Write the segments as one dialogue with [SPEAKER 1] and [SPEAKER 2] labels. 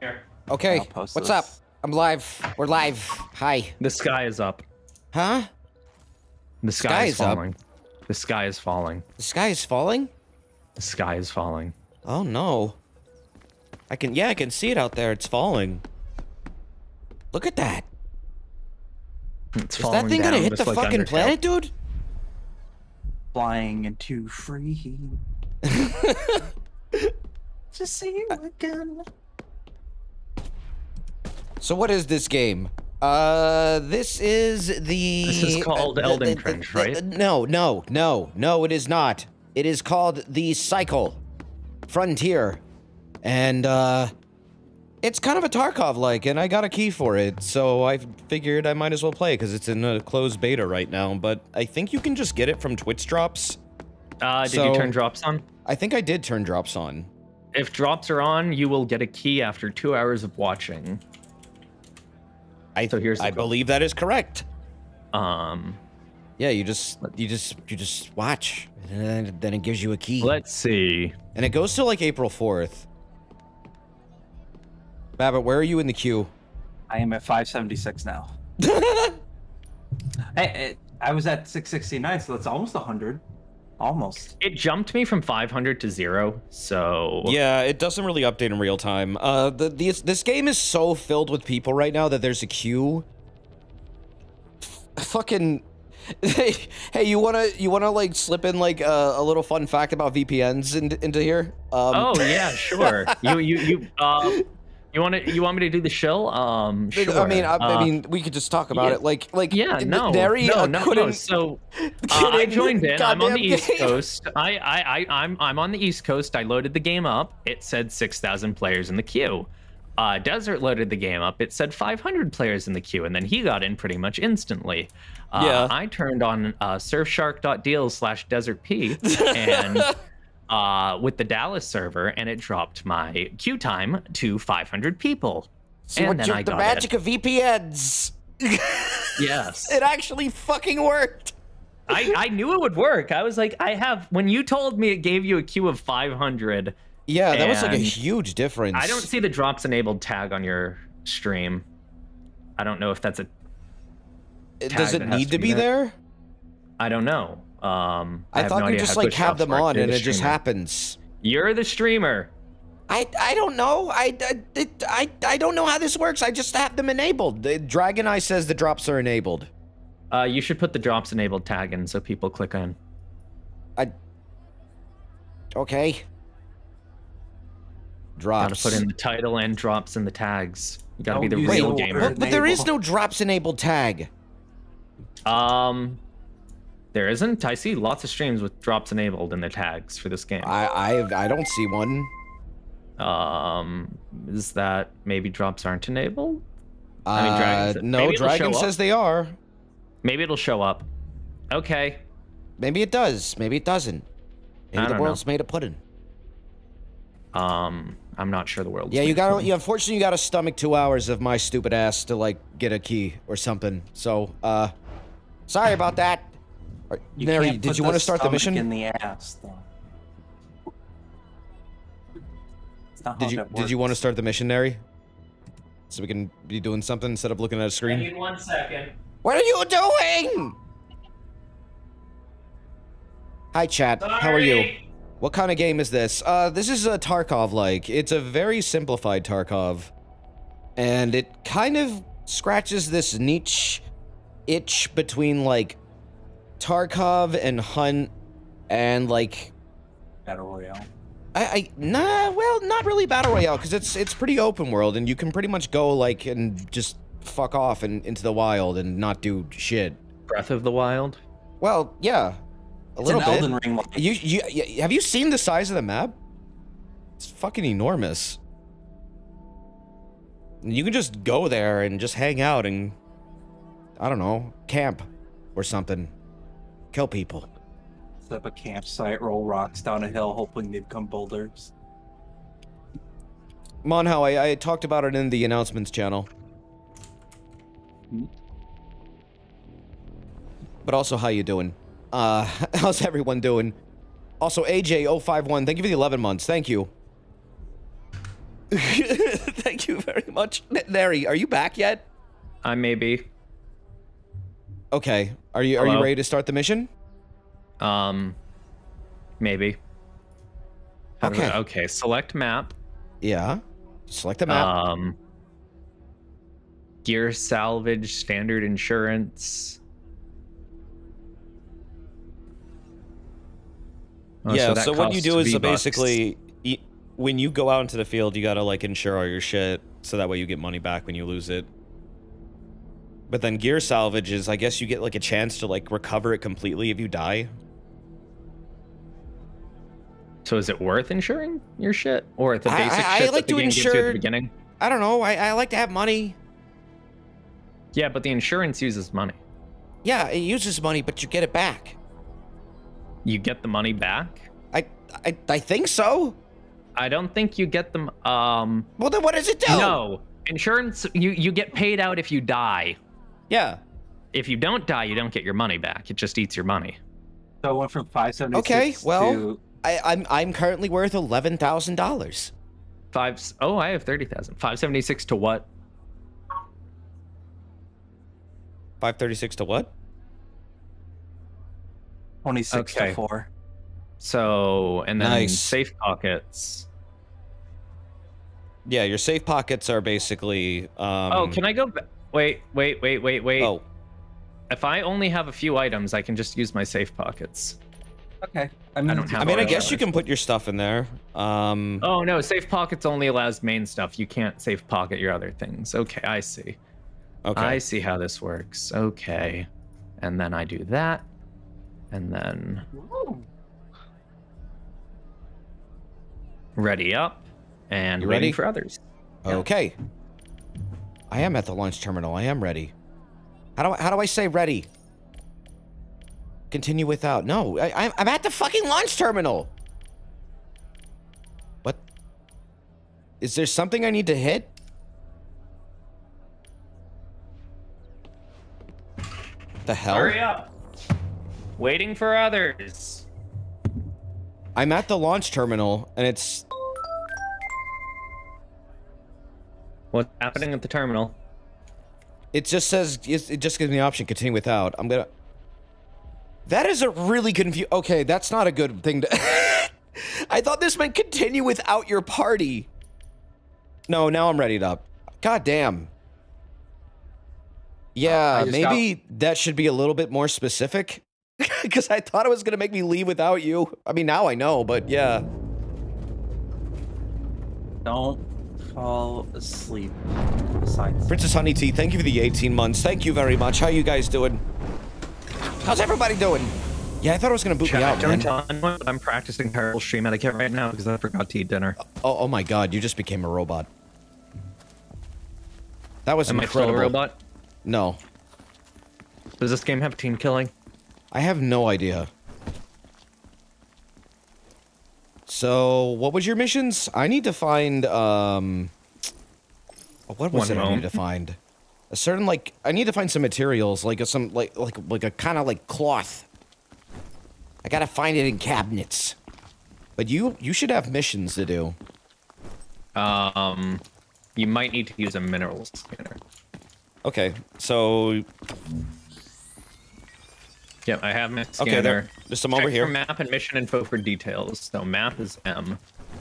[SPEAKER 1] Here.
[SPEAKER 2] Okay,
[SPEAKER 3] I'll post
[SPEAKER 2] what's
[SPEAKER 3] this.
[SPEAKER 2] up? I'm live. We're live. Hi.
[SPEAKER 1] The sky is up.
[SPEAKER 2] Huh?
[SPEAKER 1] The sky is
[SPEAKER 2] up.
[SPEAKER 1] falling. The sky is falling.
[SPEAKER 2] The sky is falling?
[SPEAKER 1] The sky is falling.
[SPEAKER 2] Oh no. I can see it out there. It's falling. Look at that.
[SPEAKER 1] It's
[SPEAKER 2] Is
[SPEAKER 1] falling
[SPEAKER 2] that thing gonna
[SPEAKER 1] down
[SPEAKER 2] hit the
[SPEAKER 1] just like
[SPEAKER 2] fucking
[SPEAKER 1] Undertale.
[SPEAKER 2] planet, dude?
[SPEAKER 3] Flying into free. Just see what gun.
[SPEAKER 2] So what is this game? This is the...
[SPEAKER 1] This is called Elden Fringe, right?
[SPEAKER 2] No, it is not. It is called The Cycle Frontier. And, it's kind of a Tarkov-like, and I got a key for it, so I figured I might as well play, because it's in a closed beta right now, but I think you can just get it from Twitch drops.
[SPEAKER 1] Did
[SPEAKER 2] So-
[SPEAKER 1] you turn drops on?
[SPEAKER 2] I think I did turn drops on.
[SPEAKER 1] If drops are on, you will get a key after 2 hours of watching. So here's the
[SPEAKER 2] I
[SPEAKER 1] code.
[SPEAKER 2] believe that is correct.
[SPEAKER 1] Yeah,
[SPEAKER 2] you just watch, and then it gives you a key.
[SPEAKER 1] let's see.
[SPEAKER 2] And it goes till like April 4th. Babbitt, where are you in the queue?
[SPEAKER 3] I am at 576 now. Hey, I was at 669, so that's almost 100. Almost.
[SPEAKER 1] It jumped me from 500 to 0, so...
[SPEAKER 2] Yeah, it doesn't really update in real time. This game is so filled with people right now that there's a queue. Fucking... Hey, you wanna like slip in like a little fun fact about VPNs into here?
[SPEAKER 1] Oh yeah, sure. You want me to do the shill? Sure.
[SPEAKER 2] I mean, we could just talk about
[SPEAKER 1] yeah.
[SPEAKER 2] it. Like,
[SPEAKER 1] Yeah, no,
[SPEAKER 2] Neri,
[SPEAKER 1] no.
[SPEAKER 2] couldn't.
[SPEAKER 1] So I joined in. I'm on the
[SPEAKER 2] Goddamn
[SPEAKER 1] East
[SPEAKER 2] game.
[SPEAKER 1] Coast. I'm on the East Coast. I loaded the game up. It said 6,000 players in the queue. Desert loaded the game up. It said 500 players in the queue, and then he got in pretty much instantly.
[SPEAKER 2] Yeah.
[SPEAKER 1] I turned on surfshark.deals/desertp and with the Dallas server, and it dropped my queue time to 500 people.
[SPEAKER 2] See
[SPEAKER 1] and
[SPEAKER 2] what
[SPEAKER 1] then I
[SPEAKER 2] the
[SPEAKER 1] got
[SPEAKER 2] magic of VPNs.
[SPEAKER 1] Yes.
[SPEAKER 2] It actually fucking worked.
[SPEAKER 1] I knew it would work. I was like, when you told me it gave you a queue of 500.
[SPEAKER 2] Yeah, that was like a
[SPEAKER 1] And
[SPEAKER 2] huge difference.
[SPEAKER 1] I don't see the drops enabled tag on your stream. I don't know if that's a
[SPEAKER 2] Does
[SPEAKER 1] tag
[SPEAKER 2] it
[SPEAKER 1] that has
[SPEAKER 2] need to be there?
[SPEAKER 1] I don't know.
[SPEAKER 2] I
[SPEAKER 1] have
[SPEAKER 2] thought
[SPEAKER 1] no
[SPEAKER 2] you
[SPEAKER 1] idea
[SPEAKER 2] just
[SPEAKER 1] how
[SPEAKER 2] like
[SPEAKER 1] Twitch
[SPEAKER 2] have
[SPEAKER 1] drops
[SPEAKER 2] them
[SPEAKER 1] work.
[SPEAKER 2] on
[SPEAKER 1] You're
[SPEAKER 2] and
[SPEAKER 1] the
[SPEAKER 2] it just
[SPEAKER 1] streamer.
[SPEAKER 2] happens.
[SPEAKER 1] You're the streamer.
[SPEAKER 2] I don't know. I don't know how this works. I just have them enabled. Dragon Eye says the drops are enabled.
[SPEAKER 1] You should put the drops enabled tag in so people click on.
[SPEAKER 2] Okay. Drops.
[SPEAKER 1] Gotta put in the title and drops in the tags. You gotta be the
[SPEAKER 3] Don't use
[SPEAKER 1] real
[SPEAKER 3] the
[SPEAKER 1] gamer.
[SPEAKER 3] word.
[SPEAKER 2] But there is no drops enabled tag.
[SPEAKER 1] There isn't. I see lots of streams with drops enabled in the tags for this game.
[SPEAKER 2] I don't see one.
[SPEAKER 1] Is that maybe drops aren't enabled? I mean, Dragon
[SPEAKER 2] no,
[SPEAKER 1] maybe it'll
[SPEAKER 2] Dragon
[SPEAKER 1] show
[SPEAKER 2] says
[SPEAKER 1] up.
[SPEAKER 2] they are.
[SPEAKER 1] Maybe it'll show up. Okay.
[SPEAKER 2] Maybe it does. Maybe it doesn't. Maybe
[SPEAKER 1] I
[SPEAKER 2] the
[SPEAKER 1] don't
[SPEAKER 2] world's made of pudding.
[SPEAKER 1] I'm not sure the world's
[SPEAKER 2] Yeah,
[SPEAKER 1] made
[SPEAKER 2] you
[SPEAKER 1] of
[SPEAKER 2] got.
[SPEAKER 1] pudding.
[SPEAKER 2] You unfortunately, you got to stomach 2 hours of my stupid ass to like get a key or something. So, sorry about that. Neri,
[SPEAKER 3] can't
[SPEAKER 2] did
[SPEAKER 3] put
[SPEAKER 2] you want to start the
[SPEAKER 3] stomach
[SPEAKER 2] mission?
[SPEAKER 3] in the ass, though. It's not how that
[SPEAKER 2] Did you want to
[SPEAKER 3] works.
[SPEAKER 2] start the mission, Neri? So we can be doing something instead of looking at a
[SPEAKER 1] I
[SPEAKER 2] screen.
[SPEAKER 1] need 1 second.
[SPEAKER 2] What are you doing? Hi, chat. How are you?
[SPEAKER 1] Sorry.
[SPEAKER 2] What kind of game is this? This is a Tarkov-like. It's a very simplified Tarkov. And it kind of scratches this niche itch between, like, Tarkov and Hunt and, like...
[SPEAKER 3] Battle Royale?
[SPEAKER 2] Nah, well, not really Battle Royale, because it's pretty open world, and you can pretty much go, like, and just fuck off and into the wild and not do shit.
[SPEAKER 1] Breath of the Wild.
[SPEAKER 2] Well, yeah. A
[SPEAKER 3] It's
[SPEAKER 2] little
[SPEAKER 3] an
[SPEAKER 2] bit.
[SPEAKER 3] Elden Ring.
[SPEAKER 2] Have you seen the size of the map? It's fucking enormous. You can just go there and just hang out and, I don't know, camp or something. Kill people.
[SPEAKER 3] Set up a campsite, roll rocks down a hill, hoping they become boulders.
[SPEAKER 2] Monhow, I talked about it in the announcements channel. But also, how you doing? How's everyone doing? Also, AJ051, thank you for the 11 months. Thank you. Thank Thank you very much. Neri, are you back yet?
[SPEAKER 1] I may be.
[SPEAKER 2] Okay. Are you ready to start the mission?
[SPEAKER 1] Maybe.
[SPEAKER 2] Okay.
[SPEAKER 1] Okay, select map.
[SPEAKER 2] Yeah. Select the map.
[SPEAKER 1] Gear salvage, standard insurance. Oh,
[SPEAKER 2] yeah,
[SPEAKER 1] that
[SPEAKER 2] so what you
[SPEAKER 1] costs
[SPEAKER 2] do is
[SPEAKER 1] V-Bucks.
[SPEAKER 2] basically, when you go out into the field, you gotta, like, insure all your shit, so that way you get money back when you lose it. But then gear salvage is, I guess you get, like, a chance to, like, recover it completely if you die.
[SPEAKER 1] So is it worth insuring your shit? Or the basic
[SPEAKER 2] I
[SPEAKER 1] shit
[SPEAKER 2] like
[SPEAKER 1] that the
[SPEAKER 2] to
[SPEAKER 1] game gives you at
[SPEAKER 2] insure-
[SPEAKER 1] the beginning?
[SPEAKER 2] I don't know, I like to have money.
[SPEAKER 1] Yeah, but the insurance uses money.
[SPEAKER 2] Yeah, it uses money, but you get it back.
[SPEAKER 1] You get the money back?
[SPEAKER 2] I think so.
[SPEAKER 1] I don't think you get them.
[SPEAKER 2] Well, then what does it do?
[SPEAKER 1] No, insurance. You get paid out if you die.
[SPEAKER 2] Yeah.
[SPEAKER 1] If you don't die, you don't get your money back. It just eats your money.
[SPEAKER 3] So I went from 576
[SPEAKER 2] Okay, well,
[SPEAKER 3] to...
[SPEAKER 2] I'm currently worth $11,000.
[SPEAKER 1] Oh, I have 30,000. 576 to what?
[SPEAKER 2] 536 to what?
[SPEAKER 3] 26
[SPEAKER 1] Okay.
[SPEAKER 3] to 4.
[SPEAKER 1] So, and then
[SPEAKER 2] Nice.
[SPEAKER 1] safe pockets.
[SPEAKER 2] Yeah, your safe pockets are basically.
[SPEAKER 1] Oh, can I go back? Wait.
[SPEAKER 2] Oh,
[SPEAKER 1] If I only have a few items, I can just use my safe pockets.
[SPEAKER 3] Okay.
[SPEAKER 1] I don't have
[SPEAKER 2] I mean, I
[SPEAKER 1] all
[SPEAKER 2] guess you
[SPEAKER 1] others.
[SPEAKER 2] can put your stuff in there.
[SPEAKER 1] Oh no, safe pockets only allows main stuff. You can't safe pocket your other things. Okay, I see.
[SPEAKER 2] Okay.
[SPEAKER 1] I see how this works. Okay. And then I do that. And then ready up and
[SPEAKER 2] You
[SPEAKER 1] waiting
[SPEAKER 2] ready?
[SPEAKER 1] for others.
[SPEAKER 2] Okay. I am at the launch terminal. I am ready. How do I say ready? Continue without. No, I'm at the fucking launch terminal. What? Is there something I need to hit? The hell?
[SPEAKER 1] Hurry up. Waiting for others.
[SPEAKER 2] I'm at the launch terminal, and it's...
[SPEAKER 1] What's happening at the terminal?
[SPEAKER 2] It just says... It just gives me the option, continue without. I'm gonna... That is a really Okay, that's not a good thing to... I thought this meant continue without your party. No, now I'm ready up. God damn. Yeah, maybe that should be a little bit more specific. Because I thought it was gonna make me leave without you. I mean, now I know, but yeah.
[SPEAKER 3] Don't fall asleep. Besides,
[SPEAKER 2] Princess Honey Tea, thank you for the 18 months. Thank you very much. How you guys doing? How's everybody doing? Yeah, I thought it was gonna boot me out,
[SPEAKER 1] Don't
[SPEAKER 2] man.
[SPEAKER 1] tell anyone, but I'm practicing terrible stream etiquette right now because I forgot to eat dinner.
[SPEAKER 2] Oh my god, you just became a robot. That was
[SPEAKER 1] Am I still
[SPEAKER 2] incredible.
[SPEAKER 1] a robot?
[SPEAKER 2] No.
[SPEAKER 1] Does this game have team killing?
[SPEAKER 2] I have no idea. So, what was your missions? I need to find, what was it I need to find? A certain, like, I need to find some materials, like some, like a kind of, like, cloth. I gotta find it in cabinets. But you should have missions to do.
[SPEAKER 1] You might need to use a mineral scanner.
[SPEAKER 2] Okay, so...
[SPEAKER 1] Yep, I have my scanner.
[SPEAKER 2] Okay, there's some over
[SPEAKER 1] Check
[SPEAKER 2] here.
[SPEAKER 1] for map and mission info for details. So map is M.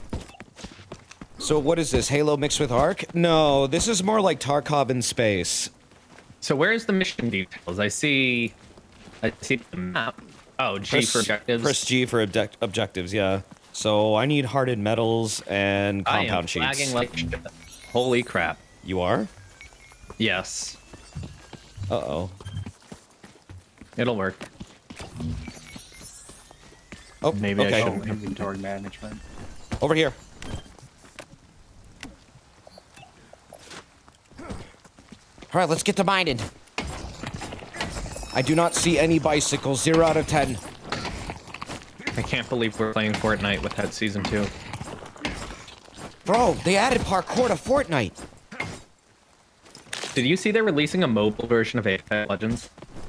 [SPEAKER 2] So what is this, Halo mixed with Ark? No, this is more like Tarkov in space.
[SPEAKER 1] So where's the mission details? I see the map. Oh, G for objectives.
[SPEAKER 2] Press G for objectives, yeah. So I need hardened metals and
[SPEAKER 1] I am
[SPEAKER 2] compound sheets.
[SPEAKER 1] lagging like shit. Holy crap.
[SPEAKER 2] You are?
[SPEAKER 1] Yes.
[SPEAKER 2] Uh-oh.
[SPEAKER 1] It'll work.
[SPEAKER 2] Oh,
[SPEAKER 1] Maybe I
[SPEAKER 2] okay.
[SPEAKER 1] shouldn't.
[SPEAKER 3] inventory management.
[SPEAKER 2] Over here. All right, let's get to mining. I do not see any bicycles. 0 out of 10.
[SPEAKER 1] I can't believe we're playing Fortnite without Season 2.
[SPEAKER 2] Bro, they added parkour to Fortnite.
[SPEAKER 1] Did you see they're releasing a mobile version of Apex Legends?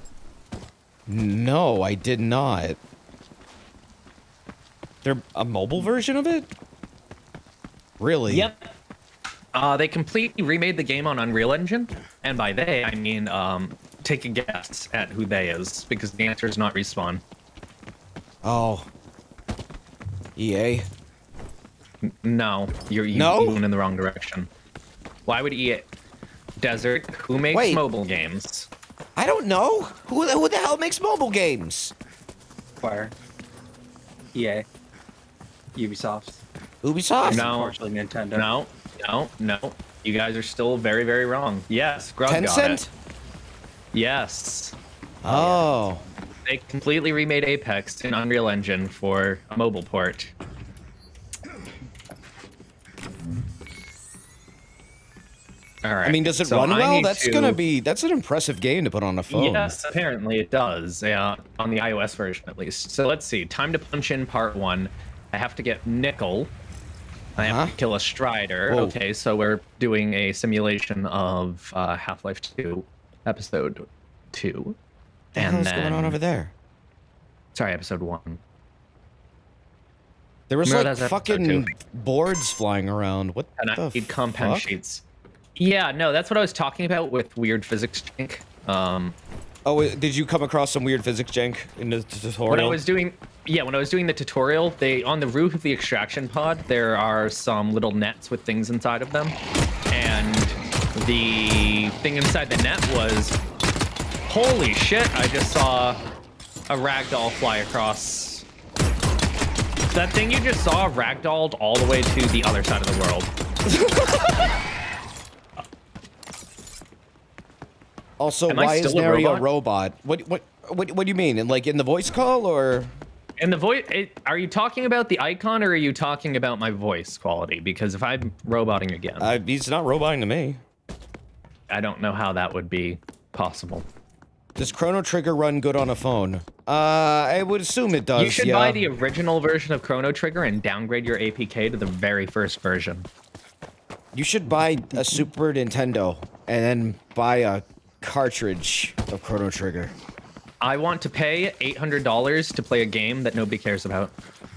[SPEAKER 2] No, I did not. They're a mobile version of it? Really?
[SPEAKER 1] Yep. They completely remade the game on Unreal Engine, and by they I mean take a guess at who they is, because the answer is not Respawn.
[SPEAKER 2] Oh. EA.
[SPEAKER 1] No, you're
[SPEAKER 2] No?
[SPEAKER 1] going in the wrong direction. Why would EA? Desert, who makes
[SPEAKER 2] Wait.
[SPEAKER 1] mobile games?
[SPEAKER 2] I don't know. Who the hell makes mobile games?
[SPEAKER 3] Fire. EA. Ubisoft.
[SPEAKER 2] Ubisoft?
[SPEAKER 1] No.
[SPEAKER 3] Unfortunately, Nintendo.
[SPEAKER 1] No. You guys are still very, very wrong. Yes, Grub got it.
[SPEAKER 2] Tencent?
[SPEAKER 1] Yes.
[SPEAKER 2] Oh.
[SPEAKER 1] They completely remade Apex in Unreal Engine for a mobile port. All right.
[SPEAKER 2] I mean, does it
[SPEAKER 1] so
[SPEAKER 2] run
[SPEAKER 1] I
[SPEAKER 2] well?
[SPEAKER 1] need
[SPEAKER 2] That's an impressive game to put on a phone.
[SPEAKER 1] Yes, apparently it does. Yeah, on the iOS version at least. So let's see. Time to punch in part 1. I have to get Nickel. I have to kill a Strider.
[SPEAKER 2] Whoa.
[SPEAKER 1] Okay, so we're doing a simulation of Half-Life 2, episode 2.
[SPEAKER 2] What the hell's going on over there?
[SPEAKER 1] Sorry, episode 1.
[SPEAKER 2] There was
[SPEAKER 1] Remember
[SPEAKER 2] like
[SPEAKER 1] that's episode
[SPEAKER 2] fucking
[SPEAKER 1] 2.
[SPEAKER 2] boards flying around. What
[SPEAKER 1] And I
[SPEAKER 2] the
[SPEAKER 1] need compound
[SPEAKER 2] fuck?
[SPEAKER 1] sheets. Yeah, no, that's what I was talking about with weird physics jank.
[SPEAKER 2] Oh, did you come across some weird physics jank in the tutorial?
[SPEAKER 1] When I was doing the tutorial, on the roof of the extraction pod, there are some little nets with things inside of them. And the thing inside the net was, holy shit, I just saw a ragdoll fly across. That thing you just saw ragdolled all the way to the other side of the world.
[SPEAKER 2] Also,
[SPEAKER 1] Am I
[SPEAKER 2] why is
[SPEAKER 1] still a
[SPEAKER 2] Neri a
[SPEAKER 1] robot?
[SPEAKER 2] robot? What do you mean? And like in the voice call or?
[SPEAKER 1] And the voice, are you talking about the icon or are you talking about my voice quality? Because if I'm roboting again,
[SPEAKER 2] He's not roboting to me.
[SPEAKER 1] I don't know how that would be possible.
[SPEAKER 2] Does Chrono Trigger run good on a phone? I would assume it does.
[SPEAKER 1] You should
[SPEAKER 2] yeah.
[SPEAKER 1] buy the original version of Chrono Trigger and downgrade your APK to the very first version.
[SPEAKER 2] You should buy a Super Nintendo and then buy a cartridge of Chrono Trigger.
[SPEAKER 1] I want to pay $800 to play a game that nobody cares about.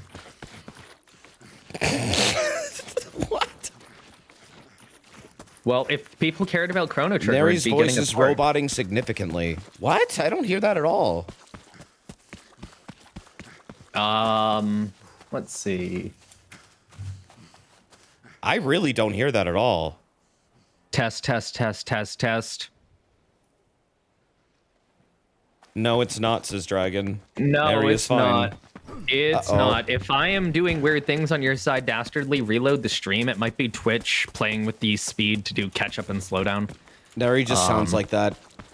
[SPEAKER 2] What?
[SPEAKER 1] Well, if people cared about Chrono Trigger,
[SPEAKER 2] Neri's
[SPEAKER 1] it'd be
[SPEAKER 2] voice
[SPEAKER 1] getting a
[SPEAKER 2] is
[SPEAKER 1] port.
[SPEAKER 2] roboting significantly. What? I don't hear that at all.
[SPEAKER 1] Let's see.
[SPEAKER 2] I really don't hear that at all.
[SPEAKER 1] Test, test, test, test, test.
[SPEAKER 2] No, it's not, says Dragon.
[SPEAKER 1] No,
[SPEAKER 2] Neri is
[SPEAKER 1] it's
[SPEAKER 2] fine.
[SPEAKER 1] not. It's
[SPEAKER 2] Uh-oh.
[SPEAKER 1] not. If I am doing weird things on your side, dastardly, reload the stream. It might be Twitch playing with the speed to do catch up and slowdown.
[SPEAKER 2] Neri just sounds like that.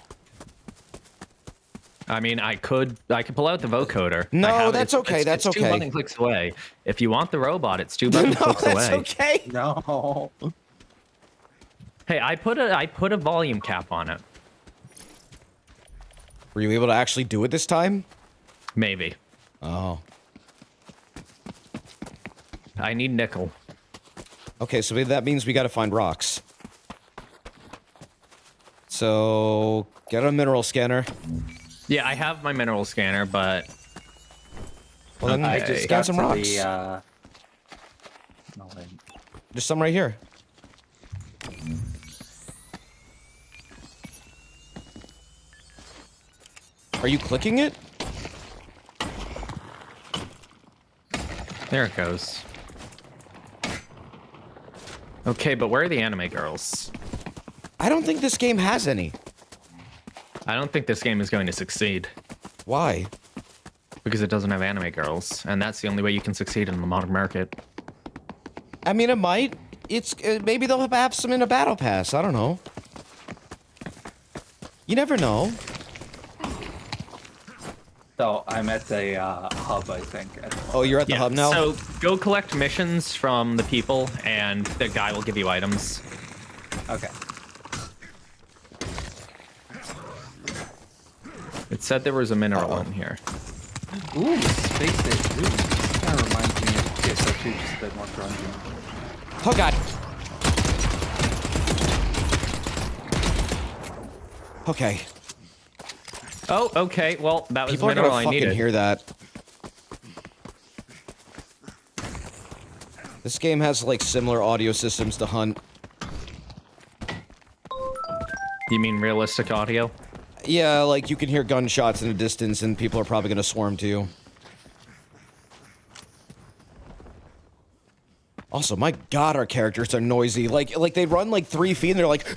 [SPEAKER 1] I mean, I could pull out the vocoder.
[SPEAKER 2] No,
[SPEAKER 1] I have-
[SPEAKER 2] that's okay, that's
[SPEAKER 1] it's
[SPEAKER 2] okay.
[SPEAKER 1] 2 button clicks away. If you want the robot, it's 2 button
[SPEAKER 2] No,
[SPEAKER 1] clicks
[SPEAKER 2] that's
[SPEAKER 1] away.
[SPEAKER 2] okay.
[SPEAKER 3] No.
[SPEAKER 1] Hey, I put a volume cap on it.
[SPEAKER 2] Were you able to actually do it this time?
[SPEAKER 1] Maybe.
[SPEAKER 2] Oh.
[SPEAKER 1] I need nickel.
[SPEAKER 2] Okay, so maybe that means we gotta find rocks. So, get a mineral scanner.
[SPEAKER 1] Yeah, I have my mineral scanner, but
[SPEAKER 2] Well, then
[SPEAKER 3] I
[SPEAKER 1] Okay.
[SPEAKER 3] just
[SPEAKER 2] scan
[SPEAKER 3] got
[SPEAKER 2] some
[SPEAKER 3] to
[SPEAKER 2] rocks.
[SPEAKER 3] the, no, wait.
[SPEAKER 2] There's some right here. Are you clicking it?
[SPEAKER 1] there it goes. Okay, but where are the anime girls?
[SPEAKER 2] I don't think this game has any.
[SPEAKER 1] I don't think this game is going to succeed
[SPEAKER 2] Why?
[SPEAKER 1] because it doesn't have anime girls, and that's the only way you can succeed in the modern market.
[SPEAKER 2] I mean, it might. It's maybe they'll have some in a battle pass. I don't know. You never know.
[SPEAKER 3] So I'm at the hub, I think.
[SPEAKER 2] Oh, you're at the hub now?
[SPEAKER 1] So go collect missions from the people, and the guy will give you items.
[SPEAKER 3] Okay.
[SPEAKER 1] It said there was a mineral in here.
[SPEAKER 3] Ooh, Space Station. Ooh, this kind of reminds me of TSO2, just a bit more grungy.
[SPEAKER 2] Oh, God. Okay.
[SPEAKER 1] Oh, okay. Well, that was
[SPEAKER 2] People
[SPEAKER 1] the
[SPEAKER 2] are gonna
[SPEAKER 1] mineral I
[SPEAKER 2] fucking
[SPEAKER 1] needed.
[SPEAKER 2] hear that. This game has, like, similar audio systems to Hunt.
[SPEAKER 1] You mean realistic audio?
[SPEAKER 2] Yeah, like you can hear gunshots in the distance and people are probably gonna swarm to you. Also, my god, our characters are noisy. Like they run like 3 feet and they're like...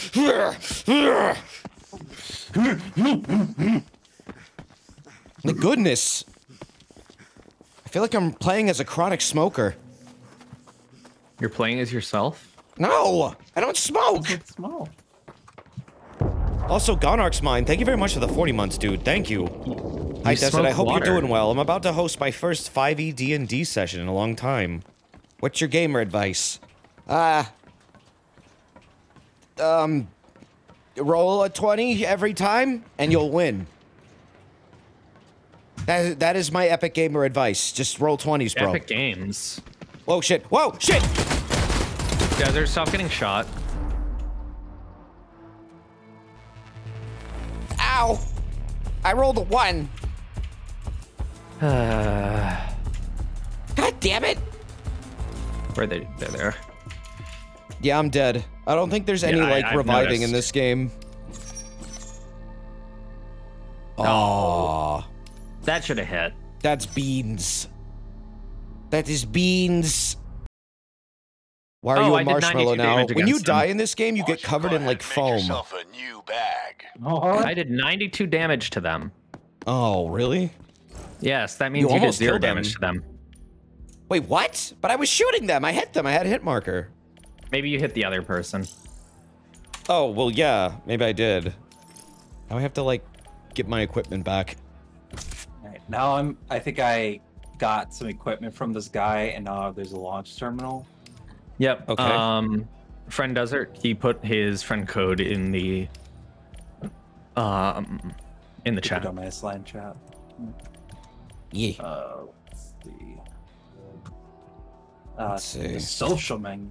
[SPEAKER 2] My goodness. I feel like I'm playing as a chronic smoker.
[SPEAKER 1] You're playing as yourself?
[SPEAKER 2] No! I don't smoke!
[SPEAKER 3] It's small.
[SPEAKER 2] Also, Gonarch's mine. Thank you very much for the 40 months, dude. Thank you. Hi, Desert.
[SPEAKER 1] smoke
[SPEAKER 2] I hope
[SPEAKER 1] water.
[SPEAKER 2] you're doing well. I'm about to host my first 5e D&D session in a long time. What's your gamer advice? Roll a 20 every time, and you'll win. That is my epic gamer advice. Just roll 20s, bro.
[SPEAKER 1] Epic Games.
[SPEAKER 2] Whoa, shit. Whoa, shit!
[SPEAKER 1] Desert, stop getting shot.
[SPEAKER 2] Ow! I rolled a 1. God damn it!
[SPEAKER 1] Where they're there.
[SPEAKER 2] Yeah, I'm dead. I don't think there's any,
[SPEAKER 1] Yeah,
[SPEAKER 2] like,
[SPEAKER 1] I've
[SPEAKER 2] reviving in
[SPEAKER 1] noticed.
[SPEAKER 2] this game. Oh.
[SPEAKER 1] That should have hit.
[SPEAKER 2] That's beans. That is beans. Why are
[SPEAKER 1] Oh,
[SPEAKER 2] you
[SPEAKER 1] I
[SPEAKER 2] a
[SPEAKER 1] did 92
[SPEAKER 2] marshmallow now?
[SPEAKER 1] damage
[SPEAKER 2] When you
[SPEAKER 1] against
[SPEAKER 2] die
[SPEAKER 1] him.
[SPEAKER 2] in this game, you get covered in, like, foam.
[SPEAKER 4] Yourself a new bag.
[SPEAKER 1] I did 92 damage to them.
[SPEAKER 2] Oh, really?
[SPEAKER 1] Yes, that means
[SPEAKER 2] You
[SPEAKER 1] you, did
[SPEAKER 2] almost
[SPEAKER 1] 0
[SPEAKER 2] killed them.
[SPEAKER 1] damage to them.
[SPEAKER 2] Wait, what? But I was shooting them. I hit them. I had a hit marker.
[SPEAKER 1] Maybe you hit the other person.
[SPEAKER 2] Oh, well, yeah. Maybe I did. Now I have to, like, get my equipment back.
[SPEAKER 3] Alright, now I think I got some equipment from this guy, and now there's a launch terminal.
[SPEAKER 1] Yep.
[SPEAKER 2] Okay.
[SPEAKER 1] Friend Desert, he put his friend code in the chat.
[SPEAKER 3] Dumbass line chat.
[SPEAKER 2] Yeah.
[SPEAKER 3] Let's see.
[SPEAKER 2] Let's see.
[SPEAKER 3] Social menu.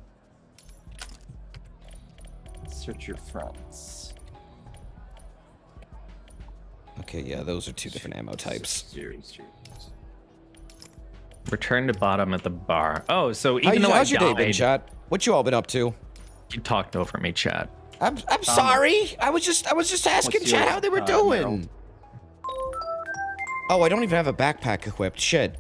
[SPEAKER 3] Search your friends.
[SPEAKER 2] Okay, yeah, those are 2 different ammo types.
[SPEAKER 3] Series.
[SPEAKER 1] Return to bottom at the bar. Oh, so even though I
[SPEAKER 2] How's your day been,
[SPEAKER 1] died,
[SPEAKER 2] chat? What you all been up to?
[SPEAKER 1] you talked over me, chat.
[SPEAKER 2] I'm sorry. I was just asking
[SPEAKER 3] what's
[SPEAKER 2] chat
[SPEAKER 3] your,
[SPEAKER 2] how they were doing. Oh, I don't even have a backpack equipped. Shit.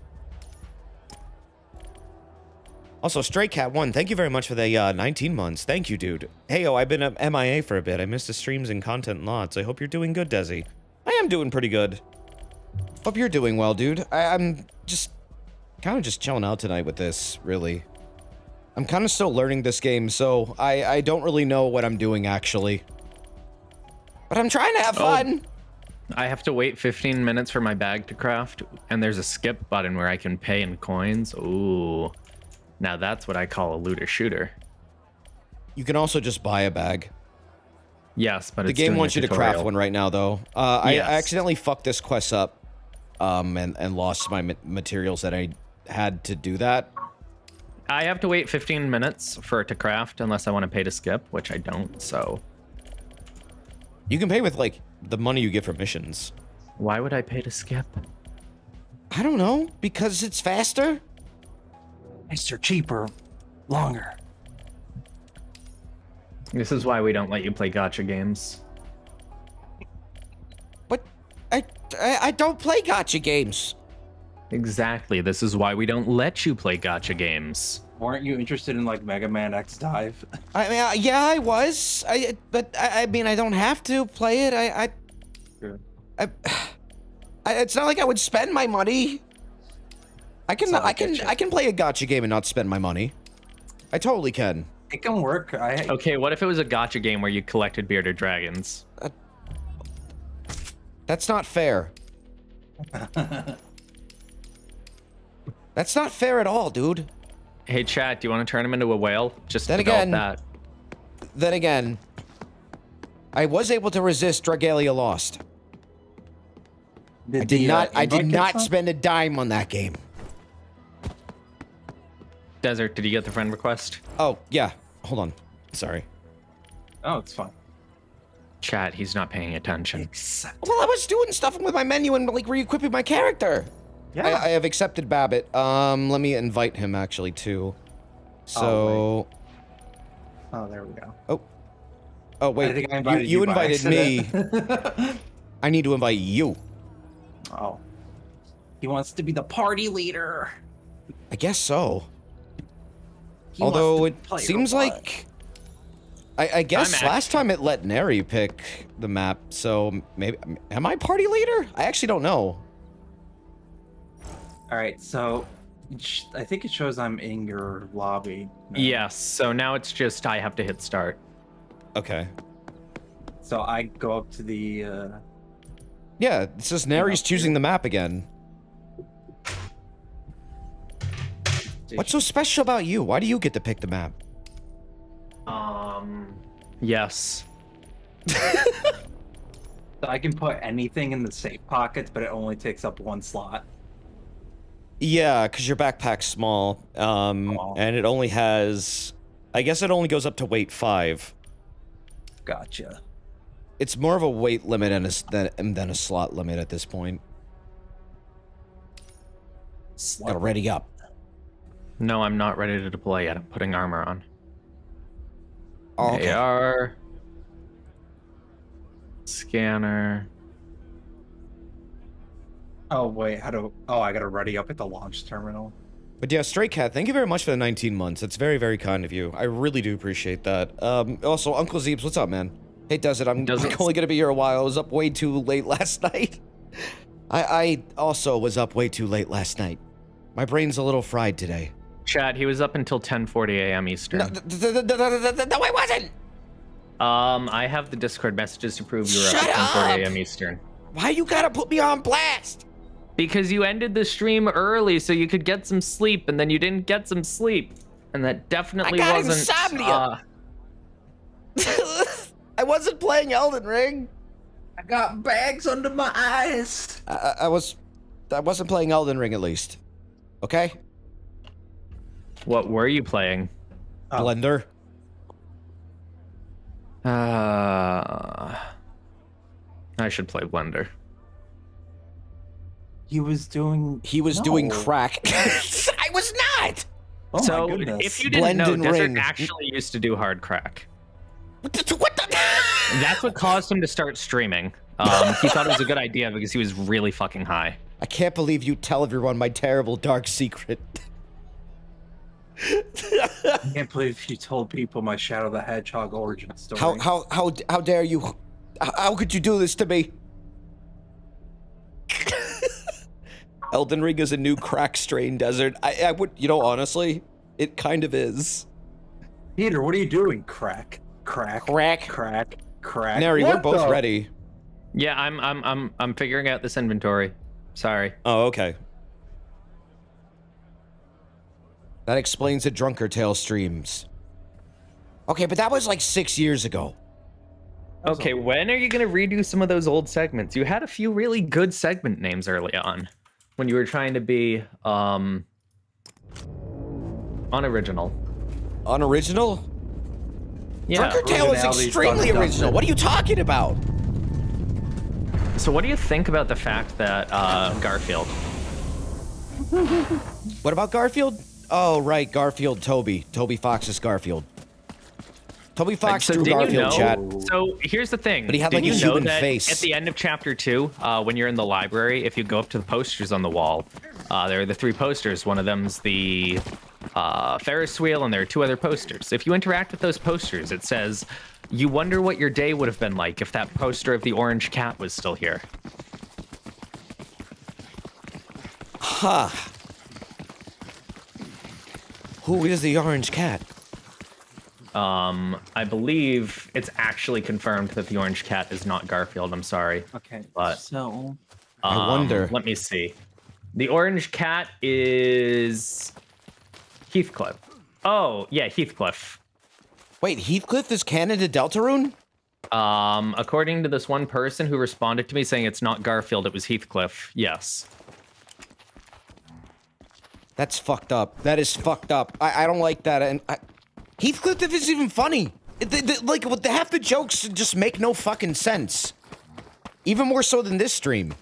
[SPEAKER 2] Also, Stray Cat 1, thank you very much for the 19 months. Thank you, dude. Hey, I've been MIA for a bit. I missed the streams and content lots. I hope you're doing good, Desi. I am doing pretty good. Hope you're doing well, dude. I'm just kind of just chilling out tonight with this, really. I'm kind of still learning this game, so I don't really know what I'm doing, actually. But I'm trying to have fun.
[SPEAKER 1] I have to wait 15 minutes for my bag to craft, and there's a skip button where I can pay in coins. Ooh. Now that's what I call a looter shooter.
[SPEAKER 2] You can also just buy a bag.
[SPEAKER 1] Yes, but
[SPEAKER 2] The
[SPEAKER 1] it's
[SPEAKER 2] game
[SPEAKER 1] doing a
[SPEAKER 2] wants you to craft
[SPEAKER 1] tutorial.
[SPEAKER 2] one right now, though. I
[SPEAKER 1] Yes.
[SPEAKER 2] accidentally fucked this quest up, and lost my materials that I had to do that.
[SPEAKER 1] I have to wait 15 minutes for it to craft unless I want to pay to skip, which I don't, so...
[SPEAKER 2] You can pay with, like, the money you get from missions.
[SPEAKER 1] Why would I pay to skip?
[SPEAKER 2] I don't know, because it's faster?
[SPEAKER 3] Faster, cheaper, longer.
[SPEAKER 1] This is why we don't let you play gacha games.
[SPEAKER 2] But I don't play gacha games.
[SPEAKER 1] Exactly. This is why we don't let you play gacha games.
[SPEAKER 3] Weren't you interested in like Mega Man X Dive?
[SPEAKER 2] I mean, yeah, I was. But I mean, I don't have to play it.
[SPEAKER 3] Sure.
[SPEAKER 2] It's not like I would spend my money. I can play a gacha game and not spend my money. I totally can.
[SPEAKER 3] It can work.
[SPEAKER 1] Okay, what if it was a gacha game where you collected bearded dragons?
[SPEAKER 2] That's not fair. That's not fair at all, dude.
[SPEAKER 1] Hey, chat, do you want to turn him into a whale? Just
[SPEAKER 2] Then
[SPEAKER 1] develop
[SPEAKER 2] again-
[SPEAKER 1] that.
[SPEAKER 2] Then again, I was able to resist Dragalia Lost. I did not spend a dime on that game.
[SPEAKER 1] Desert, did you get the friend request?
[SPEAKER 2] Oh, yeah. Hold on. Sorry.
[SPEAKER 3] Oh, it's fine.
[SPEAKER 1] Chat, he's not paying attention.
[SPEAKER 3] Accept.
[SPEAKER 2] Well, I was doing stuff with my menu and like re-equipping my character.
[SPEAKER 3] Yeah.
[SPEAKER 2] I have accepted Babbitt. Let me invite him actually too. So,
[SPEAKER 3] Oh, there we go.
[SPEAKER 2] Oh,
[SPEAKER 3] I
[SPEAKER 2] wait.
[SPEAKER 3] think I invited
[SPEAKER 2] You
[SPEAKER 3] by
[SPEAKER 2] invited me.
[SPEAKER 3] accident.
[SPEAKER 2] I need to invite you.
[SPEAKER 3] Oh. He wants to be the party leader.
[SPEAKER 2] I guess so.
[SPEAKER 3] He
[SPEAKER 2] Although
[SPEAKER 3] wants
[SPEAKER 2] it
[SPEAKER 3] to play
[SPEAKER 2] seems
[SPEAKER 3] robot.
[SPEAKER 2] like... I guess
[SPEAKER 1] I'm
[SPEAKER 2] last time it let Neri pick the map, so maybe... Am I party leader? I actually don't know.
[SPEAKER 3] Alright, so... I think it shows I'm in your lobby. now.
[SPEAKER 1] Yes. So now it's just I have to hit start.
[SPEAKER 2] Okay.
[SPEAKER 3] So I go up to the...
[SPEAKER 2] Yeah, it says Neri's choosing the map again. What's so special about you? Why do you get to pick the map?
[SPEAKER 1] Yes.
[SPEAKER 3] So I can put anything in the safe pockets, but it only takes up 1 slot.
[SPEAKER 2] Yeah, because your backpack's small, and it only has... I guess it only goes up to weight 5.
[SPEAKER 3] Gotcha.
[SPEAKER 2] It's more of a weight limit than a slot limit at this point. Gotta ready up.
[SPEAKER 1] No, I'm not ready to deploy yet. I'm putting armor on.
[SPEAKER 2] Oh, okay.
[SPEAKER 1] AR. Scanner.
[SPEAKER 3] Oh, wait, how do... Oh, I gotta ready up at the launch terminal.
[SPEAKER 2] But yeah, Stray Cat, thank you very much for the 19 months. That's very, very kind of you. I really do appreciate that. Also, Uncle Zeebs, what's up, man? Hey, Desert, I'm only gonna be here a while. I was up way too late last night. I also was up way too late last night. My brain's a little fried today.
[SPEAKER 1] Chat, he was up until 10:40 a.m. Eastern.
[SPEAKER 2] No, I wasn't!
[SPEAKER 1] I have the Discord messages to prove you were up at 10:40 a.m. Eastern.
[SPEAKER 2] Why you gotta put me on blast?
[SPEAKER 1] Because you ended the stream early so you could get some sleep, and then you didn't get some sleep. And that definitely
[SPEAKER 2] I got
[SPEAKER 1] wasn't...
[SPEAKER 2] insomnia. I wasn't playing Elden Ring.
[SPEAKER 3] I got bags under my eyes.
[SPEAKER 2] I wasn't playing Elden Ring, at least. Okay?
[SPEAKER 1] What were you playing?
[SPEAKER 3] Oh.
[SPEAKER 2] Blender.
[SPEAKER 1] I should play Blender.
[SPEAKER 3] He was doing...
[SPEAKER 2] He was doing crack. I was not!
[SPEAKER 3] Oh
[SPEAKER 1] So,
[SPEAKER 3] my goodness.
[SPEAKER 1] if you didn't know,
[SPEAKER 2] Blended
[SPEAKER 1] Desert
[SPEAKER 2] Ring.
[SPEAKER 1] actually used to do hard crack.
[SPEAKER 2] What the?
[SPEAKER 1] That's what caused him to start streaming. He thought it was a good idea because he was really fucking high.
[SPEAKER 2] I can't believe you tell everyone my terrible dark secret.
[SPEAKER 3] I can't believe you told people my Shadow the Hedgehog origin story.
[SPEAKER 2] How dare you? How could you do this to me? Elden Ring is a new crack strain, Desert. I would, you know, honestly, it kind of is.
[SPEAKER 3] Peter, what are you doing? Crack.
[SPEAKER 2] Neri, we're
[SPEAKER 3] What
[SPEAKER 2] both
[SPEAKER 3] the-
[SPEAKER 2] ready.
[SPEAKER 1] Yeah, I'm figuring out this inventory. Sorry.
[SPEAKER 2] Oh, okay. That explains the Drunker Tale streams. Okay, but that was like 6 years ago.
[SPEAKER 1] Okay, when are you gonna redo some of those old segments? You had a few really good segment names early on, when you were trying to be unoriginal.
[SPEAKER 2] Unoriginal?
[SPEAKER 1] Yeah.
[SPEAKER 2] Drunker Tale is
[SPEAKER 3] Originality's
[SPEAKER 2] extremely
[SPEAKER 3] done and
[SPEAKER 2] original.
[SPEAKER 3] dusted.
[SPEAKER 2] What are you talking about?
[SPEAKER 1] So what do you think about the fact that Garfield?
[SPEAKER 2] What about Garfield? Oh, right, Garfield Toby. Toby Fox's Garfield. Toby Fox
[SPEAKER 1] So
[SPEAKER 2] drew
[SPEAKER 1] did you
[SPEAKER 2] Garfield,
[SPEAKER 1] know?
[SPEAKER 2] chat.
[SPEAKER 1] So here's the thing.
[SPEAKER 2] But he had,
[SPEAKER 1] Did
[SPEAKER 2] like, a
[SPEAKER 1] you know
[SPEAKER 2] human
[SPEAKER 1] that
[SPEAKER 2] face.
[SPEAKER 1] at the end of chapter 2, when you're in the library, if you go up to the posters on the wall, there are the 3 posters. One of them's the Ferris wheel, and there are 2 other posters. If you interact with those posters, it says, "You wonder what your day would have been like if that poster of the orange cat was still here."
[SPEAKER 2] Huh. Who is the orange cat?
[SPEAKER 1] I believe it's actually confirmed that the orange cat is not Garfield. I'm sorry.
[SPEAKER 3] Okay,
[SPEAKER 1] But-
[SPEAKER 3] so...
[SPEAKER 2] I wonder.
[SPEAKER 1] Let me see. The orange cat is Heathcliff. Oh, yeah, Heathcliff.
[SPEAKER 2] Wait, Heathcliff is canon to Deltarune?
[SPEAKER 1] According to this one person who responded to me saying it's not Garfield, it was Heathcliff. Yes.
[SPEAKER 2] That's fucked up. That is fucked up. I don't like that. And Heathcliff isn't even funny. Like, half the jokes just make no fucking sense. Even more so than this stream.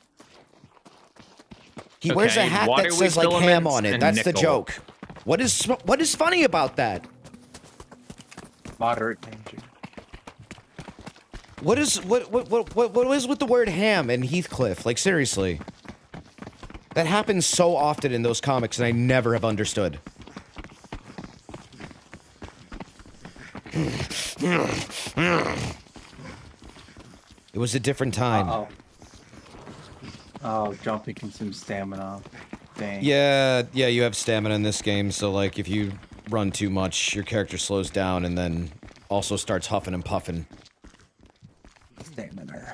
[SPEAKER 2] He wears a
[SPEAKER 1] Okay,
[SPEAKER 2] hat
[SPEAKER 1] water
[SPEAKER 2] that says, like,
[SPEAKER 1] wheel
[SPEAKER 2] ham
[SPEAKER 1] filaments
[SPEAKER 2] on it.
[SPEAKER 1] and
[SPEAKER 2] That's the
[SPEAKER 1] nickel.
[SPEAKER 2] joke. What is funny about that?
[SPEAKER 3] Moderate danger.
[SPEAKER 2] What is with the word ham and Heathcliff? Like, seriously. That happens so often in those comics, and I never have understood. It was a different time.
[SPEAKER 3] Uh-oh. Oh, jumping consumes stamina. Dang.
[SPEAKER 2] Yeah, you have stamina in this game, so, like, if you run too much, your character slows down and then also starts huffing and puffing.
[SPEAKER 3] Stamina.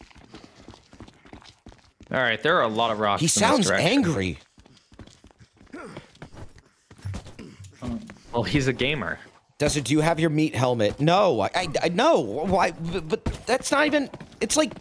[SPEAKER 1] All right, there are a lot of rocks.
[SPEAKER 2] He
[SPEAKER 1] in this
[SPEAKER 2] sounds
[SPEAKER 1] direction.
[SPEAKER 2] angry.
[SPEAKER 1] Well, he's a gamer.
[SPEAKER 2] Desert, do you have your meat helmet? No, I know. Why? But that's not even. It's like.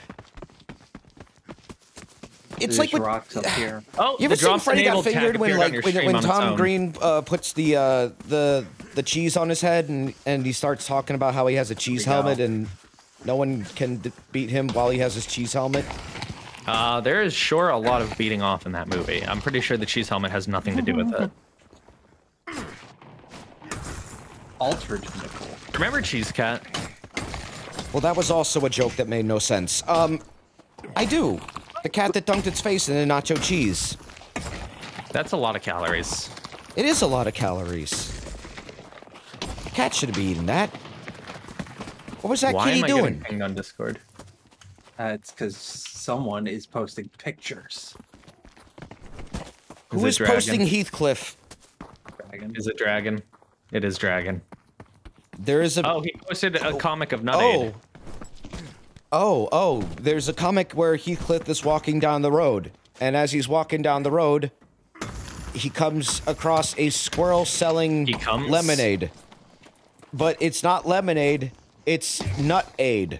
[SPEAKER 2] It's
[SPEAKER 3] There's
[SPEAKER 2] like what,
[SPEAKER 3] rocks up here.
[SPEAKER 1] Oh,
[SPEAKER 2] you ever
[SPEAKER 1] the
[SPEAKER 2] seen
[SPEAKER 1] drops
[SPEAKER 2] Freddy Got
[SPEAKER 1] enabled tab
[SPEAKER 2] Fingered when,
[SPEAKER 1] appeared on
[SPEAKER 2] like,
[SPEAKER 1] your stream
[SPEAKER 2] when
[SPEAKER 1] on its
[SPEAKER 2] Tom
[SPEAKER 1] own.
[SPEAKER 2] Green puts the cheese on his head and he starts talking about how he has a cheese
[SPEAKER 3] There we go.
[SPEAKER 2] helmet and no one can beat him while he has his cheese helmet?
[SPEAKER 1] There is sure a lot of beating off in that movie. I'm pretty sure the cheese helmet has nothing to do with it.
[SPEAKER 3] Altered nickel.
[SPEAKER 1] Remember Cheese Cat?
[SPEAKER 2] Well, that was also a joke that made no sense. I do. The cat that dunked its face in a nacho cheese.
[SPEAKER 1] That's a lot of calories.
[SPEAKER 2] It is a lot of calories. The cat shouldn't be eating that. What was that
[SPEAKER 1] Why
[SPEAKER 2] kitty
[SPEAKER 1] am I
[SPEAKER 2] doing?
[SPEAKER 1] getting pinged on Discord?
[SPEAKER 3] It's because someone is posting pictures.
[SPEAKER 2] Who
[SPEAKER 1] Is it
[SPEAKER 2] is
[SPEAKER 1] Dragon?
[SPEAKER 2] posting Heathcliff?
[SPEAKER 3] Dragon.
[SPEAKER 1] Is it Dragon? It is Dragon.
[SPEAKER 2] There is a...
[SPEAKER 1] Oh, he posted a comic of Nut Aid.
[SPEAKER 2] Oh, there's a comic where Heathcliff is walking down the road. And as he's walking down the road, he comes across a squirrel selling
[SPEAKER 1] He comes?
[SPEAKER 2] lemonade. But it's not lemonade, it's Nut Aid.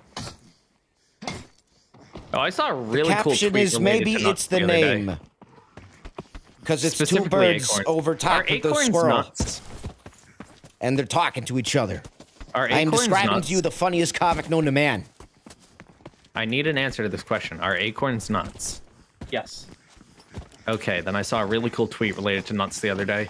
[SPEAKER 1] Oh, I saw a
[SPEAKER 2] The
[SPEAKER 1] really cool
[SPEAKER 2] caption
[SPEAKER 1] tweet
[SPEAKER 2] is
[SPEAKER 1] related
[SPEAKER 2] maybe
[SPEAKER 1] to nuts
[SPEAKER 2] it's the
[SPEAKER 1] other day.
[SPEAKER 2] name. Because it's two
[SPEAKER 1] Specifically
[SPEAKER 2] birds
[SPEAKER 1] acorns.
[SPEAKER 2] over
[SPEAKER 1] Are
[SPEAKER 2] top of the
[SPEAKER 1] acorns
[SPEAKER 2] squirrel.
[SPEAKER 1] nuts?
[SPEAKER 2] And they're talking to each other.
[SPEAKER 1] Are
[SPEAKER 2] I am
[SPEAKER 1] acorns
[SPEAKER 2] describing
[SPEAKER 1] nuts?
[SPEAKER 2] to you the funniest comic known to man.
[SPEAKER 1] I need an answer to this question. Are acorns nuts?
[SPEAKER 3] Yes.
[SPEAKER 1] Okay, then I saw a really cool tweet related to nuts the other day.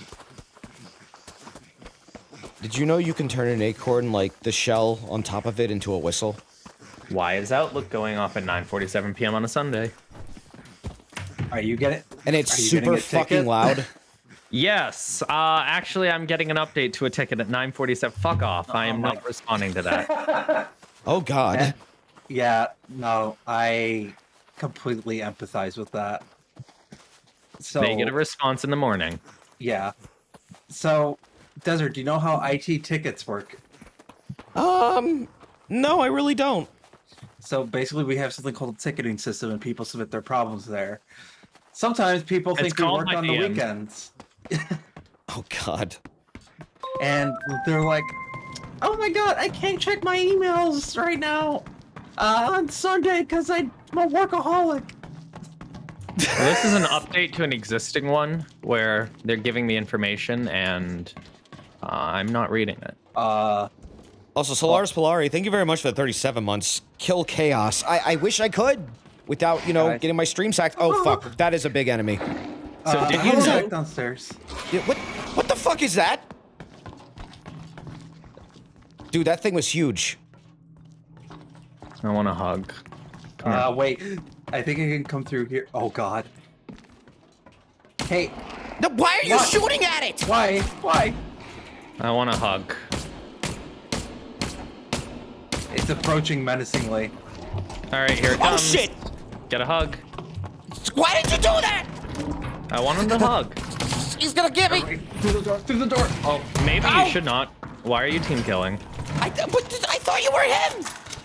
[SPEAKER 2] Did you know you can turn an acorn, like the shell on top of it, into a whistle?
[SPEAKER 1] Why is Outlook going off at 9:47 p.m. on a Sunday?
[SPEAKER 3] Are you getting?
[SPEAKER 2] And it's
[SPEAKER 3] Are you getting
[SPEAKER 2] super
[SPEAKER 3] a
[SPEAKER 2] fucking
[SPEAKER 3] ticket?
[SPEAKER 2] loud.
[SPEAKER 1] Yes. Actually, I'm getting an update to a ticket at 9:47. Fuck off. I am
[SPEAKER 3] my
[SPEAKER 1] not responding to that.
[SPEAKER 2] Oh god.
[SPEAKER 3] Yeah. No, I completely empathize with that. So
[SPEAKER 1] They get a response in the morning.
[SPEAKER 3] yeah. So, Desert, do you know how IT tickets work?
[SPEAKER 2] No, I really don't.
[SPEAKER 3] So basically, we have something called a ticketing system, and people submit their problems there. Sometimes people
[SPEAKER 1] It's
[SPEAKER 3] think we
[SPEAKER 1] called
[SPEAKER 3] work
[SPEAKER 1] my
[SPEAKER 3] on the
[SPEAKER 1] DM.
[SPEAKER 3] weekends,
[SPEAKER 2] Oh god.
[SPEAKER 3] and they're like, "Oh my god, I can't check my emails right now on Sunday because I'm a workaholic."
[SPEAKER 1] This is an update to an existing one where they're giving me information and I'm not reading it.
[SPEAKER 2] Also, Solaris Polari, thank you very much for the 37 months. Kill Chaos. I wish I could without, you know,
[SPEAKER 3] Alright.
[SPEAKER 2] getting my stream sacked. Oh fuck, that is a big enemy.
[SPEAKER 1] So did you
[SPEAKER 3] I'm
[SPEAKER 1] know?
[SPEAKER 3] back downstairs?
[SPEAKER 2] Yeah, what the fuck is that? Dude, that thing was huge.
[SPEAKER 1] I want a hug.
[SPEAKER 3] Wait, I think I can come through here. Oh god. Hey,
[SPEAKER 2] No, why are you
[SPEAKER 3] What?
[SPEAKER 2] shooting at it?
[SPEAKER 3] why? Why?
[SPEAKER 1] I want a hug.
[SPEAKER 3] It's approaching menacingly.
[SPEAKER 1] All right, here it
[SPEAKER 2] Oh
[SPEAKER 1] comes.
[SPEAKER 2] shit!
[SPEAKER 1] Get a hug.
[SPEAKER 2] Why did you do that?
[SPEAKER 1] I want him to hug.
[SPEAKER 2] He's gonna get me.
[SPEAKER 3] Through the door. Through the door.
[SPEAKER 1] Oh, maybe
[SPEAKER 2] Ow.
[SPEAKER 1] you should not. Why are you team killing?
[SPEAKER 2] I thought you were him.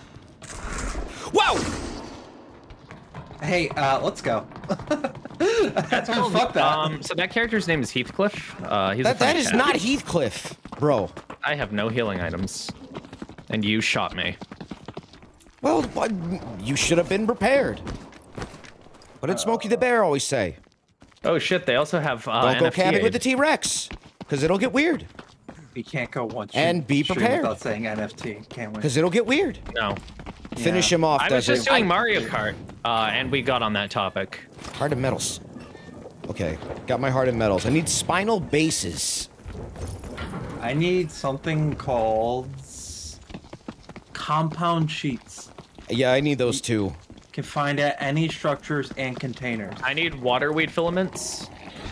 [SPEAKER 2] Whoa!
[SPEAKER 3] Hey, let's go.
[SPEAKER 1] That's
[SPEAKER 3] Fuck that.
[SPEAKER 1] So that character's name is Heathcliff. He's a
[SPEAKER 2] That
[SPEAKER 1] funny
[SPEAKER 2] is
[SPEAKER 1] cat.
[SPEAKER 2] not Heathcliff, bro.
[SPEAKER 1] I have no healing items, and you shot me.
[SPEAKER 2] Well, you should have been prepared. What did Smokey the Bear always say?
[SPEAKER 1] Oh shit! They also have
[SPEAKER 2] Don't go
[SPEAKER 1] NFT
[SPEAKER 2] camping with the
[SPEAKER 1] aid.
[SPEAKER 2] T-Rex, because it'll get weird.
[SPEAKER 3] We can't go one
[SPEAKER 2] And be
[SPEAKER 3] stream
[SPEAKER 2] prepared.
[SPEAKER 3] without saying NFT, can we?
[SPEAKER 2] Because it'll get weird.
[SPEAKER 1] No,
[SPEAKER 2] Finish
[SPEAKER 3] Yeah.
[SPEAKER 2] him off,
[SPEAKER 1] I was
[SPEAKER 2] Desert.
[SPEAKER 1] just doing Mario Kart, and we got on that topic.
[SPEAKER 2] Heart of metals. Okay, got my heart of metals. I need spinal bases.
[SPEAKER 3] I need something called compound sheets.
[SPEAKER 2] Yeah, I need those too.
[SPEAKER 3] Can find at any structures and containers.
[SPEAKER 1] I need waterweed filaments.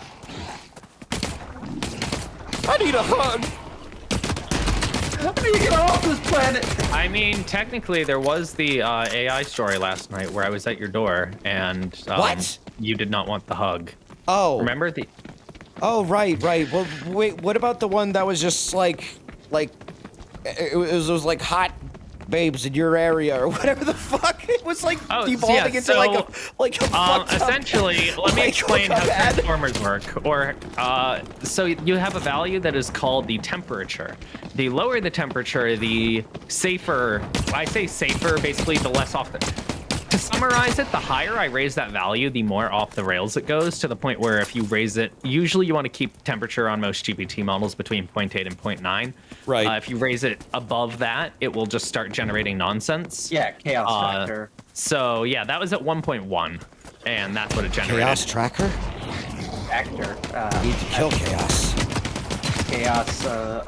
[SPEAKER 2] I need a hug.
[SPEAKER 3] How do you get off this planet?
[SPEAKER 1] I mean, technically, there was the AI story last night where I was at your door and
[SPEAKER 2] What?
[SPEAKER 1] You did not want the hug.
[SPEAKER 2] Oh.
[SPEAKER 1] Remember the?
[SPEAKER 2] Oh, right. Well, wait, what about the one that was just like, it was like hot babes in your area or whatever the fuck? It was like devolving into like a fucked up-
[SPEAKER 1] essentially, let me explain how transformers work. Or, so you have a value that is called the temperature. The lower the temperature, the safer. I say safer, basically, the less off the. To summarize it, the higher I raise that value, the more off the rails it goes, to the point where if you raise it, usually you want to keep temperature on most GPT models between 0.8 and 0.9.
[SPEAKER 2] Right.
[SPEAKER 1] If you raise it above that, it will just start generating nonsense.
[SPEAKER 3] Yeah, chaos factor.
[SPEAKER 1] So yeah, that was at 1.1, and that's what it generated.
[SPEAKER 2] Chaos tracker?
[SPEAKER 3] Factor.
[SPEAKER 2] Need to kill chaos.
[SPEAKER 3] Chaos.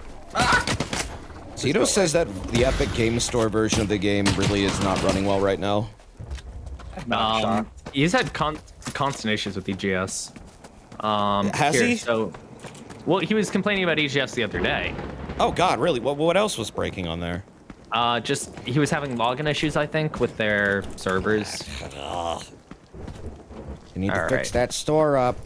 [SPEAKER 2] Zito says that the Epic Game Store version of the game really is not running well right now.
[SPEAKER 3] Not shocked.
[SPEAKER 1] He's had constant issues with EGS.
[SPEAKER 2] Has he?
[SPEAKER 1] So, well, he was complaining about EGS the other day.
[SPEAKER 2] Oh God, really? What else was breaking on there?
[SPEAKER 1] Just he was having login issues, I think, with their servers.
[SPEAKER 2] You need to fix that store up.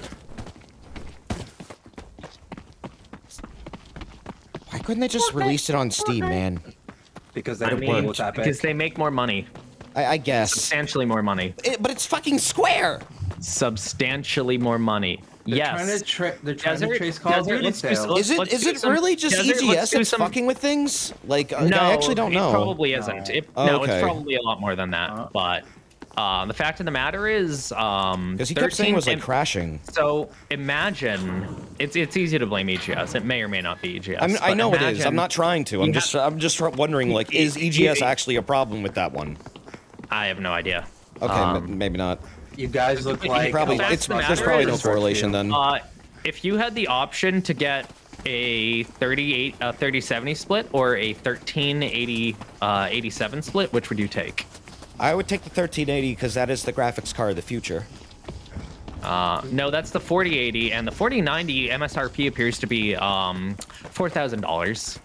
[SPEAKER 2] Why couldn't they just release it on Steam, man?
[SPEAKER 3] Because they
[SPEAKER 1] I
[SPEAKER 3] don't
[SPEAKER 1] mean,
[SPEAKER 3] work with Epic.
[SPEAKER 1] because they make more money,
[SPEAKER 2] I guess.
[SPEAKER 1] substantially more money,
[SPEAKER 2] But it's fucking Square!
[SPEAKER 1] substantially more money.
[SPEAKER 3] They're
[SPEAKER 1] Yes.
[SPEAKER 3] They're trying to trace Call of Duty
[SPEAKER 1] let's do
[SPEAKER 3] sales.
[SPEAKER 1] some-
[SPEAKER 2] Is
[SPEAKER 1] let's do
[SPEAKER 2] it
[SPEAKER 1] some-
[SPEAKER 2] really just
[SPEAKER 1] Desert, let's
[SPEAKER 2] EGS
[SPEAKER 1] do
[SPEAKER 2] that's
[SPEAKER 1] some-
[SPEAKER 2] fucking with things? Like,
[SPEAKER 1] No,
[SPEAKER 2] I actually don't know.
[SPEAKER 1] It probably isn't. No,
[SPEAKER 2] Okay.
[SPEAKER 1] it's probably a lot more than that. But the fact of the matter is,
[SPEAKER 2] Because he kept saying it was like crashing.
[SPEAKER 1] So imagine it's easy to blame EGS. It may or may not be EGS.
[SPEAKER 2] I know it is.
[SPEAKER 1] imagine-
[SPEAKER 2] I'm not trying to. I'm just wondering, like, is EGS actually a problem with that one?
[SPEAKER 1] I have no idea.
[SPEAKER 2] Okay, maybe not.
[SPEAKER 3] You guys look like
[SPEAKER 2] Probably
[SPEAKER 1] fact
[SPEAKER 2] it's
[SPEAKER 1] of the
[SPEAKER 2] there's
[SPEAKER 1] matter
[SPEAKER 2] probably no
[SPEAKER 1] is-
[SPEAKER 2] correlation then.
[SPEAKER 1] If you had the option to get a 3070 split or a 1380 87 split, which would you take?
[SPEAKER 2] I would take the 1380 because that is the graphics card of the future.
[SPEAKER 1] No, that's the 4080, and the 4090 MSRP appears to be $4,000.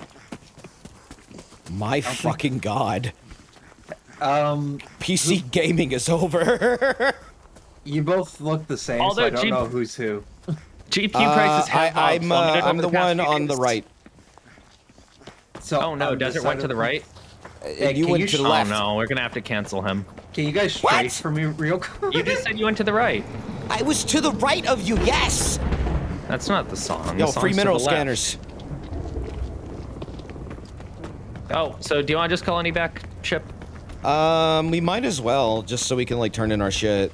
[SPEAKER 2] My fucking god. PC
[SPEAKER 3] PC
[SPEAKER 2] gaming is over.
[SPEAKER 3] You both look the same, so
[SPEAKER 1] Although
[SPEAKER 3] I don't know who's who.
[SPEAKER 1] GPU prices have plummeted
[SPEAKER 2] I'm
[SPEAKER 1] over
[SPEAKER 2] the
[SPEAKER 1] past
[SPEAKER 2] one
[SPEAKER 1] few
[SPEAKER 2] on the
[SPEAKER 1] days.
[SPEAKER 2] right.
[SPEAKER 3] So
[SPEAKER 1] Oh no, Desert went to the right.
[SPEAKER 3] Hey,
[SPEAKER 2] You
[SPEAKER 3] can
[SPEAKER 2] went
[SPEAKER 3] you
[SPEAKER 2] to the
[SPEAKER 3] sh-
[SPEAKER 2] left.
[SPEAKER 1] Oh no, we're gonna have to cancel him.
[SPEAKER 3] Can you guys
[SPEAKER 2] What?
[SPEAKER 3] trace for me real quick?
[SPEAKER 1] You just said you went to the right.
[SPEAKER 2] I was to the right of you, yes!
[SPEAKER 1] That's not the song.
[SPEAKER 2] Yo,
[SPEAKER 1] The song's
[SPEAKER 2] free
[SPEAKER 1] to
[SPEAKER 2] mineral
[SPEAKER 1] the left.
[SPEAKER 2] scanners.
[SPEAKER 1] Oh, so do you want to just call any back, Chip?
[SPEAKER 2] We might as well, just so we can, like, turn in our shit.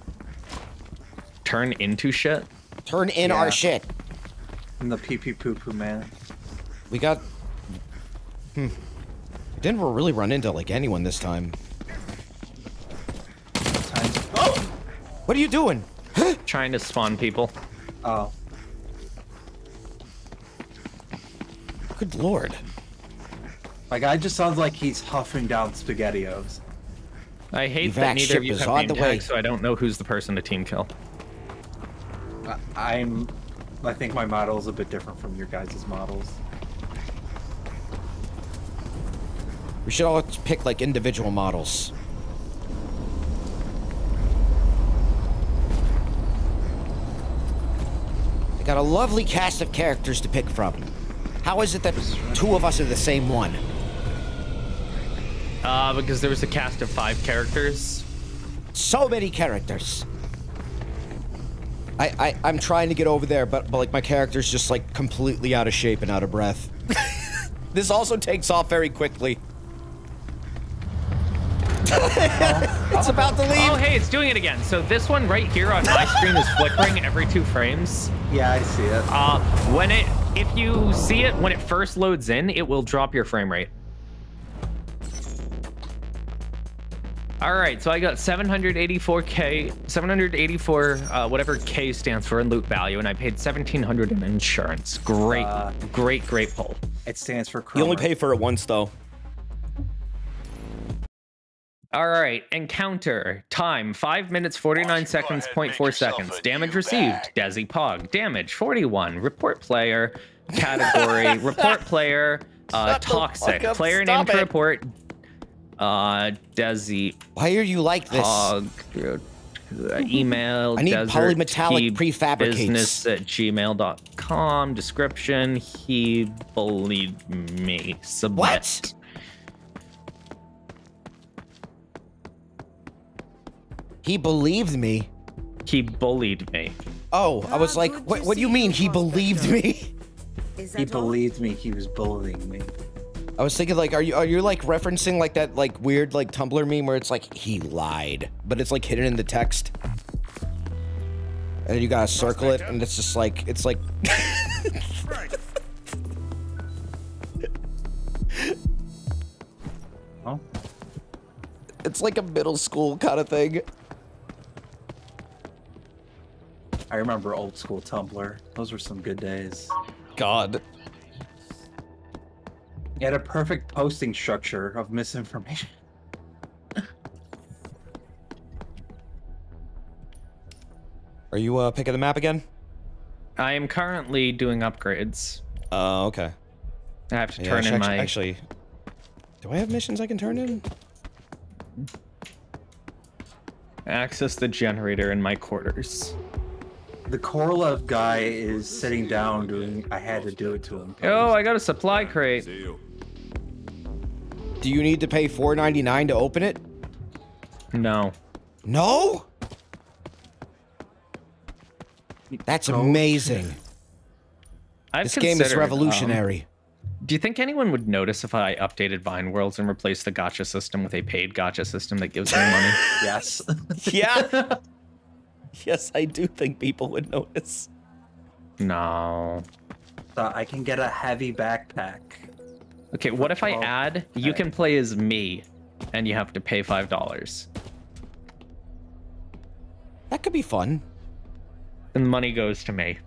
[SPEAKER 1] Turn into shit?
[SPEAKER 2] Turn in
[SPEAKER 3] Yeah.
[SPEAKER 2] our shit.
[SPEAKER 3] I'm the pee poo poo man.
[SPEAKER 2] We got... We didn't really run into, like, anyone this time.
[SPEAKER 3] Oh!
[SPEAKER 2] What are you doing?
[SPEAKER 1] Trying to spawn people.
[SPEAKER 3] Oh.
[SPEAKER 2] Good lord.
[SPEAKER 3] My guy just sounds like he's huffing down SpaghettiOs.
[SPEAKER 1] I hate
[SPEAKER 2] Evac
[SPEAKER 1] that neither
[SPEAKER 2] ship
[SPEAKER 1] of you
[SPEAKER 2] is
[SPEAKER 1] have
[SPEAKER 2] on
[SPEAKER 1] name
[SPEAKER 2] the way.
[SPEAKER 1] tags, so I don't know who's the person to team kill.
[SPEAKER 3] I think my model is a bit different from your guys' models.
[SPEAKER 2] We should all pick, like, individual models. I got a lovely cast of characters to pick from. How is it that two of us are the same one?
[SPEAKER 1] Because there was a cast of 5 characters.
[SPEAKER 2] So many characters. I'm trying to get over there, but like my character's just like completely out of shape and out of breath. This also takes off very quickly. It's about to leave.
[SPEAKER 1] Oh, hey, it's doing it again. So this one right here on my screen is flickering every 2 frames.
[SPEAKER 3] Yeah, I see it.
[SPEAKER 1] If you see it when it first loads in, it will drop your frame rate. All right, so I got 784 whatever K stands for in loot value, and I paid 1,700 in insurance. Great, great pull.
[SPEAKER 3] It stands for
[SPEAKER 2] You only
[SPEAKER 3] Cromer.
[SPEAKER 2] pay for it once, though.
[SPEAKER 1] All right, encounter. Time, 5 minutes, 49 seconds, 0.4 seconds. Damage received, Desi Pog. Damage, 41. Report player. Category, report player. Toxic. Player name to report. Desi
[SPEAKER 2] Why are you like this?
[SPEAKER 1] Pog. Email.
[SPEAKER 2] I need
[SPEAKER 1] Desert
[SPEAKER 2] polymetallic prefabricates.
[SPEAKER 1] business@gmail.com. Description, he bullied me. Submit.
[SPEAKER 2] What? He believed me.
[SPEAKER 1] He bullied me.
[SPEAKER 2] Oh, I was like, what do you mean he believed me?
[SPEAKER 3] He believed me. He was bullying me.
[SPEAKER 2] I was thinking like, are you like referencing like that like weird like Tumblr meme where it's like he lied, but it's like hidden in the text, and you gotta circle it, and it's just like it's like.
[SPEAKER 3] Oh.
[SPEAKER 2] It's like a middle school kind of thing.
[SPEAKER 3] I remember old school Tumblr. Those were some good days.
[SPEAKER 2] God.
[SPEAKER 3] You had a perfect posting structure of misinformation.
[SPEAKER 2] Are you picking the map again?
[SPEAKER 1] I am currently doing upgrades.
[SPEAKER 2] Oh, okay.
[SPEAKER 1] I have to
[SPEAKER 2] Yeah,
[SPEAKER 1] turn in my...
[SPEAKER 2] actually, do I have missions I can turn in?
[SPEAKER 1] Access the generator in my quarters.
[SPEAKER 3] The Korolev guy is sitting down doing. I had to do it to him.
[SPEAKER 1] Oh, I got a supply crate.
[SPEAKER 2] Do you need to pay $4.99 to open it?
[SPEAKER 1] No.
[SPEAKER 2] No? That's amazing. This game is revolutionary.
[SPEAKER 1] Do you think anyone would notice if I updated Vine Worlds and replaced the gacha system with a paid gacha system that gives me money?
[SPEAKER 3] Yes.
[SPEAKER 2] Yeah. Yes, I do think people would notice.
[SPEAKER 1] No.
[SPEAKER 3] So I can get a heavy backpack.
[SPEAKER 1] Okay, what if I add, you can play as me, and you have to pay $5?
[SPEAKER 2] That could be fun.
[SPEAKER 1] And the money goes to me.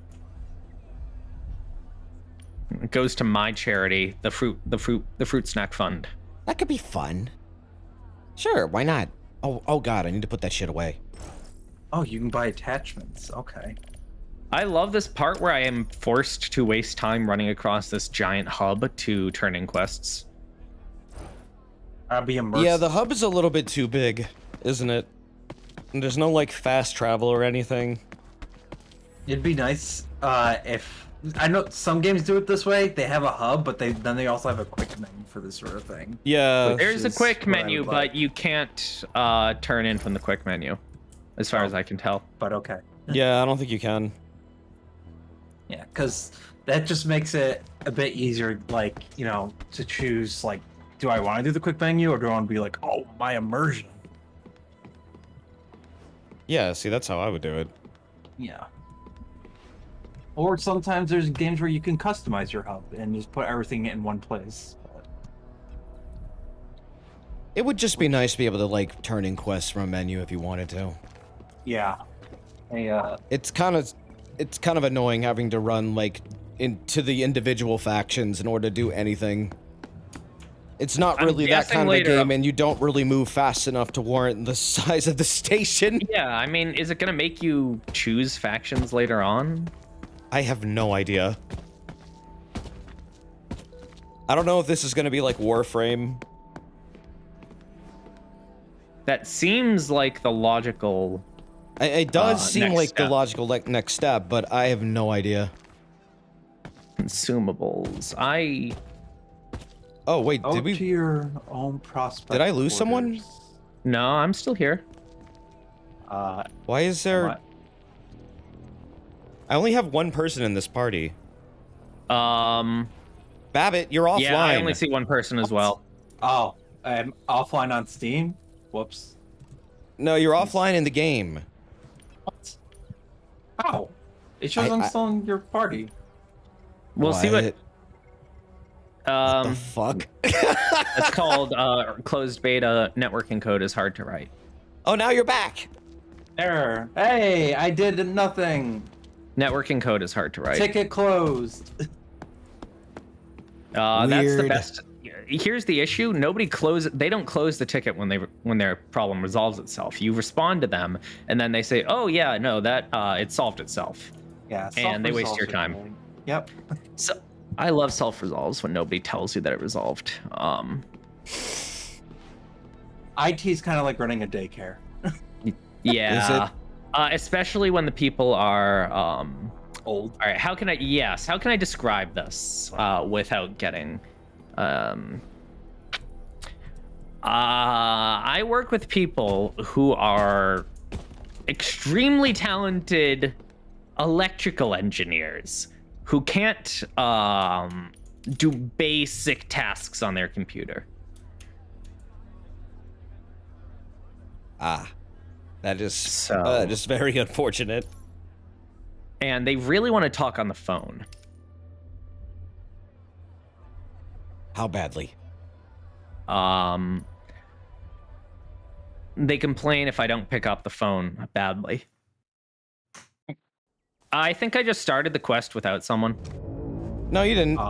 [SPEAKER 1] It goes to my charity, the fruit snack fund.
[SPEAKER 2] That could be fun. Sure, why not? Oh God, I need to put that shit away.
[SPEAKER 3] Oh, you can buy attachments. Okay.
[SPEAKER 1] I love this part where I am forced to waste time running across this giant hub to turn in quests.
[SPEAKER 3] I'll be immersed.
[SPEAKER 2] Yeah, the hub is a little bit too big, isn't it? And there's no like fast travel or anything.
[SPEAKER 3] It'd be nice if I know some games do it this way. They have a hub, but then they also have a quick menu for this sort of thing.
[SPEAKER 2] Yeah.
[SPEAKER 1] There's a quick
[SPEAKER 3] what I
[SPEAKER 1] menu,
[SPEAKER 3] would like.
[SPEAKER 1] but you can't turn in from the quick menu, as far as I can tell.
[SPEAKER 3] But okay.
[SPEAKER 2] Yeah, I don't think you can.
[SPEAKER 3] Yeah, because that just makes it a bit easier, like, you know, to choose, like, do I want to do the quick menu or do I want to be like, oh, my immersion?
[SPEAKER 2] Yeah, see, that's how I would do it.
[SPEAKER 3] Yeah. Or sometimes there's games where you can customize your hub and just put everything in one place.
[SPEAKER 2] It would just be nice to be able to like turn in quests from a menu if you wanted to.
[SPEAKER 3] Yeah.
[SPEAKER 2] It's kind of annoying having to run like into the individual factions in order to do anything. It's not really that kind of a game, and you don't really move fast enough to warrant the size of the station.
[SPEAKER 1] Yeah, I mean, is it gonna make you choose factions later on?
[SPEAKER 2] I have no idea. I don't know if this is gonna be like Warframe.
[SPEAKER 1] That seems like the logical.
[SPEAKER 2] It does seem
[SPEAKER 1] next
[SPEAKER 2] like
[SPEAKER 1] step.
[SPEAKER 2] the logical next step, but I have no idea.
[SPEAKER 1] Consumables.
[SPEAKER 2] Oh wait, did
[SPEAKER 3] to
[SPEAKER 2] we?
[SPEAKER 3] your own prospect.
[SPEAKER 2] Did I lose someone?
[SPEAKER 3] orders.
[SPEAKER 1] No, I'm still here.
[SPEAKER 2] Why is there?
[SPEAKER 3] What?
[SPEAKER 2] I only have one person in this party. Babbitt, you're offline.
[SPEAKER 1] Yeah, I only see one person as well.
[SPEAKER 3] Oh, I'm offline on Steam? Whoops.
[SPEAKER 2] No, you're offline in the game.
[SPEAKER 3] What? How? It shows I'm still in your party.
[SPEAKER 1] We'll see what.
[SPEAKER 2] What the fuck?
[SPEAKER 1] It's called closed beta. Networking code is hard to write.
[SPEAKER 2] Oh, now you're back.
[SPEAKER 3] Error. Hey, I did nothing.
[SPEAKER 1] Networking code is hard to write.
[SPEAKER 3] Ticket closed.
[SPEAKER 1] That's the
[SPEAKER 2] Weird.
[SPEAKER 1] best. here's the issue. They don't close the ticket when their problem resolves itself. You respond to them, and then they say, "Oh yeah, no, that it solved itself."
[SPEAKER 3] Yeah,
[SPEAKER 1] And they waste
[SPEAKER 3] self-resolves
[SPEAKER 1] your
[SPEAKER 3] are
[SPEAKER 1] time.
[SPEAKER 3] annoying. Yep.
[SPEAKER 1] So I love self-resolves when nobody tells you that it resolved.
[SPEAKER 3] IT is kind of like running a daycare.
[SPEAKER 1] Yeah.
[SPEAKER 2] Is it?
[SPEAKER 1] Especially when the people are
[SPEAKER 3] Old.
[SPEAKER 1] all right, how can I describe this without getting I work with people who are extremely talented electrical engineers who can't do basic tasks on their computer.
[SPEAKER 2] That is
[SPEAKER 1] So-
[SPEAKER 2] just very unfortunate.
[SPEAKER 1] And they really want to talk on the phone.
[SPEAKER 2] How badly?
[SPEAKER 1] They complain if I don't pick up the phone badly. I think I just started the quest without someone.
[SPEAKER 2] No, you didn't.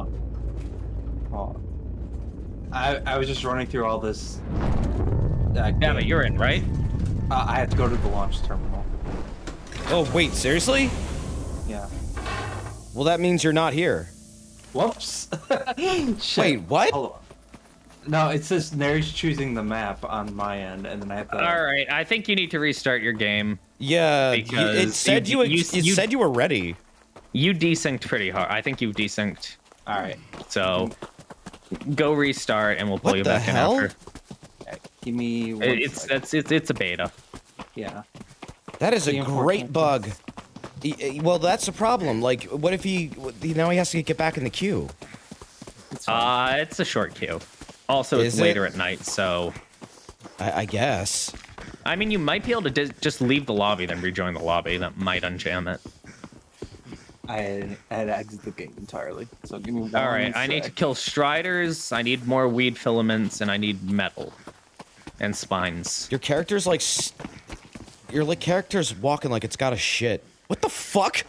[SPEAKER 3] I was just running through all this.
[SPEAKER 1] Yeah, but you're in, right?
[SPEAKER 3] I had to go to the launch terminal.
[SPEAKER 2] Oh, wait, seriously?
[SPEAKER 3] Yeah.
[SPEAKER 2] Well, that means you're not here.
[SPEAKER 3] Whoops. Shit.
[SPEAKER 2] Wait, what?
[SPEAKER 3] Hold on. No, it says Nary's choosing the map on my end, and then I have to.
[SPEAKER 1] All right, I think you need to restart your game.
[SPEAKER 2] Yeah,
[SPEAKER 1] Because
[SPEAKER 2] it said you said you were ready.
[SPEAKER 1] You desynced pretty hard. I think you've desynced.
[SPEAKER 3] All right.
[SPEAKER 1] So go restart, and we'll pull
[SPEAKER 2] What
[SPEAKER 1] you
[SPEAKER 2] the
[SPEAKER 1] back
[SPEAKER 2] hell?
[SPEAKER 1] in after.
[SPEAKER 3] Okay, give me. One second.
[SPEAKER 1] It's a beta.
[SPEAKER 3] Yeah.
[SPEAKER 2] That is a
[SPEAKER 3] The
[SPEAKER 2] great
[SPEAKER 3] unfortunate
[SPEAKER 2] bug. Well, that's the problem. Like, what if now he has to get back in the queue?
[SPEAKER 3] It's fine.
[SPEAKER 1] It's a short queue. Also, it's
[SPEAKER 2] Is it?
[SPEAKER 1] later at night, so
[SPEAKER 2] I guess.
[SPEAKER 1] I mean, you might be able to just leave the lobby, then rejoin the lobby. That might unjam it.
[SPEAKER 3] I had to exit the game entirely. So give me one.
[SPEAKER 1] All right, I need to kill striders. I need more weed filaments, and I need metal and spines.
[SPEAKER 2] Your character's like, your character's walking like it's got a shit. What the fuck?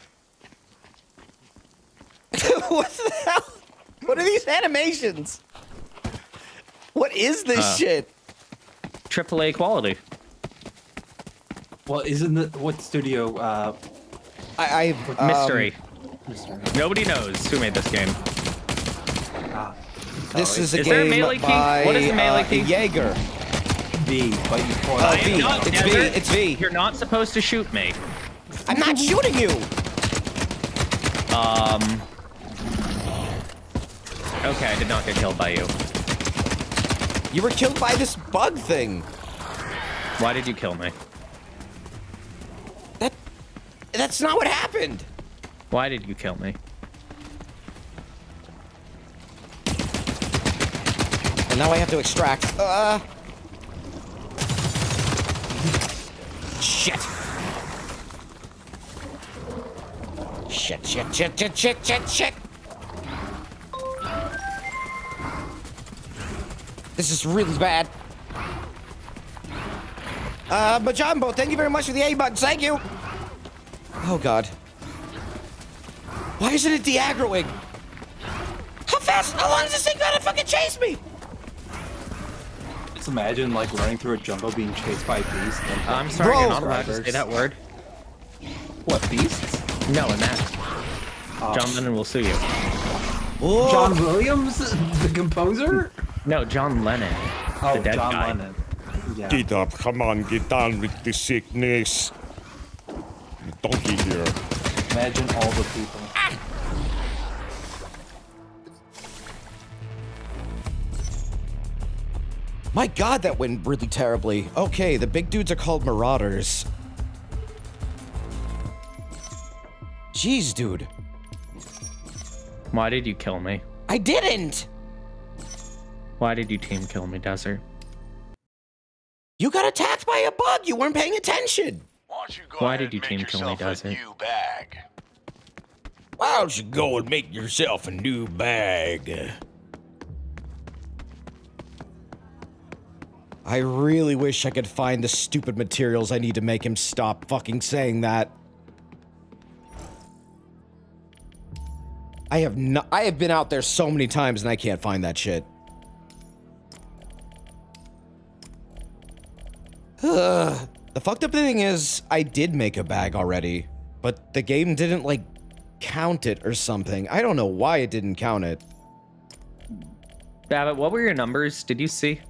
[SPEAKER 2] What the hell? What are these animations? What is this shit?
[SPEAKER 1] AAA quality.
[SPEAKER 3] Well, isn't the what studio?
[SPEAKER 1] Mystery.
[SPEAKER 3] Mystery.
[SPEAKER 1] Nobody knows who made this game.
[SPEAKER 2] This is a
[SPEAKER 1] Is there a
[SPEAKER 2] game
[SPEAKER 1] melee key?
[SPEAKER 2] by
[SPEAKER 1] What is the melee key?
[SPEAKER 2] Jaeger.
[SPEAKER 3] V, but you pour
[SPEAKER 2] Oh,
[SPEAKER 3] it.
[SPEAKER 2] V.
[SPEAKER 1] No,
[SPEAKER 2] It's
[SPEAKER 1] Desert,
[SPEAKER 2] V. It's V.
[SPEAKER 1] You're not supposed to shoot me.
[SPEAKER 2] I'm not shooting you.
[SPEAKER 1] Okay, I did not get killed by you.
[SPEAKER 2] You were killed by this bug thing.
[SPEAKER 1] Why did you kill me?
[SPEAKER 2] That's not what happened.
[SPEAKER 1] Why did you kill me?
[SPEAKER 2] And now I have to extract. Shit. Shit. This is really bad. Majambo, thank you very much for the A button. Thank you. Oh, God. Why isn't it de-aggroing? How long is this thing gonna fucking chase me?
[SPEAKER 3] Just imagine like running through a jungle being chased by beasts. And
[SPEAKER 1] I'm sorry,
[SPEAKER 2] Bro.
[SPEAKER 1] you're not allowed to say that word.
[SPEAKER 3] What beasts?
[SPEAKER 1] No, and that. John Lennon will sue you.
[SPEAKER 2] Whoa.
[SPEAKER 3] John Williams, the composer.
[SPEAKER 1] No, John Lennon.
[SPEAKER 3] Oh,
[SPEAKER 1] the dead
[SPEAKER 3] John
[SPEAKER 1] guy.
[SPEAKER 3] Lennon. Yeah.
[SPEAKER 5] Get up, come on, get down with the sickness. Donkey here.
[SPEAKER 3] Imagine all the people.
[SPEAKER 2] My God, that went really terribly. Okay, the big dudes are called Marauders. Jeez, dude.
[SPEAKER 1] Why did you kill me?
[SPEAKER 2] I didn't!
[SPEAKER 1] Why did you team kill me, Desert?
[SPEAKER 2] You got attacked by a bug! You weren't paying attention!
[SPEAKER 4] Why don't you go
[SPEAKER 1] Why
[SPEAKER 4] ahead
[SPEAKER 1] did you
[SPEAKER 4] and
[SPEAKER 1] team
[SPEAKER 4] make
[SPEAKER 1] kill me,
[SPEAKER 4] yourself
[SPEAKER 1] Desert?
[SPEAKER 4] a new bag?
[SPEAKER 2] Why don't you go and make yourself a new bag? I really wish I could find the stupid materials I need to make him stop fucking saying that. I have been out there so many times and I can't find that shit. The fucked up thing is, I did make a bag already, but the game didn't, like, count it or something. I don't know why it didn't count it.
[SPEAKER 1] Babbitt, what were your numbers? Did you see?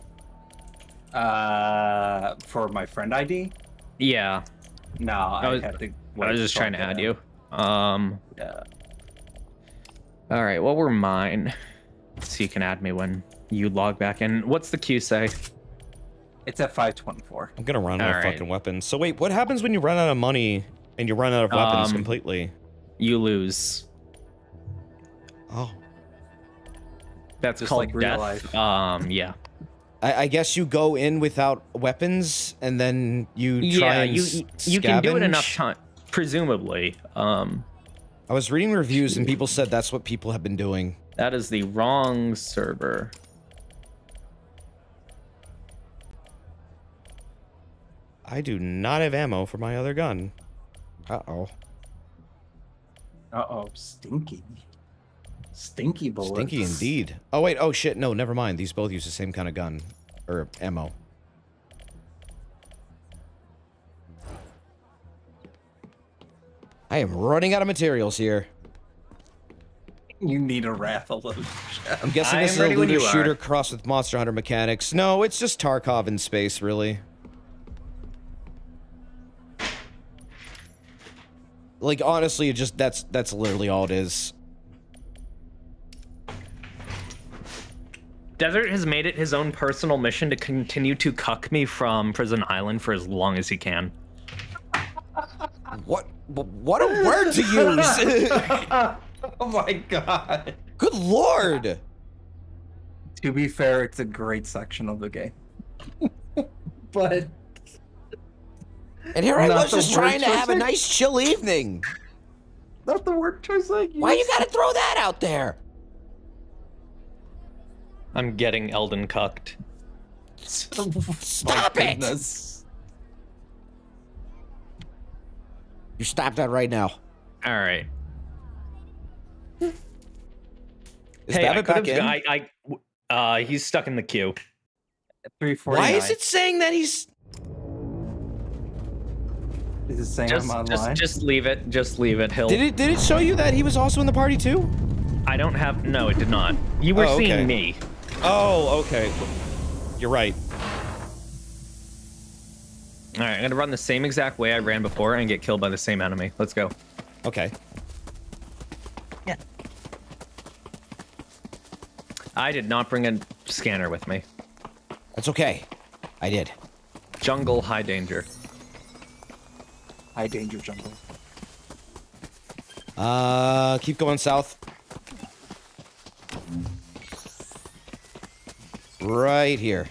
[SPEAKER 3] For my friend ID?
[SPEAKER 1] Yeah.
[SPEAKER 3] No, I had to.
[SPEAKER 1] I was just trying to add you.
[SPEAKER 3] Yeah.
[SPEAKER 1] All right, what were mine? So you can add me when you log back in. What's the queue say?
[SPEAKER 3] It's at 524.
[SPEAKER 2] I'm gonna run out of
[SPEAKER 1] Alright.
[SPEAKER 2] fucking weapons. So wait, what happens when you run out of money and you run out of weapons completely?
[SPEAKER 1] You lose.
[SPEAKER 2] Oh.
[SPEAKER 1] That's
[SPEAKER 3] Just
[SPEAKER 1] called
[SPEAKER 3] like real
[SPEAKER 1] death.
[SPEAKER 3] life.
[SPEAKER 1] Yeah.
[SPEAKER 2] I guess you go in without weapons and then you try
[SPEAKER 1] Yeah,
[SPEAKER 2] and
[SPEAKER 1] you can do it
[SPEAKER 2] scavenge?
[SPEAKER 1] enough time, presumably.
[SPEAKER 2] I was reading reviews and people said that's what people have been doing.
[SPEAKER 1] That is the wrong server.
[SPEAKER 2] I do not have ammo for my other gun. Uh-oh.
[SPEAKER 3] Uh-oh, stinky. Stinky bullets.
[SPEAKER 2] Stinky indeed. Oh, wait. Oh, shit. No, never mind. These both use the same kind of gun. Or ammo. I am running out of materials here.
[SPEAKER 3] You need a raffle.
[SPEAKER 2] I'm guessing
[SPEAKER 1] I
[SPEAKER 2] this
[SPEAKER 1] am
[SPEAKER 2] is a
[SPEAKER 1] ready when
[SPEAKER 2] looter
[SPEAKER 1] you are.
[SPEAKER 2] shooter crossed with Monster Hunter mechanics. No, it's just Tarkov in space, really. Like, honestly, it just that's literally all it is.
[SPEAKER 1] Desert has made it his own personal mission to continue to cuck me from Prison Island for as long as he can.
[SPEAKER 2] What a word to use!
[SPEAKER 3] Oh my god.
[SPEAKER 2] Good lord!
[SPEAKER 3] To be fair, it's a great section of the game. But
[SPEAKER 2] And here I
[SPEAKER 3] Not
[SPEAKER 2] was
[SPEAKER 3] the
[SPEAKER 2] just
[SPEAKER 3] word
[SPEAKER 2] trying to have a
[SPEAKER 3] choice.
[SPEAKER 2] nice chill evening.
[SPEAKER 3] not the word choice I used.
[SPEAKER 2] Why you gotta throw that out there?
[SPEAKER 1] I'm getting Elden cucked.
[SPEAKER 2] Stop
[SPEAKER 3] My
[SPEAKER 2] it!
[SPEAKER 3] goodness.
[SPEAKER 2] You stop that right now.
[SPEAKER 1] All right.
[SPEAKER 2] Is
[SPEAKER 1] Hey, I
[SPEAKER 2] Babbitt back
[SPEAKER 1] could've-
[SPEAKER 2] in?
[SPEAKER 1] he's stuck in the queue.
[SPEAKER 3] 349.
[SPEAKER 2] Why is it saying that he's...
[SPEAKER 3] Is it saying I'm online?
[SPEAKER 1] Just leave it. Just leave it. He'll.
[SPEAKER 2] Did it show you that he was also in the party too?
[SPEAKER 1] I don't have. No, it did not. You were
[SPEAKER 2] Oh, okay.
[SPEAKER 1] seeing me.
[SPEAKER 2] Oh, okay. You're right.
[SPEAKER 1] All right, I'm gonna run the same exact way I ran before and get killed by the same enemy. Let's go.
[SPEAKER 2] Okay.
[SPEAKER 3] Yeah.
[SPEAKER 1] I did not bring a scanner with me.
[SPEAKER 2] That's okay. I did.
[SPEAKER 1] Jungle, high danger.
[SPEAKER 3] High danger jungle.
[SPEAKER 2] Keep going south. Right here.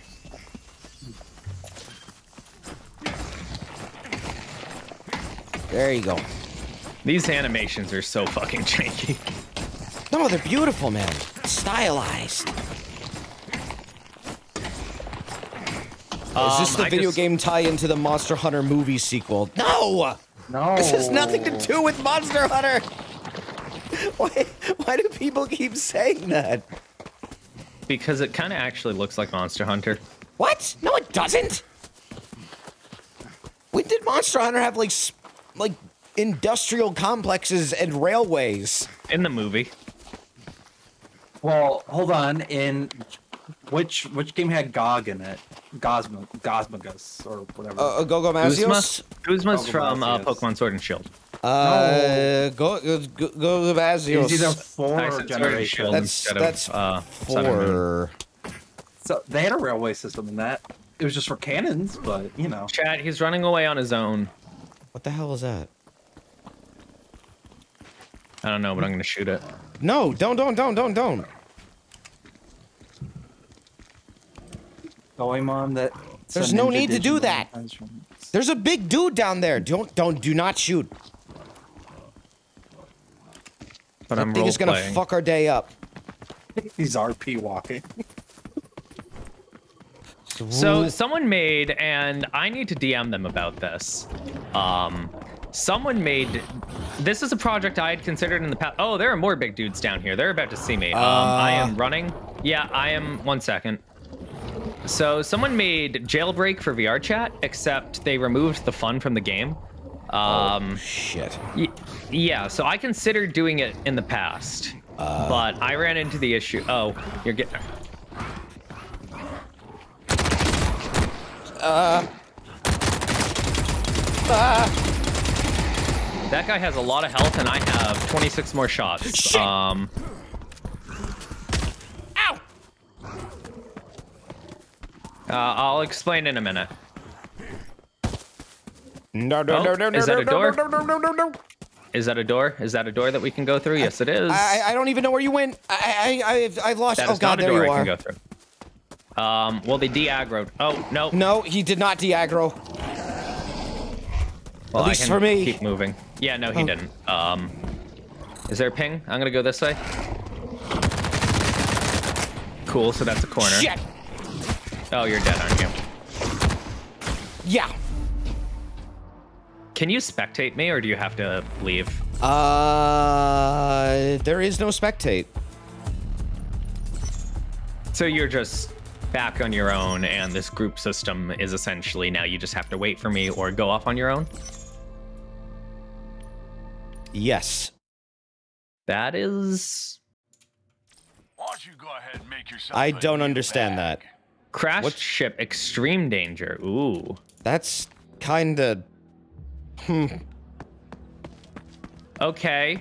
[SPEAKER 2] There you go.
[SPEAKER 1] These animations are so fucking janky.
[SPEAKER 2] No, they're beautiful, man. Stylized. Is this the
[SPEAKER 1] I
[SPEAKER 2] video
[SPEAKER 1] just-
[SPEAKER 2] game tie-in to the Monster Hunter movie sequel? No!
[SPEAKER 3] No.
[SPEAKER 2] This has nothing to do with Monster Hunter! Why do people keep saying that?
[SPEAKER 1] Because it kind of actually looks like Monster Hunter.
[SPEAKER 2] What? No, it doesn't! When did Monster Hunter have, like industrial complexes and railways?
[SPEAKER 1] In the movie.
[SPEAKER 3] Well, hold on. In which game had GOG in it? Gosmagus or whatever.
[SPEAKER 2] Gogo Mazios?
[SPEAKER 1] Guzma's
[SPEAKER 3] Gogo
[SPEAKER 1] from
[SPEAKER 3] Mazios.
[SPEAKER 1] Pokemon Sword and Shield.
[SPEAKER 2] Gogo Mazios.
[SPEAKER 3] It's either
[SPEAKER 1] I
[SPEAKER 3] 4
[SPEAKER 1] said Sword and
[SPEAKER 3] generations.
[SPEAKER 1] Shield instead of,
[SPEAKER 2] That's
[SPEAKER 1] Sun and Moon.
[SPEAKER 2] 4.
[SPEAKER 3] So they had a railway system in that. It was just for cannons, but you know.
[SPEAKER 1] Chat, he's running away on his own.
[SPEAKER 2] What the hell is that?
[SPEAKER 1] I don't know, but I'm gonna shoot it.
[SPEAKER 2] No, don't.
[SPEAKER 3] Goemon that.
[SPEAKER 2] There's no need to do that. There's a big dude down there. Do not shoot.
[SPEAKER 1] But
[SPEAKER 2] That
[SPEAKER 1] I'm
[SPEAKER 2] thing
[SPEAKER 1] role
[SPEAKER 2] is gonna
[SPEAKER 1] playing.
[SPEAKER 2] fuck our day up.
[SPEAKER 3] He's RP walking.
[SPEAKER 1] So someone made, and I need to DM them about this. Someone made. This is a project I had considered in the past. Oh, there are more big dudes down here. They're about to see me. I am running. Yeah, I am. 1 second. So someone made Jailbreak for VR chat, except they removed the fun from the game.
[SPEAKER 2] Shit.
[SPEAKER 1] Yeah, so I considered doing it in the past, but I ran into the issue. Oh, you're getting. That guy has a lot of health, and I have 26 more shots.
[SPEAKER 2] Shit.
[SPEAKER 1] Ow! I'll explain in a minute.
[SPEAKER 2] No,
[SPEAKER 1] Is that a door?
[SPEAKER 2] no.
[SPEAKER 1] Is that a door? Is that a door that we can go through? Yes, it is.
[SPEAKER 2] I don't even know where you went. I've lost.
[SPEAKER 1] That
[SPEAKER 2] Oh
[SPEAKER 1] is
[SPEAKER 2] god,
[SPEAKER 1] not a
[SPEAKER 2] there
[SPEAKER 1] door
[SPEAKER 2] you
[SPEAKER 1] I
[SPEAKER 2] are.
[SPEAKER 1] can go through. Well, they de-aggroed. Oh, no.
[SPEAKER 2] No, he did not de-aggro.
[SPEAKER 1] Well,
[SPEAKER 2] At least
[SPEAKER 1] I can
[SPEAKER 2] for me.
[SPEAKER 1] keep moving. Yeah, no, he
[SPEAKER 2] Oh.
[SPEAKER 1] didn't. Is there a ping? I'm gonna go this way. Cool, so that's a corner.
[SPEAKER 2] Shit.
[SPEAKER 1] Oh, you're dead, aren't you?
[SPEAKER 2] Yeah.
[SPEAKER 1] Can you spectate me, or do you have to leave?
[SPEAKER 2] There is no spectate.
[SPEAKER 1] So you're just back on your own, and this group system is essentially now you just have to wait for me or go off on your own?
[SPEAKER 2] Yes.
[SPEAKER 1] That is...
[SPEAKER 4] Why don't you go ahead and make yourself
[SPEAKER 2] I
[SPEAKER 4] a
[SPEAKER 2] don't
[SPEAKER 4] new
[SPEAKER 2] understand
[SPEAKER 4] bag?
[SPEAKER 2] that.
[SPEAKER 1] Crash
[SPEAKER 2] What?
[SPEAKER 1] ship extreme danger. Ooh.
[SPEAKER 2] That's kinda...
[SPEAKER 1] Okay.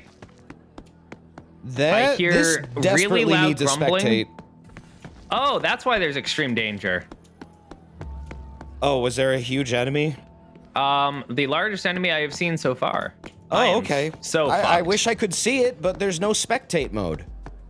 [SPEAKER 2] That,
[SPEAKER 1] I hear
[SPEAKER 2] this
[SPEAKER 1] really
[SPEAKER 2] desperately
[SPEAKER 1] loud
[SPEAKER 2] needs
[SPEAKER 1] grumbling.
[SPEAKER 2] a spectate.
[SPEAKER 1] Oh, that's why there's extreme danger.
[SPEAKER 2] Oh, was there a huge enemy?
[SPEAKER 1] The largest enemy I have seen so far. I
[SPEAKER 2] Oh,
[SPEAKER 1] am
[SPEAKER 2] okay.
[SPEAKER 1] So
[SPEAKER 2] I
[SPEAKER 1] fucked.
[SPEAKER 2] wish I could see it, but there's no spectate mode.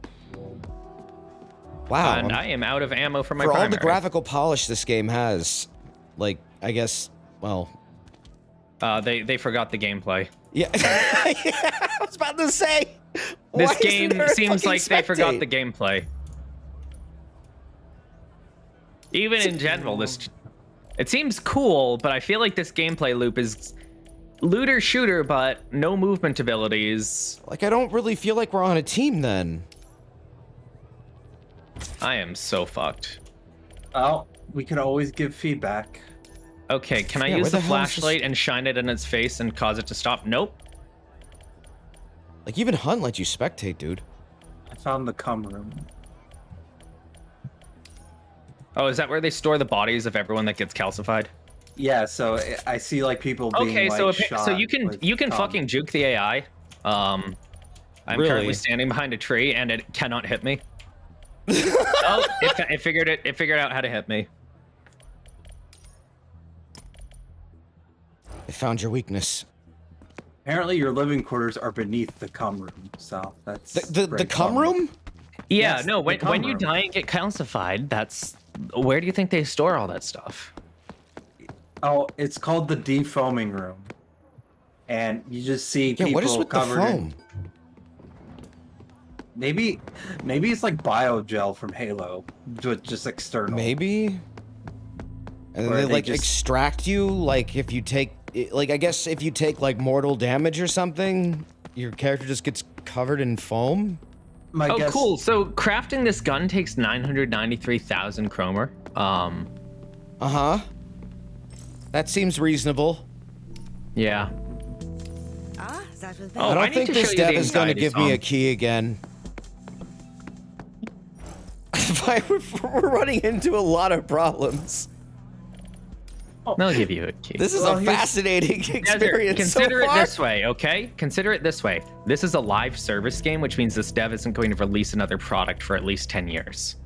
[SPEAKER 2] Wow.
[SPEAKER 1] And I am out of ammo for my
[SPEAKER 2] For all
[SPEAKER 1] primary.
[SPEAKER 2] the graphical polish this game has, like, I guess, well...
[SPEAKER 1] They forgot the gameplay.
[SPEAKER 2] Yeah, yeah, I was about to say. why
[SPEAKER 1] This
[SPEAKER 2] isn't
[SPEAKER 1] game
[SPEAKER 2] there a
[SPEAKER 1] seems
[SPEAKER 2] fucking
[SPEAKER 1] like they forgot
[SPEAKER 2] spectate?
[SPEAKER 1] the gameplay. Even in general, it seems cool, but I feel like this gameplay loop is looter shooter, but no movement abilities.
[SPEAKER 2] Like, I don't really feel like we're on a team then.
[SPEAKER 1] I am so fucked.
[SPEAKER 3] Well, we can always give feedback.
[SPEAKER 1] Okay, can I
[SPEAKER 2] Yeah,
[SPEAKER 1] use
[SPEAKER 2] where
[SPEAKER 1] the
[SPEAKER 2] the hell is this-
[SPEAKER 1] flashlight and shine it in its face and cause it to stop? Nope.
[SPEAKER 2] Like, even Hunt lets you spectate, dude.
[SPEAKER 3] I found the cum room.
[SPEAKER 1] Oh, is that where they store the bodies of everyone that gets calcified?
[SPEAKER 3] Yeah, so I see like people being
[SPEAKER 1] Okay,
[SPEAKER 3] like,
[SPEAKER 1] so
[SPEAKER 3] shot
[SPEAKER 1] you can
[SPEAKER 3] with cum.
[SPEAKER 1] fucking juke the AI. I'm
[SPEAKER 2] Really?
[SPEAKER 1] currently standing behind a tree and it cannot hit me. Oh, it figured out how to hit me.
[SPEAKER 2] I found your weakness.
[SPEAKER 3] Apparently, your living quarters are beneath the cum room, so that's
[SPEAKER 2] The
[SPEAKER 3] very
[SPEAKER 2] cum
[SPEAKER 3] common.
[SPEAKER 2] room?
[SPEAKER 1] Yeah,
[SPEAKER 3] Yes,
[SPEAKER 1] no,
[SPEAKER 3] the
[SPEAKER 1] when
[SPEAKER 3] cum
[SPEAKER 1] you
[SPEAKER 3] room.
[SPEAKER 1] die and get calcified, that's where do you think they store all that stuff?
[SPEAKER 3] Oh, it's called the defoaming room, and you just see
[SPEAKER 2] Yeah,
[SPEAKER 3] people
[SPEAKER 2] what is with the
[SPEAKER 3] covered
[SPEAKER 2] foam?
[SPEAKER 3] in. Maybe it's like biogel from Halo, but just external.
[SPEAKER 2] Maybe? And then
[SPEAKER 3] Or
[SPEAKER 2] they,
[SPEAKER 3] they
[SPEAKER 2] like,
[SPEAKER 3] just-
[SPEAKER 2] extract you, like, if you take... Like, I guess if you take, like, mortal damage or something, your character just gets covered in foam?
[SPEAKER 3] My
[SPEAKER 1] Oh,
[SPEAKER 3] guess,
[SPEAKER 1] cool. So crafting this gun takes 993,000 chromer.
[SPEAKER 2] Uh-huh. That seems reasonable.
[SPEAKER 1] Yeah.
[SPEAKER 6] Ah, that was
[SPEAKER 1] Oh,
[SPEAKER 2] I
[SPEAKER 1] I
[SPEAKER 2] don't
[SPEAKER 1] need
[SPEAKER 2] think
[SPEAKER 1] to
[SPEAKER 2] this
[SPEAKER 1] show you the
[SPEAKER 2] dev is going to
[SPEAKER 1] anxiety
[SPEAKER 2] give me a
[SPEAKER 1] song.
[SPEAKER 2] key again. We're running into a lot of problems.
[SPEAKER 1] They'll give you a key.
[SPEAKER 2] This is
[SPEAKER 3] Well,
[SPEAKER 2] a
[SPEAKER 3] here's-
[SPEAKER 2] fascinating
[SPEAKER 1] Desert,
[SPEAKER 2] experience
[SPEAKER 1] consider
[SPEAKER 2] so
[SPEAKER 1] it
[SPEAKER 2] far.
[SPEAKER 1] this way, okay? Consider it this way. This is a live service game, which means this dev isn't going to release another product for at least 10 years.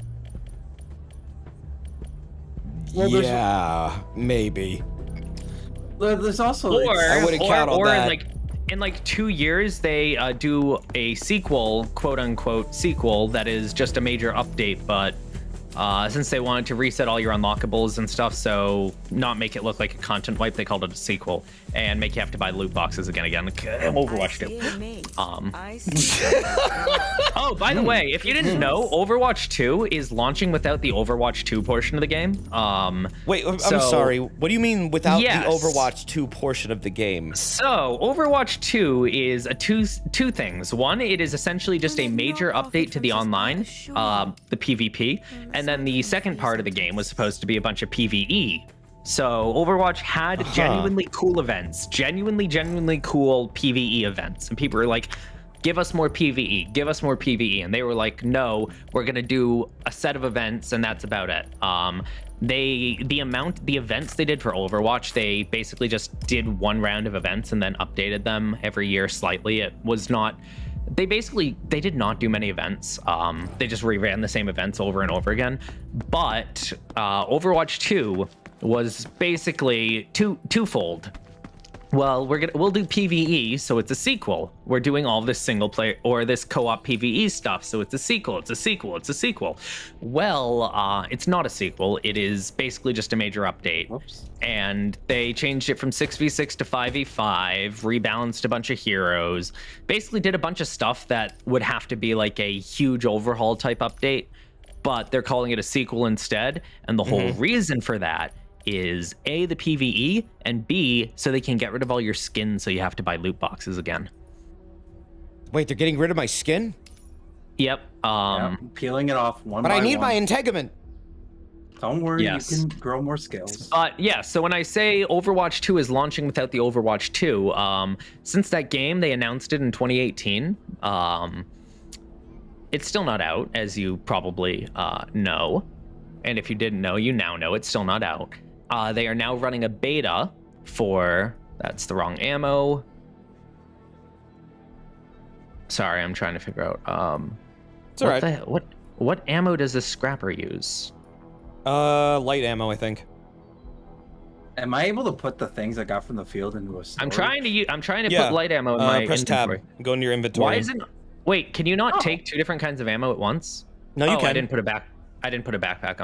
[SPEAKER 3] Well, there's-
[SPEAKER 2] Yeah, maybe.
[SPEAKER 3] there's also
[SPEAKER 1] Or,
[SPEAKER 2] I wouldn't count on that.
[SPEAKER 1] in like 2 years, they do a sequel, quote unquote sequel, that is just a major update, but since they wanted to reset all your unlockables and stuff, so not make it look like a content wipe, they called it a sequel, and make you have to buy loot boxes again, like Overwatch 2.
[SPEAKER 6] I see.
[SPEAKER 1] Oh, by the way, if you didn't know, Overwatch 2 is launching without the Overwatch 2 portion of the game.
[SPEAKER 2] Wait, I'm
[SPEAKER 1] So-
[SPEAKER 2] sorry. What do you mean without
[SPEAKER 1] Yes.
[SPEAKER 2] the Overwatch 2 portion of the game?
[SPEAKER 1] So, Overwatch 2 is two things. One, it is essentially just a major update to the online, the PvP, and And then the second part of the game was supposed to be a bunch of PvE. So Overwatch had genuinely cool events, genuinely cool PvE events. And people were like, give us more PvE, give us more PvE. And they were like, no, we're gonna do a set of events and that's about it. The events they did for Overwatch, they basically just did one round of events and then updated them every year slightly. It was not, they did not do many events. They just reran the same events over and over again. But Overwatch 2 was basically twofold. Well, we'll do PvE, so it's a sequel. We're doing all this single player or this co-op PvE stuff, so it's a sequel. It's a sequel. It's a sequel. Well, it's not a sequel. It is basically just a major update.
[SPEAKER 3] Whoops.
[SPEAKER 1] And they changed it from 6v6 to 5v5, rebalanced a bunch of heroes, basically did a bunch of stuff that would have to be like a huge overhaul type update, but they're calling it a sequel instead. And the whole reason for that is A, the PvE, and B, so they can get rid of all your skins so you have to buy loot boxes again.
[SPEAKER 2] Wait, they're getting rid of my skin?
[SPEAKER 1] Yep.
[SPEAKER 3] Peeling it off one
[SPEAKER 2] But
[SPEAKER 3] by
[SPEAKER 2] I need
[SPEAKER 3] one.
[SPEAKER 2] my integument.
[SPEAKER 3] Don't worry,
[SPEAKER 1] Yes.
[SPEAKER 3] you can grow more skills.
[SPEAKER 1] But yeah, so when I say Overwatch 2 is launching without the Overwatch 2, since that game, they announced it in 2018. It's still not out, as you probably know. And if you didn't know, you now know it's still not out. They are now running a beta for, that's the wrong ammo. Sorry, I'm trying to figure out.
[SPEAKER 2] It's all right.
[SPEAKER 1] What ammo does this scrapper use?
[SPEAKER 2] Light ammo, I think.
[SPEAKER 3] Am I able to put the things I got from the field into a storage?
[SPEAKER 1] I'm trying to put light ammo in my
[SPEAKER 2] press
[SPEAKER 1] inventory.
[SPEAKER 2] tab. Go into your inventory.
[SPEAKER 1] Why isn't? Wait, can you not take two different kinds of ammo at once?
[SPEAKER 2] No, you can.
[SPEAKER 1] I didn't put a backpack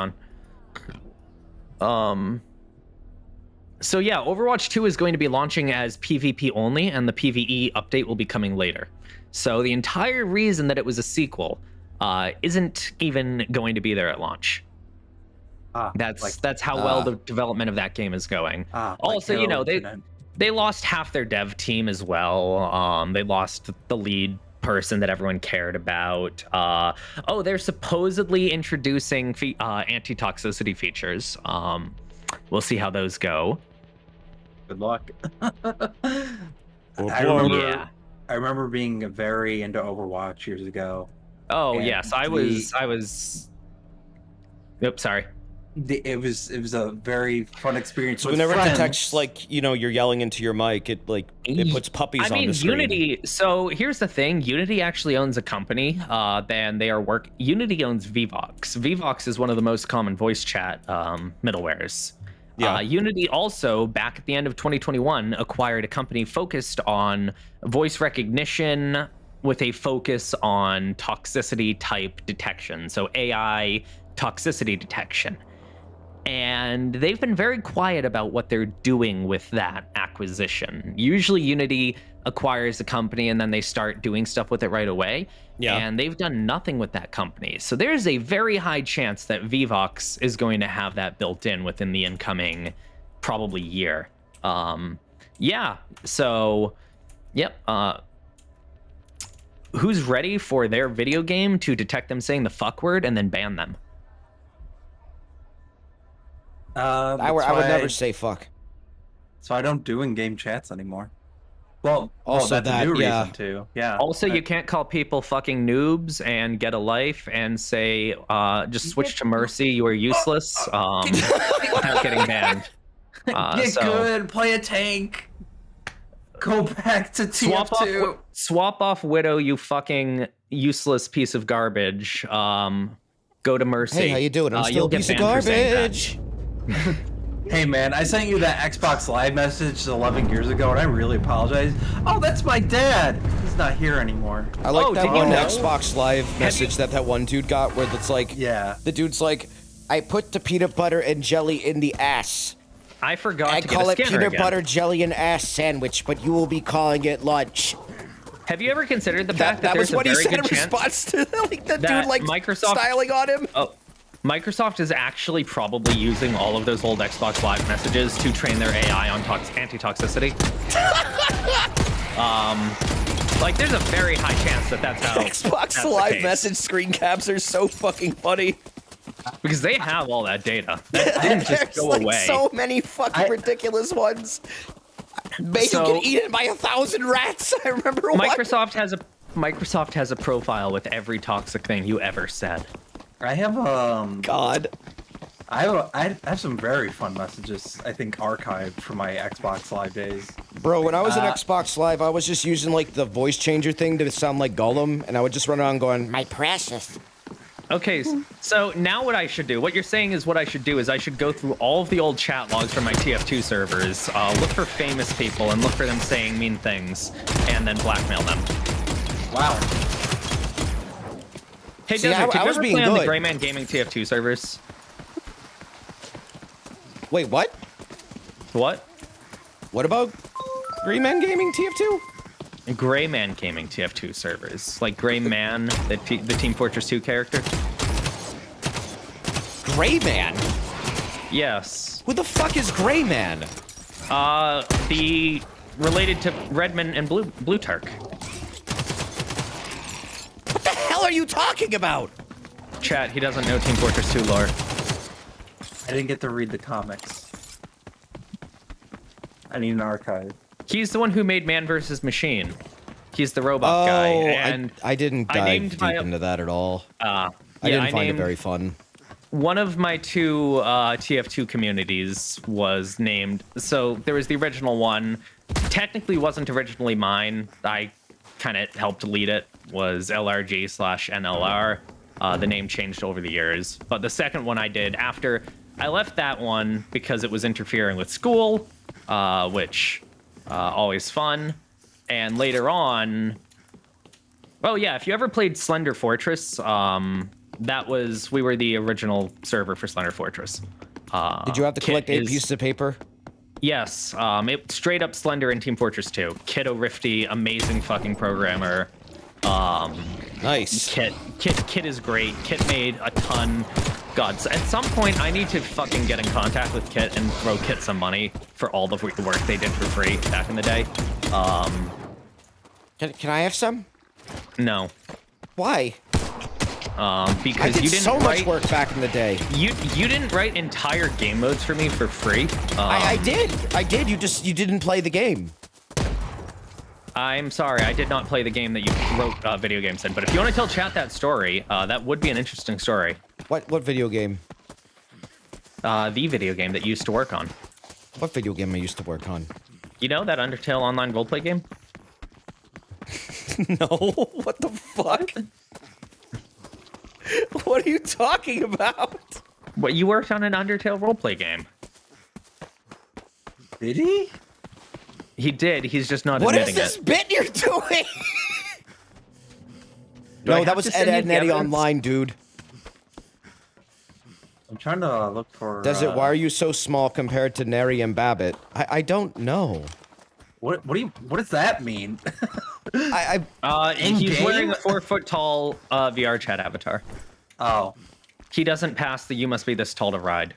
[SPEAKER 1] on. So yeah, Overwatch 2 is going to be launching as PvP only, and the PvE update will be coming later. So the entire reason that it was a sequel isn't even going to be there at launch. That's how well the development of that game is going. Also, you know, they lost half their dev team as well. They lost the lead person that everyone cared about. They're supposedly introducing anti-toxicity features. We'll see how those go.
[SPEAKER 3] Good luck.
[SPEAKER 5] Oh,
[SPEAKER 3] I remember being very into Overwatch years ago.
[SPEAKER 1] Oh,
[SPEAKER 3] and
[SPEAKER 1] yes, I was. Yep, sorry.
[SPEAKER 3] It was a very fun experience.
[SPEAKER 2] So
[SPEAKER 3] with
[SPEAKER 2] whenever it
[SPEAKER 3] friends.
[SPEAKER 2] detects, like, you know, you're yelling into your mic, it puts puppies on the screen.
[SPEAKER 1] Unity. So here's the thing: Unity actually owns a company. Unity owns Vivox. Vivox is one of the most common voice chat middlewares.
[SPEAKER 2] Yeah.
[SPEAKER 1] Unity also, back at the end of 2021, acquired a company focused on voice recognition with a focus on toxicity type detection. So AI toxicity detection. And they've been very quiet about what they're doing with that acquisition. Usually Unity acquires a company and then they start doing stuff with it right away. Yeah. And they've done nothing with that company. So there's a very high chance that Vivox is going to have that built in within the incoming probably year. Yeah. So, yep. Who's ready for their video game to detect them saying the fuck word and then ban them?
[SPEAKER 2] I would never say fuck.
[SPEAKER 3] So I don't do in-game chats anymore. Well,
[SPEAKER 2] also
[SPEAKER 3] that's a new reason too. Yeah.
[SPEAKER 1] Also, you can't call people fucking noobs and get a life and say, just switch to Mercy, you are useless, without getting banned.
[SPEAKER 3] Get good, play a tank. Go back to TF2.
[SPEAKER 1] Swap off Widow, you fucking useless piece of garbage. Go to Mercy.
[SPEAKER 2] Hey, how you doing? I'm still a piece of garbage.
[SPEAKER 3] Hey man, I sent you that Xbox Live message 11 years ago, and I really apologize. Oh, that's my dad. He's not here anymore.
[SPEAKER 2] I like that one Xbox Live message that one dude got, where it's like, the dude's like, I put the peanut butter and jelly in the ass.
[SPEAKER 1] I forgot.
[SPEAKER 2] I call it peanut butter jelly and ass sandwich, but you will be calling it lunch.
[SPEAKER 1] Have you ever considered the fact that
[SPEAKER 2] was
[SPEAKER 1] there's
[SPEAKER 2] what
[SPEAKER 1] a
[SPEAKER 2] he
[SPEAKER 1] very
[SPEAKER 2] said in
[SPEAKER 1] good chance
[SPEAKER 2] response to like that dude like
[SPEAKER 1] Microsoft
[SPEAKER 2] styling on him?
[SPEAKER 1] Oh. Microsoft is actually probably using all of those old Xbox Live messages to train their AI on anti-toxicity. Like, there's a very high chance that that's how
[SPEAKER 2] Xbox Live message screen caps are so fucking funny.
[SPEAKER 1] Because they have all that data. That didn't just
[SPEAKER 2] There's
[SPEAKER 1] go
[SPEAKER 2] like
[SPEAKER 1] away.
[SPEAKER 2] so many fucking ridiculous ones. May
[SPEAKER 1] So-
[SPEAKER 2] you get eaten by 1,000 rats. I remember one.
[SPEAKER 1] Microsoft has a profile with every toxic thing you ever said.
[SPEAKER 3] I have
[SPEAKER 2] God.
[SPEAKER 3] I have some very fun messages, I think, archived from my Xbox Live days.
[SPEAKER 2] Bro, when I was in Xbox Live, I was just using like the voice changer thing to sound like Gollum, and I would just run around going, "My precious."
[SPEAKER 1] Okay, so now what I should do, what you're saying is what I should do is I should go through all of the old chat logs from my TF2 servers, look for famous people and look for them saying mean things, and then blackmail them.
[SPEAKER 3] Wow.
[SPEAKER 1] Hey,
[SPEAKER 2] See,
[SPEAKER 1] Desert, did
[SPEAKER 2] I
[SPEAKER 1] you
[SPEAKER 2] was
[SPEAKER 1] ever
[SPEAKER 2] being
[SPEAKER 1] play on the
[SPEAKER 2] good.
[SPEAKER 1] Greyman Gaming TF2 servers?
[SPEAKER 2] Wait, what?
[SPEAKER 1] What?
[SPEAKER 2] What about Green Man Gaming TF2?
[SPEAKER 1] Greyman Gaming TF2 servers. Like Greyman, the Team Fortress 2 character?
[SPEAKER 2] Gray Man?
[SPEAKER 1] Yes.
[SPEAKER 2] Who the fuck is Gray Man?
[SPEAKER 1] The related to Redman and Bluetark.
[SPEAKER 2] What the hell are you talking about?
[SPEAKER 1] Chat, he doesn't know Team Fortress 2 lore.
[SPEAKER 3] I didn't get to read the comics. I need an archive.
[SPEAKER 1] He's the one who made Man vs. Machine. He's the robot guy. And
[SPEAKER 2] I didn't
[SPEAKER 1] I
[SPEAKER 2] dive
[SPEAKER 1] named
[SPEAKER 2] deep
[SPEAKER 1] my-
[SPEAKER 2] into that at all.
[SPEAKER 1] I
[SPEAKER 2] I didn't find it
[SPEAKER 1] named
[SPEAKER 2] very fun.
[SPEAKER 1] one of my two TF2 communities was named. So there was the original one. Technically wasn't originally mine. I kind of helped lead it. Was LRG/NLR. The name changed over the years. But the second one I did after I left that one because it was interfering with school, which always fun. And later on, oh yeah, if you ever played Slender Fortress, we were the original server for Slender Fortress.
[SPEAKER 2] Did you have to
[SPEAKER 1] Kit
[SPEAKER 2] collect 8
[SPEAKER 1] is-
[SPEAKER 2] pieces of paper?
[SPEAKER 1] Yes, it straight up Slender in Team Fortress 2. Kit O'Rifty, amazing fucking programmer.
[SPEAKER 2] Nice.
[SPEAKER 1] Kit is great. Kit made a ton. God, at some point I need to fucking get in contact with Kit and throw Kit some money for all the work they did for free back in the day.
[SPEAKER 2] Can I have some?
[SPEAKER 1] No,
[SPEAKER 2] Why?
[SPEAKER 1] because
[SPEAKER 2] I did
[SPEAKER 1] you didn't
[SPEAKER 2] so
[SPEAKER 1] write,
[SPEAKER 2] much work back in the day.
[SPEAKER 1] You didn't write entire game modes for me for free.
[SPEAKER 2] I did. I did. You didn't play the game.
[SPEAKER 1] I'm sorry, I did not play the game that you wrote video games in. But if you want to tell chat that story, that would be an interesting story.
[SPEAKER 2] What video game?
[SPEAKER 1] The video game that you used to work on.
[SPEAKER 2] What video game I used to work on?
[SPEAKER 1] You know that Undertale online roleplay game?
[SPEAKER 2] No. What the fuck? What are you talking about?
[SPEAKER 1] What, you worked on an Undertale roleplay game?
[SPEAKER 3] Did he?
[SPEAKER 1] He did. He's just not
[SPEAKER 2] What is
[SPEAKER 1] admitting
[SPEAKER 2] this
[SPEAKER 1] it.
[SPEAKER 2] bit you're doing?
[SPEAKER 1] Do I
[SPEAKER 2] No,
[SPEAKER 1] have
[SPEAKER 2] that was
[SPEAKER 1] to
[SPEAKER 2] Ed,
[SPEAKER 1] send you
[SPEAKER 2] Ed, and
[SPEAKER 1] the
[SPEAKER 2] Eddie
[SPEAKER 1] evidence?
[SPEAKER 2] online, dude.
[SPEAKER 3] I'm trying to look for.
[SPEAKER 2] Desert, why are you so small compared to Neri and Babbitt? I don't know.
[SPEAKER 3] What does that mean?
[SPEAKER 2] I
[SPEAKER 1] He's
[SPEAKER 3] In-game?
[SPEAKER 1] wearing a 4-foot-tall VR chat avatar.
[SPEAKER 3] Oh,
[SPEAKER 1] He doesn't pass the "you must be this tall to ride."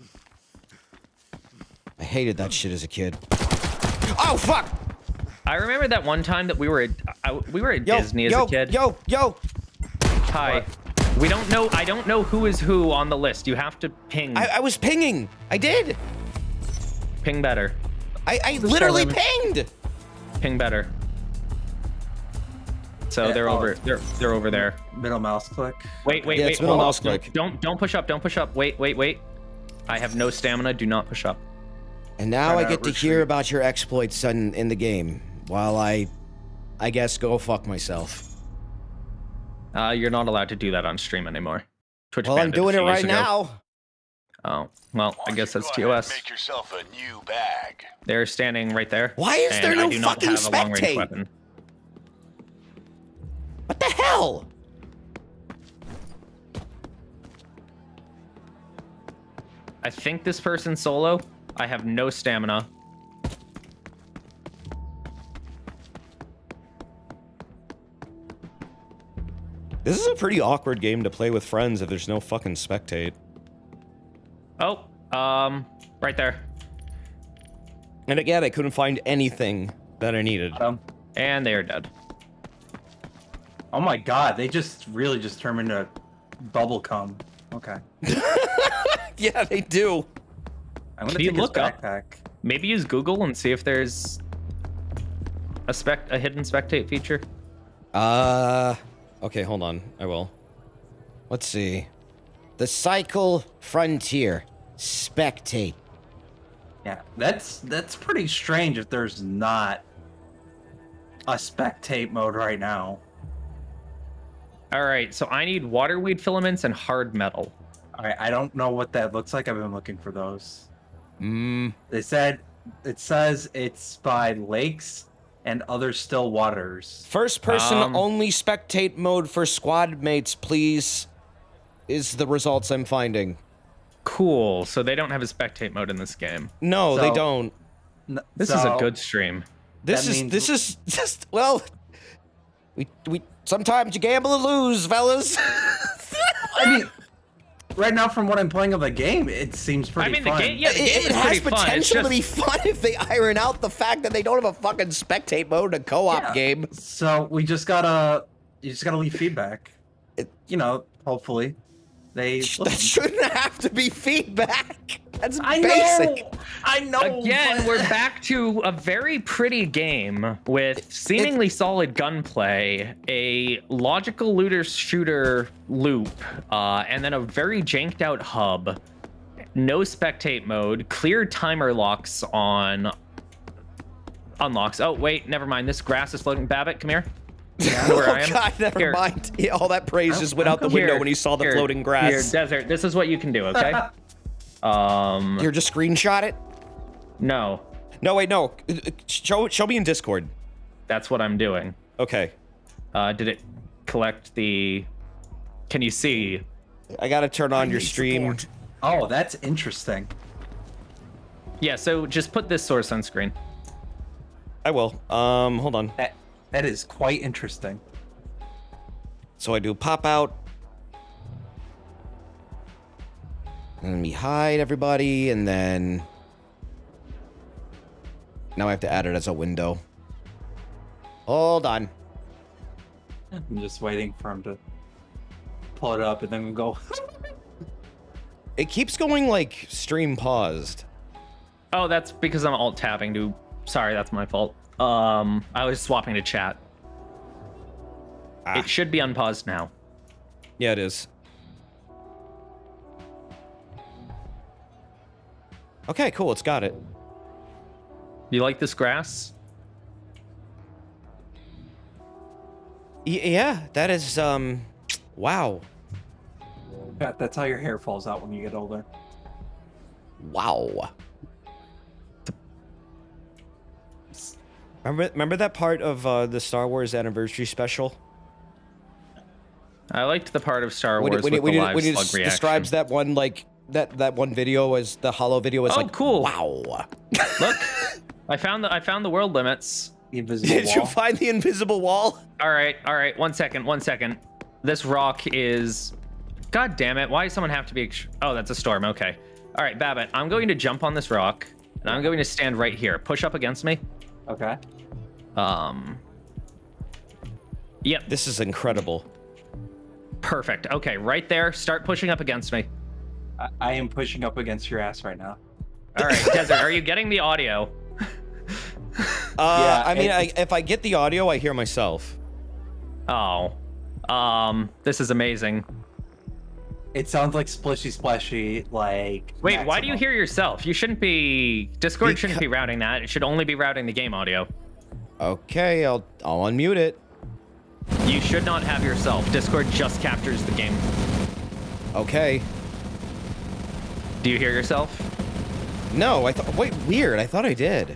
[SPEAKER 2] hated that shit as a kid. Oh fuck!
[SPEAKER 1] I remember that one time that we were at Disney as a kid.
[SPEAKER 2] Yo!
[SPEAKER 1] Hi. We don't know. I don't know who is who on the list. You have to ping.
[SPEAKER 2] I was pinging. I did.
[SPEAKER 1] Ping better.
[SPEAKER 2] I literally
[SPEAKER 1] them.
[SPEAKER 2] pinged.
[SPEAKER 1] Ping better. So
[SPEAKER 3] Yeah,
[SPEAKER 1] they're
[SPEAKER 3] oh.
[SPEAKER 1] over. They're over there.
[SPEAKER 3] middle mouse click.
[SPEAKER 1] Wait.
[SPEAKER 2] Yeah, it's middle
[SPEAKER 1] hold
[SPEAKER 2] mouse
[SPEAKER 1] up.
[SPEAKER 2] click.
[SPEAKER 1] Don't push up. Don't push up. Wait. I have no stamina. Do not push up.
[SPEAKER 2] And now I get to hear
[SPEAKER 3] retreat.
[SPEAKER 2] about your exploits in the game, while I guess go fuck myself.
[SPEAKER 1] You're not allowed to do that on stream anymore. Twitch
[SPEAKER 2] Well, I'm
[SPEAKER 1] banned a
[SPEAKER 2] doing it
[SPEAKER 1] few years
[SPEAKER 2] right
[SPEAKER 1] ago.
[SPEAKER 2] now.
[SPEAKER 1] Oh, well, I
[SPEAKER 4] Why
[SPEAKER 1] guess
[SPEAKER 4] don't
[SPEAKER 1] that's
[SPEAKER 4] you go ahead and
[SPEAKER 1] TOS.
[SPEAKER 4] Make yourself a new bag.
[SPEAKER 1] They're standing right there.
[SPEAKER 2] Why is
[SPEAKER 1] and
[SPEAKER 2] there no
[SPEAKER 1] I do not
[SPEAKER 2] fucking
[SPEAKER 1] have a long-range
[SPEAKER 2] spectate?
[SPEAKER 1] weapon.
[SPEAKER 2] What the hell?
[SPEAKER 1] I think this person's solo. I have no stamina.
[SPEAKER 2] This is a pretty awkward game to play with friends if there's no fucking spectate.
[SPEAKER 1] Oh, right there.
[SPEAKER 2] And again, I couldn't find anything that I needed.
[SPEAKER 1] And they are dead.
[SPEAKER 3] Oh my god, they just really just turned into bubble cum. Okay.
[SPEAKER 2] Yeah, they do.
[SPEAKER 3] I'm gonna
[SPEAKER 1] Can you
[SPEAKER 3] take his
[SPEAKER 1] look up?
[SPEAKER 3] backpack.
[SPEAKER 1] Maybe use Google and see if there's a hidden spectate feature.
[SPEAKER 2] Okay, hold on. I will. Let's see. The Cycle Frontier. Spectate.
[SPEAKER 3] Yeah, that's pretty strange if there's not a spectate mode right now.
[SPEAKER 1] All right, so I need waterweed filaments and hard metal.
[SPEAKER 3] All right, I don't know what that looks like. I've been looking for those. It says it's by lakes and other still waters.
[SPEAKER 2] First person only spectate mode for squad mates, please, is the results I'm finding.
[SPEAKER 1] Cool. So they don't have a spectate mode in this game.
[SPEAKER 2] No, they
[SPEAKER 3] So-
[SPEAKER 2] don't.
[SPEAKER 1] This is a good stream.
[SPEAKER 2] This
[SPEAKER 3] That
[SPEAKER 2] is
[SPEAKER 3] means-
[SPEAKER 2] this is just well. We sometimes you gamble and lose, fellas.
[SPEAKER 3] I mean, right now from what I'm playing of the game, it seems pretty
[SPEAKER 1] I mean,
[SPEAKER 3] fun.
[SPEAKER 1] the game, yeah, the game
[SPEAKER 2] It
[SPEAKER 1] is
[SPEAKER 2] has
[SPEAKER 1] pretty fun. It's
[SPEAKER 2] potential to
[SPEAKER 1] just-
[SPEAKER 2] be fun if they iron out the fact that they don't have a fucking spectate mode in a co-op
[SPEAKER 3] Yeah.
[SPEAKER 2] game.
[SPEAKER 3] So you just gotta leave feedback. You know, hopefully they
[SPEAKER 2] That
[SPEAKER 3] listen.
[SPEAKER 2] shouldn't have to be feedback. That's
[SPEAKER 3] I
[SPEAKER 2] basic.
[SPEAKER 3] know.
[SPEAKER 1] Again,
[SPEAKER 3] but-
[SPEAKER 1] we're back to a very pretty game with seemingly solid gunplay, a logical looter shooter loop, and then a very janked out hub. No spectate mode, clear timer locks on unlocks. Oh wait, never mind. This grass is floating. Babbitt, come here. You know where I
[SPEAKER 2] Oh
[SPEAKER 1] am?
[SPEAKER 2] god, never
[SPEAKER 1] Here.
[SPEAKER 2] mind. Yeah, all that praise just went
[SPEAKER 3] I'm
[SPEAKER 2] out the
[SPEAKER 1] Here,
[SPEAKER 2] window when he saw the
[SPEAKER 1] here,
[SPEAKER 2] floating grass.
[SPEAKER 1] Here, Desert. This is what you can do. Okay.
[SPEAKER 2] Here, just screenshot it.
[SPEAKER 1] No,
[SPEAKER 2] No, wait, no. Show me in Discord.
[SPEAKER 1] that's what I'm doing.
[SPEAKER 2] Okay.
[SPEAKER 1] Did it collect the? Can you see?
[SPEAKER 2] I gotta turn on your stream.
[SPEAKER 3] Oh, that's interesting.
[SPEAKER 1] Yeah. So just put this source on screen.
[SPEAKER 2] I will. Hold on.
[SPEAKER 3] That is quite interesting.
[SPEAKER 2] So I do pop out. And then we hide everybody, and then... Now I have to add it as a window. Hold on.
[SPEAKER 3] I'm just waiting for him to pull it up and then go.
[SPEAKER 2] It keeps going like stream paused.
[SPEAKER 1] Oh, that's because I'm alt tabbing to. Sorry, that's my fault. I was swapping to chat. It should be unpaused now.
[SPEAKER 2] Yeah, it is. Okay, cool. It's got it.
[SPEAKER 1] You like this grass?
[SPEAKER 2] Yeah, that is, wow.
[SPEAKER 3] That's how your hair falls out when you get older.
[SPEAKER 2] Wow. Remember that part of the Star Wars anniversary special?
[SPEAKER 1] I liked the part of Star Wars
[SPEAKER 2] When
[SPEAKER 1] with the live
[SPEAKER 2] when he
[SPEAKER 1] slug reaction.
[SPEAKER 2] describes that one, like, that one video as the hollow video is
[SPEAKER 1] Oh,
[SPEAKER 2] like,
[SPEAKER 1] cool.
[SPEAKER 2] wow.
[SPEAKER 1] Look, I found the world limits.
[SPEAKER 3] The invisible
[SPEAKER 2] Did you
[SPEAKER 3] wall.
[SPEAKER 2] find the invisible wall?
[SPEAKER 1] All right. 1 second. 1 second. This rock is. God damn it! Why does someone have to be? Oh, that's a storm. Okay. All right, Babbitt. I'm going to jump on this rock, and I'm going to stand right here. Push up against me.
[SPEAKER 3] Okay.
[SPEAKER 1] Yep.
[SPEAKER 2] This is incredible.
[SPEAKER 1] Perfect. Okay, right there. Start pushing up against me.
[SPEAKER 3] I am pushing up against your ass right now.
[SPEAKER 1] All right, Desert. Are you getting the audio?
[SPEAKER 3] Yeah,
[SPEAKER 2] I mean, if I get the audio, I hear myself.
[SPEAKER 1] Oh. This is amazing.
[SPEAKER 3] It sounds like splishy splashy, like.
[SPEAKER 1] Wait, why do you
[SPEAKER 3] maximum.
[SPEAKER 1] hear yourself? You shouldn't be. Discord shouldn't be routing that. It should only be routing the game audio.
[SPEAKER 2] Okay, I'll unmute it.
[SPEAKER 1] You should not have yourself. Discord just captures the game.
[SPEAKER 2] Okay.
[SPEAKER 1] Do you hear yourself?
[SPEAKER 2] No, I thought. Wait, weird. I thought I did.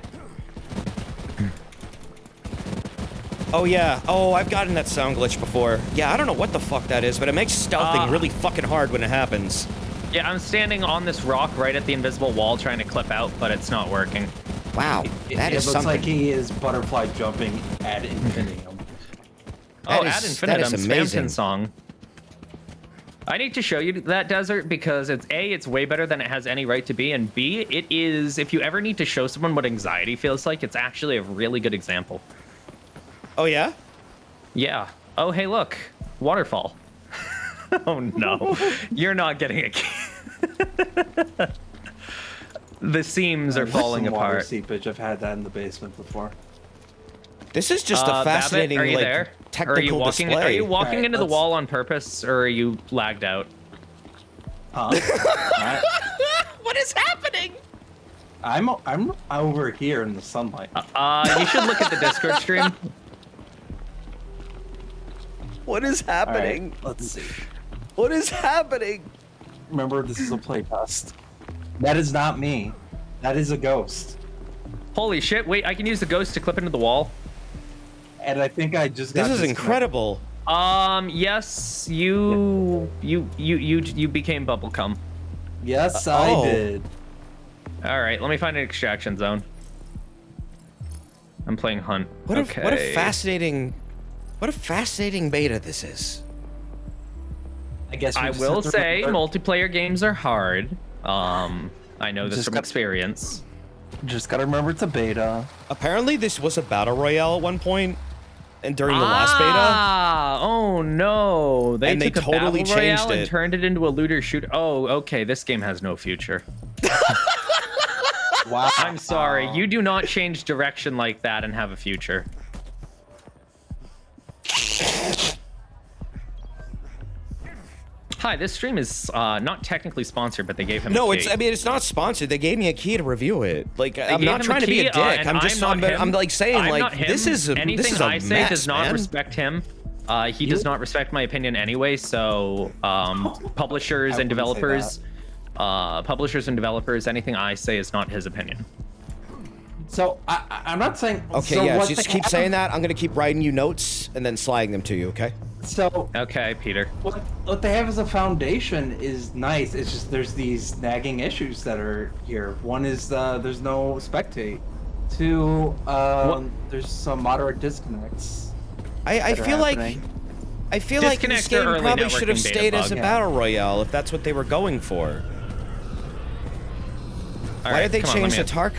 [SPEAKER 2] Oh yeah. Oh, I've gotten that sound glitch before. Yeah, I don't know what the fuck that is, but it makes stealthing really fucking hard when it happens.
[SPEAKER 1] Yeah, I'm standing on this rock right at the invisible wall trying to clip out, but it's not working.
[SPEAKER 2] Wow, that
[SPEAKER 3] It
[SPEAKER 2] is
[SPEAKER 3] looks
[SPEAKER 2] something.
[SPEAKER 3] like he is butterfly jumping ad infinitum.
[SPEAKER 2] That
[SPEAKER 1] Oh,
[SPEAKER 2] is-
[SPEAKER 1] Ad
[SPEAKER 2] that
[SPEAKER 1] Infinitum,
[SPEAKER 2] is amazing.
[SPEAKER 1] Spamton song. I need to show you that, Desert, because it's A, it's way better than it has any right to be, and B, it is, if you ever need to show someone what anxiety feels like, it's actually a really good example.
[SPEAKER 2] Oh yeah.
[SPEAKER 1] Yeah. Oh, hey, look. Waterfall. Oh no, you're not getting a key. The seams are falling
[SPEAKER 3] Some water
[SPEAKER 1] apart.
[SPEAKER 3] seepage. I've had that in the basement before.
[SPEAKER 2] This is just a fascinating,
[SPEAKER 1] Babbitt, are you
[SPEAKER 2] like,
[SPEAKER 1] there?
[SPEAKER 2] technical
[SPEAKER 1] Or are you walking,
[SPEAKER 2] display.
[SPEAKER 1] Are you walking
[SPEAKER 3] Alright,
[SPEAKER 1] into the
[SPEAKER 3] let's-
[SPEAKER 1] wall on purpose, or are you lagged out?
[SPEAKER 3] Huh?
[SPEAKER 2] What is happening?
[SPEAKER 3] I'm over here in the sunlight.
[SPEAKER 1] You should look at the Discord stream.
[SPEAKER 2] What is
[SPEAKER 3] All right,
[SPEAKER 2] happening?
[SPEAKER 3] let's see.
[SPEAKER 2] What is happening?
[SPEAKER 3] Remember, this is a playtest. That is not me. That is a ghost.
[SPEAKER 1] Holy shit! Wait, I can use the ghost to clip into the wall.
[SPEAKER 3] And I think I just got
[SPEAKER 2] This is
[SPEAKER 3] disconnected.
[SPEAKER 2] incredible.
[SPEAKER 1] Yes, you became bubblegum.
[SPEAKER 3] Yes,
[SPEAKER 2] Oh.
[SPEAKER 3] I did.
[SPEAKER 1] All right, let me find an extraction zone. I'm playing Hunt.
[SPEAKER 2] What
[SPEAKER 1] okay.
[SPEAKER 2] a fascinating beta this is.
[SPEAKER 3] I guess we
[SPEAKER 1] I
[SPEAKER 3] just
[SPEAKER 1] will
[SPEAKER 3] have to
[SPEAKER 1] say
[SPEAKER 3] remember-
[SPEAKER 1] multiplayer games are hard. I know this
[SPEAKER 3] Just
[SPEAKER 1] from
[SPEAKER 3] got-
[SPEAKER 1] experience.
[SPEAKER 3] Just gotta remember it's a beta.
[SPEAKER 2] Apparently, this was a battle royale at one point, and during the last beta.
[SPEAKER 1] Ah, oh no!
[SPEAKER 2] And they
[SPEAKER 1] took
[SPEAKER 2] totally
[SPEAKER 1] a battle royale
[SPEAKER 2] changed
[SPEAKER 1] and
[SPEAKER 2] it.
[SPEAKER 1] turned it into a looter shooter. Oh, okay. This game has no future.
[SPEAKER 3] Wow.
[SPEAKER 1] I'm sorry. You do not change direction like that and have a future. Hi, this stream is not technically sponsored, but they gave him
[SPEAKER 2] No,
[SPEAKER 1] a
[SPEAKER 2] it's.
[SPEAKER 1] key.
[SPEAKER 2] I mean, it's not sponsored. They gave me a key to review it. Like, I'm
[SPEAKER 1] gave
[SPEAKER 2] not
[SPEAKER 1] him
[SPEAKER 2] trying to be
[SPEAKER 1] key,
[SPEAKER 2] a dick.
[SPEAKER 1] and
[SPEAKER 2] I'm just.
[SPEAKER 1] not him.
[SPEAKER 2] I'm like saying,
[SPEAKER 1] I'm
[SPEAKER 2] like,
[SPEAKER 1] not him.
[SPEAKER 2] this is a.
[SPEAKER 1] Anything
[SPEAKER 2] this is a
[SPEAKER 1] I say
[SPEAKER 2] mess,
[SPEAKER 1] does not
[SPEAKER 2] man.
[SPEAKER 1] respect him. He does not respect my opinion anyway. So, publishers
[SPEAKER 3] I
[SPEAKER 1] and
[SPEAKER 3] wouldn't say
[SPEAKER 1] developers, anything I say is not his opinion.
[SPEAKER 3] So I'm not saying.
[SPEAKER 2] Okay,
[SPEAKER 3] so
[SPEAKER 2] yeah.
[SPEAKER 3] what
[SPEAKER 2] Just
[SPEAKER 3] they
[SPEAKER 2] keep
[SPEAKER 3] have-
[SPEAKER 2] saying that. I'm gonna keep writing you notes and then sliding them to you. Okay.
[SPEAKER 3] So
[SPEAKER 1] Okay, Peter.
[SPEAKER 3] what they have as a foundation is nice. It's just there's these nagging issues that are here. One is there's no spectate. Two, there's some moderate disconnects.
[SPEAKER 2] I
[SPEAKER 3] that are
[SPEAKER 2] feel like.
[SPEAKER 3] happening.
[SPEAKER 2] I feel like this
[SPEAKER 1] Disconnects are
[SPEAKER 2] game
[SPEAKER 1] early
[SPEAKER 2] probably should have
[SPEAKER 1] networking beta
[SPEAKER 2] stayed as a
[SPEAKER 1] bug.
[SPEAKER 2] battle royale if that's what they were going for.
[SPEAKER 1] All
[SPEAKER 2] Why
[SPEAKER 1] right,
[SPEAKER 2] did they
[SPEAKER 1] come on,
[SPEAKER 2] change the
[SPEAKER 1] let me-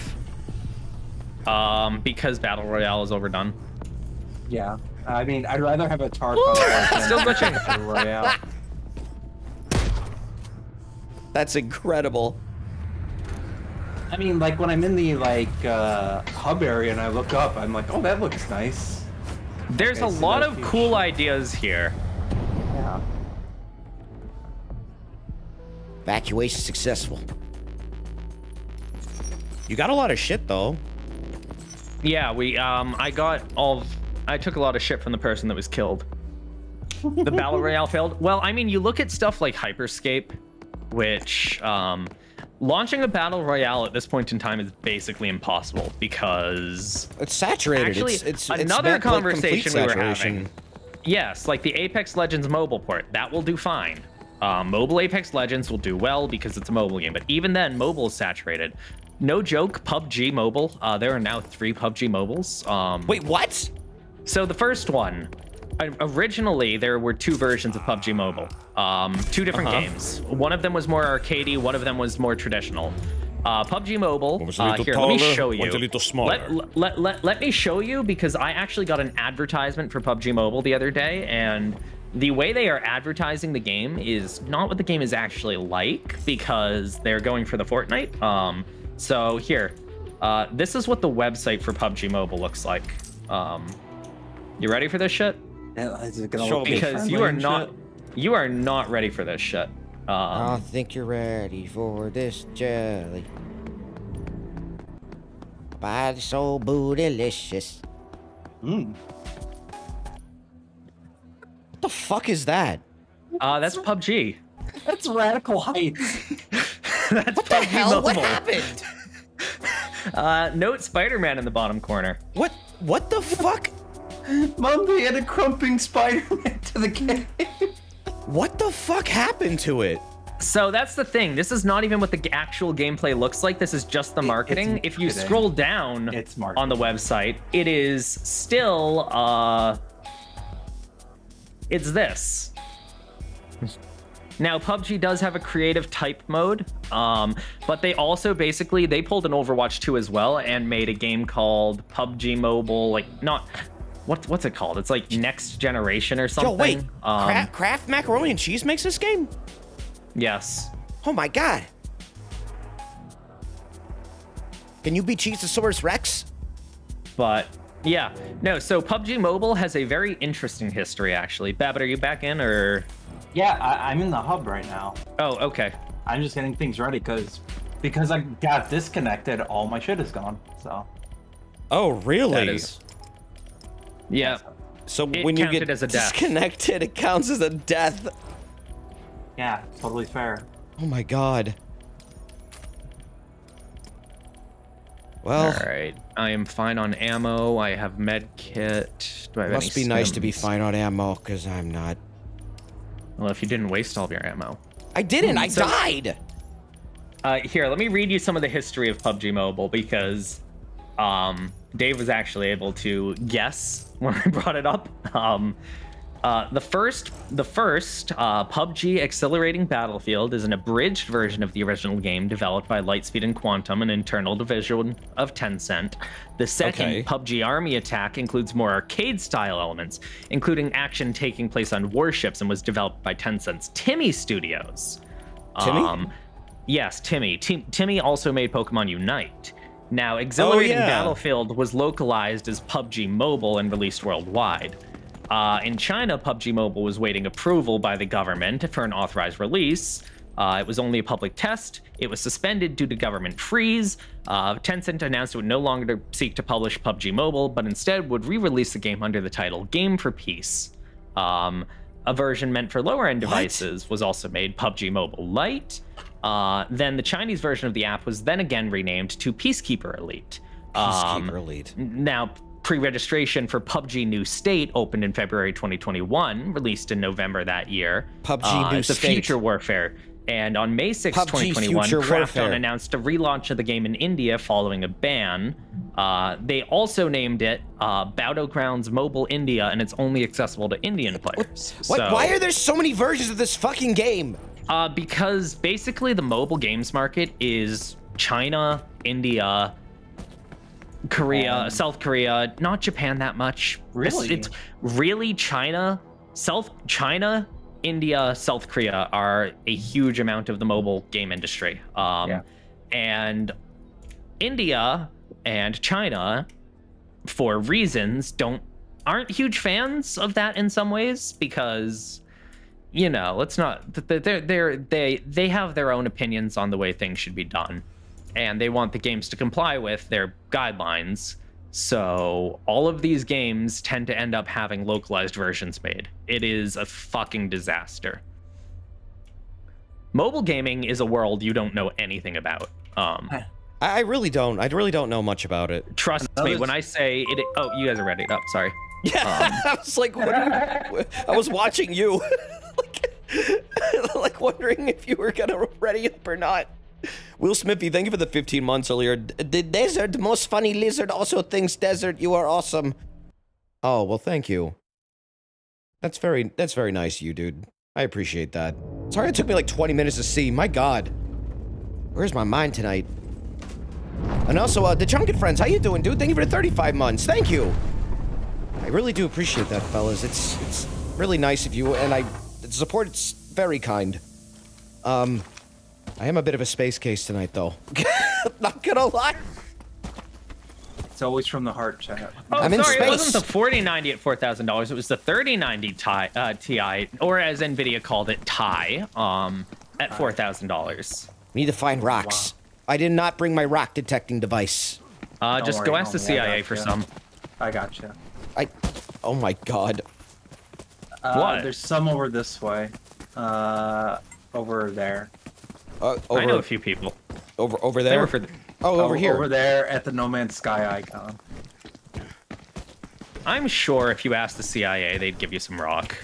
[SPEAKER 2] Tarkov?
[SPEAKER 1] Because battle royale is overdone.
[SPEAKER 3] Yeah, I mean, I'd rather have a Tarkov than
[SPEAKER 1] Still glitching.
[SPEAKER 3] a Battle Royale.
[SPEAKER 2] That's incredible.
[SPEAKER 3] I mean, like when I'm in the hub area and I look up, I'm like, oh, that looks nice.
[SPEAKER 1] There's
[SPEAKER 3] Okay,
[SPEAKER 1] a
[SPEAKER 3] so
[SPEAKER 1] lot
[SPEAKER 3] that
[SPEAKER 1] of
[SPEAKER 3] feels
[SPEAKER 1] cool
[SPEAKER 3] shit.
[SPEAKER 1] ideas here.
[SPEAKER 3] Yeah.
[SPEAKER 2] Evacuation successful. You got a lot of shit though.
[SPEAKER 1] Yeah, I took a lot of shit from the person that was killed. The battle royale failed. Well, I mean, you look at stuff like Hyperscape, which launching a battle royale at this point in time is basically impossible because
[SPEAKER 2] It's saturated.
[SPEAKER 1] Actually,
[SPEAKER 2] it's
[SPEAKER 1] another
[SPEAKER 2] meant, like, complete
[SPEAKER 1] conversation we were
[SPEAKER 2] saturation.
[SPEAKER 1] having. Yes, like the Apex Legends mobile port, that will do fine. Mobile Apex Legends will do well because it's a mobile game, but even then, mobile is saturated. No joke, PUBG Mobile. There are now 3 PUBG mobiles.
[SPEAKER 2] Wait, what?
[SPEAKER 1] So the first one, originally there were 2 versions of PUBG Mobile, 2 different games. One of them was more arcadey, one of them was more traditional. PUBG Mobile,
[SPEAKER 5] One was a little
[SPEAKER 1] here, let me
[SPEAKER 5] taller,
[SPEAKER 1] show you.
[SPEAKER 5] one's a little smaller.
[SPEAKER 1] Let me show you because I actually got an advertisement for PUBG Mobile the other day, and the way they are advertising the game is not what the game is actually like because they're going for the Fortnite. So here, this is what the website for PUBG Mobile looks like. You ready for this shit?
[SPEAKER 3] Is it gonna
[SPEAKER 2] Sure,
[SPEAKER 3] look
[SPEAKER 1] Because
[SPEAKER 3] friendly
[SPEAKER 1] you are
[SPEAKER 3] and
[SPEAKER 1] not,
[SPEAKER 3] shit?
[SPEAKER 1] you are not ready for this shit.
[SPEAKER 2] I think you're ready for this jelly. Body so bootylicious.
[SPEAKER 3] Mm.
[SPEAKER 2] What the fuck is that?
[SPEAKER 1] That's PUBG.
[SPEAKER 3] That's Radical Heights.
[SPEAKER 1] That's
[SPEAKER 2] What the
[SPEAKER 1] PUBG
[SPEAKER 2] hell? What
[SPEAKER 1] Mobile.
[SPEAKER 2] happened?
[SPEAKER 1] Note Spider-Man in the bottom corner.
[SPEAKER 2] What the fuck?
[SPEAKER 3] Mom, they added Crumping Spider-Man to the game.
[SPEAKER 2] What the fuck happened to it?
[SPEAKER 1] So that's the thing. This is not even what the actual gameplay looks like. This is just the marketing. If you
[SPEAKER 3] marketing.
[SPEAKER 1] scroll down
[SPEAKER 3] It's
[SPEAKER 1] on the website, it is still it's this. Now PUBG does have a creative type mode, but they also they pulled an Overwatch 2 as well and made a game called PUBG Mobile, like not what's it called? It's like Next Generation or something.
[SPEAKER 2] Yo, wait. Kraft Macaroni and Cheese makes this game?
[SPEAKER 1] Yes.
[SPEAKER 2] Oh my god. Can you beat Cheezosaurus Rex?
[SPEAKER 1] But yeah, no. So PUBG Mobile has a very interesting history, actually. Babbitt, are you back in or?
[SPEAKER 3] Yeah, I'm in the hub right now.
[SPEAKER 1] Oh, okay.
[SPEAKER 3] I'm just getting things ready because I got disconnected. All my shit is gone. So.
[SPEAKER 2] Oh, really?
[SPEAKER 1] That is. Yeah.
[SPEAKER 2] So
[SPEAKER 1] It
[SPEAKER 2] when you
[SPEAKER 1] counted
[SPEAKER 2] get
[SPEAKER 1] as a death.
[SPEAKER 2] disconnected, it counts as a death.
[SPEAKER 3] Yeah, totally fair.
[SPEAKER 2] Oh my god. Well,
[SPEAKER 1] All right. I am fine on ammo. I have med kit. Do I have
[SPEAKER 2] must
[SPEAKER 1] any
[SPEAKER 2] be nice to be
[SPEAKER 1] stims?
[SPEAKER 2] fine on ammo, because I'm not.
[SPEAKER 1] Well, if you didn't waste all of your ammo.
[SPEAKER 2] I didn't. I
[SPEAKER 1] So-
[SPEAKER 2] died.
[SPEAKER 1] Here, let me read you some of the history of PUBG Mobile because Dave was actually able to guess when I brought it up. The first PUBG Accelerating Battlefield is an abridged version of the original game developed by Lightspeed and Quantum, an internal division of Tencent. The second,
[SPEAKER 2] Okay.
[SPEAKER 1] PUBG Army Attack, includes more arcade-style elements, including action taking place on warships, and was developed by Tencent's Timmy Studios.
[SPEAKER 2] Timmy?
[SPEAKER 1] Yes, Timmy. Timmy also made Pokemon Unite. Now, Accelerating
[SPEAKER 2] yeah.
[SPEAKER 1] Battlefield was localized as PUBG Mobile and released worldwide. In China, PUBG Mobile was waiting approval by the government for an authorized release. It was only a public test. It was suspended due to government freeze. Tencent announced it would no longer seek to publish PUBG Mobile, but instead would re-release the game under the title Game for Peace. A version meant for lower-end devices was also made, PUBG Mobile Lite. Then the Chinese version of the app was then again renamed to Peacekeeper Elite.
[SPEAKER 2] Peacekeeper Elite.
[SPEAKER 1] Now, pre-registration for PUBG New State opened in February 2021, released in November that year.
[SPEAKER 2] PUBG New
[SPEAKER 1] it's a
[SPEAKER 2] State.
[SPEAKER 1] Future Warfare. And on May 6,
[SPEAKER 2] PUBG
[SPEAKER 1] 2021,
[SPEAKER 2] Future
[SPEAKER 1] Krafton
[SPEAKER 2] Warfare.
[SPEAKER 1] announced a relaunch of the game in India following a ban. They also named it Battlegrounds Mobile India, and it's only accessible to Indian players.
[SPEAKER 2] What?
[SPEAKER 1] So,
[SPEAKER 2] Why are there so many versions of this fucking game?
[SPEAKER 1] because basically the mobile games market is China, India, Korea, South Korea, not Japan that much.
[SPEAKER 3] Really?
[SPEAKER 1] It's really China, India, South Korea are a huge amount of the mobile game industry. And India and China, for reasons, aren't huge fans of that in some ways because, you know, let's not. They have their own opinions on the way things should be done, and they want the games to comply with their guidelines. So all of these games tend to end up having localized versions made. It is a fucking disaster. Mobile gaming is a world you don't know anything about.
[SPEAKER 2] I really don't. I really don't know much about it.
[SPEAKER 1] Trust me when I say it. Oh, you guys are ready. Oh, sorry.
[SPEAKER 2] Yeah, I was like, I was watching you, like wondering if you were gonna ready up or not. Will Smithy, thank you for the 15 months earlier. The desert most funny lizard also thinks desert. You are awesome. Oh well, thank you. That's very nice of you, dude. I appreciate that. Sorry it took me like 20 minutes to see. My God, where's my mind tonight? And also, the Chunkin friends, how you doing, dude? Thank you for the 35 months. Thank you. I really do appreciate that, fellas. It's really nice of you, and the support, it's very kind. I am a bit of a space case tonight, though. Not gonna lie.
[SPEAKER 3] It's always from the heart, chat.
[SPEAKER 1] Oh,
[SPEAKER 2] I'm in
[SPEAKER 1] sorry,
[SPEAKER 2] space.
[SPEAKER 1] it wasn't the 4090 at $4,000. It was the 3090 Ti, or as Nvidia called it, Ti, at $4,000.
[SPEAKER 2] We need to find rocks.
[SPEAKER 3] Wow.
[SPEAKER 2] I did not bring my rock detecting device.
[SPEAKER 1] Just
[SPEAKER 3] worry,
[SPEAKER 1] go ask the
[SPEAKER 3] homie, I
[SPEAKER 1] CIA
[SPEAKER 3] got
[SPEAKER 1] for
[SPEAKER 3] ya.
[SPEAKER 1] some.
[SPEAKER 3] I gotcha.
[SPEAKER 2] Oh my God.
[SPEAKER 1] What?
[SPEAKER 3] There's some over this way. Over there.
[SPEAKER 2] Over,
[SPEAKER 1] I know a few people.
[SPEAKER 2] over
[SPEAKER 1] They
[SPEAKER 2] there.
[SPEAKER 1] were for the,
[SPEAKER 2] Over here.
[SPEAKER 3] Over there at the No Man's Sky icon.
[SPEAKER 1] I'm sure if you asked the CIA, they'd give you some rock.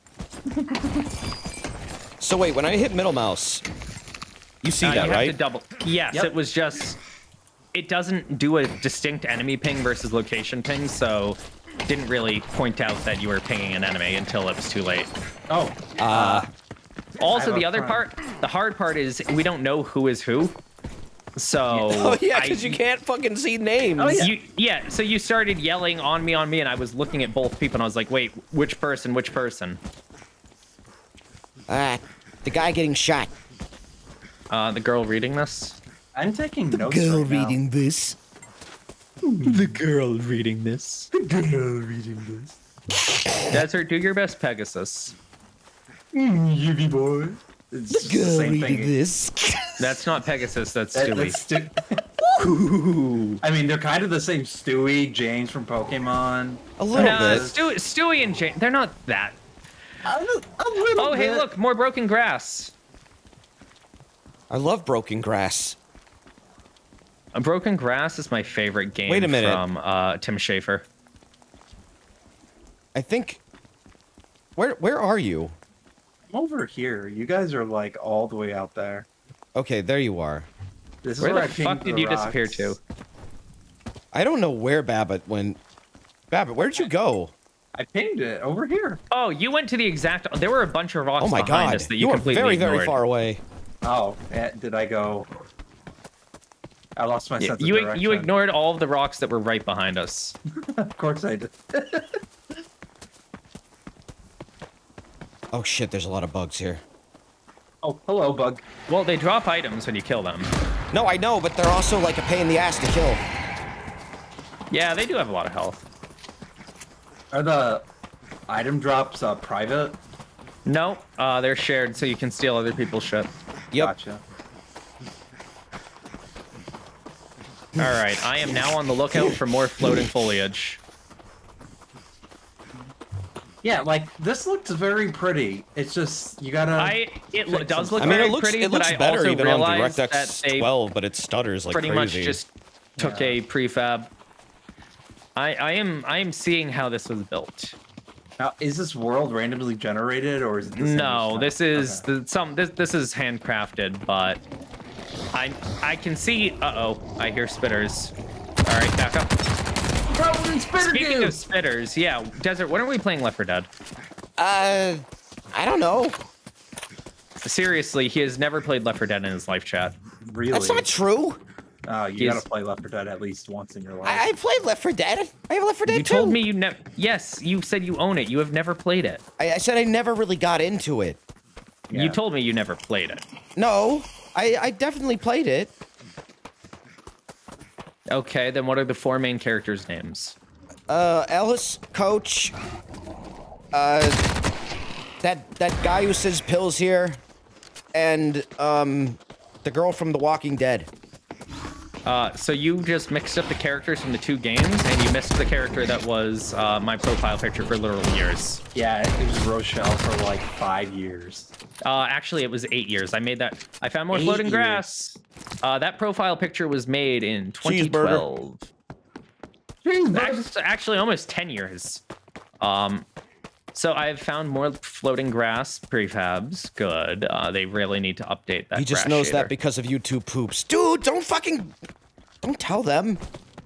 [SPEAKER 2] So wait, when I hit middle mouse, you see that,
[SPEAKER 1] you
[SPEAKER 2] right?
[SPEAKER 1] have to double. Yes,
[SPEAKER 3] Yep.
[SPEAKER 1] it was just. It doesn't do a distinct enemy ping versus location ping, so it didn't really point out that you were pinging an enemy until it was too late.
[SPEAKER 3] Oh.
[SPEAKER 1] Also,
[SPEAKER 3] I have
[SPEAKER 1] the
[SPEAKER 3] a
[SPEAKER 1] other
[SPEAKER 3] friend.
[SPEAKER 1] part, the hard part is we don't know who is who. So
[SPEAKER 2] Oh yeah, because you can't fucking see names.
[SPEAKER 3] Oh, yeah.
[SPEAKER 1] So you started yelling on me, and I was looking at both people, and I was like, wait, which person? Which person?
[SPEAKER 2] The guy getting shot.
[SPEAKER 1] The girl reading this.
[SPEAKER 3] I'm taking notes right now.
[SPEAKER 2] this.
[SPEAKER 1] The girl reading this.
[SPEAKER 3] Girl reading this.
[SPEAKER 1] Desert, do your best, Pegasus.
[SPEAKER 3] Yugi boy. It's the same thing.
[SPEAKER 2] this.
[SPEAKER 1] That's not Pegasus. That's
[SPEAKER 3] That-
[SPEAKER 1] Stewie.
[SPEAKER 3] I mean, they're kind of the same. Stewie, James from Pokemon.
[SPEAKER 2] A little bit.
[SPEAKER 1] Stewie and Jane, they're not that.
[SPEAKER 3] A little
[SPEAKER 1] Oh, hey, look, more broken grass.
[SPEAKER 2] I love Broken Grass.
[SPEAKER 1] Broken Grass is my favorite game.
[SPEAKER 2] Wait a minute.
[SPEAKER 1] From Tim Schafer.
[SPEAKER 2] I think. Where are you?
[SPEAKER 3] I'm over here. You guys are like all the way out there.
[SPEAKER 2] Okay, there you are.
[SPEAKER 3] This is
[SPEAKER 1] Where
[SPEAKER 3] where
[SPEAKER 1] the
[SPEAKER 3] I pinged
[SPEAKER 1] fuck did
[SPEAKER 3] the
[SPEAKER 1] you disappear
[SPEAKER 3] rocks.
[SPEAKER 1] to?
[SPEAKER 2] I don't know where Babbitt went. Babbitt, where'd you go?
[SPEAKER 3] I pinged it over here.
[SPEAKER 1] Oh, you went to the exact. There were a bunch of rocks
[SPEAKER 2] Oh my
[SPEAKER 1] behind
[SPEAKER 2] god,
[SPEAKER 1] us that
[SPEAKER 2] you
[SPEAKER 1] you
[SPEAKER 2] are
[SPEAKER 1] completely
[SPEAKER 2] very,
[SPEAKER 1] ignored.
[SPEAKER 2] very far away.
[SPEAKER 3] Oh, did I go? I lost my sense of direction.
[SPEAKER 1] You ignored all of the rocks that were right behind us.
[SPEAKER 3] Of course I did.
[SPEAKER 2] Oh shit, there's a lot of bugs here.
[SPEAKER 3] Oh, hello, bug.
[SPEAKER 1] Well, they drop items when you kill them.
[SPEAKER 2] No, I know, but they're also like a pain in the ass to kill.
[SPEAKER 1] Yeah, they do have a lot of health.
[SPEAKER 3] Are the item drops private?
[SPEAKER 1] No, they're shared, so you can steal other people's shit.
[SPEAKER 2] Yep.
[SPEAKER 3] Gotcha.
[SPEAKER 1] All right, I am now on the lookout for more floating foliage.
[SPEAKER 3] Yeah, like this looks very pretty. It's just you gotta.
[SPEAKER 1] It does look
[SPEAKER 2] I mean,
[SPEAKER 1] very
[SPEAKER 2] it looks
[SPEAKER 1] pretty,
[SPEAKER 2] it
[SPEAKER 1] but
[SPEAKER 2] looks
[SPEAKER 1] I
[SPEAKER 2] better
[SPEAKER 1] also
[SPEAKER 2] even on
[SPEAKER 1] realized that
[SPEAKER 2] DirectX
[SPEAKER 1] they
[SPEAKER 2] 12, but it stutters like
[SPEAKER 1] pretty
[SPEAKER 2] crazy.
[SPEAKER 1] much just took a prefab. I am seeing how this was built.
[SPEAKER 3] Now, is this world randomly generated or is it?
[SPEAKER 1] No, this is
[SPEAKER 3] Okay.
[SPEAKER 1] this is handcrafted, but I can see. I hear spitters. All right, back up. Speaking of spitters, yeah, Desert. When are we playing Left 4 Dead?
[SPEAKER 2] I don't know.
[SPEAKER 1] Seriously, he has never played Left 4 Dead in his live chat.
[SPEAKER 3] Really?
[SPEAKER 2] That's not true.
[SPEAKER 3] Oh, you gotta play Left 4 Dead at least once in your life.
[SPEAKER 2] I played Left 4 Dead. I have Left 4 Dead
[SPEAKER 1] You
[SPEAKER 2] 2.
[SPEAKER 1] told me you never. Yes, you said you own it. You have never played it.
[SPEAKER 2] I said I never really got into it.
[SPEAKER 3] Yeah.
[SPEAKER 1] You told me you never played it.
[SPEAKER 2] No, I definitely played it.
[SPEAKER 1] Okay, then what are the 4 main characters' names?
[SPEAKER 2] Ellis, Coach, that guy who says pills here, and the girl from The Walking Dead.
[SPEAKER 1] So you just mixed up the characters from the 2 games, and you missed the character that was my profile picture for literal years.
[SPEAKER 3] Yeah, it was Rochelle for like 5 years.
[SPEAKER 1] Actually, it was 8 years. I found more
[SPEAKER 3] 8
[SPEAKER 1] floating
[SPEAKER 3] years.
[SPEAKER 1] grass. That profile picture was made in 2012. Actually, almost 10 years. So I've found more floating grass prefabs. Good. They really need to update that.
[SPEAKER 2] He just
[SPEAKER 1] grass
[SPEAKER 2] knows
[SPEAKER 1] shader.
[SPEAKER 2] that because of YouTube poops. Dude, don't tell them.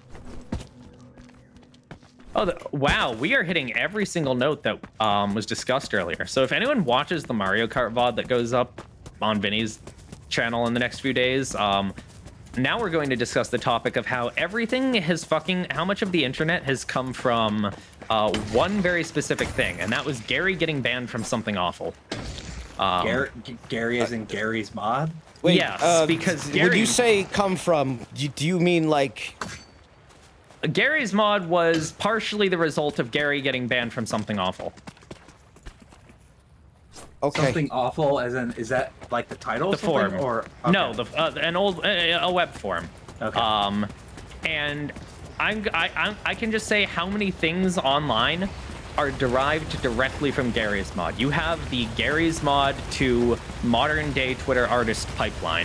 [SPEAKER 1] Oh, wow. We are hitting every single note that was discussed earlier. So if anyone watches the Mario Kart VOD that goes up on Vinny's channel in the next few days, now we're going to discuss the topic of how everything how much of the internet has come from one very specific thing, and that was Gary getting banned from something awful.
[SPEAKER 3] Gary is in Gary's mod?
[SPEAKER 2] Wait,
[SPEAKER 1] Yes, because
[SPEAKER 2] when
[SPEAKER 1] Gary-
[SPEAKER 2] you say come from, do you mean like?
[SPEAKER 1] Gary's mod was partially the result of Gary getting banned from something awful.
[SPEAKER 2] Okay.
[SPEAKER 3] Something awful, as in, is that like the title?
[SPEAKER 1] The
[SPEAKER 3] of something,
[SPEAKER 1] form.
[SPEAKER 3] Or
[SPEAKER 1] No, an old a web form.
[SPEAKER 3] Okay.
[SPEAKER 1] And I can just say how many things online are derived directly from Gary's mod. You have the Gary's mod to modern day Twitter artist pipeline.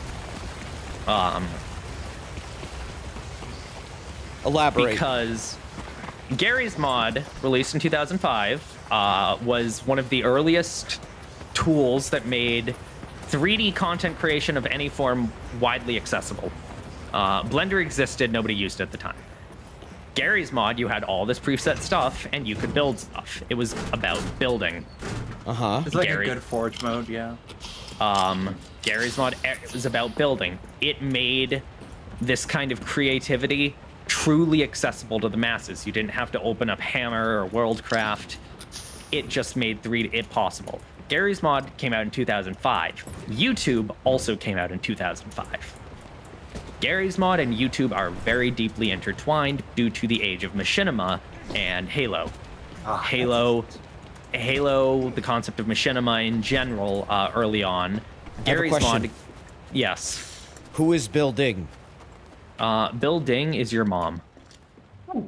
[SPEAKER 2] Elaborate.
[SPEAKER 1] Because Gary's mod, released in 2005, was one of the earliest tools that made 3D content creation of any form widely accessible. Blender existed, nobody used it at the time. Gary's mod, you had all this preset stuff, and you could build stuff. It was about building.
[SPEAKER 2] Uh-huh.
[SPEAKER 3] It's like
[SPEAKER 1] Gary.
[SPEAKER 3] a good Forge mode, yeah.
[SPEAKER 1] Gary's Mod was about building. It made this kind of creativity truly accessible to the masses. You didn't have to open up Hammer or Worldcraft. It just made it possible. Gary's Mod came out in 2005. YouTube also came out in 2005. Gary's Mod and YouTube are very deeply intertwined due to the age of machinima and Halo. Halo, the concept of machinima in general, early on. Gary's Mod, yes.
[SPEAKER 2] Who is Bill Ding?
[SPEAKER 1] Bill Ding is your mom.
[SPEAKER 3] Oh.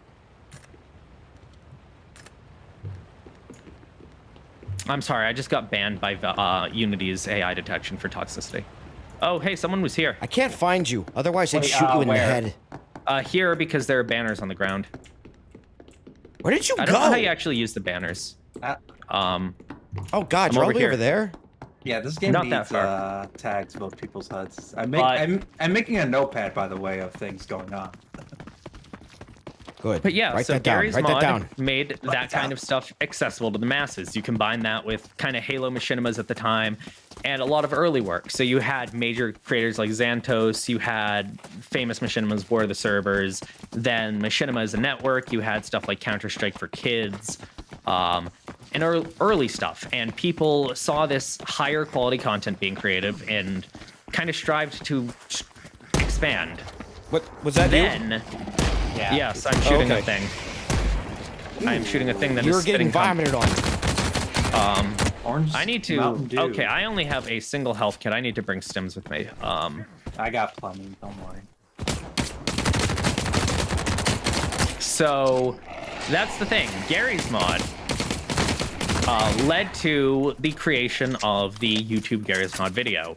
[SPEAKER 1] I'm sorry, I just got banned by Unity's AI detection for toxicity. Oh, hey, someone was here.
[SPEAKER 2] I can't find you. Otherwise, I'd shoot you in the head.
[SPEAKER 1] Here, because there are banners on the ground.
[SPEAKER 2] Where did you go?
[SPEAKER 1] I don't know how you actually use the banners.
[SPEAKER 2] Oh God, you're all the way over there.
[SPEAKER 3] Yeah, this game needs tags above people's HUDs. I'm making a notepad, by the way, of things going on.
[SPEAKER 2] Good.
[SPEAKER 1] But yeah,
[SPEAKER 2] Write
[SPEAKER 1] so
[SPEAKER 2] that down.
[SPEAKER 1] Gary's
[SPEAKER 2] Write that down.
[SPEAKER 1] Mod made that kind of stuff accessible to the masses. You combine that with kind of Halo machinimas at the time and a lot of early work. So you had major creators like Xantos, you had famous machinimas, War of the Servers, then Machinima as a network, you had stuff like Counter-Strike for Kids, and early stuff. And people saw this higher quality content being created and kind of strived to expand.
[SPEAKER 2] What was that?
[SPEAKER 1] Then,
[SPEAKER 3] yeah.
[SPEAKER 1] Yes, I'm shooting a thing. I'm shooting a thing that
[SPEAKER 2] You're
[SPEAKER 1] is
[SPEAKER 2] getting vomited on.
[SPEAKER 3] Orange
[SPEAKER 1] I need to. Okay, I only have a single health kit. I need to bring stims with me.
[SPEAKER 3] I got plenty. Don't worry.
[SPEAKER 1] So that's the thing. Gary's Mod led to the creation of the YouTube Gary's Mod video.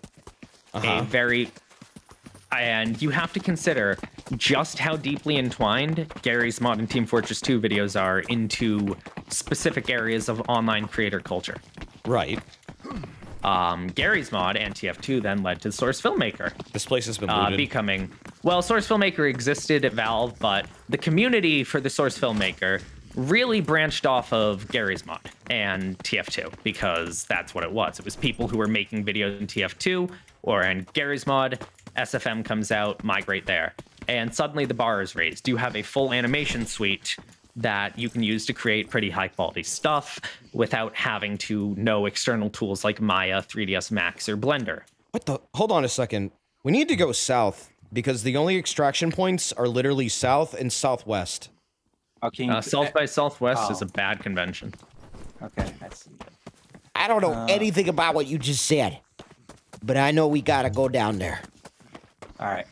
[SPEAKER 1] And you have to consider just how deeply entwined Gary's Mod and Team Fortress 2 videos are into specific areas of online creator culture.
[SPEAKER 2] Right.
[SPEAKER 1] Gary's Mod and TF2 then led to Source Filmmaker.
[SPEAKER 2] This place has been looted.
[SPEAKER 1] Well, Source Filmmaker existed at Valve, but the community for the Source Filmmaker really branched off of Gary's Mod and TF2 because that's what it was. It was people who were making videos in TF2 or in Gary's Mod. SFM comes out, migrate there. And suddenly the bar is raised. You have a full animation suite that you can use to create pretty high quality stuff without having to know external tools like Maya, 3ds Max, or Blender.
[SPEAKER 2] What the? Hold on a second. We need to go south because the only extraction points are literally south and southwest.
[SPEAKER 3] Okay.
[SPEAKER 1] South by Southwest is a bad convention.
[SPEAKER 3] Okay, I see.
[SPEAKER 2] I don't know anything about what you just said, but I know we gotta go down there.
[SPEAKER 3] All right.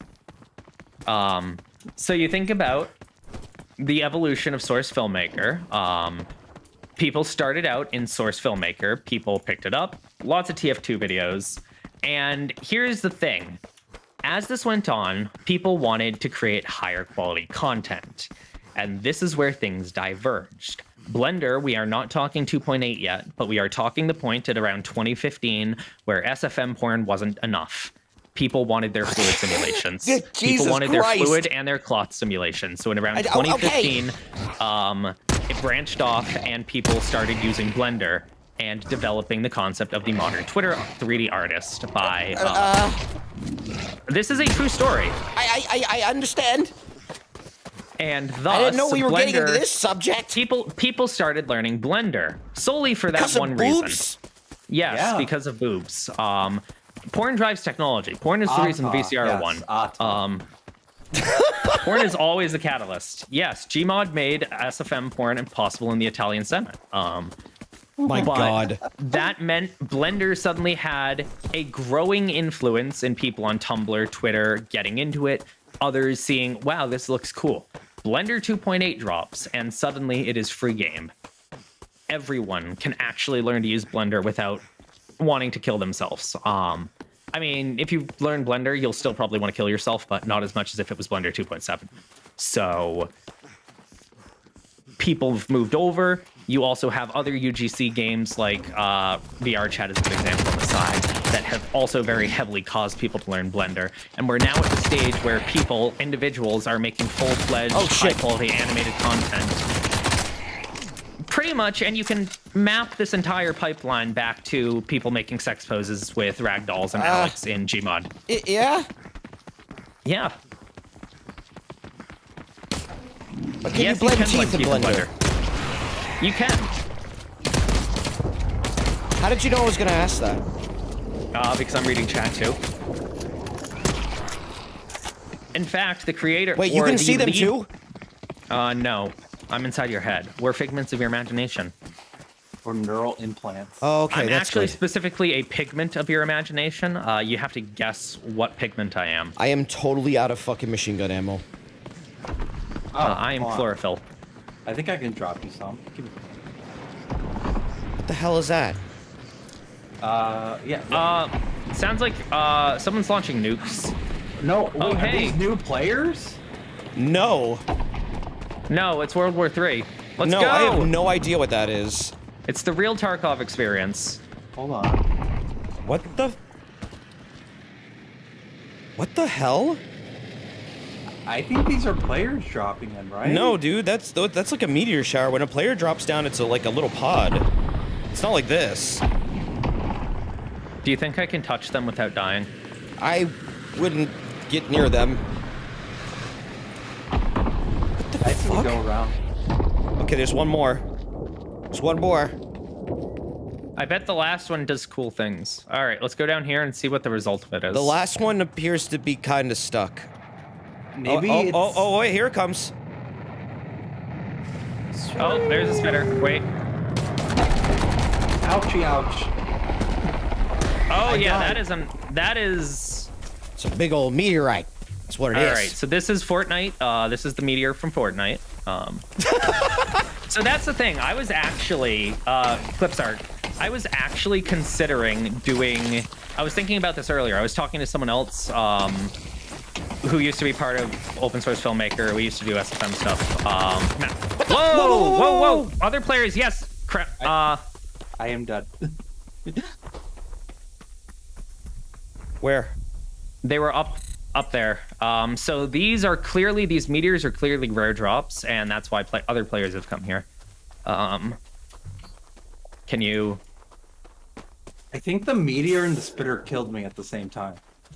[SPEAKER 1] So you think about the evolution of Source Filmmaker. People started out in Source Filmmaker. People picked it up. Lots of TF2 videos. And here's the thing. As this went on, people wanted to create higher quality content. And this is where things diverged. Blender, we are not talking 2.8 yet, but we are talking the point at around 2015 where SFM porn wasn't enough. People wanted their fluid simulations. People wanted their fluid and their cloth simulations. So in around 2015, it branched off and people started using Blender and developing the concept of the modern Twitter 3D artist by... this is a true story.
[SPEAKER 2] I understand.
[SPEAKER 1] And thus,
[SPEAKER 2] I didn't know we were
[SPEAKER 1] Blender,
[SPEAKER 2] getting into this subject.
[SPEAKER 1] People started learning Blender solely for that
[SPEAKER 2] because
[SPEAKER 1] one
[SPEAKER 2] of
[SPEAKER 1] reason.
[SPEAKER 2] Boobs?
[SPEAKER 1] Yes, because of boobs. Porn drives technology. Porn is the reason the VCR won. Porn is always a catalyst. Yes, Gmod made SFM porn impossible in the Italian Senate.
[SPEAKER 2] My God.
[SPEAKER 1] That meant Blender suddenly had a growing influence in people on Tumblr, Twitter, getting into it. Others seeing, wow, this looks cool. Blender 2.8 drops, and suddenly it is free game. Everyone can actually learn to use Blender without wanting to kill themselves. I mean, if you learn Blender, you'll still probably want to kill yourself, but not as much as if it was Blender 2.7. So people have moved over. You also have other UGC games like VR Chat is a good example on the side that have also very heavily caused people to learn Blender. And we're now at the stage where people, individuals, are making full-fledged, high-quality animated content Pretty much, and you can map this entire pipeline back to people making sex poses with ragdolls and Alex in Gmod.
[SPEAKER 2] Yeah?
[SPEAKER 1] Yeah.
[SPEAKER 2] But can
[SPEAKER 1] Yes,
[SPEAKER 2] you blend
[SPEAKER 1] can
[SPEAKER 2] teeth in Blender?
[SPEAKER 1] You can.
[SPEAKER 2] How did you know I was gonna ask that?
[SPEAKER 1] Because I'm reading chat too. In fact, the creator.
[SPEAKER 2] Wait, you
[SPEAKER 1] or
[SPEAKER 2] can
[SPEAKER 1] the
[SPEAKER 2] see them
[SPEAKER 1] lead-
[SPEAKER 2] too?
[SPEAKER 1] No. I'm inside your head. We're figments of your imagination.
[SPEAKER 3] Or neural implants.
[SPEAKER 2] Oh, okay,
[SPEAKER 1] I'm
[SPEAKER 2] that's
[SPEAKER 1] actually
[SPEAKER 2] good.
[SPEAKER 1] specifically a pigment of your imagination. You have to guess what pigment I am.
[SPEAKER 2] I am totally out of fucking machine gun ammo.
[SPEAKER 1] I am
[SPEAKER 3] hold on.
[SPEAKER 1] chlorophyll.
[SPEAKER 3] I think I can drop you some.
[SPEAKER 2] What the hell is that?
[SPEAKER 3] Yeah.
[SPEAKER 1] Sounds like someone's launching nukes.
[SPEAKER 3] No, wait,
[SPEAKER 1] Oh,
[SPEAKER 3] are
[SPEAKER 1] hey.
[SPEAKER 3] these new players?
[SPEAKER 2] No.
[SPEAKER 1] No, it's World War III. Let's
[SPEAKER 2] No,
[SPEAKER 1] go!
[SPEAKER 2] I have no idea what that is.
[SPEAKER 1] It's the real Tarkov experience.
[SPEAKER 3] Hold on.
[SPEAKER 2] What the? What the hell?
[SPEAKER 3] I think these are players dropping in, right?
[SPEAKER 2] No, dude, that's like a meteor shower. When a player drops down, it's like a little pod. It's not like this.
[SPEAKER 1] Do you think I can touch them without dying?
[SPEAKER 2] I wouldn't get near them.
[SPEAKER 3] I think we go around.
[SPEAKER 2] Okay, there's one more. There's one more.
[SPEAKER 1] I bet the last one does cool things. All right, let's go down here and see what the result of it is.
[SPEAKER 2] The last one appears to be kind of stuck.
[SPEAKER 3] Maybe
[SPEAKER 2] Oh, wait, here it comes.
[SPEAKER 1] Oh, there's a spitter. Wait.
[SPEAKER 3] Ouchie, ouch.
[SPEAKER 1] Oh, yeah,
[SPEAKER 3] died.
[SPEAKER 1] that is...
[SPEAKER 2] It's a big old meteorite. That's what it is.
[SPEAKER 1] All right, so this is Fortnite. This is the meteor from Fortnite. So that's the thing. I was actually, Clipsart, I was actually considering doing, I was thinking about this earlier. I was talking to someone else who used to be part of Open Source Filmmaker. We used to do SFM stuff. Matt. Whoa! Other players, yes. Crap.
[SPEAKER 3] I am dead.
[SPEAKER 2] Where?
[SPEAKER 1] They were up there. So these meteors are clearly rare drops, and that's why other players have come here. Can you?
[SPEAKER 3] I think the meteor and the spitter killed me at the same time.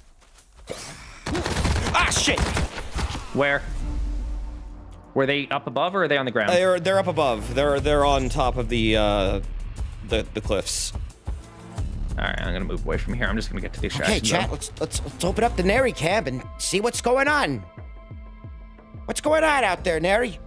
[SPEAKER 2] Ah, shit!
[SPEAKER 1] Where? Were they up above or are they on the ground?
[SPEAKER 2] They're up above. They're on top of the cliffs.
[SPEAKER 1] All right, I'm gonna move away from here. I'm just gonna get to the
[SPEAKER 2] Okay,
[SPEAKER 1] extraction
[SPEAKER 2] chat.
[SPEAKER 1] zone.
[SPEAKER 2] Let's open up the Neri cam and see what's going on. What's going on out there, Neri?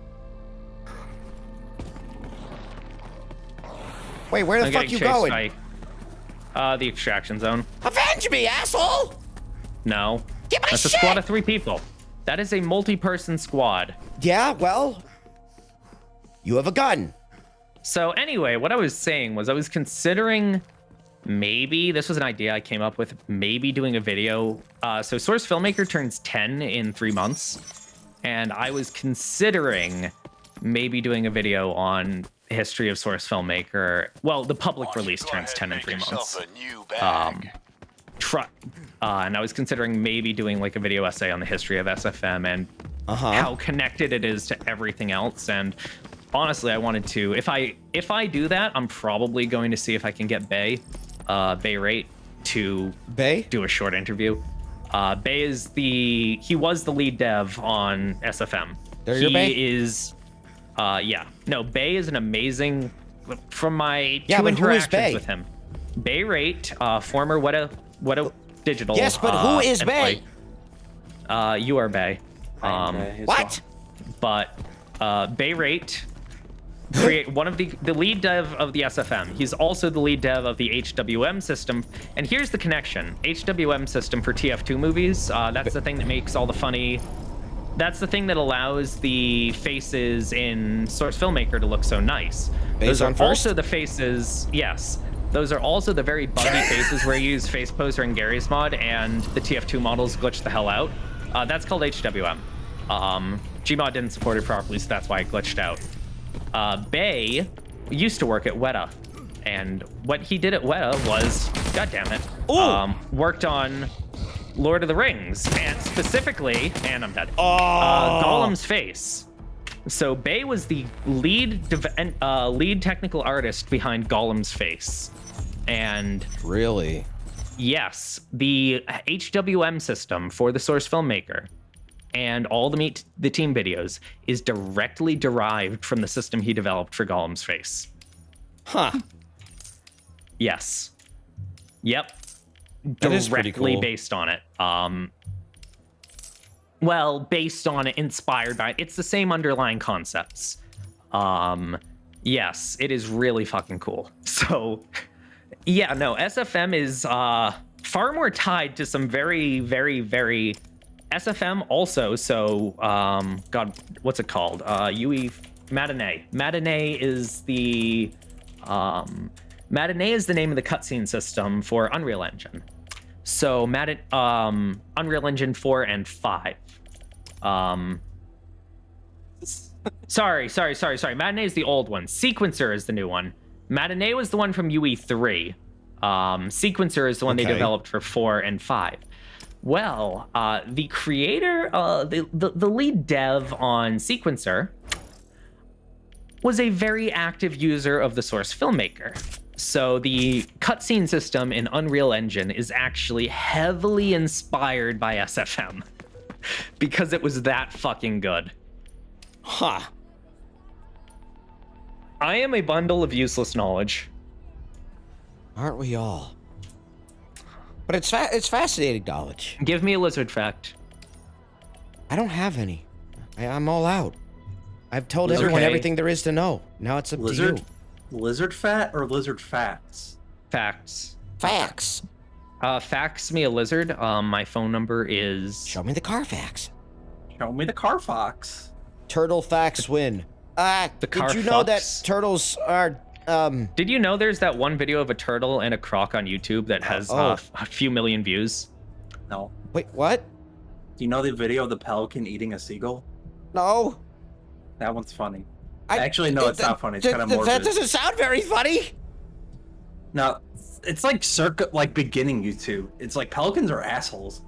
[SPEAKER 2] Wait, where the
[SPEAKER 1] I'm
[SPEAKER 2] fuck
[SPEAKER 1] getting
[SPEAKER 2] you
[SPEAKER 1] chased
[SPEAKER 2] going?
[SPEAKER 1] by, the extraction zone.
[SPEAKER 2] Avenge me, asshole!
[SPEAKER 1] No.
[SPEAKER 2] Get my
[SPEAKER 1] That's a
[SPEAKER 2] shit!
[SPEAKER 1] squad of 3 people. That is a multi-person squad.
[SPEAKER 2] Yeah, well, you have a gun.
[SPEAKER 1] So anyway, what I was saying was I was considering maybe, this was an idea I came up with, maybe doing a video. So Source Filmmaker turns 10 in 3 months. And I was considering maybe doing a video on history of Source Filmmaker. Well, the public release turns 10 in 3 months.
[SPEAKER 4] A new bag.
[SPEAKER 1] And I was considering maybe doing like a video essay on the history of SFM and how connected it is to everything else. And honestly, I wanted to, if I do that, I'm probably going to see if I can get Bayrate to do a short interview. Bay is he was the lead dev on SFM.
[SPEAKER 2] Bay
[SPEAKER 1] is, no, Bay is an amazing, from my
[SPEAKER 2] Yeah,
[SPEAKER 1] two
[SPEAKER 2] but who is
[SPEAKER 1] interactions
[SPEAKER 2] Bay?
[SPEAKER 1] with him. Bayrate, former Weta Digital.
[SPEAKER 2] Yes, but who is
[SPEAKER 1] employee. You are Bay.
[SPEAKER 2] What?
[SPEAKER 1] But Bayrate create one of the lead dev of the SFM. He's also the lead dev of the HWM system. And here's the connection. HWM system for TF2 movies. That's the thing that makes all the funny. That's the thing that allows the faces in Source Filmmaker to look so nice. Those are also the faces. Yes. Those are also the very buggy faces where you use Face Poser in Gary's mod and the TF2 models glitch the hell out. That's called HWM. Gmod didn't support it properly, so that's why it glitched out. Bay used to work at Weta, and what he did at Weta was, god damn it, worked on Lord of the Rings, and specifically, and I'm dead, Gollum's face. So Bay was the lead technical artist behind Gollum's Face, and
[SPEAKER 2] Really?
[SPEAKER 1] yes, the HWM system for the Source Filmmaker and all the Meet the Team videos is directly derived from the system he developed for Gollum's Face.
[SPEAKER 2] Huh.
[SPEAKER 1] Yes. Yep.
[SPEAKER 2] That is pretty
[SPEAKER 1] Directly
[SPEAKER 2] cool.
[SPEAKER 1] based on it. Well, based on it, inspired by it. It's the same underlying concepts. Yes, it is really fucking cool. So, yeah, no, SFM is far more tied to some very, very, very SFM also. So, God, what's it called? UE Matinee. Matinee is the Matinee is the name of the cutscene system for Unreal Engine. So Unreal Engine 4 and 5. Sorry. Matinee is the old one. Sequencer is the new one. Matinee was the one from UE3. Sequencer is the one they
[SPEAKER 2] Okay.
[SPEAKER 1] developed for 4 and 5. Well, the creator, the lead dev on Sequencer was a very active user of the Source Filmmaker. So the cutscene system in Unreal Engine is actually heavily inspired by SFM because it was that fucking good.
[SPEAKER 2] Huh.
[SPEAKER 1] I am a bundle of useless knowledge.
[SPEAKER 2] Aren't we all? But it's fascinating knowledge.
[SPEAKER 1] Give me a lizard fact.
[SPEAKER 2] I don't have any. I'm all out. I've told
[SPEAKER 3] Lizard-
[SPEAKER 2] everyone
[SPEAKER 1] Okay.
[SPEAKER 2] everything there is to know. Now it's up
[SPEAKER 3] Lizard?
[SPEAKER 2] to you.
[SPEAKER 3] Lizard fat or lizard fats?
[SPEAKER 1] Facts.
[SPEAKER 2] Facts.
[SPEAKER 1] Fax me a lizard. My phone number is...
[SPEAKER 2] Show me the Carfax.
[SPEAKER 3] Show me the Carfox.
[SPEAKER 2] Turtle facts win.
[SPEAKER 1] The
[SPEAKER 2] Did you know that
[SPEAKER 1] Carfox.
[SPEAKER 2] turtles are
[SPEAKER 1] Did you know there's that one video of a turtle and a croc on YouTube that has
[SPEAKER 2] Oh.
[SPEAKER 1] a few million views?
[SPEAKER 3] No.
[SPEAKER 2] wait, what?
[SPEAKER 3] Do you know the video of the pelican eating a seagull?
[SPEAKER 2] No.
[SPEAKER 3] That one's funny. Actually, no, it's not funny. It's kind of
[SPEAKER 2] That
[SPEAKER 3] morbid.
[SPEAKER 2] doesn't sound very funny.
[SPEAKER 3] No, it's like beginning YouTube. It's like pelicans are assholes.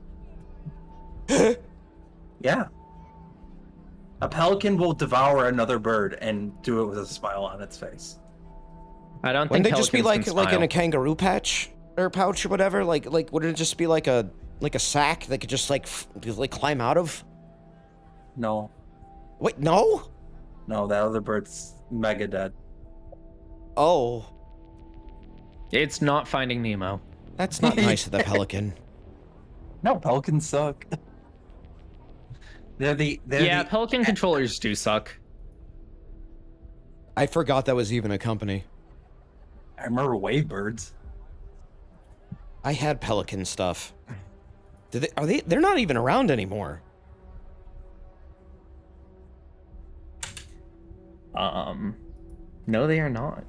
[SPEAKER 3] Yeah. A pelican will devour another bird and do it with a smile on its face.
[SPEAKER 1] I don't
[SPEAKER 2] Wouldn't
[SPEAKER 1] think
[SPEAKER 2] they just be
[SPEAKER 1] pelicans
[SPEAKER 2] like
[SPEAKER 1] can
[SPEAKER 2] in a
[SPEAKER 1] smile.
[SPEAKER 2] kangaroo patch or pouch or whatever? Like wouldn't it just be like a sack they could just like climb out of?
[SPEAKER 3] No,
[SPEAKER 2] Wait, no.
[SPEAKER 3] no, that other bird's mega dead.
[SPEAKER 2] Oh,
[SPEAKER 1] It's not Finding Nemo.
[SPEAKER 2] that's not nice of the pelican.
[SPEAKER 3] No, pelicans suck. They're
[SPEAKER 1] Yeah,
[SPEAKER 3] the,
[SPEAKER 1] pelican controllers do suck.
[SPEAKER 2] I forgot that was even a company.
[SPEAKER 3] I remember wave birds.
[SPEAKER 2] I had pelican stuff. They're not even around anymore.
[SPEAKER 1] No, they are not.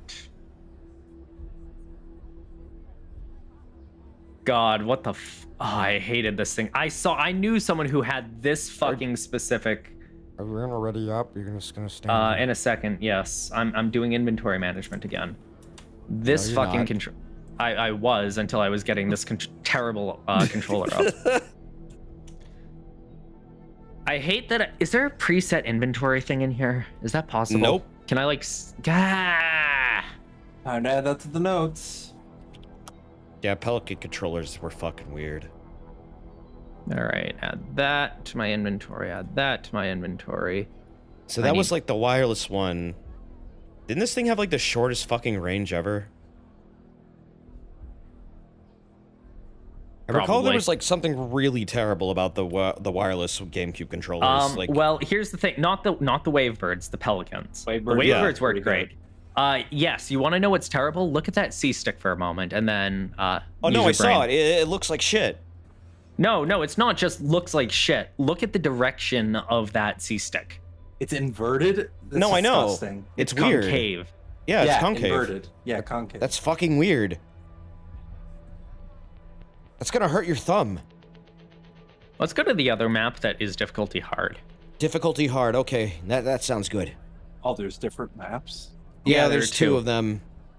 [SPEAKER 1] God, what the oh, I hated this thing. I knew someone who had this fucking specific.
[SPEAKER 2] Are we already up? You're just gonna stand.
[SPEAKER 1] In a second, yes. I'm doing inventory management again. This
[SPEAKER 2] No, you're
[SPEAKER 1] fucking
[SPEAKER 2] not.
[SPEAKER 1] control. I was until I was getting this terrible controller up. I hate that. Is there a preset inventory thing in here? Is that possible?
[SPEAKER 2] Nope.
[SPEAKER 1] Can I like?
[SPEAKER 3] I'd add that to the notes.
[SPEAKER 2] Yeah, pelican controllers were fucking weird.
[SPEAKER 1] All right, add that to my inventory. Add that to my inventory.
[SPEAKER 2] So
[SPEAKER 1] I
[SPEAKER 2] that was
[SPEAKER 1] need-
[SPEAKER 2] like the wireless one. Didn't this thing have like the shortest fucking range ever? I recall there
[SPEAKER 1] Probably.
[SPEAKER 2] was like something really terrible about the wireless GameCube controllers. Like,
[SPEAKER 1] Well, here's the thing: not the Wavebirds, the Pelicans.
[SPEAKER 3] Wavebirds,
[SPEAKER 1] the
[SPEAKER 2] yeah,
[SPEAKER 1] Wavebirds work
[SPEAKER 3] pretty
[SPEAKER 1] great.
[SPEAKER 3] good.
[SPEAKER 1] Yes, you want to know what's terrible? Look at that C stick for a moment, and then.
[SPEAKER 2] oh no, I saw it. It looks like shit.
[SPEAKER 1] No, it's not just looks like shit. Look at the direction of that C stick.
[SPEAKER 3] It's inverted. That's
[SPEAKER 2] No, I know.
[SPEAKER 3] disgusting.
[SPEAKER 2] It's weird.
[SPEAKER 1] concave.
[SPEAKER 2] Yeah, it's
[SPEAKER 3] yeah,
[SPEAKER 2] concave.
[SPEAKER 3] inverted. Yeah, concave.
[SPEAKER 2] That's fucking weird. That's gonna hurt your thumb.
[SPEAKER 1] Let's go to the other map that is difficulty hard.
[SPEAKER 2] Difficulty hard. Okay, that sounds good.
[SPEAKER 3] Oh, there's different maps.
[SPEAKER 2] Yeah,
[SPEAKER 1] Yeah, there
[SPEAKER 2] there's
[SPEAKER 1] are
[SPEAKER 2] two
[SPEAKER 1] two.
[SPEAKER 2] of them.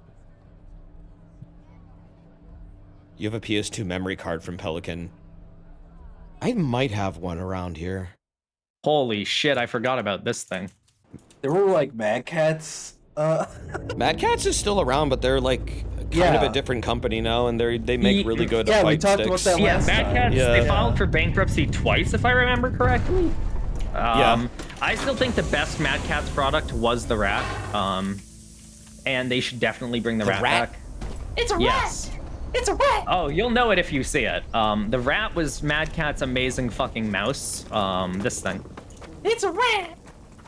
[SPEAKER 2] You have a PS2 memory card from Pelican. I might have one around here.
[SPEAKER 1] Holy shit! I forgot about this thing.
[SPEAKER 3] There were like Mad Cats.
[SPEAKER 2] Mad Cats is still around, but they're like kind of a different company now, and they make really good
[SPEAKER 3] we
[SPEAKER 2] fight
[SPEAKER 3] talked
[SPEAKER 2] sticks.
[SPEAKER 3] about that
[SPEAKER 1] Yeah,
[SPEAKER 3] last
[SPEAKER 1] Mad
[SPEAKER 3] time.
[SPEAKER 1] Cats.
[SPEAKER 2] Yeah.
[SPEAKER 1] They filed for bankruptcy twice, if I remember correctly.
[SPEAKER 2] Yeah.
[SPEAKER 1] I still think the best Mad Cats product was the rat. And they should definitely bring the rat back.
[SPEAKER 3] It's a
[SPEAKER 1] Yes.
[SPEAKER 3] rat. It's a rat.
[SPEAKER 1] Oh, you'll know it if you see it. The rat was Mad Cat's amazing fucking mouse. This thing.
[SPEAKER 3] It's a rat.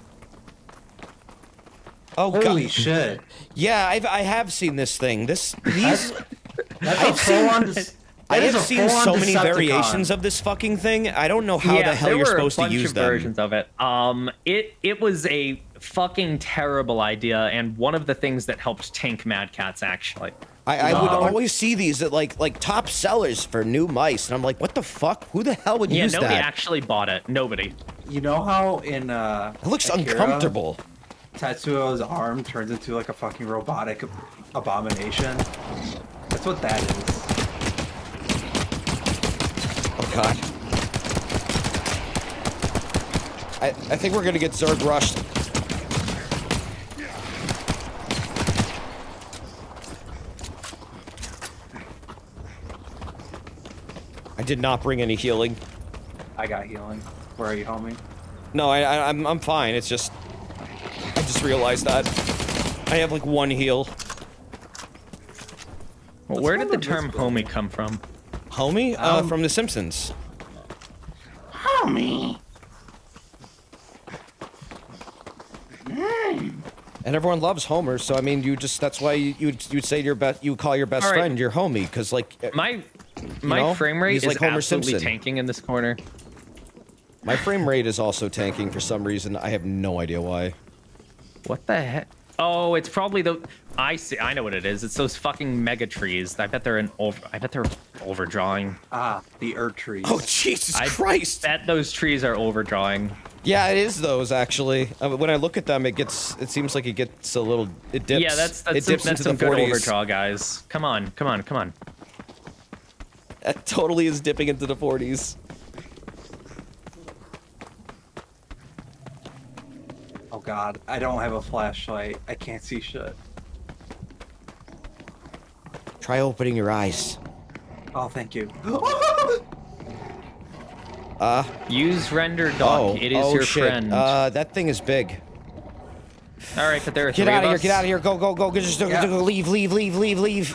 [SPEAKER 2] Oh
[SPEAKER 3] Holy
[SPEAKER 2] god.
[SPEAKER 3] shit.
[SPEAKER 2] Yeah, I have seen this thing. These
[SPEAKER 3] That's
[SPEAKER 2] I've
[SPEAKER 3] a full-on.
[SPEAKER 2] I
[SPEAKER 3] that is
[SPEAKER 2] have
[SPEAKER 3] a
[SPEAKER 2] seen
[SPEAKER 3] full-on
[SPEAKER 2] so many
[SPEAKER 3] Decepticon.
[SPEAKER 2] variations of this fucking thing. I don't know how the hell
[SPEAKER 1] there
[SPEAKER 2] you're
[SPEAKER 1] were
[SPEAKER 2] supposed
[SPEAKER 1] a bunch
[SPEAKER 2] to use
[SPEAKER 1] of
[SPEAKER 2] them.
[SPEAKER 1] versions of it. It was a fucking terrible idea, and one of the things that helped tank Mad Cats actually.
[SPEAKER 2] I would always see these at like top sellers for new mice, and I'm like, what the fuck? Who the hell would
[SPEAKER 1] Yeah,
[SPEAKER 2] use
[SPEAKER 1] nobody
[SPEAKER 2] that?
[SPEAKER 1] actually bought it. Nobody.
[SPEAKER 3] You know how in
[SPEAKER 2] It looks
[SPEAKER 3] Akira,
[SPEAKER 2] uncomfortable.
[SPEAKER 3] Tetsuo's arm turns into like a fucking robotic abomination? That's what that is.
[SPEAKER 2] Oh god. I think we're gonna get Zerg rushed. I did not bring any healing.
[SPEAKER 3] I got healing. Where are you, homie?
[SPEAKER 2] No, I'm fine. It's just I just realized that I have like one heal.
[SPEAKER 1] Well, where did the term homie come from?
[SPEAKER 2] Homie? From The Simpsons.
[SPEAKER 3] Homie.
[SPEAKER 2] And everyone loves Homer, so I mean, that's why you'd say to your best, you call your best
[SPEAKER 1] All right.
[SPEAKER 2] friend your homie, because like
[SPEAKER 1] My
[SPEAKER 2] know,
[SPEAKER 1] frame rate
[SPEAKER 2] he's
[SPEAKER 1] is
[SPEAKER 2] like Homer
[SPEAKER 1] absolutely
[SPEAKER 2] Simpson.
[SPEAKER 1] tanking in this corner.
[SPEAKER 2] my frame rate is also tanking for some reason. I have no idea why.
[SPEAKER 1] What the heck? Oh, it's probably the. I see. I know what it is. It's those fucking mega trees. I bet they're overdrawing.
[SPEAKER 3] Ah, the Earth trees.
[SPEAKER 2] Oh Jesus
[SPEAKER 1] I
[SPEAKER 2] Christ!
[SPEAKER 1] bet those trees are overdrawing.
[SPEAKER 2] Yeah, it is those actually. When I look at them, it seems like it gets a little. It dips.
[SPEAKER 1] Yeah, that's
[SPEAKER 2] it dips
[SPEAKER 1] that's
[SPEAKER 2] into
[SPEAKER 1] some
[SPEAKER 2] the
[SPEAKER 1] good
[SPEAKER 2] 40s.
[SPEAKER 1] overdraw, guys. Come on, come on, come on.
[SPEAKER 2] That totally is dipping into the 40s.
[SPEAKER 3] Oh god, I don't have a flashlight. I can't see shit.
[SPEAKER 2] Try opening your eyes.
[SPEAKER 3] Oh, thank you.
[SPEAKER 1] Use render dock. It is your
[SPEAKER 2] shit.
[SPEAKER 1] friend.
[SPEAKER 2] That thing is big.
[SPEAKER 1] All right, but there are
[SPEAKER 2] Get
[SPEAKER 1] three
[SPEAKER 2] out of
[SPEAKER 1] of
[SPEAKER 2] here!
[SPEAKER 1] us.
[SPEAKER 2] Get out of here! Go! Go! Go! Just
[SPEAKER 3] Yeah.
[SPEAKER 2] leave! Leave! Leave! Leave! Leave!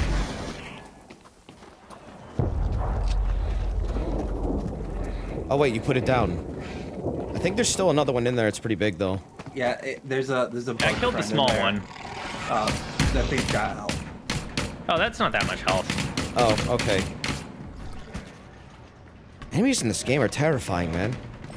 [SPEAKER 2] Oh wait, you put it down. I think there's still another one in there. It's pretty big though.
[SPEAKER 3] Yeah, there's a
[SPEAKER 1] I
[SPEAKER 3] bug
[SPEAKER 1] killed the
[SPEAKER 3] friend in
[SPEAKER 1] small
[SPEAKER 3] there.
[SPEAKER 1] one.
[SPEAKER 3] That thing's got out.
[SPEAKER 1] Oh, that's not that much health.
[SPEAKER 2] Oh, okay. Enemies in this game are terrifying, man.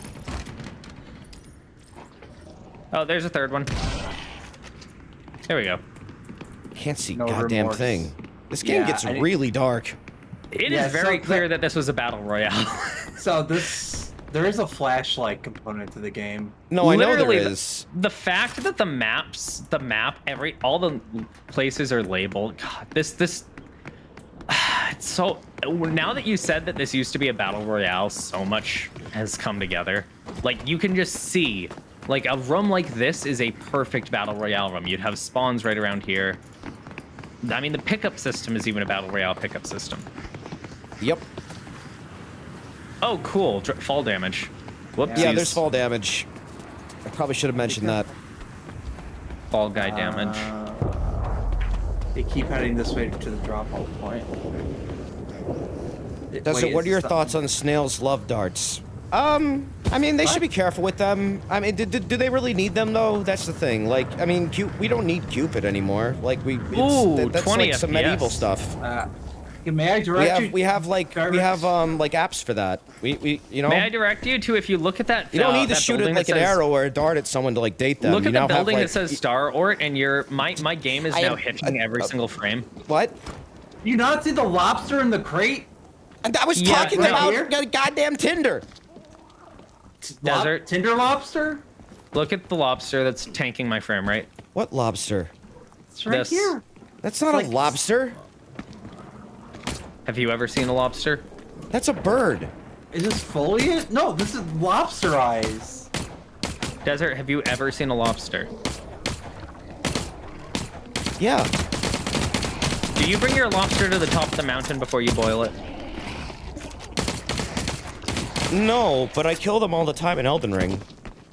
[SPEAKER 1] Oh, there's a third one. There we go.
[SPEAKER 2] Can't see
[SPEAKER 3] No
[SPEAKER 2] goddamn
[SPEAKER 3] remorse.
[SPEAKER 2] thing. This game
[SPEAKER 3] Yeah,
[SPEAKER 2] gets
[SPEAKER 3] I-
[SPEAKER 2] really dark.
[SPEAKER 1] It is
[SPEAKER 3] Yeah,
[SPEAKER 1] very
[SPEAKER 3] so
[SPEAKER 1] clear that this was a battle royale.
[SPEAKER 3] So there is a flashlight component to the game.
[SPEAKER 2] No, I know there
[SPEAKER 1] Literally,
[SPEAKER 2] is.
[SPEAKER 1] The fact that the map, all the places are labeled. God, this, it's so. Now that you said that this used to be a battle royale, so much has come together. Like you can just see, like a room like this is a perfect battle royale room. You'd have spawns right around here. I mean, the pickup system is even a battle royale pickup system.
[SPEAKER 2] Yep.
[SPEAKER 1] Oh, cool. Fall damage. Whoopsies.
[SPEAKER 2] Yeah, there's fall damage. I probably should have mentioned that.
[SPEAKER 1] fall guy damage.
[SPEAKER 3] They keep heading this way to the drop-off point.
[SPEAKER 2] Desert,
[SPEAKER 3] Wait,
[SPEAKER 2] what are your
[SPEAKER 3] is this
[SPEAKER 2] thoughts on snails' love darts? I mean, they should be careful with them. I mean, do they really need them though? That's the thing. Like, I mean, we don't need Cupid anymore. Like,
[SPEAKER 1] Ooh,
[SPEAKER 2] that's
[SPEAKER 1] 20
[SPEAKER 2] like some
[SPEAKER 1] FPS.
[SPEAKER 2] medieval stuff.
[SPEAKER 3] May I direct you?
[SPEAKER 2] We have like apps for that. We you know.
[SPEAKER 1] May I direct you to, if you look at that,
[SPEAKER 2] You don't need to
[SPEAKER 1] that
[SPEAKER 2] shoot it
[SPEAKER 1] building
[SPEAKER 2] like
[SPEAKER 1] that
[SPEAKER 2] an
[SPEAKER 1] says-
[SPEAKER 2] arrow or a dart at someone to like date them.
[SPEAKER 1] Look
[SPEAKER 2] You
[SPEAKER 1] at the
[SPEAKER 2] now have,
[SPEAKER 1] building
[SPEAKER 2] like,
[SPEAKER 1] that says Star Ort, and my game is
[SPEAKER 2] I
[SPEAKER 1] now
[SPEAKER 2] am-
[SPEAKER 1] hitching every single frame.
[SPEAKER 2] What?
[SPEAKER 3] You not see the lobster in the crate?
[SPEAKER 2] And I was
[SPEAKER 1] Yeah,
[SPEAKER 2] talking
[SPEAKER 1] right
[SPEAKER 2] about
[SPEAKER 3] here?
[SPEAKER 2] goddamn Tinder.
[SPEAKER 1] Desert.
[SPEAKER 3] Tinder lobster?
[SPEAKER 1] Look at the lobster that's tanking my frame rate.
[SPEAKER 2] What lobster?
[SPEAKER 3] It's right
[SPEAKER 1] This.
[SPEAKER 3] here.
[SPEAKER 2] That's not
[SPEAKER 3] Like-
[SPEAKER 2] a lobster.
[SPEAKER 1] Have you ever seen a lobster?
[SPEAKER 2] That's a bird.
[SPEAKER 3] Is this foliage? No, this is lobster eyes.
[SPEAKER 1] Desert, have you ever seen a lobster?
[SPEAKER 2] Yeah.
[SPEAKER 1] Do you bring your lobster to the top of the mountain before you boil it?
[SPEAKER 2] No, but I kill them all the time in Elden Ring.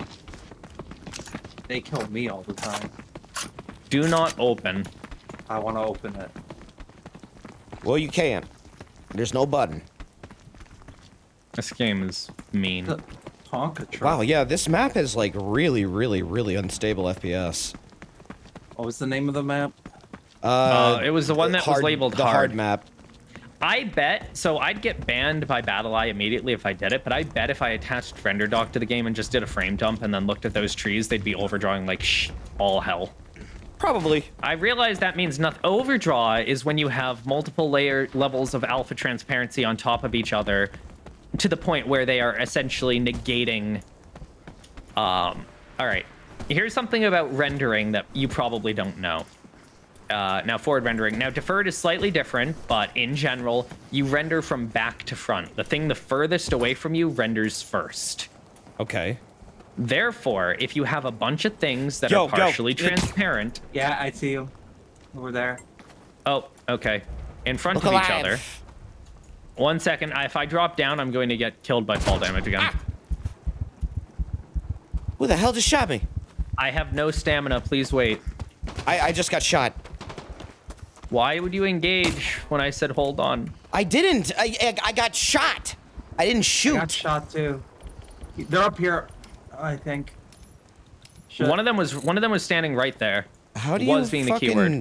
[SPEAKER 3] They kill me all the time.
[SPEAKER 1] Do not open.
[SPEAKER 3] I want to open it.
[SPEAKER 2] Well, you can't. There's no button.
[SPEAKER 1] This game is mean.
[SPEAKER 3] The Tonka truck.
[SPEAKER 2] Wow, yeah, this map is like really, really, really unstable FPS.
[SPEAKER 3] What was the name of the map?
[SPEAKER 1] It was the one that was labeled
[SPEAKER 2] the hard map.
[SPEAKER 1] I bet, so I'd get banned by BattleEye immediately if I did it, but I bet if I attached RenderDoc to the game and just did a frame dump and then looked at those trees, they'd be overdrawing like all hell.
[SPEAKER 2] Probably.
[SPEAKER 1] I realize that means nothing. Overdraw is when you have multiple levels of alpha transparency on top of each other to the point where they are essentially negating. All right. Here's something about rendering that you probably don't know. Now, forward rendering. Now, deferred is slightly different, but in general, you render from back to front. The thing the furthest away from you renders first.
[SPEAKER 2] Okay.
[SPEAKER 1] Therefore, if you have a bunch of things that are partially transparent...
[SPEAKER 3] Yeah, I see you. Over there.
[SPEAKER 1] Oh, okay. In front of each other. 1 second. If I drop down, I'm going to get killed by fall damage again.
[SPEAKER 2] Ah. Who the hell just shot me?
[SPEAKER 1] I have no stamina. Please wait.
[SPEAKER 2] I just got shot.
[SPEAKER 1] Why would you engage when I said hold on?
[SPEAKER 2] I didn't. I got shot. I didn't shoot.
[SPEAKER 3] I got shot too. They're up here, I think. Shit.
[SPEAKER 1] One of them was standing right there.
[SPEAKER 2] How do you
[SPEAKER 1] was being the
[SPEAKER 2] fucking...
[SPEAKER 1] keyword.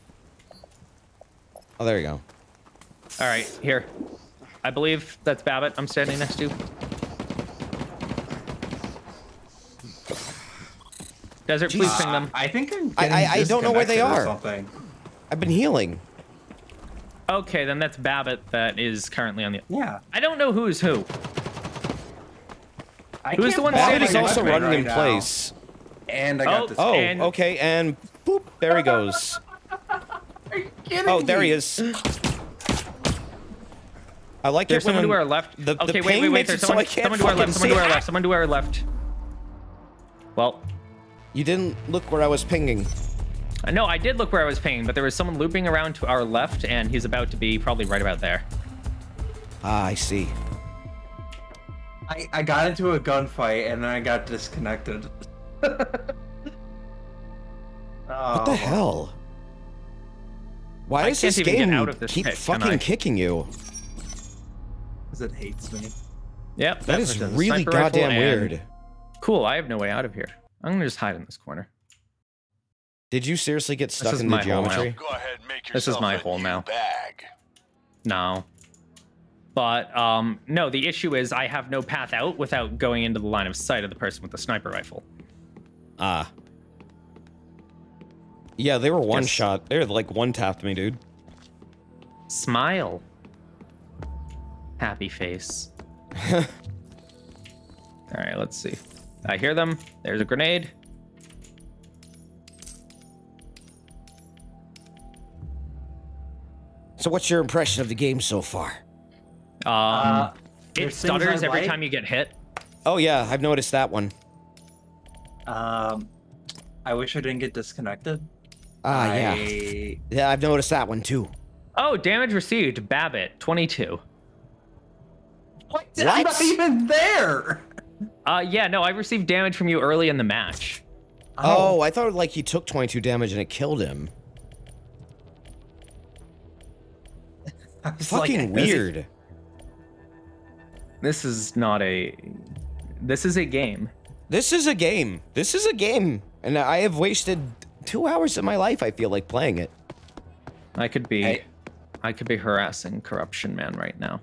[SPEAKER 2] Oh, there you go.
[SPEAKER 1] All right, here. I believe that's Babbitt I'm standing next to. Desert, please ping them.
[SPEAKER 3] I think
[SPEAKER 2] I don't know where they are.
[SPEAKER 3] Something.
[SPEAKER 2] I've been healing.
[SPEAKER 1] Okay, then that's Babbitt that is currently on the...
[SPEAKER 3] Yeah.
[SPEAKER 1] I don't know who's who.
[SPEAKER 3] Who's
[SPEAKER 1] the one
[SPEAKER 2] Babbitt
[SPEAKER 1] standing
[SPEAKER 2] is also
[SPEAKER 1] next to me
[SPEAKER 2] running
[SPEAKER 3] right
[SPEAKER 2] in
[SPEAKER 3] now.
[SPEAKER 2] place.
[SPEAKER 3] And I got
[SPEAKER 1] Oh,
[SPEAKER 3] this.
[SPEAKER 2] Oh,
[SPEAKER 1] And-
[SPEAKER 2] okay, and boop, there he goes.
[SPEAKER 3] Are you kidding
[SPEAKER 2] Oh, there
[SPEAKER 3] me?
[SPEAKER 2] he is. I like
[SPEAKER 1] There's
[SPEAKER 2] it when
[SPEAKER 1] someone to our left.
[SPEAKER 2] the
[SPEAKER 1] Okay,
[SPEAKER 2] ping
[SPEAKER 1] wait.
[SPEAKER 2] makes
[SPEAKER 1] There's
[SPEAKER 2] it so
[SPEAKER 1] someone,
[SPEAKER 2] I can't
[SPEAKER 1] someone to our left.
[SPEAKER 2] fucking
[SPEAKER 1] Someone to our
[SPEAKER 2] see.
[SPEAKER 1] left. Someone to our left. Well,
[SPEAKER 2] You didn't look where I was pinging.
[SPEAKER 1] no, I did look where I was pinging, but there was someone looping around to our left, and he's about to be probably right about there.
[SPEAKER 2] Ah, I see.
[SPEAKER 3] I got into a gunfight and then I got disconnected.
[SPEAKER 2] What the hell? Why
[SPEAKER 1] I
[SPEAKER 2] does
[SPEAKER 1] can't
[SPEAKER 2] this
[SPEAKER 1] even get
[SPEAKER 2] game
[SPEAKER 1] out of this
[SPEAKER 2] keep
[SPEAKER 1] pit, can
[SPEAKER 2] fucking
[SPEAKER 1] I?
[SPEAKER 2] kicking you?
[SPEAKER 3] Because it hates me.
[SPEAKER 1] Yep.
[SPEAKER 2] That is
[SPEAKER 1] person's a
[SPEAKER 2] really
[SPEAKER 1] sniper rifle
[SPEAKER 2] goddamn
[SPEAKER 1] and-
[SPEAKER 2] weird.
[SPEAKER 1] Cool, I have no way out of here. I'm gonna just hide in this corner.
[SPEAKER 2] Did you seriously get stuck
[SPEAKER 1] is
[SPEAKER 2] in the
[SPEAKER 1] my hole now.
[SPEAKER 2] geometry?
[SPEAKER 4] Go ahead and make
[SPEAKER 1] This
[SPEAKER 4] yourself
[SPEAKER 1] is my
[SPEAKER 4] a
[SPEAKER 1] hole
[SPEAKER 4] new
[SPEAKER 1] now.
[SPEAKER 4] bag.
[SPEAKER 1] No. But, no, the issue is I have no path out without going into the line of sight of the person with the sniper rifle.
[SPEAKER 2] Ah. Yeah, they were one
[SPEAKER 1] Yes.
[SPEAKER 2] shot. They were like one tapped me, dude.
[SPEAKER 1] Smile. Happy face. Alright, let's see. I hear them. There's a grenade.
[SPEAKER 2] So what's your impression of the game so far?
[SPEAKER 1] It
[SPEAKER 3] there's things
[SPEAKER 1] stutters
[SPEAKER 3] I
[SPEAKER 1] every
[SPEAKER 3] like.
[SPEAKER 1] time you get hit.
[SPEAKER 2] Oh yeah, I've noticed that one.
[SPEAKER 3] I wish I didn't get disconnected.
[SPEAKER 2] Ah, yeah. Yeah, I've noticed that one too.
[SPEAKER 1] Oh, damage received. Babbitt, 22.
[SPEAKER 3] What? I'm not even there.
[SPEAKER 1] Yeah, no, I received damage from you early in the match.
[SPEAKER 2] Oh, I thought like he took 22 damage and it killed him.
[SPEAKER 3] It's like,
[SPEAKER 2] Fucking weird.
[SPEAKER 1] This is not a... This is a game.
[SPEAKER 2] This is a game. This is a game. And I have wasted 2 hours of my life, I feel like, playing it.
[SPEAKER 1] I could be...
[SPEAKER 3] Hey.
[SPEAKER 1] I could be harassing Corruption Man right now.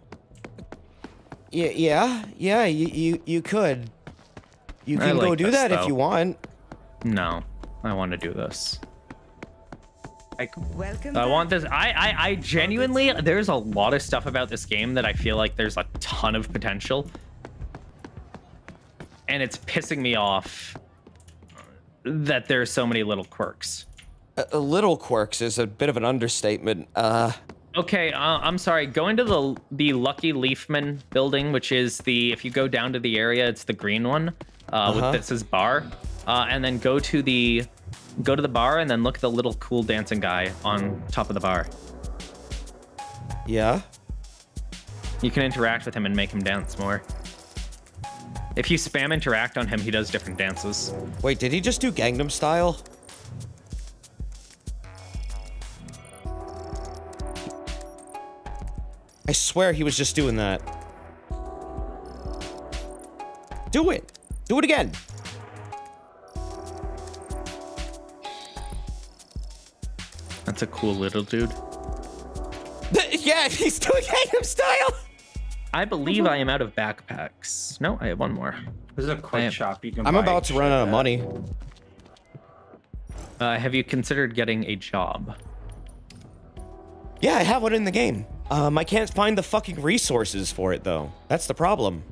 [SPEAKER 2] Yeah, you could. You
[SPEAKER 1] I
[SPEAKER 2] can go
[SPEAKER 1] like
[SPEAKER 2] do
[SPEAKER 1] this,
[SPEAKER 2] that if
[SPEAKER 1] though.
[SPEAKER 2] you want.
[SPEAKER 1] No, I want to do this.
[SPEAKER 6] Welcome.
[SPEAKER 1] I
[SPEAKER 6] back.
[SPEAKER 1] want this. I genuinely, there's a lot of stuff about this game that I feel like there's a ton of potential. And it's pissing me off that there's so many little quirks.
[SPEAKER 2] Little quirks is a bit of an understatement.
[SPEAKER 1] Okay, I'm sorry. Go into the Lucky Leafman building, which is if you go down to the area, it's the green one that says bar, and then go to the bar and then look at the little cool dancing guy on top of the bar.
[SPEAKER 2] Yeah.
[SPEAKER 1] You can interact with him and make him dance more. If you spam interact on him, he does different dances.
[SPEAKER 2] Wait, did he just do Gangnam Style? I swear he was just doing that. Do it! Do it again!
[SPEAKER 1] That's a cool little dude.
[SPEAKER 2] Yeah, he's doing Gangnam Style!
[SPEAKER 1] I believe I am out of backpacks. No, I have one more.
[SPEAKER 3] There's a quick shop you can
[SPEAKER 2] I'm
[SPEAKER 3] buy
[SPEAKER 2] about to run out of money.
[SPEAKER 1] Have you considered getting a job?
[SPEAKER 2] Yeah, I have one in the game. I can't find the fucking resources for it, though. That's the problem.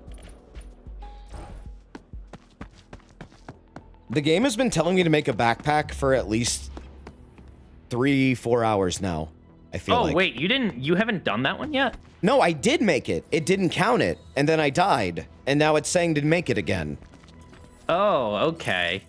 [SPEAKER 2] The game has been telling me to make a backpack for at least 3-4 hours now, I feel like.
[SPEAKER 1] Oh, wait, you haven't done that one yet?
[SPEAKER 2] No, I did make it. It didn't count it, and then I died. And now it's saying to make it again.
[SPEAKER 1] Oh, okay.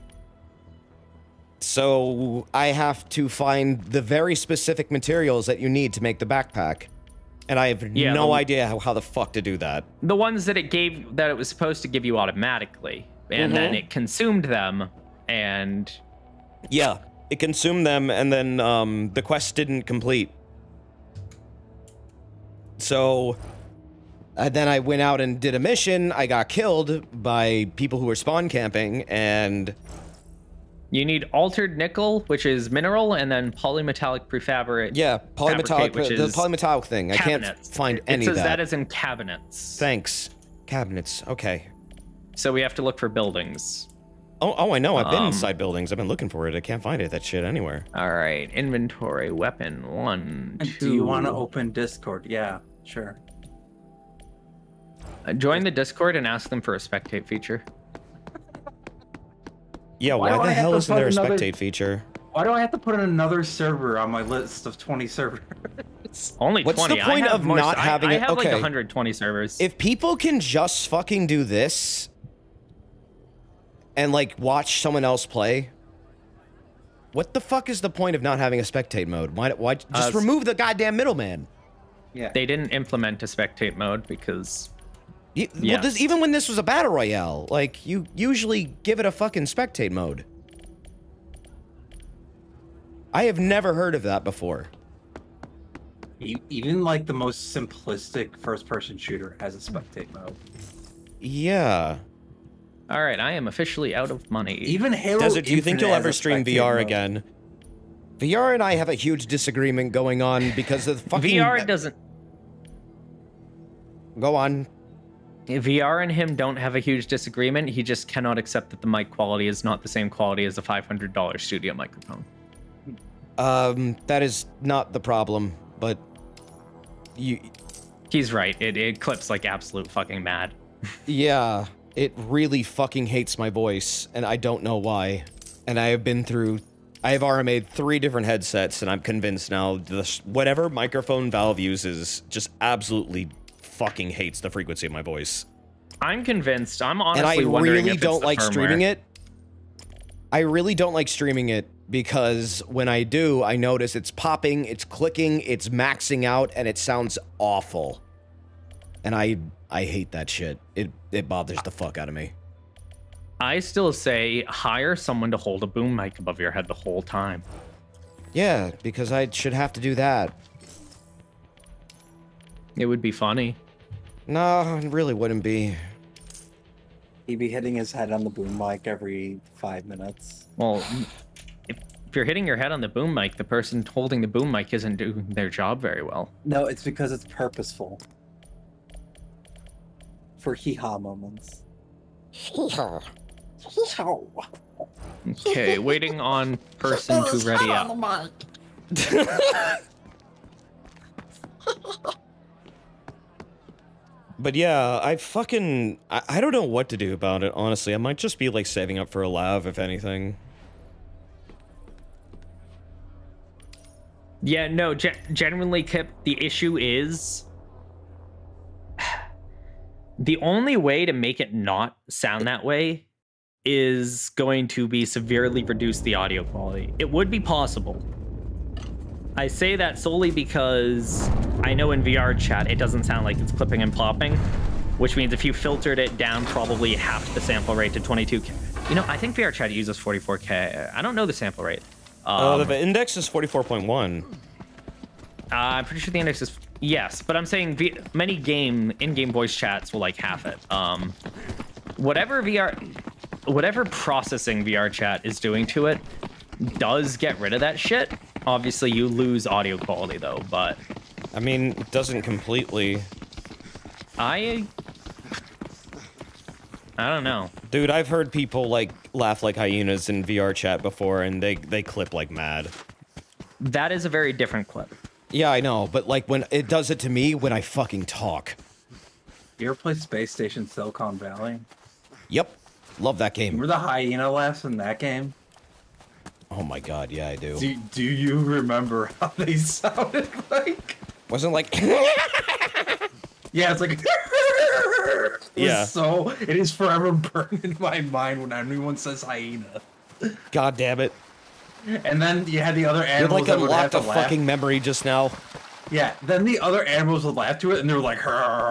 [SPEAKER 2] So I have to find the very specific materials that you need to make the backpack. And I have no idea how the fuck to do that.
[SPEAKER 1] The ones that it was supposed to give you automatically. And then it consumed them, and...
[SPEAKER 2] Yeah, it consumed them, and then the quest didn't complete. So then I went out and did a mission. I got killed by people who were spawn camping, and...
[SPEAKER 1] You need altered nickel, which is mineral, and then polymetallic prefabricate.
[SPEAKER 2] Yeah, polymetallic,
[SPEAKER 1] which
[SPEAKER 2] the
[SPEAKER 1] is
[SPEAKER 2] polymetallic thing.
[SPEAKER 1] cabinets.
[SPEAKER 2] I can't find any
[SPEAKER 1] of
[SPEAKER 2] of that.
[SPEAKER 1] It says that is in cabinets.
[SPEAKER 2] Thanks. Cabinets, okay.
[SPEAKER 1] So we have to look for buildings.
[SPEAKER 2] Oh, I know. I've been inside buildings. I've been looking for it. I can't find it. That shit anywhere.
[SPEAKER 1] All right, inventory, weapon, 1, 2.
[SPEAKER 3] Do you want to open Discord? Yeah, sure.
[SPEAKER 1] Join the Discord and ask them for a spectate feature.
[SPEAKER 2] Yeah,
[SPEAKER 3] Why
[SPEAKER 2] why
[SPEAKER 3] do I
[SPEAKER 2] the
[SPEAKER 3] have
[SPEAKER 2] hell
[SPEAKER 3] to
[SPEAKER 2] isn't there a
[SPEAKER 3] put another-
[SPEAKER 2] spectate feature?
[SPEAKER 3] Why do I have to put in another server on my list of 20 servers?
[SPEAKER 1] Only
[SPEAKER 2] What's
[SPEAKER 1] 20.
[SPEAKER 2] the point of not having
[SPEAKER 1] I
[SPEAKER 2] it?
[SPEAKER 1] have like
[SPEAKER 2] Okay.
[SPEAKER 1] 120 servers.
[SPEAKER 2] If people can just fucking do this and like watch someone else play, what the fuck is the point of not having a spectate mode? Why just remove the goddamn middleman?
[SPEAKER 3] Yeah.
[SPEAKER 1] They didn't implement a spectate mode because...
[SPEAKER 2] Well, even when this was a battle royale, like, you usually give it a fucking spectate mode. I have never heard of that before.
[SPEAKER 3] Even like the most simplistic first-person shooter has a spectate mode.
[SPEAKER 2] Yeah.
[SPEAKER 1] All right, I am officially out of money.
[SPEAKER 3] Even Halo
[SPEAKER 2] Desert, do you think you'll
[SPEAKER 3] Infinite
[SPEAKER 2] ever
[SPEAKER 3] has a
[SPEAKER 2] stream
[SPEAKER 3] spectate
[SPEAKER 2] VR
[SPEAKER 3] mode.
[SPEAKER 2] again? VR and I have a huge disagreement going on because of the fucking...
[SPEAKER 1] VR doesn't...
[SPEAKER 2] Go on.
[SPEAKER 1] VR and him don't have a huge disagreement. He just cannot accept that the mic quality is not the same quality as a $500 studio microphone.
[SPEAKER 2] That is not the problem, but...
[SPEAKER 1] He's right. It clips like absolute fucking mad.
[SPEAKER 2] Yeah, it really fucking hates my voice, and I don't know why. And I have RMA'd 3 different headsets, and I'm convinced now whatever microphone Valve uses just absolutely fucking hates the frequency of my voice.
[SPEAKER 1] I'm convinced. I'm honestly
[SPEAKER 2] and I
[SPEAKER 1] wondering
[SPEAKER 2] really
[SPEAKER 1] if it's
[SPEAKER 2] don't
[SPEAKER 1] the
[SPEAKER 2] like
[SPEAKER 1] firmware.
[SPEAKER 2] streaming it. I really don't like streaming it because when I do, I notice it's popping, it's clicking, it's maxing out, and it sounds awful. And I hate that shit. It bothers the fuck out of me.
[SPEAKER 1] I still say hire someone to hold a boom mic above your head the whole time.
[SPEAKER 2] Yeah, because I should have to do that.
[SPEAKER 1] It would be funny.
[SPEAKER 2] No, it really wouldn't be.
[SPEAKER 3] He'd be hitting his head on the boom mic every 5 minutes.
[SPEAKER 1] Well, if you're hitting your head on the boom mic, the person holding the boom mic isn't doing their job very well.
[SPEAKER 3] No, it's because it's purposeful. For hee-haw moments. Hee-haw. Hee-haw.
[SPEAKER 1] Okay, waiting on person to ready up.
[SPEAKER 2] But yeah, I don't know what to do about it, honestly. I might just be like saving up for a lav, if anything.
[SPEAKER 1] Yeah, no, genuinely, Kip, the issue is the only way to make it not sound that way is going to be severely reduce the audio quality. It would be possible. I say that solely because I know in VR chat, it doesn't sound like it's clipping and plopping, which means if you filtered it down probably half the sample rate to 22K. You know, I think VR chat uses 44K. I don't know the sample rate.
[SPEAKER 2] The index is 44.1.
[SPEAKER 1] I'm pretty sure the index is... Yes, but I'm saying many in-game voice chats will like half it. Whatever processing VR chat is doing to it does get rid of that shit. Obviously, you lose audio quality though, but...
[SPEAKER 2] I mean, it doesn't completely...
[SPEAKER 1] I don't know.
[SPEAKER 2] Dude, I've heard people, like, laugh like hyenas in VR chat before, and they clip like mad.
[SPEAKER 1] That is a very different clip.
[SPEAKER 2] Yeah, I know, but, like, when it does it to me when I fucking talk.
[SPEAKER 3] You ever play Space Station Silicon Valley?
[SPEAKER 2] Yep. Love that game.
[SPEAKER 3] Remember the hyena laughs in that game?
[SPEAKER 2] Oh my god, yeah, I do.
[SPEAKER 3] Do you remember how they sounded like?
[SPEAKER 2] Wasn't like...
[SPEAKER 3] Yeah, it's like...
[SPEAKER 2] Yeah.
[SPEAKER 3] So, it is forever burned in my mind when anyone says hyena.
[SPEAKER 2] God damn it.
[SPEAKER 3] And then you had the other
[SPEAKER 2] You
[SPEAKER 3] animals
[SPEAKER 2] like
[SPEAKER 3] that would have
[SPEAKER 2] unlocked
[SPEAKER 3] to
[SPEAKER 2] a
[SPEAKER 3] laugh.
[SPEAKER 2] fucking memory just now.
[SPEAKER 3] Yeah, then the other animals would laugh to it, and they were like,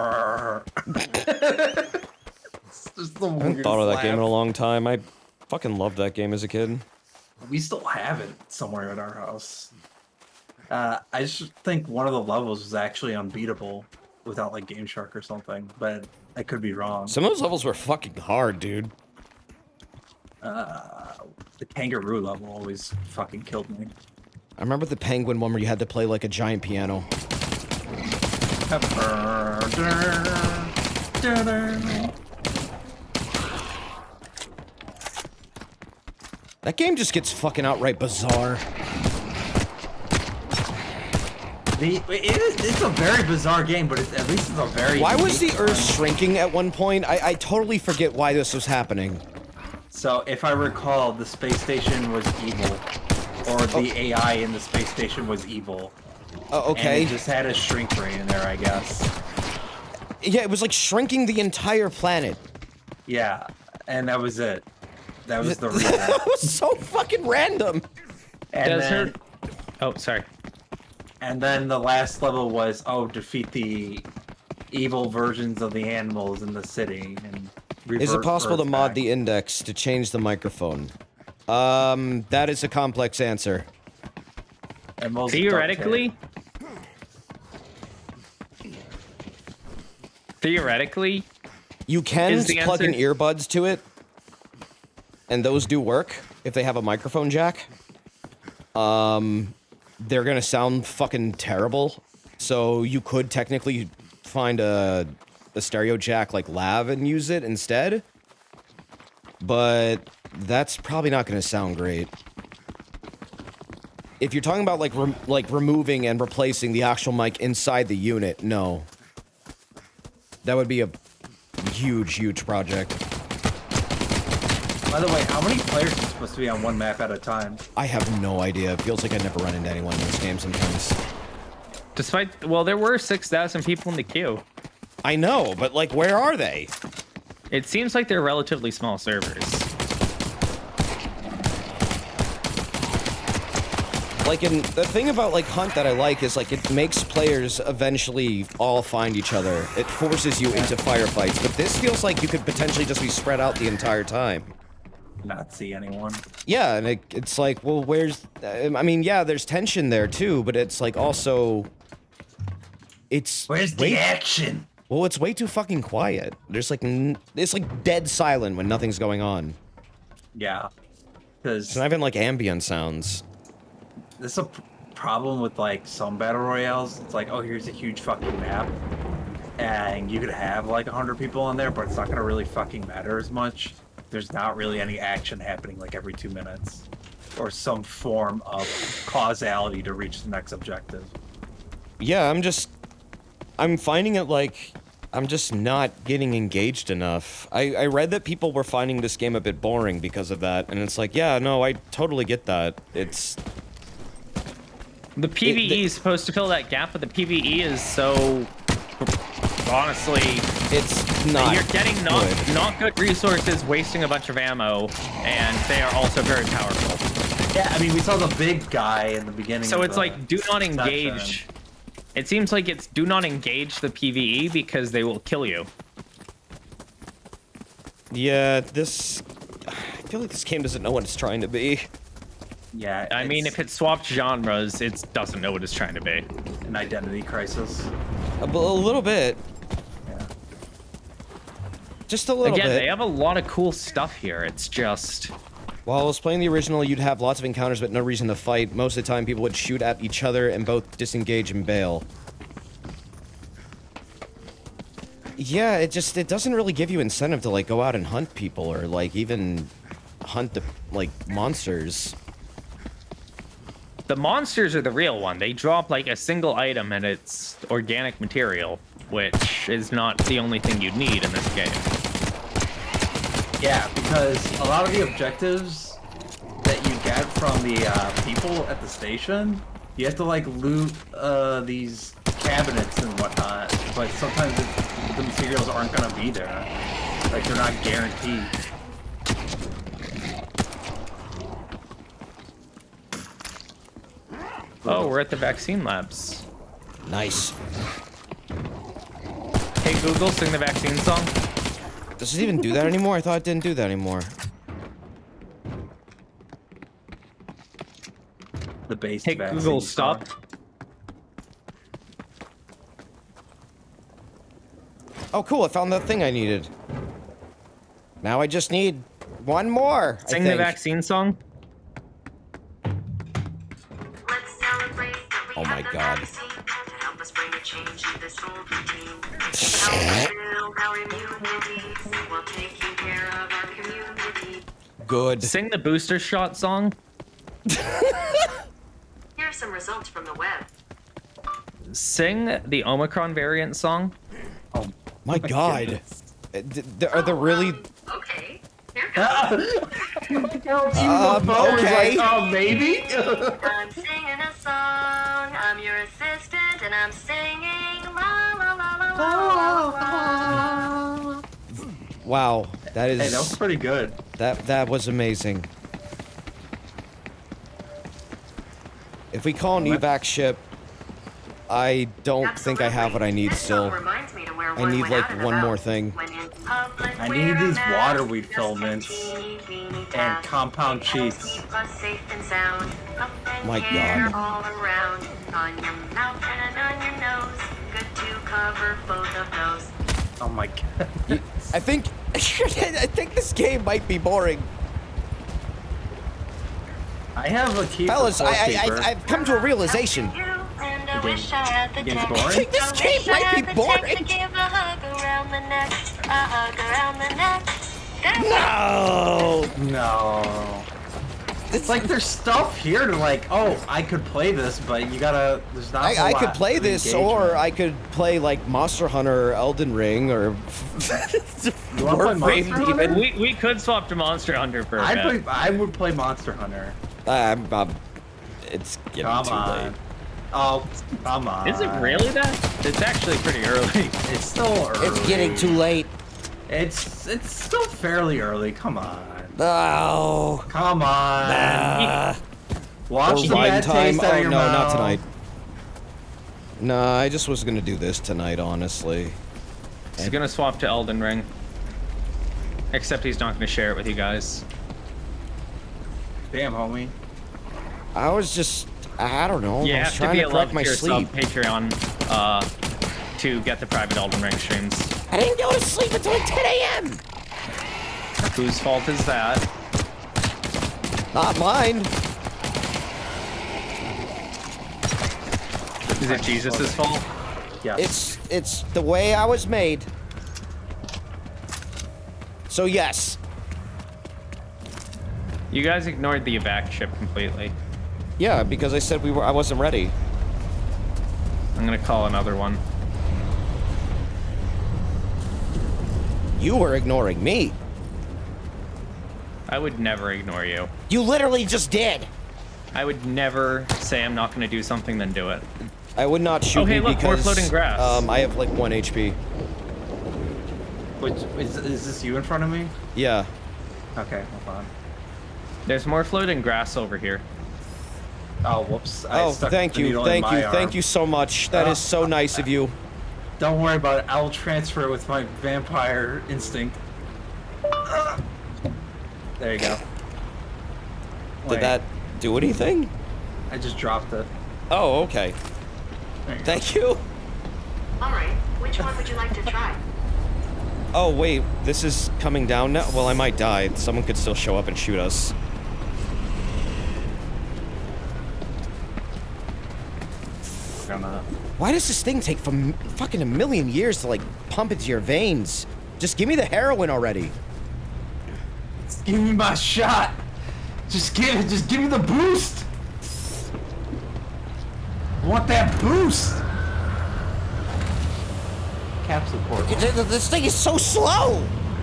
[SPEAKER 3] It's just the
[SPEAKER 2] I haven't
[SPEAKER 3] weirdest
[SPEAKER 2] thought of that
[SPEAKER 3] laugh.
[SPEAKER 2] game in a long time. I fucking loved that game as a kid.
[SPEAKER 3] We still have it somewhere at our house. I just think one of the levels was actually unbeatable without like Game Shark or something, but I could be wrong.
[SPEAKER 2] Some of those levels were fucking hard, dude.
[SPEAKER 3] The kangaroo level always fucking killed me.
[SPEAKER 2] I remember the penguin one where you had to play like a giant piano. That game just gets fucking outright bizarre.
[SPEAKER 3] It's a very bizarre game, but at least it's a very...
[SPEAKER 2] Why was the
[SPEAKER 3] unique
[SPEAKER 2] Earth
[SPEAKER 3] one.
[SPEAKER 2] shrinking at one point? I totally forget why this was happening.
[SPEAKER 3] So, if I recall, the space station was evil. Or the AI in the space station was evil.
[SPEAKER 2] Okay.
[SPEAKER 3] And it just had a shrink ray in there, I guess.
[SPEAKER 2] Yeah, it was like shrinking the entire planet.
[SPEAKER 3] Yeah, and that was it. That was the reason.
[SPEAKER 2] That was so fucking random.
[SPEAKER 3] And
[SPEAKER 1] Does
[SPEAKER 3] then,
[SPEAKER 1] her... Oh, sorry.
[SPEAKER 3] and then the last level was, defeat the evil versions of the animals in the city. And
[SPEAKER 2] Is it
[SPEAKER 3] revert
[SPEAKER 2] possible to
[SPEAKER 3] Earth
[SPEAKER 2] mod
[SPEAKER 3] back.
[SPEAKER 2] the index to change the microphone? That is a complex answer.
[SPEAKER 3] And most
[SPEAKER 1] Theoretically,
[SPEAKER 2] You can
[SPEAKER 1] Is the
[SPEAKER 2] plug in
[SPEAKER 1] answer-
[SPEAKER 2] earbuds to it, and those do work if they have a microphone jack. They're gonna sound fucking terrible, so you could technically find a stereo jack like Lav and use it instead, but that's probably not gonna sound great. If you're talking about like removing and replacing the actual mic inside the unit, no. That would be a huge project.
[SPEAKER 3] By the way, how many players are supposed to be on one map at a time?
[SPEAKER 2] I have no idea. It feels like I never run into anyone in this game sometimes.
[SPEAKER 1] despite... Well, there were 6,000 people in the queue.
[SPEAKER 2] I know, but like, where are they?
[SPEAKER 1] It seems like they're relatively small servers.
[SPEAKER 2] Like, and the thing about like Hunt that I like is like it makes players eventually all find each other. It forces you into firefights, but this feels like you could potentially just be spread out the entire time.
[SPEAKER 3] Not see anyone.
[SPEAKER 2] Yeah, and it's like, well, where's... I mean, yeah, there's tension there too, but it's like also... It's...
[SPEAKER 3] Where's the action?
[SPEAKER 2] Well, it's way too fucking quiet. There's like... It's like dead silent when nothing's going on.
[SPEAKER 3] Yeah. Because
[SPEAKER 2] It's not even like ambient sounds.
[SPEAKER 3] this is a problem with like some battle royales. It's like, oh, here's a huge fucking map, and you could have like 100 people on there, but it's not gonna really fucking matter as much. There's not really any action happening like every 2 minutes, or some form of causality to reach the next objective.
[SPEAKER 2] Yeah, I'm finding it like... I'm just not getting engaged enough. I read that people were finding this game a bit boring because of that, and it's like, yeah, no, I totally get that. It's...
[SPEAKER 1] The PvE is supposed to fill that gap, but the PvE is so... Honestly,
[SPEAKER 2] it's not.
[SPEAKER 1] You're getting not good resources, wasting a bunch of ammo, and they are also very powerful.
[SPEAKER 3] Yeah, I mean, we saw the big guy in the beginning.
[SPEAKER 1] So it's
[SPEAKER 3] the
[SPEAKER 1] like, do not engage.
[SPEAKER 3] section.
[SPEAKER 1] It seems like it's do not engage the PvE because they will kill you.
[SPEAKER 2] Yeah, this... I feel like this game doesn't know what it's trying to be.
[SPEAKER 3] Yeah,
[SPEAKER 1] I mean, if it swapped genres, it doesn't know what it's trying to be.
[SPEAKER 3] an identity crisis.
[SPEAKER 2] A little bit.
[SPEAKER 3] Yeah.
[SPEAKER 2] Just a little
[SPEAKER 1] Again,
[SPEAKER 2] bit.
[SPEAKER 1] they have a lot of cool stuff here. It's just...
[SPEAKER 2] While I was playing the original, you'd have lots of encounters but no reason to fight. Most of the time, people would shoot at each other and both disengage and bail. Yeah, it doesn't really give you incentive to, like, go out and hunt people or, like, even hunt the, like, monsters.
[SPEAKER 1] The monsters are the real one. They drop, like, a single item and it's organic material, which is not the only thing you need in this game.
[SPEAKER 3] Yeah, because a lot of the objectives that you get from the people at the station, you have to like loot these cabinets and whatnot, but sometimes the materials aren't gonna be there. Like, they're not guaranteed.
[SPEAKER 1] Oh, we're at the vaccine labs.
[SPEAKER 2] Nice.
[SPEAKER 1] Hey Google, sing the vaccine song.
[SPEAKER 2] Does it even do that anymore? I thought it didn't do that anymore.
[SPEAKER 3] The base.
[SPEAKER 1] Hey Google, stop.
[SPEAKER 2] Oh, cool, I found the thing I needed. Now I just need one more,
[SPEAKER 1] Sing the vaccine song.
[SPEAKER 2] Oh my god. Good.
[SPEAKER 1] Sing the booster shot song.
[SPEAKER 7] Here are some results from the web.
[SPEAKER 1] Sing the Omicron variant song.
[SPEAKER 3] Oh
[SPEAKER 2] my god. Are there really...
[SPEAKER 7] Okay. Here goes.
[SPEAKER 2] okay.
[SPEAKER 3] Maybe?
[SPEAKER 7] I'm singing a song. I'm your assistant, and I'm singing la la la la la la.
[SPEAKER 2] Wow, that is...
[SPEAKER 3] Hey, that was pretty good.
[SPEAKER 2] That was amazing. If we call an evac ship, I don't think I have what I need still. I need like one more thing.
[SPEAKER 3] I need these water weed filaments and compound cheats.
[SPEAKER 2] My god.
[SPEAKER 7] All around, on your mouth and on your nose. Good to cover both of those.
[SPEAKER 3] Oh my god.
[SPEAKER 2] I think this game might be boring.
[SPEAKER 3] I have a key.
[SPEAKER 2] Fellas, I've come to a realization.
[SPEAKER 7] I wish I had the
[SPEAKER 3] Game's
[SPEAKER 7] tech.
[SPEAKER 3] boring?
[SPEAKER 2] I think this game might be boring.
[SPEAKER 7] To give a hug around the neck, a hug around the neck.
[SPEAKER 2] No.
[SPEAKER 3] No. It's like there's stuff here to like, oh, I could play this, but you gotta, there's not a
[SPEAKER 2] I
[SPEAKER 3] lot
[SPEAKER 2] could play
[SPEAKER 3] of
[SPEAKER 2] this,
[SPEAKER 3] engagement.
[SPEAKER 2] or I could play like Monster Hunter, or Elden Ring, or
[SPEAKER 3] You wanna play
[SPEAKER 2] Warframe
[SPEAKER 3] Monster Hunter?
[SPEAKER 2] even.
[SPEAKER 1] We could swap to Monster Hunter for a bit.
[SPEAKER 3] I would play Monster Hunter.
[SPEAKER 2] It's getting
[SPEAKER 3] Come
[SPEAKER 2] too
[SPEAKER 3] on.
[SPEAKER 2] late.
[SPEAKER 3] Oh, come on.
[SPEAKER 1] Is it really that? It's actually pretty early.
[SPEAKER 3] It's still early.
[SPEAKER 2] It's getting too late.
[SPEAKER 3] It's still fairly early. Come on.
[SPEAKER 2] Oh.
[SPEAKER 3] Come on. Watch the
[SPEAKER 2] Wine
[SPEAKER 3] bad
[SPEAKER 2] time.
[SPEAKER 3] taste out
[SPEAKER 2] Oh
[SPEAKER 3] of your
[SPEAKER 2] no,
[SPEAKER 3] mouth.
[SPEAKER 2] not tonight. Nah, I just was gonna do this tonight, honestly.
[SPEAKER 1] He's gonna swap to Elden Ring. Except he's not gonna share it with you guys.
[SPEAKER 3] Damn, homie.
[SPEAKER 2] I was just, I don't know.
[SPEAKER 1] You
[SPEAKER 2] I was
[SPEAKER 1] have to
[SPEAKER 2] trying
[SPEAKER 1] be
[SPEAKER 2] to
[SPEAKER 1] a
[SPEAKER 2] correct
[SPEAKER 1] love
[SPEAKER 2] my
[SPEAKER 1] your
[SPEAKER 2] sleep.
[SPEAKER 1] sub Patreon to get the private Elden Ring streams.
[SPEAKER 2] I didn't go to sleep until like 10 a.m.
[SPEAKER 1] Whose fault is that?
[SPEAKER 2] Not mine.
[SPEAKER 1] Is it Jesus' fault?
[SPEAKER 3] Yes.
[SPEAKER 2] It's the way I was made. So yes.
[SPEAKER 1] You guys ignored the evac ship completely.
[SPEAKER 2] Yeah, because I said I wasn't ready.
[SPEAKER 1] I'm gonna call another one.
[SPEAKER 2] You were ignoring me.
[SPEAKER 1] I would never ignore you.
[SPEAKER 2] You literally just did.
[SPEAKER 1] I would never say I'm not going to do something, then do it.
[SPEAKER 2] I would not shoot
[SPEAKER 1] hey,
[SPEAKER 2] you
[SPEAKER 1] look, more
[SPEAKER 2] because
[SPEAKER 1] floating grass.
[SPEAKER 2] I have like 1 HP.
[SPEAKER 3] Which is this you in front of me?
[SPEAKER 2] Yeah.
[SPEAKER 3] Okay, hold on.
[SPEAKER 1] There's more floating grass over here.
[SPEAKER 3] Oh, whoops.
[SPEAKER 2] Oh, thank you, thank you so much. That is so nice of you.
[SPEAKER 3] Don't worry about it. I'll transfer it with my vampire instinct. There you go.
[SPEAKER 2] Did that do anything?
[SPEAKER 3] I just dropped it.
[SPEAKER 2] Oh, okay. Thank you.
[SPEAKER 7] Alright, which one would you like to try?
[SPEAKER 2] Oh, wait, this is coming down now? Well, I might die. Someone could still show up and shoot us. Why does this thing take fucking a million years to, like, pump into your veins? Just give me the heroin already.
[SPEAKER 3] Just give me my shot. Just give me the boost. I want that boost. Capsule port.
[SPEAKER 2] This thing is so slow.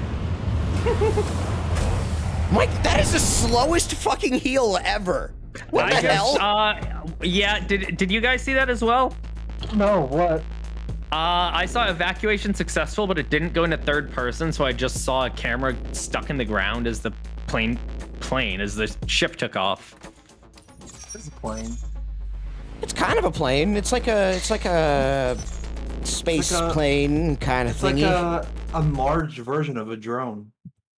[SPEAKER 2] Mike, that is the slowest fucking heal ever. What the hell?
[SPEAKER 1] Yeah, did you guys see that as well?
[SPEAKER 3] No, what?
[SPEAKER 1] I saw evacuation successful, but it didn't go into third person, so I just saw a camera stuck in the ground as the plane as the ship took off.
[SPEAKER 3] It's a plane.
[SPEAKER 2] It's kind of a plane. It's like a space plane kind of thingy.
[SPEAKER 3] It's like a large version of a drone.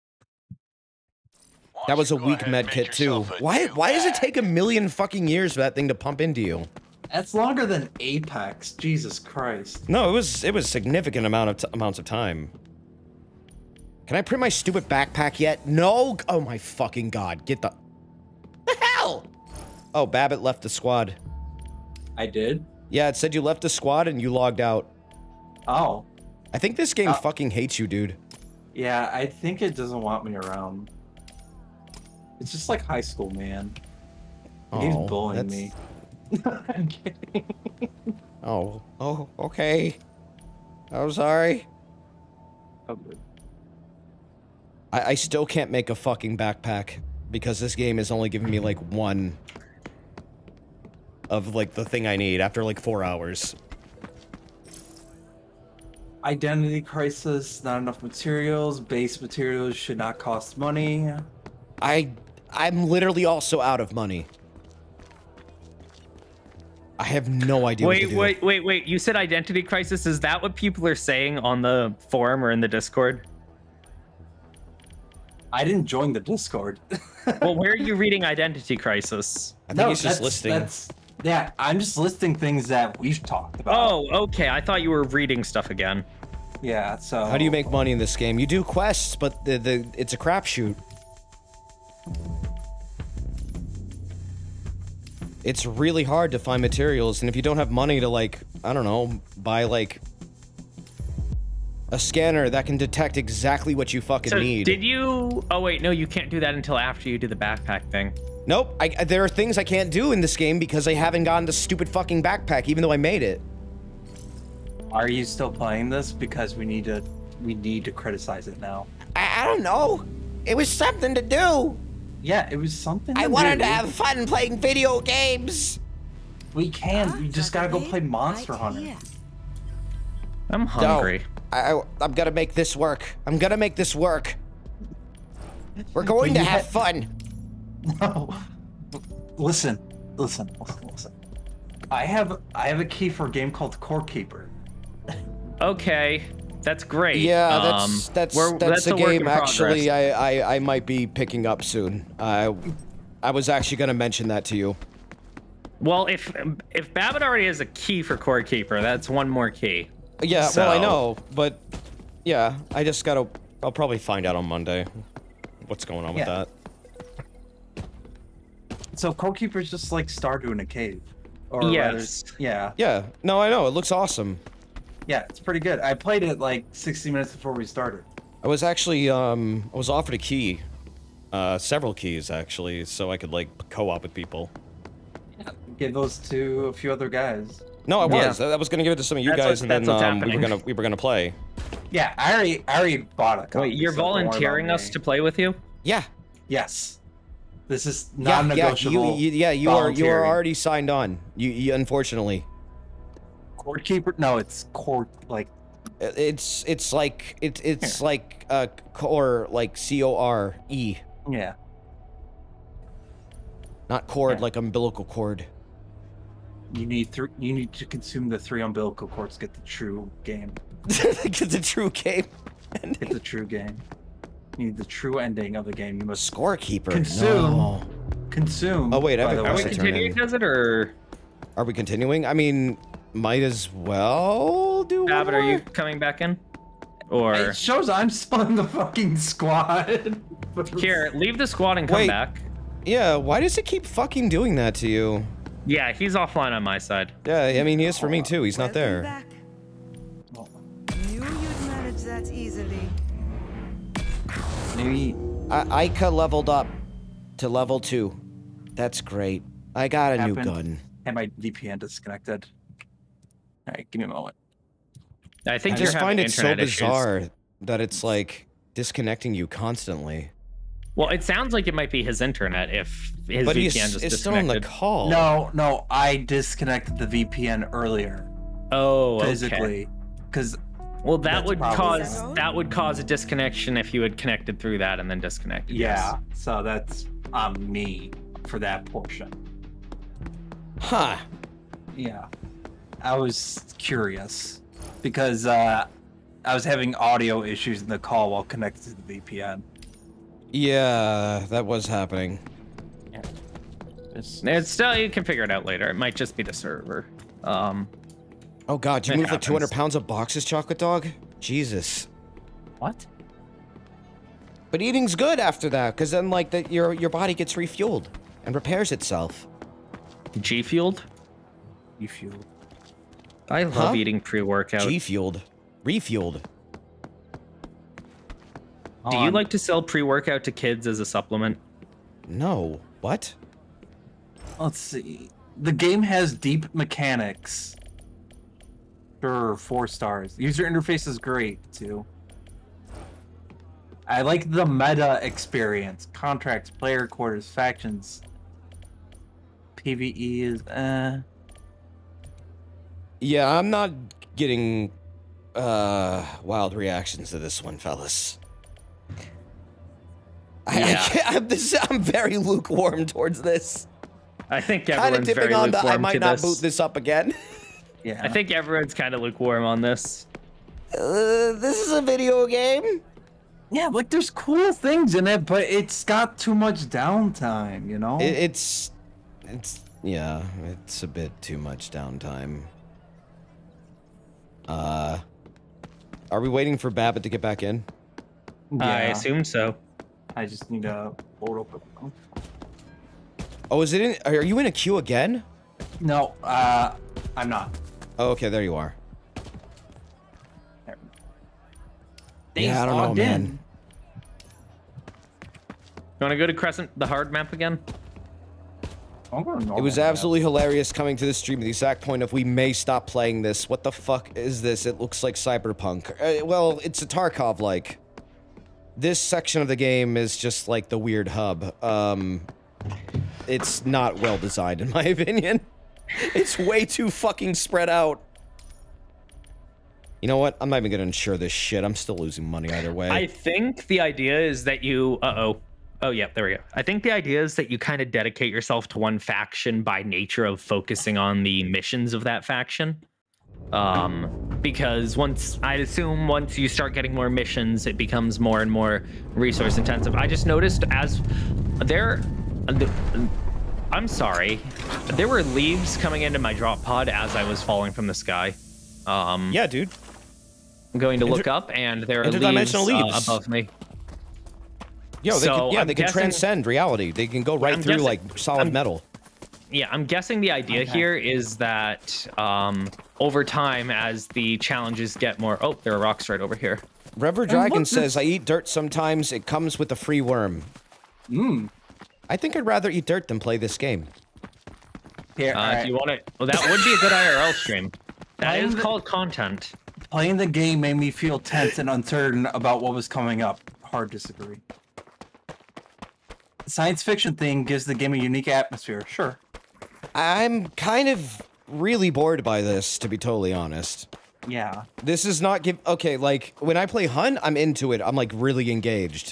[SPEAKER 2] That was a weak med kit too. Why does it take a million fucking years for that thing to pump into you?
[SPEAKER 3] That's longer than Apex. Jesus Christ.
[SPEAKER 2] No, it was significant amounts of time. Can I print my stupid backpack yet? No. Oh my fucking god. Get the hell. Oh, Babbitt left the squad.
[SPEAKER 3] I did?
[SPEAKER 2] Yeah, it said you left the squad and you logged out.
[SPEAKER 3] Oh.
[SPEAKER 2] I think this game fucking hates you, dude.
[SPEAKER 3] Yeah, I think it doesn't want me around. It's just like high school, man. He's bullying me. I'm kidding.
[SPEAKER 2] Oh, okay. I'm sorry.
[SPEAKER 3] Oh, good.
[SPEAKER 2] I still can't make a fucking backpack because this game is only giving me like one of like the thing I need after like 4 hours.
[SPEAKER 3] Identity crisis, not enough materials, base materials should not cost money.
[SPEAKER 2] I'm literally also out of money. I have no idea what to do.
[SPEAKER 1] Wait. You said identity crisis. Is that what people are saying on the forum or in the Discord?
[SPEAKER 3] I didn't join the Discord.
[SPEAKER 1] Well, where are you reading identity crisis?
[SPEAKER 2] I think he's just listing.
[SPEAKER 3] Yeah, I'm just listing things that we've talked about.
[SPEAKER 1] Oh, okay. I thought you were reading stuff again.
[SPEAKER 3] Yeah, so...
[SPEAKER 2] How do you make money in this game? You do quests, but it's a crapshoot. It's really hard to find materials, and if you don't have money to, like, I don't know, buy, like, a scanner that can detect exactly what you fucking need.
[SPEAKER 1] Did you... Oh, wait, no, you can't do that until after you do the backpack thing.
[SPEAKER 2] Nope, there are things I can't do in this game because I haven't gotten the stupid fucking backpack, even though I made it.
[SPEAKER 3] Are you still playing this? Because we need to criticize it now.
[SPEAKER 2] I don't know. It was something to do.
[SPEAKER 3] Yeah, it was something
[SPEAKER 2] I wanted to have fun playing video games.
[SPEAKER 3] We can. We just gotta go play Monster Hunter.
[SPEAKER 1] I'm hungry.
[SPEAKER 2] No, I'm gonna make this work. I'm gonna make this work. We're going to have fun.
[SPEAKER 3] No. Listen. I have a key for a game called Core Keeper.
[SPEAKER 1] Okay, that's great.
[SPEAKER 2] Yeah, that's a game actually
[SPEAKER 1] progress.
[SPEAKER 2] I might be picking up soon. I was actually gonna mention that to you.
[SPEAKER 1] Well, if Babbitt already has a key for Core Keeper, that's one more key.
[SPEAKER 2] Yeah,
[SPEAKER 1] so...
[SPEAKER 2] well I know, but yeah, I'll probably find out on Monday what's going on with that.
[SPEAKER 3] So Core Keeper is just like Stardew in a cave. Or
[SPEAKER 1] yes.
[SPEAKER 3] Yeah.
[SPEAKER 2] Yeah. No, I know. It looks awesome.
[SPEAKER 3] Yeah, it's pretty good. I played it like 60 minutes before we started.
[SPEAKER 2] I was actually I was offered a key, several keys actually, so I could like co-op with people.
[SPEAKER 3] Yeah, give those to a few other guys.
[SPEAKER 2] No, I was gonna give it to some of you guys, and then we were gonna play.
[SPEAKER 3] Yeah, I already bought a copy.
[SPEAKER 1] Wait, you're volunteering us to play with you?
[SPEAKER 2] Yeah.
[SPEAKER 3] Yes. This is
[SPEAKER 2] Yeah,
[SPEAKER 3] non-negotiable.
[SPEAKER 2] you are already signed on. You unfortunately.
[SPEAKER 3] Court keeper? No, it's court like.
[SPEAKER 2] It's like core like CORE,
[SPEAKER 3] Yeah.
[SPEAKER 2] not cord
[SPEAKER 3] Yeah.
[SPEAKER 2] like umbilical cord.
[SPEAKER 3] You need to consume the 3 umbilical cords to get the true game.
[SPEAKER 2] Get the true game.
[SPEAKER 3] Get the true game. You need the true ending of the game. You must
[SPEAKER 2] Scorekeeper.
[SPEAKER 3] Consume.
[SPEAKER 2] No.
[SPEAKER 3] consume.
[SPEAKER 2] Oh, wait, I
[SPEAKER 3] by
[SPEAKER 2] have a
[SPEAKER 3] the
[SPEAKER 1] Are we
[SPEAKER 2] question.
[SPEAKER 3] way.
[SPEAKER 2] Turn
[SPEAKER 1] continuing,
[SPEAKER 2] in.
[SPEAKER 1] Desert, or
[SPEAKER 2] Are we continuing? I mean, might as well do one
[SPEAKER 1] Abbott, are you
[SPEAKER 2] more?
[SPEAKER 1] coming back in? Or
[SPEAKER 3] It shows I'm still in the fucking squad.
[SPEAKER 1] here, leave the squad and come
[SPEAKER 2] Wait.
[SPEAKER 1] back.
[SPEAKER 2] Yeah, why does it keep fucking doing that to you?
[SPEAKER 1] Yeah, he's offline on my side.
[SPEAKER 2] Yeah, I mean, he is for me too. He's not
[SPEAKER 6] Welcome
[SPEAKER 2] there.
[SPEAKER 6] back. Knew you'd manage that easily.
[SPEAKER 3] Maybe.
[SPEAKER 2] Ica leveled up to level 2. That's great. I got a new
[SPEAKER 3] Happened.
[SPEAKER 2] gun.
[SPEAKER 3] And my VPN disconnected. All right, give me a moment.
[SPEAKER 1] I
[SPEAKER 2] I
[SPEAKER 1] think you're
[SPEAKER 2] just
[SPEAKER 1] having
[SPEAKER 2] find it so
[SPEAKER 1] internet issues.
[SPEAKER 2] bizarre that it's like disconnecting you constantly.
[SPEAKER 1] Well, it sounds like it might be his internet if his
[SPEAKER 2] But
[SPEAKER 1] VPN
[SPEAKER 2] he's
[SPEAKER 1] just
[SPEAKER 2] it's still on the
[SPEAKER 1] disconnected.
[SPEAKER 2] call.
[SPEAKER 3] No, I disconnected the VPN earlier
[SPEAKER 1] Oh, okay.
[SPEAKER 3] physically, because
[SPEAKER 1] Well, that
[SPEAKER 3] That's
[SPEAKER 1] would
[SPEAKER 3] probably-
[SPEAKER 1] cause a disconnection if you had connected through that and then disconnected.
[SPEAKER 3] yeah. So that's on me for that portion.
[SPEAKER 2] Huh.
[SPEAKER 3] Yeah, I was curious because I was having audio issues in the call while connected to the VPN.
[SPEAKER 2] Yeah, that was happening.
[SPEAKER 1] It's still, you can figure it out later. It might just be the server.
[SPEAKER 2] Oh god, you
[SPEAKER 1] It
[SPEAKER 2] moved like 200
[SPEAKER 1] happens.
[SPEAKER 2] pounds of boxes, Chocolate Dog? Jesus.
[SPEAKER 3] What?
[SPEAKER 2] But eating's good after that, because then like your body gets refueled and repairs itself.
[SPEAKER 1] G Fueled.
[SPEAKER 3] You fuel.
[SPEAKER 1] I love
[SPEAKER 2] Huh?
[SPEAKER 1] eating pre-workout.
[SPEAKER 2] G-fueled. Refueled.
[SPEAKER 1] Do you like to sell pre-workout to kids as a supplement?
[SPEAKER 2] No. What?
[SPEAKER 3] Let's see. The game has deep mechanics. Sure, 4 stars. User interface is great too. I like the meta experience. Contracts, player quarters, factions. PvE is
[SPEAKER 2] Yeah, I'm not getting wild reactions to this one, fellas. I'm very lukewarm towards this.
[SPEAKER 1] I think
[SPEAKER 2] Kind
[SPEAKER 1] everyone's
[SPEAKER 2] of
[SPEAKER 1] very
[SPEAKER 2] tipping on
[SPEAKER 1] lukewarm
[SPEAKER 2] the I might
[SPEAKER 1] to
[SPEAKER 2] not
[SPEAKER 1] this.
[SPEAKER 2] boot this up again.
[SPEAKER 3] yeah.
[SPEAKER 1] I think everyone's kind of lukewarm on this.
[SPEAKER 2] This is a video game.
[SPEAKER 3] yeah, like there's cool things in it, but it's got too much downtime, you know?
[SPEAKER 2] It's yeah, it's a bit too much downtime. Are we waiting for Babbitt to get back in?
[SPEAKER 1] I
[SPEAKER 3] Yeah,
[SPEAKER 1] assume so.
[SPEAKER 3] I just need to load up.
[SPEAKER 2] Oh, is it in? Are you in a queue again?
[SPEAKER 3] No, I'm not.
[SPEAKER 2] Oh, okay, there you are.
[SPEAKER 3] Days
[SPEAKER 2] Yeah, I don't know,
[SPEAKER 3] logged in.
[SPEAKER 2] man.
[SPEAKER 1] You want to go to Crescent, the hard map again?
[SPEAKER 3] I'm going
[SPEAKER 2] It
[SPEAKER 3] normal
[SPEAKER 2] was
[SPEAKER 3] map.
[SPEAKER 2] absolutely hilarious coming to the stream at the exact point of we may stop playing this. What the fuck is this? It looks like Cyberpunk. Well, it's a Tarkov-like. This section of the game is just like the weird hub. It's not well designed in my opinion. It's way too fucking spread out. You know what? I'm not even gonna insure this shit. I'm still losing money either way.
[SPEAKER 1] I think the idea is that you. Oh, yeah, there we go. I think the idea is that you kind of dedicate yourself to one faction by nature of focusing on the missions of that faction. Because I'd assume once you start getting more missions, it becomes more and more resource intensive. I just noticed I'm sorry. There were leaves coming into my drop pod as I was falling from the sky.
[SPEAKER 2] yeah, dude.
[SPEAKER 1] I'm going to look up, and there are
[SPEAKER 2] interdimensional leaves.
[SPEAKER 1] above me.
[SPEAKER 2] Yo, they
[SPEAKER 1] So,
[SPEAKER 2] can,
[SPEAKER 1] I'm
[SPEAKER 2] they can
[SPEAKER 1] guessing-
[SPEAKER 2] transcend reality. They can go right
[SPEAKER 1] I'm
[SPEAKER 2] through
[SPEAKER 1] guessing-
[SPEAKER 2] like solid metal.
[SPEAKER 1] Yeah, I'm guessing the idea here is that over time, as the challenges get more... Oh, there are rocks right over here.
[SPEAKER 2] Rever Dragon says, I eat dirt sometimes. It comes with a free worm. I think I'd rather eat dirt than play this game.
[SPEAKER 3] Here, alright.
[SPEAKER 1] Do you want to... Well, that would be a good IRL stream. That
[SPEAKER 3] Playing
[SPEAKER 1] is
[SPEAKER 3] the-
[SPEAKER 1] called content.
[SPEAKER 3] Playing the game made me feel tense and uncertain about what was coming up. Hard disagree. science fiction thing gives the game a unique atmosphere. Sure.
[SPEAKER 2] I'm kind of really bored by this, to be totally honest.
[SPEAKER 3] Yeah.
[SPEAKER 2] This is not give. Okay, like when I play Hunt, I'm into it. I'm like really engaged.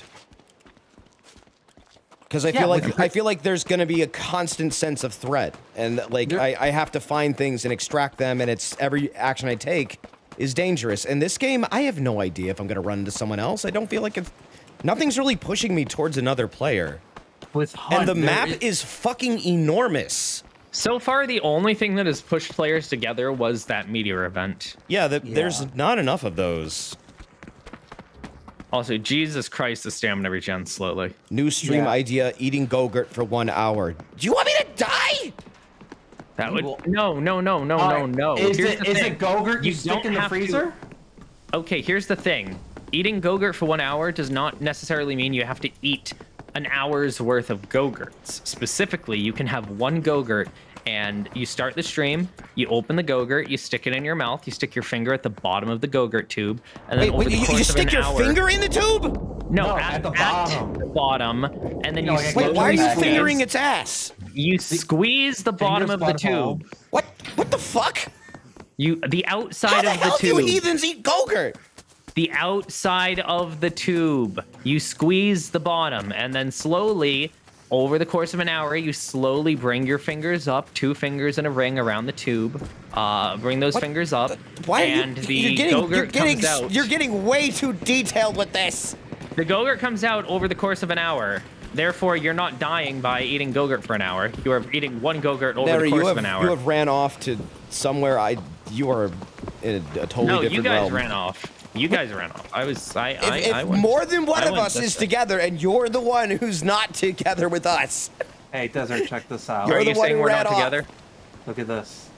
[SPEAKER 2] Because I feel like there's gonna be a constant sense of threat, and like I have to find things and extract them, and it's every action I take is dangerous. In this game, I have no idea if I'm gonna run into someone else. I don't feel like nothing's really pushing me towards another player.
[SPEAKER 3] With Hunt,
[SPEAKER 2] and the map is fucking enormous.
[SPEAKER 1] So far, the only thing that has pushed players together was that meteor event.
[SPEAKER 2] Yeah, there's not enough of those.
[SPEAKER 1] Also, Jesus Christ, the stamina regen slowly.
[SPEAKER 2] New stream idea, eating Go-Gurt for 1 hour. Do you want me to die?
[SPEAKER 1] That would... No.
[SPEAKER 3] Is it Go-Gurt you stick in the freezer?
[SPEAKER 1] Okay, here's the thing. Eating Go-Gurt for 1 hour does not necessarily mean you have to eat an hour's worth of Go-Gurts. Specifically, you can have 1 Go-Gurt, and you start the stream, you open the Go-Gurt, you stick it in your mouth, you stick your finger at the bottom of the Go-Gurt tube, and then
[SPEAKER 2] you stick your finger in the tube?
[SPEAKER 1] No, at the bottom, and then you
[SPEAKER 2] wait, why are you fingering its ass?
[SPEAKER 1] You squeeze the bottom of the tube.
[SPEAKER 2] What the fuck?
[SPEAKER 1] The outside of the tube.
[SPEAKER 2] How the hell do you heathens eat Go-Gurt?
[SPEAKER 1] The outside of the tube. You squeeze the bottom, and then slowly, over the course of an hour, you slowly bring your fingers up, 2 fingers in a ring around the tube. Bring those fingers up, and the Go-Gurt comes out.
[SPEAKER 2] You're getting way too detailed with this.
[SPEAKER 1] The Go-Gurt comes out over the course of an hour. Therefore, you're not dying by eating Go-Gurt for an hour. You are eating 1 Go-Gurt over the course of an hour.
[SPEAKER 2] You have ran off to somewhere. You are in a totally different realm.
[SPEAKER 1] No, you guys ran off. You guys ran off.
[SPEAKER 2] If more than one of us is together, and you're the one who's not together with us.
[SPEAKER 3] Hey, Desert, check this out.
[SPEAKER 1] Are you saying we're not together?
[SPEAKER 3] Look at this.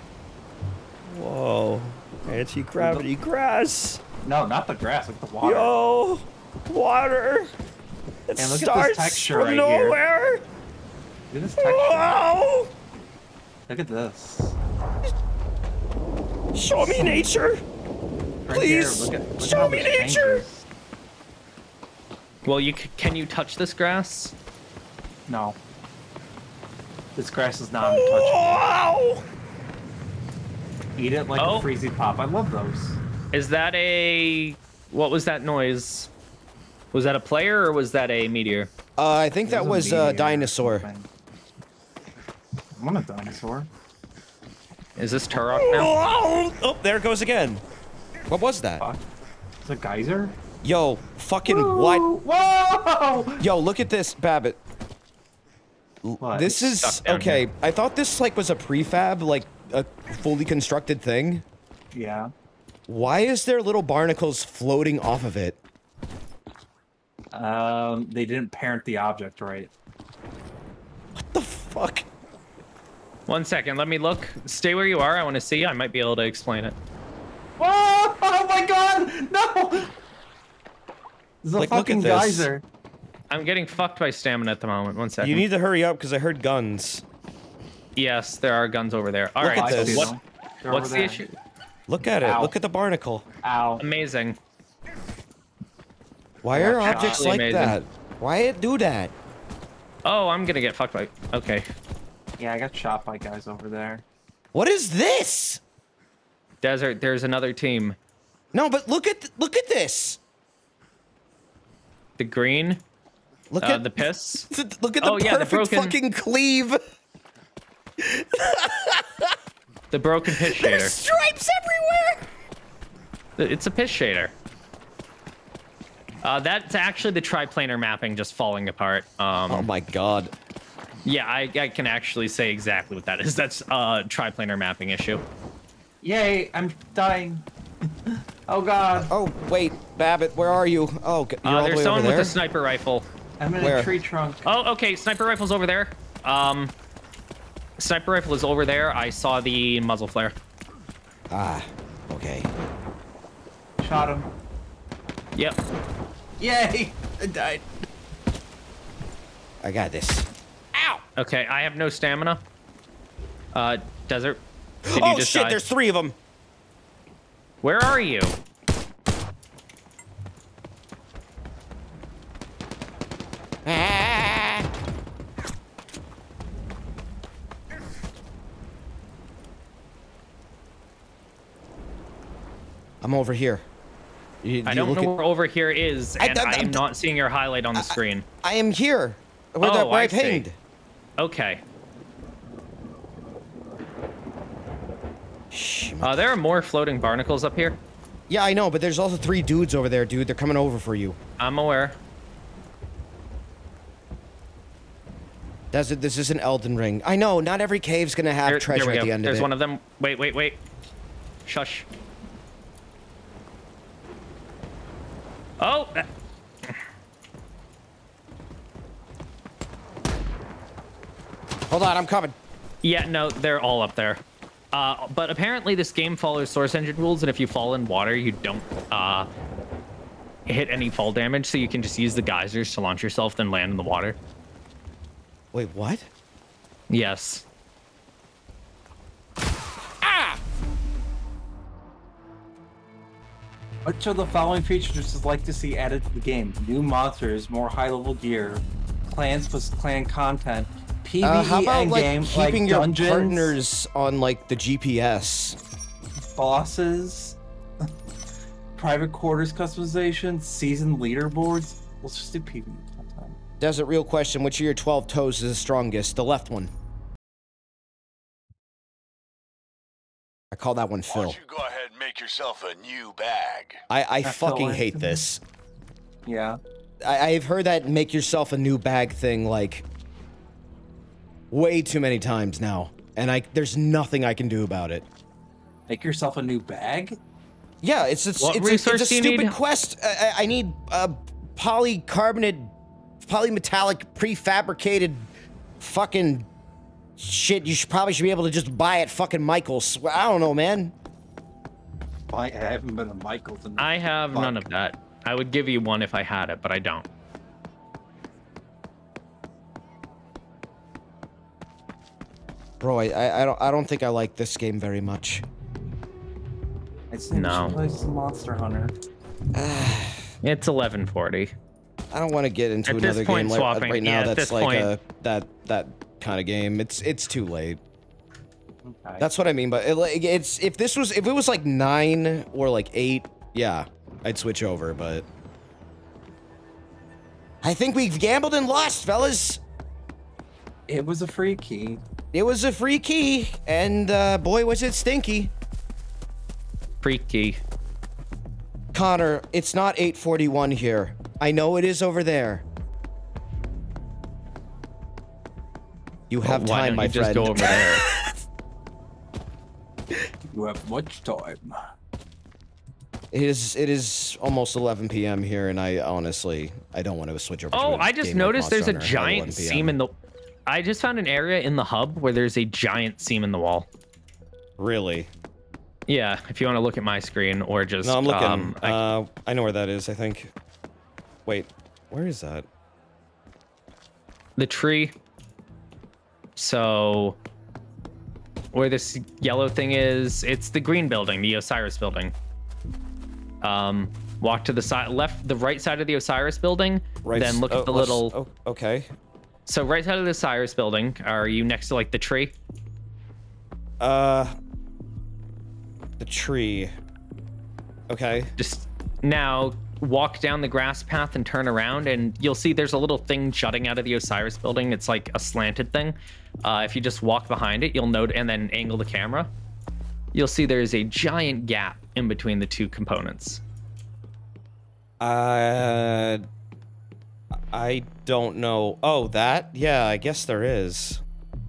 [SPEAKER 5] Whoa. Anti-gravity grass.
[SPEAKER 3] No, not the grass, like the water.
[SPEAKER 5] Yo, water. It
[SPEAKER 3] and look
[SPEAKER 5] starts
[SPEAKER 3] at this texture
[SPEAKER 5] from nowhere.
[SPEAKER 3] Look at this texture.
[SPEAKER 5] Whoa.
[SPEAKER 3] Look at this.
[SPEAKER 5] Show me nature. Please, show me nature.
[SPEAKER 1] Well, can you touch this grass?
[SPEAKER 3] No. This grass is not untouchable.
[SPEAKER 5] Wow.
[SPEAKER 3] Eat it like a Freezy Pop. I love those.
[SPEAKER 1] Is that a... What was that noise? Was that a player or was that a meteor?
[SPEAKER 2] I think that was a dinosaur.
[SPEAKER 3] I want a dinosaur.
[SPEAKER 1] Is this Turok now?
[SPEAKER 2] Oh, there it goes again. What was that?
[SPEAKER 3] It's a geyser?
[SPEAKER 2] Yo, fucking what?
[SPEAKER 3] Whoa!
[SPEAKER 2] Yo, look at this, Babbitt.
[SPEAKER 3] What?
[SPEAKER 2] This is okay. Here. I thought this like was a prefab, like a fully constructed thing.
[SPEAKER 3] Yeah.
[SPEAKER 2] Why is there little barnacles floating off of it?
[SPEAKER 3] They didn't parent the object right.
[SPEAKER 2] What the fuck?
[SPEAKER 1] 1 second, let me look. Stay where you are. I want to see. I might be able to explain it.
[SPEAKER 3] Whoa! Oh my god! No! This is a fucking geyser.
[SPEAKER 1] I'm getting fucked by stamina at the moment. 1 second.
[SPEAKER 2] You need to hurry up because I heard guns.
[SPEAKER 1] Yes, there are guns over there. All
[SPEAKER 2] right.
[SPEAKER 1] Look at this. What's the issue?
[SPEAKER 2] Look at it.
[SPEAKER 3] Ow.
[SPEAKER 2] Look at the barnacle.
[SPEAKER 3] Ow.
[SPEAKER 1] Amazing.
[SPEAKER 2] Why are objects like that? Why it do that?
[SPEAKER 1] Oh, I'm gonna get fucked by... Okay.
[SPEAKER 3] Yeah, I got shot by guys over there.
[SPEAKER 2] What is this?
[SPEAKER 1] Desert, there's another team.
[SPEAKER 2] No, but look at this.
[SPEAKER 1] The green.
[SPEAKER 2] Look at
[SPEAKER 1] the piss.
[SPEAKER 2] Look at the perfect fucking cleave.
[SPEAKER 1] The broken piss shader.
[SPEAKER 2] There's stripes everywhere.
[SPEAKER 1] It's a piss shader. That's actually the triplanar mapping just falling apart.
[SPEAKER 2] Oh my god.
[SPEAKER 1] Yeah, I can actually say exactly what that is. That's a triplanar mapping issue.
[SPEAKER 3] Yay, I'm dying. Oh god.
[SPEAKER 2] Oh, wait, Babbitt, where are you? Oh, you're all the way over there?
[SPEAKER 1] There's someone with a sniper rifle.
[SPEAKER 3] I'm in a tree trunk.
[SPEAKER 1] Oh, okay, sniper rifle's over there. Sniper rifle is over there. I saw the muzzle flare.
[SPEAKER 2] Ah, okay.
[SPEAKER 3] Shot him.
[SPEAKER 1] Yep.
[SPEAKER 3] Yay! I died.
[SPEAKER 2] I got this.
[SPEAKER 1] Ow! Okay, I have no stamina. Desert.
[SPEAKER 2] Oh shit, there's 3 of them.
[SPEAKER 1] Where are you?
[SPEAKER 2] I'm over here.
[SPEAKER 1] I don't know where over here is, and I'm not seeing your highlight on the screen.
[SPEAKER 2] I am here. Where I pinged.
[SPEAKER 1] Okay.
[SPEAKER 2] Shh,
[SPEAKER 1] there are more floating barnacles up here.
[SPEAKER 2] Yeah, I know, but there's also 3 dudes over there, dude. They're coming over for you.
[SPEAKER 1] I'm aware.
[SPEAKER 2] This is an Elden Ring. I know, not every cave's gonna have treasure at the end of it.
[SPEAKER 1] There's one of them. Wait. Shush. Oh!
[SPEAKER 2] Hold on, I'm coming.
[SPEAKER 1] Yeah, no, they're all up there. But apparently this game follows Source Engine rules, and if you fall in water, you don't hit any fall damage, so you can just use the geysers to launch yourself, then land in the water.
[SPEAKER 2] Wait, what?
[SPEAKER 1] Yes.
[SPEAKER 3] Which of the following features would you like to see added to the game? New monsters, more high-level gear, clans plus clan content, PvE
[SPEAKER 2] how about
[SPEAKER 3] endgame,
[SPEAKER 2] keeping
[SPEAKER 3] like
[SPEAKER 2] your
[SPEAKER 3] dungeons,
[SPEAKER 2] partners on like the GPS?
[SPEAKER 3] bosses, private quarters customization, season leaderboards. Let's just do PvE content.
[SPEAKER 2] Desert, real question, which of your 12 toes is the strongest? The left one. I call that one
[SPEAKER 4] Why
[SPEAKER 2] Phil.
[SPEAKER 4] don't you go ahead and make yourself a new bag?
[SPEAKER 2] I
[SPEAKER 3] That's
[SPEAKER 2] fucking
[SPEAKER 3] Phil.
[SPEAKER 2] hate this.
[SPEAKER 3] Yeah.
[SPEAKER 2] I've heard that make yourself a new bag thing, like, way too many times now. And there's nothing I can do about it.
[SPEAKER 3] Make yourself a new bag?
[SPEAKER 2] Yeah, it's a
[SPEAKER 1] resource do you
[SPEAKER 2] stupid
[SPEAKER 1] need?
[SPEAKER 2] quest. I need polycarbonate, polymetallic, prefabricated fucking shit. You probably should be able to just buy at fucking Michael's. I don't know, man.
[SPEAKER 3] I haven't been to Michael's in
[SPEAKER 1] I have none of that. I would give you one if I had it, but I don't.
[SPEAKER 2] Bro, I don't think I like this game very much.
[SPEAKER 3] I'd say we should play some Monster Hunter.
[SPEAKER 1] It's 11:40.
[SPEAKER 2] I don't want to get into
[SPEAKER 1] At this
[SPEAKER 2] another
[SPEAKER 1] point,
[SPEAKER 2] game
[SPEAKER 1] swapping-
[SPEAKER 2] right now
[SPEAKER 1] yeah, at
[SPEAKER 2] that's
[SPEAKER 1] this
[SPEAKER 2] like
[SPEAKER 1] point-
[SPEAKER 2] that kind of game. It's too late.
[SPEAKER 3] Okay.
[SPEAKER 2] That's what I mean. But if it was like 9 or like 8, yeah, I'd switch over. But I think we've gambled and lost, fellas.
[SPEAKER 3] It was a free key.
[SPEAKER 2] It was a free key, and boy, was it stinky.
[SPEAKER 1] Freaky.
[SPEAKER 2] Connor, it's not 8:41 here. I know it is over there. You have
[SPEAKER 1] Why
[SPEAKER 2] time,
[SPEAKER 1] don't
[SPEAKER 2] my
[SPEAKER 1] you just
[SPEAKER 2] friend.
[SPEAKER 1] go over there?
[SPEAKER 3] You have much time.
[SPEAKER 2] It is almost 11 p.m. here, and I honestly don't want to switch over.
[SPEAKER 1] Oh,
[SPEAKER 2] to a
[SPEAKER 1] I just
[SPEAKER 2] game like
[SPEAKER 1] noticed there's a
[SPEAKER 2] Monster Hunter at 11
[SPEAKER 1] giant
[SPEAKER 2] PM.
[SPEAKER 1] seam in the... I just found an area in the hub where there's a giant seam in the wall.
[SPEAKER 2] Really?
[SPEAKER 1] Yeah, if you want to look at my screen or just...
[SPEAKER 2] No, I'm looking.
[SPEAKER 1] I
[SPEAKER 2] I know where that is, I think. Wait, where is that?
[SPEAKER 1] the tree. So where this yellow thing is, it's the green building, the Osiris building. Walk to the side, the right side of the Osiris building,
[SPEAKER 2] Right.
[SPEAKER 1] then look at the little...
[SPEAKER 2] Oh, okay.
[SPEAKER 1] So right side of the Osiris building, are you next to like the tree?
[SPEAKER 2] The tree. Okay.
[SPEAKER 1] Just now walk down the grass path and turn around, and you'll see there's a little thing jutting out of the Osiris building. It's like a slanted thing. If you just walk behind it, you'll note, and then angle the camera, you'll see there's a giant gap in between the two components.
[SPEAKER 2] I don't know. Oh, that? Yeah, I guess there is.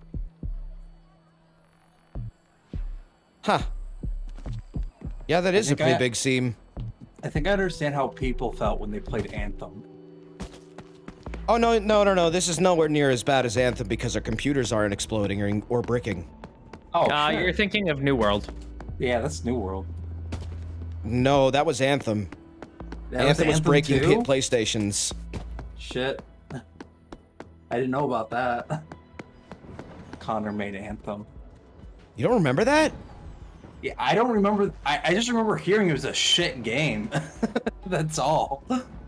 [SPEAKER 2] Huh. Yeah, that is a pretty big seam.
[SPEAKER 3] I think I understand how people felt when they played Anthem.
[SPEAKER 2] Oh, no. This is nowhere near as bad as Anthem because our computers aren't exploding or bricking.
[SPEAKER 3] Oh,
[SPEAKER 1] You're thinking of New World.
[SPEAKER 3] Yeah, that's New World.
[SPEAKER 2] No, that was Anthem.
[SPEAKER 3] That
[SPEAKER 2] Anthem was breaking
[SPEAKER 3] too?
[SPEAKER 2] PlayStations.
[SPEAKER 3] Shit. I didn't know about that. Connor made Anthem.
[SPEAKER 2] You don't remember that?
[SPEAKER 3] Yeah, I don't remember. I just remember hearing it was a shit game. That's all.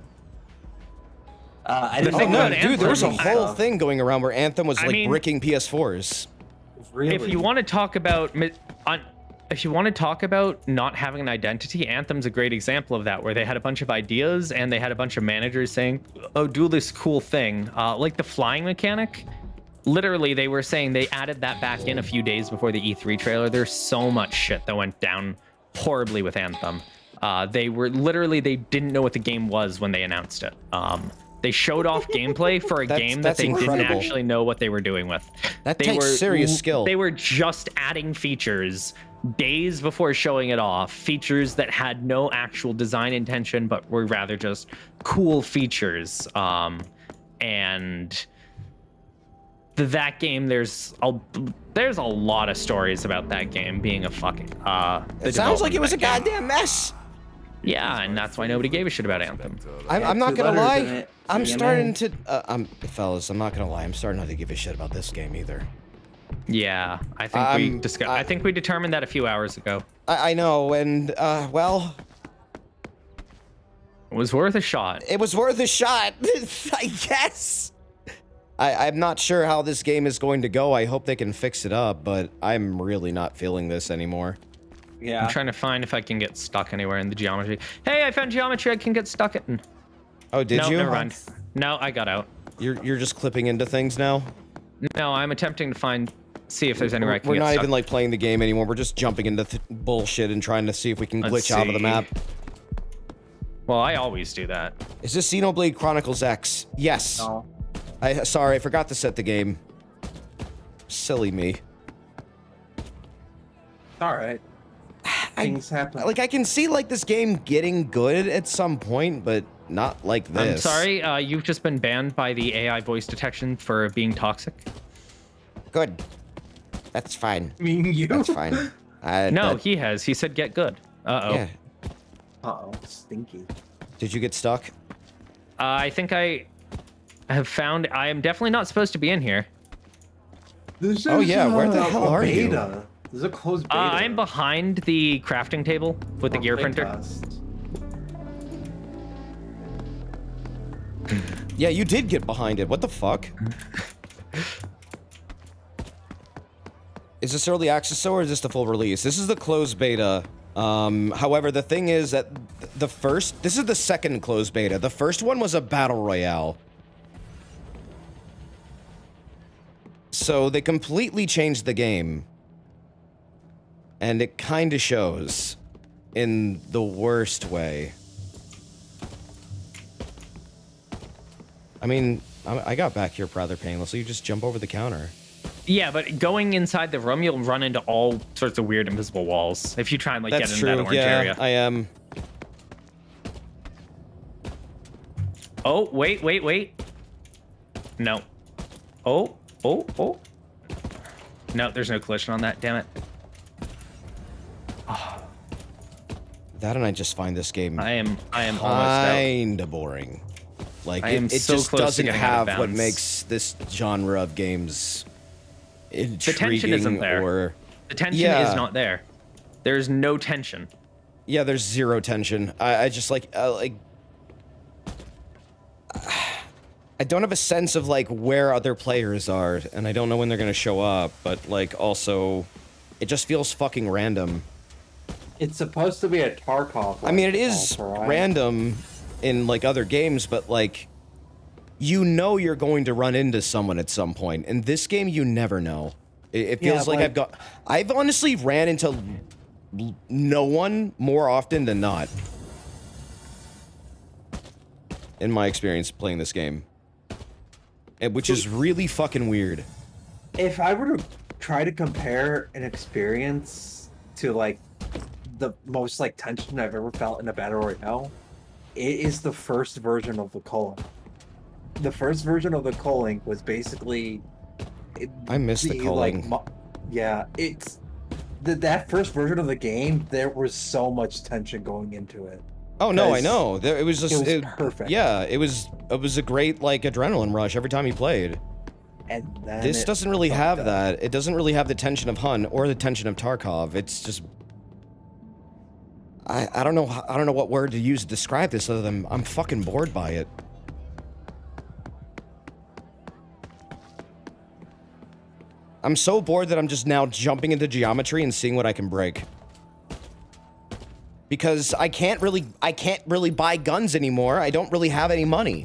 [SPEAKER 3] I didn't
[SPEAKER 1] thing
[SPEAKER 3] know
[SPEAKER 1] about
[SPEAKER 3] it
[SPEAKER 2] Dude, there was a
[SPEAKER 1] Anthem-
[SPEAKER 2] whole thing going around where Anthem was
[SPEAKER 1] I
[SPEAKER 2] like
[SPEAKER 1] mean-
[SPEAKER 2] bricking PS4s.
[SPEAKER 3] Really?
[SPEAKER 1] If you want to talk about if you want to talk about not having an identity, Anthem's a great example of that, where they had a bunch of ideas and they had a bunch of managers saying, oh, do this cool thing. Like the flying mechanic. Literally, they were saying they added that back in a few days before the E3 trailer. There's so much shit that went down horribly with Anthem. They didn't know what the game was when they announced it. They showed off gameplay for a game that they didn't actually know what they were doing with.
[SPEAKER 2] That takes serious skill.
[SPEAKER 1] They were just adding features days before showing it off. Features that had no actual design intention, but were rather just cool features. And that game, there's a lot of stories about that game being a fucking.
[SPEAKER 2] It sounds like it was a goddamn mess.
[SPEAKER 1] Yeah, and that's why nobody gave a shit about Anthem.
[SPEAKER 2] I'm not gonna lie. I'm starting to, fellas, I'm not gonna lie. I'm starting not to give a shit about this game either.
[SPEAKER 1] Yeah, I think we determined that a few hours ago.
[SPEAKER 2] I know, and well,
[SPEAKER 1] it was worth a shot.
[SPEAKER 2] It was worth a shot, I guess. I'm not sure how this game is going to go. I hope they can fix it up, but I'm really not feeling this anymore.
[SPEAKER 3] Yeah.
[SPEAKER 1] I'm trying to find if I can get stuck anywhere in the geometry. Hey, I found geometry I can get stuck in.
[SPEAKER 2] Oh, did you?
[SPEAKER 1] Never mind. No, I got out.
[SPEAKER 2] You're just clipping into things now?
[SPEAKER 1] No, I'm attempting to see if there's anywhere I can get stuck.
[SPEAKER 2] We're not even like playing the game anymore. We're just jumping into bullshit and trying to see if we can glitch out of the map.
[SPEAKER 1] Well, I always do that.
[SPEAKER 2] Is this Xenoblade Chronicles X? Yes.
[SPEAKER 3] No.
[SPEAKER 2] Sorry, I forgot to set the game. Silly me.
[SPEAKER 3] All right. Things happen.
[SPEAKER 2] Like, I can see, like, this game getting good at some point, but not like this.
[SPEAKER 1] I'm sorry, you've just been banned by the AI voice detection for being toxic.
[SPEAKER 2] Good. That's fine.
[SPEAKER 3] Mean you?
[SPEAKER 2] That's fine.
[SPEAKER 1] No, he has. He said get good. Uh-oh.
[SPEAKER 2] Yeah.
[SPEAKER 3] Uh-oh. Stinky.
[SPEAKER 2] Did you get stuck?
[SPEAKER 1] I think I have found... I am definitely not supposed to be in here.
[SPEAKER 3] This
[SPEAKER 2] oh,
[SPEAKER 3] is,
[SPEAKER 2] yeah. Where the hell are
[SPEAKER 3] beta.
[SPEAKER 2] you?
[SPEAKER 3] This is a closed beta.
[SPEAKER 1] I'm behind the crafting table with the gear printer.
[SPEAKER 2] Yeah, you did get behind it. What the fuck? Is this early access or is this the full release? This is the closed beta. However, the thing is that this is the second closed beta. The first one was a battle royale. So they completely changed the game. And it kind of shows in the worst way. I mean, I got back here rather painlessly. You just jump over the counter.
[SPEAKER 1] Yeah, but going inside the room, you'll run into all sorts of weird invisible walls if you try and like get in that orange area.
[SPEAKER 2] I am.
[SPEAKER 1] Oh, wait. No. Oh. No, there's no collision on that. Damn it. Oh.
[SPEAKER 2] That and I just find this game.
[SPEAKER 1] I am almost
[SPEAKER 2] kinda boring. Like it
[SPEAKER 1] so
[SPEAKER 2] just
[SPEAKER 1] close
[SPEAKER 2] doesn't
[SPEAKER 1] to
[SPEAKER 2] have
[SPEAKER 1] out of
[SPEAKER 2] what
[SPEAKER 1] bounds.
[SPEAKER 2] makes this genre of games intriguing.
[SPEAKER 1] The tension isn't there.
[SPEAKER 2] Or
[SPEAKER 1] the tension is not there. There's no tension.
[SPEAKER 2] Yeah, there's zero tension. I just like I don't have a sense of like where other players are, and I don't know when they're gonna show up. But like also, it just feels fucking random.
[SPEAKER 3] It's supposed to be a Tarkov.
[SPEAKER 2] I mean, it is random in like other games, but like, you know you're going to run into someone at some point. In this game, you never know. It feels like I've honestly ran into no one more often than not. In my experience playing this game. Which is really fucking weird.
[SPEAKER 3] If I were to try to compare an experience to like the most like tension I've ever felt in a battle royale, it is the first version of the Culling. The first version of the Culling was basically.
[SPEAKER 2] I miss the Culling.
[SPEAKER 3] Like, yeah, it's that first version of the game. There was so much tension going into it.
[SPEAKER 2] Oh no, I know. It was just
[SPEAKER 3] perfect.
[SPEAKER 2] Yeah, it was a great like adrenaline rush every time you played.
[SPEAKER 3] And then
[SPEAKER 2] this doesn't really have that. It doesn't really have the tension of Hun or the tension of Tarkov. It's just I don't know what word to use to describe this other than I'm fucking bored by it. I'm so bored that I'm just now jumping into geometry and seeing what I can break. because I can't really buy guns anymore. I don't really have any money.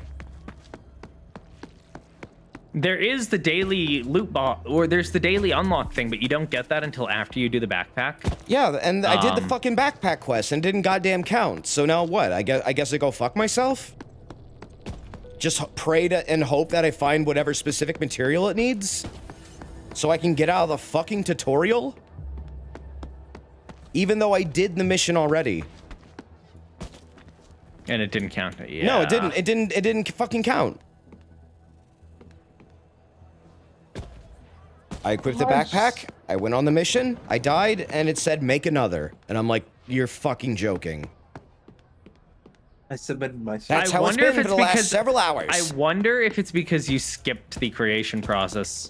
[SPEAKER 1] There is the daily loot box, or there's the daily unlock thing, but you don't get that until after you do the backpack.
[SPEAKER 2] Yeah, and I did the fucking backpack quest and didn't goddamn count. So now what? I guess I go fuck myself? Just pray and hope that I find whatever specific material it needs? So I can get out of the fucking tutorial? Even though I did the mission already.
[SPEAKER 1] And it didn't count. Yeah.
[SPEAKER 2] No, it didn't. It didn't fucking count. I equipped the backpack, I went on the mission, I died, and it said make another. And I'm like, you're fucking joking.
[SPEAKER 3] I submitted my.
[SPEAKER 2] That's how it's been for the last several hours.
[SPEAKER 1] I wonder if it's because you skipped the creation process.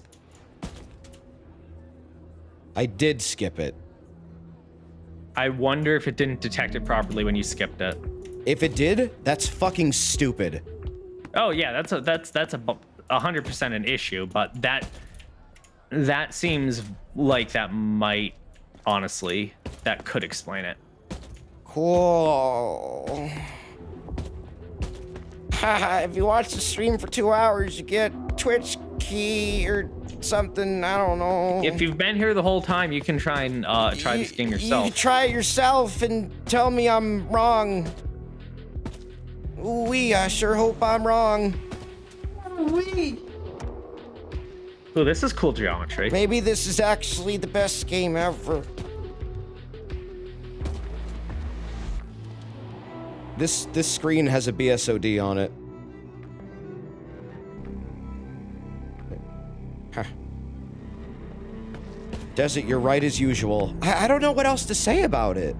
[SPEAKER 2] I did skip it.
[SPEAKER 1] I wonder if it didn't detect it properly when you skipped it.
[SPEAKER 2] If it did, that's fucking stupid.
[SPEAKER 1] Oh yeah, that's a 100% an issue, but that seems like that might, honestly, that could explain it.
[SPEAKER 2] Cool. Haha, if you watch the stream for 2 hours, you get Twitch key or something, I don't know.
[SPEAKER 1] If you've been here the whole time, you can try and try this game yourself.
[SPEAKER 2] You can try it yourself and tell me I'm wrong. Ooh-wee, I sure hope I'm wrong. Ooh-wee.
[SPEAKER 1] Ooh, this is cool geometry.
[SPEAKER 2] Maybe this is actually the best game ever. This screen has a BSOD on it. Huh. Desert, you're right as usual. I don't know what else to say about it.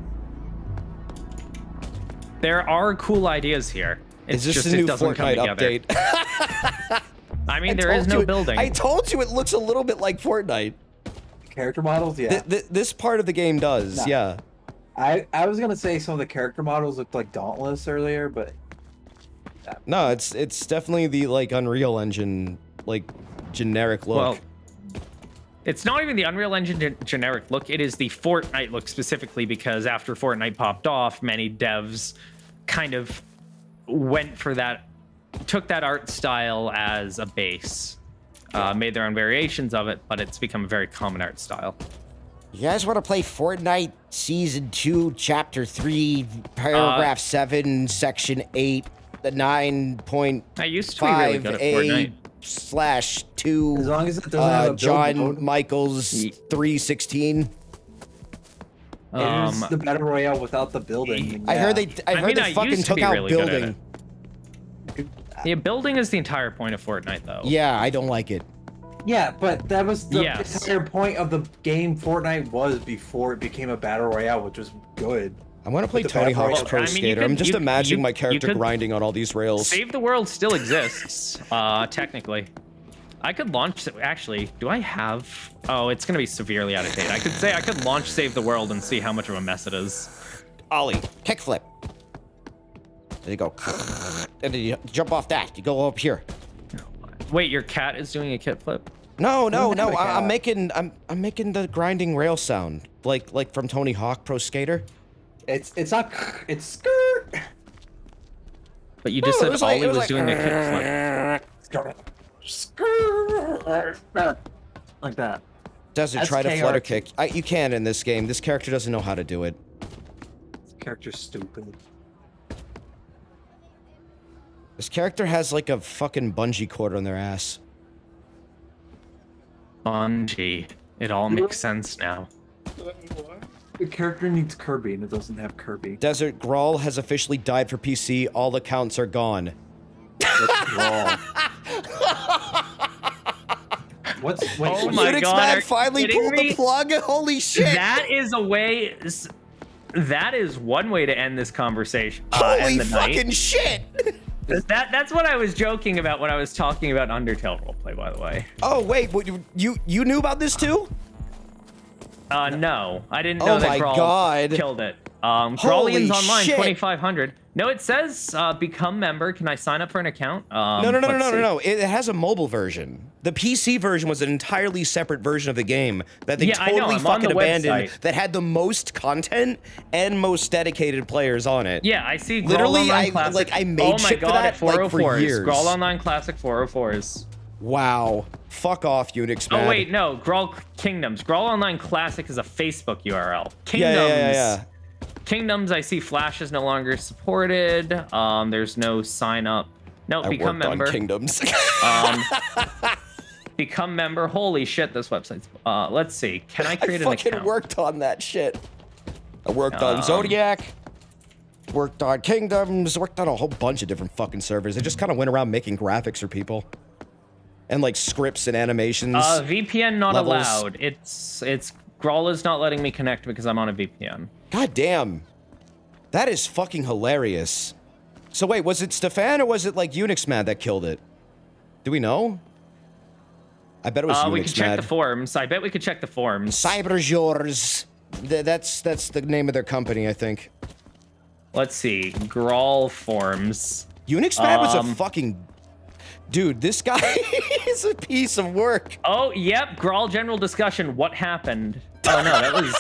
[SPEAKER 1] There are cool ideas here. It's
[SPEAKER 2] is this
[SPEAKER 1] just
[SPEAKER 2] a new
[SPEAKER 1] it doesn't
[SPEAKER 2] Fortnite
[SPEAKER 1] come together.
[SPEAKER 2] update?
[SPEAKER 1] I mean, there is no building.
[SPEAKER 2] I told you it looks a little bit like Fortnite.
[SPEAKER 3] Character models, yeah.
[SPEAKER 2] This part of the game does, yeah.
[SPEAKER 3] I was gonna say some of the character models looked like Dauntless earlier, but
[SPEAKER 2] no, it's definitely the like Unreal Engine like generic look.
[SPEAKER 1] Well, it's not even the Unreal Engine generic look. It is the Fortnite look specifically because after Fortnite popped off, many devs kind of went for that. Took that art style as a base, made their own variations of it, but it's become a very common art style.
[SPEAKER 2] You guys want to play Fortnite Season 2, Chapter 3, Paragraph 7, Section 8, the 9.5
[SPEAKER 1] I used to be really good at Fortnite.
[SPEAKER 2] /2,
[SPEAKER 3] as long as it doesn't have a
[SPEAKER 2] John
[SPEAKER 3] build
[SPEAKER 2] Michaels 316.
[SPEAKER 3] It is the battle royale without the building.
[SPEAKER 2] I heard they fucking took out
[SPEAKER 1] really
[SPEAKER 2] building.
[SPEAKER 1] Yeah, building is the entire point of Fortnite, though.
[SPEAKER 2] Yeah, I don't like it.
[SPEAKER 3] Yeah, but that was the entire point of the game Fortnite was before it became a battle royale, which was good.
[SPEAKER 2] I want to play Tony Hawk's Pro Skater. I'm just imagining my character grinding on all these rails.
[SPEAKER 1] Save the World still exists, technically. I could launch, actually, do I have, oh, it's gonna be severely out of date. I could launch Save the World and see how much of a mess it is.
[SPEAKER 2] Ollie, kickflip. There you go. And then you jump off that. You go up here.
[SPEAKER 1] Wait, your cat is doing a kickflip?
[SPEAKER 2] No. I'm making the grinding rail sound, like from Tony Hawk Pro Skater.
[SPEAKER 3] It's not. It's skirt.
[SPEAKER 1] But you just said Ollie was doing the kickflip.
[SPEAKER 3] Skirt. Like that.
[SPEAKER 2] Desert, try to flutter kick. You can in this game. This character doesn't know how to do it.
[SPEAKER 3] This character's stupid.
[SPEAKER 2] This character has like a fucking bungee cord on their ass.
[SPEAKER 1] Bungie. It all makes sense now.
[SPEAKER 3] The character needs Kirby and it doesn't have Kirby.
[SPEAKER 2] Desert, Grawl has officially died for PC. All accounts are gone.
[SPEAKER 3] Grawl. Wait,
[SPEAKER 1] oh my
[SPEAKER 2] Unix
[SPEAKER 1] God,
[SPEAKER 2] Man finally pulled the plug. Holy shit.
[SPEAKER 1] That is a way. That is one way to end this conversation.
[SPEAKER 2] Holy fucking shit.
[SPEAKER 1] That's what I was joking about when I was talking about Undertale roleplay, by the way.
[SPEAKER 2] Oh wait, you knew about this too?
[SPEAKER 1] No, I didn't know that Grawl killed it. Graulians Online 2500. No, it says become member. Can I sign up for an account?
[SPEAKER 2] No. It has a mobile version. The PC version was an entirely separate version of the game that they totally fucking abandoned. That had the most content and most dedicated players on it.
[SPEAKER 1] Yeah, I see.
[SPEAKER 2] Literally, I made shit for that like for years.
[SPEAKER 1] Grawl Online Classic 404s.
[SPEAKER 2] Wow. Fuck off, Unix.
[SPEAKER 1] Oh wait, no. Grawl Kingdoms. Grawl Online Classic is a Facebook URL. Kingdoms.
[SPEAKER 2] Yeah.
[SPEAKER 1] Kingdoms, I see Flash is no longer supported. There's no sign up. No, become member.
[SPEAKER 2] On Kingdoms.
[SPEAKER 1] Become member. Holy shit, this website's. Let's see. Can I create an account?
[SPEAKER 2] I fucking worked on that shit. I worked on Zodiac. Worked on Kingdoms. Worked on a whole bunch of different fucking servers. I just kind of went around making graphics for people. And like scripts and animations.
[SPEAKER 1] VPN not allowed. It's Grawl is not letting me connect because I'm on a VPN.
[SPEAKER 2] God damn. That is fucking hilarious. So wait, was it Stefan or was it like Unixmad that killed it? Do we know? I bet it was Unixmad.
[SPEAKER 1] We could check the forums. I bet we could check the forums.
[SPEAKER 2] Cyberjors. That's the name of their company, I think.
[SPEAKER 1] Let's see. Grawl forums.
[SPEAKER 2] Unixmad was a fucking... Dude, this guy is a piece of work.
[SPEAKER 1] Oh, yep. Grawl general discussion. What happened? Oh, no, that was...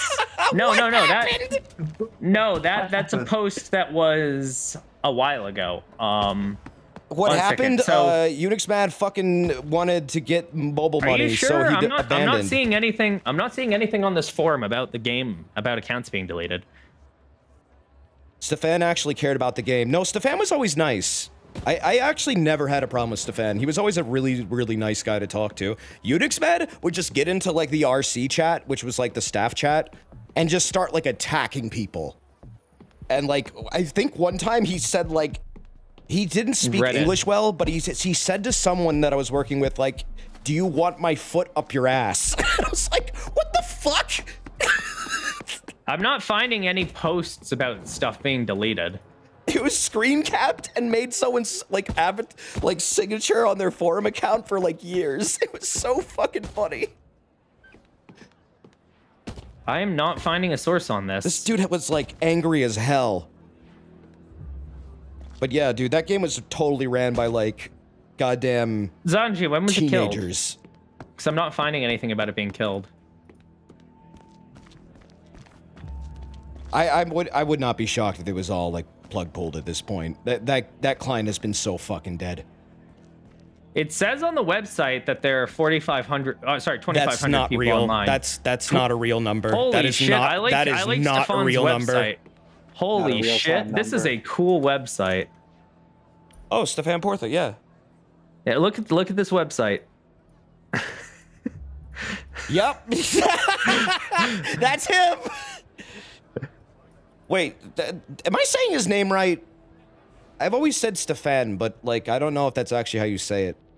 [SPEAKER 1] That's a post that was a while ago.
[SPEAKER 2] What happened? So, Unixmad fucking wanted to get mobile money,
[SPEAKER 1] are you sure?
[SPEAKER 2] So he
[SPEAKER 1] abandoned. I'm not seeing anything. I'm not seeing anything on this forum about the game, about accounts being deleted.
[SPEAKER 2] Stefan actually cared about the game. No, Stefan was always nice. I actually never had a problem with Stefan. He was always a really, really nice guy to talk to. Unixmad would just get into like the RC chat, which was like the staff chat, and just start like attacking people. And like, I think one time he said like, he didn't speak English well, but he said to someone that I was working with, like, do you want my foot up your ass? I was like, what the fuck?
[SPEAKER 1] I'm not finding any posts about stuff being deleted.
[SPEAKER 2] It was screen capped and made someone's like signature on their forum account for like years. It was so fucking funny.
[SPEAKER 1] I am not finding a source on this.
[SPEAKER 2] This dude was like angry as hell. But yeah, dude, that game was totally ran by like goddamn
[SPEAKER 1] Zanji, when was it killed?
[SPEAKER 2] Teenagers.
[SPEAKER 1] Because I'm not finding anything about it being killed.
[SPEAKER 2] I would not be shocked if it was all like plug pulled at this point. That client has been so fucking dead.
[SPEAKER 1] It says on the website that there are 2,500 people
[SPEAKER 2] real.
[SPEAKER 1] online.
[SPEAKER 2] That's not a real number.
[SPEAKER 1] Holy
[SPEAKER 2] that is
[SPEAKER 1] shit!
[SPEAKER 2] Not,
[SPEAKER 1] I like
[SPEAKER 2] not
[SPEAKER 1] Stefan's
[SPEAKER 2] a real
[SPEAKER 1] website.
[SPEAKER 2] number.
[SPEAKER 1] Holy shit! This is a cool website.
[SPEAKER 2] Oh, Stefan Portha, yeah.
[SPEAKER 1] Yeah, look at this website.
[SPEAKER 2] Yep. That's him. Wait, am I saying his name right? I've always said Stefan, but like I don't know if that's actually how you say it.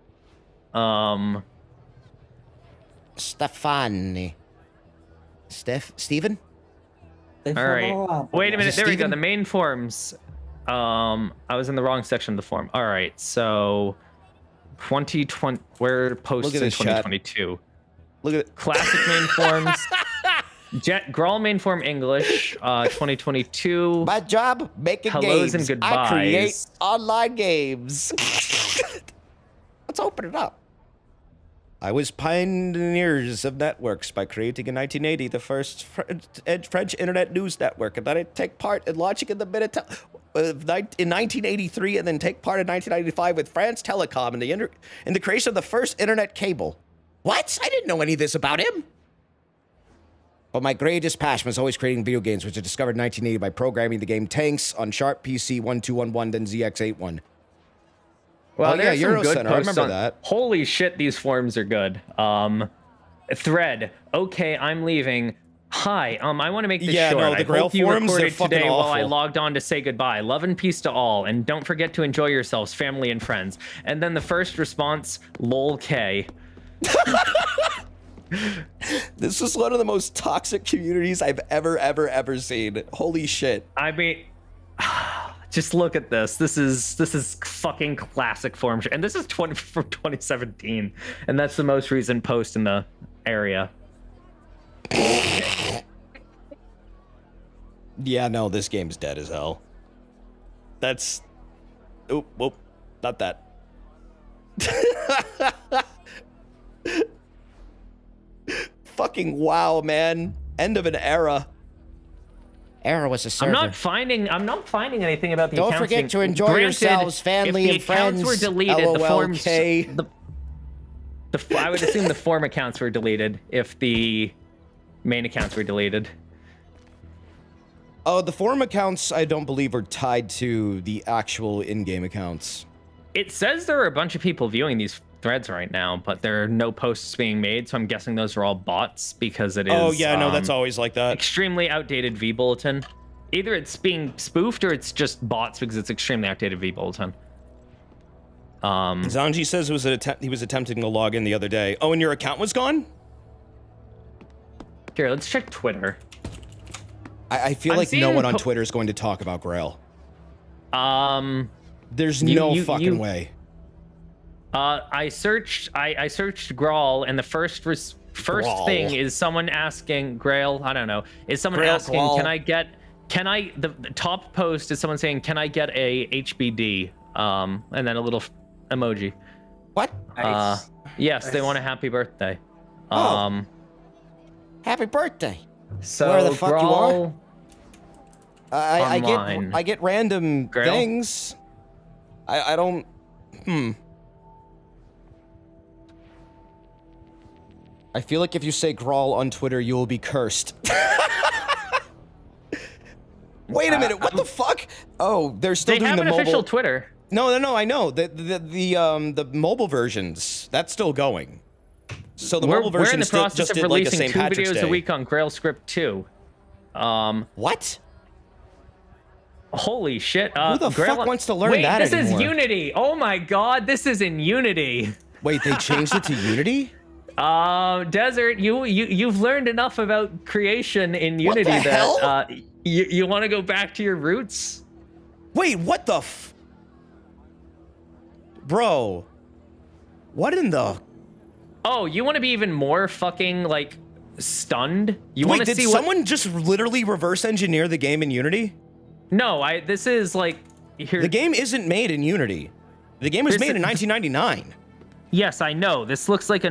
[SPEAKER 2] Stefani. Steven?
[SPEAKER 1] All right. Wait a minute. There we go. The main forums. I was in the wrong section of the forum. All right. So 2020 we're posted in 2022.
[SPEAKER 2] Look at
[SPEAKER 1] classic main forums. Grawl main forum English 2022.
[SPEAKER 2] My job making
[SPEAKER 1] hellos
[SPEAKER 2] games.
[SPEAKER 1] And goodbyes.
[SPEAKER 2] I create online games. Let's open it up. I was pioneers of networks by creating in 1980 the first French internet news network, and then I take part in launching in the in 1983, and then take part in 1995 with France Telecom in the creation of the first internet cable. What? I didn't know any of this about him. But my greatest passion was always creating video games, which I discovered in 1980 by programming the game Tanks on Sharp PC 1211, then ZX81.
[SPEAKER 1] Well,
[SPEAKER 2] yeah, Eurocenter. I remember that.
[SPEAKER 1] Holy shit, these forums are good. Thread. Okay, I'm leaving. Hi, I want to make this short.
[SPEAKER 2] No, the Grail forums are fucking
[SPEAKER 1] today
[SPEAKER 2] awful.
[SPEAKER 1] while I logged on to say goodbye. Love and peace to all, and don't forget to enjoy yourselves, family and friends. And then the first response, lol K.
[SPEAKER 2] This was one of the most toxic communities I've ever seen. Holy shit.
[SPEAKER 1] I mean, just look at this. This is fucking classic forum shit. And this is from 2017. And that's the most recent post in the area.
[SPEAKER 2] Yeah, no, this game's dead as hell. That's... Oop, whoop. Not that. Fucking wow, man. End of an era. Era was a server.
[SPEAKER 1] I'm not finding anything about the
[SPEAKER 2] Don't
[SPEAKER 1] accounts.
[SPEAKER 2] forget to enjoy
[SPEAKER 1] Granted,
[SPEAKER 2] yourselves, family
[SPEAKER 1] if
[SPEAKER 2] and
[SPEAKER 1] the accounts
[SPEAKER 2] friends.
[SPEAKER 1] were deleted, the forms...
[SPEAKER 2] LOLK.
[SPEAKER 1] I would assume the form accounts were deleted if the main accounts were deleted.
[SPEAKER 2] Oh, the forum accounts, I don't believe, are tied to the actual in-game accounts.
[SPEAKER 1] It says there are a bunch of people viewing these threads right now, but there are no posts being made, so I'm guessing those are all bots because it is...
[SPEAKER 2] Oh, yeah, no, that's always like that.
[SPEAKER 1] Extremely outdated V-Bulletin. Either it's being spoofed or it's just bots because it's extremely outdated V-Bulletin.
[SPEAKER 2] Zanji says it was he was attempting to log in the other day. Oh, and your account was gone?
[SPEAKER 1] Here, let's check Twitter.
[SPEAKER 2] I feel like no one on Twitter is going to talk about Grail. There's no fucking way.
[SPEAKER 1] I searched Grawl, and the first thing is someone asking Grail. I don't know. Is someone
[SPEAKER 2] Grail,
[SPEAKER 1] asking?
[SPEAKER 2] Grawl.
[SPEAKER 1] The top post is someone saying, "Can I get a HBD?" And then a little emoji.
[SPEAKER 2] What?
[SPEAKER 3] Nice.
[SPEAKER 1] Yes,
[SPEAKER 3] Nice.
[SPEAKER 1] they want a happy birthday.
[SPEAKER 2] Happy birthday.
[SPEAKER 1] So
[SPEAKER 2] Where the fuck
[SPEAKER 1] Grawl,
[SPEAKER 2] you are?
[SPEAKER 1] Online.
[SPEAKER 2] I get random
[SPEAKER 1] Grail?
[SPEAKER 2] things. I don't. I feel like if you say Grawl on Twitter, you will be cursed. Wait a minute, what the fuck? Oh, they're still
[SPEAKER 1] They
[SPEAKER 2] doing
[SPEAKER 1] have
[SPEAKER 2] the
[SPEAKER 1] an
[SPEAKER 2] mobile.
[SPEAKER 1] official Twitter.
[SPEAKER 2] No, I know. The mobile versions, that's still going. So the mobile
[SPEAKER 1] We're in
[SPEAKER 2] version
[SPEAKER 1] the process
[SPEAKER 2] just
[SPEAKER 1] of
[SPEAKER 2] did like a
[SPEAKER 1] releasing
[SPEAKER 2] St.
[SPEAKER 1] 2
[SPEAKER 2] Patrick's
[SPEAKER 1] videos
[SPEAKER 2] Day.
[SPEAKER 1] a week on Grail Script 2.
[SPEAKER 2] What?
[SPEAKER 1] Holy shit.
[SPEAKER 2] Who the
[SPEAKER 1] Grail
[SPEAKER 2] fuck wants to learn
[SPEAKER 1] Wait,
[SPEAKER 2] that
[SPEAKER 1] this
[SPEAKER 2] anymore?
[SPEAKER 1] is Unity. Oh my god, this is in Unity.
[SPEAKER 2] Wait, they changed it to Unity?
[SPEAKER 1] Desert, you've learned enough about creation in
[SPEAKER 2] What
[SPEAKER 1] Unity
[SPEAKER 2] the
[SPEAKER 1] that
[SPEAKER 2] hell?
[SPEAKER 1] you want to go back to your roots?
[SPEAKER 2] Wait, what the f... Bro. What in the...
[SPEAKER 1] Oh, you want to be even more fucking, like, stunned? You
[SPEAKER 2] Wait,
[SPEAKER 1] want to
[SPEAKER 2] did
[SPEAKER 1] see
[SPEAKER 2] someone just literally reverse engineer the game in Unity?
[SPEAKER 1] No, this is, like... Here.
[SPEAKER 2] The game isn't made in Unity. The game was made in 1999.
[SPEAKER 1] Yes, I know. This looks like a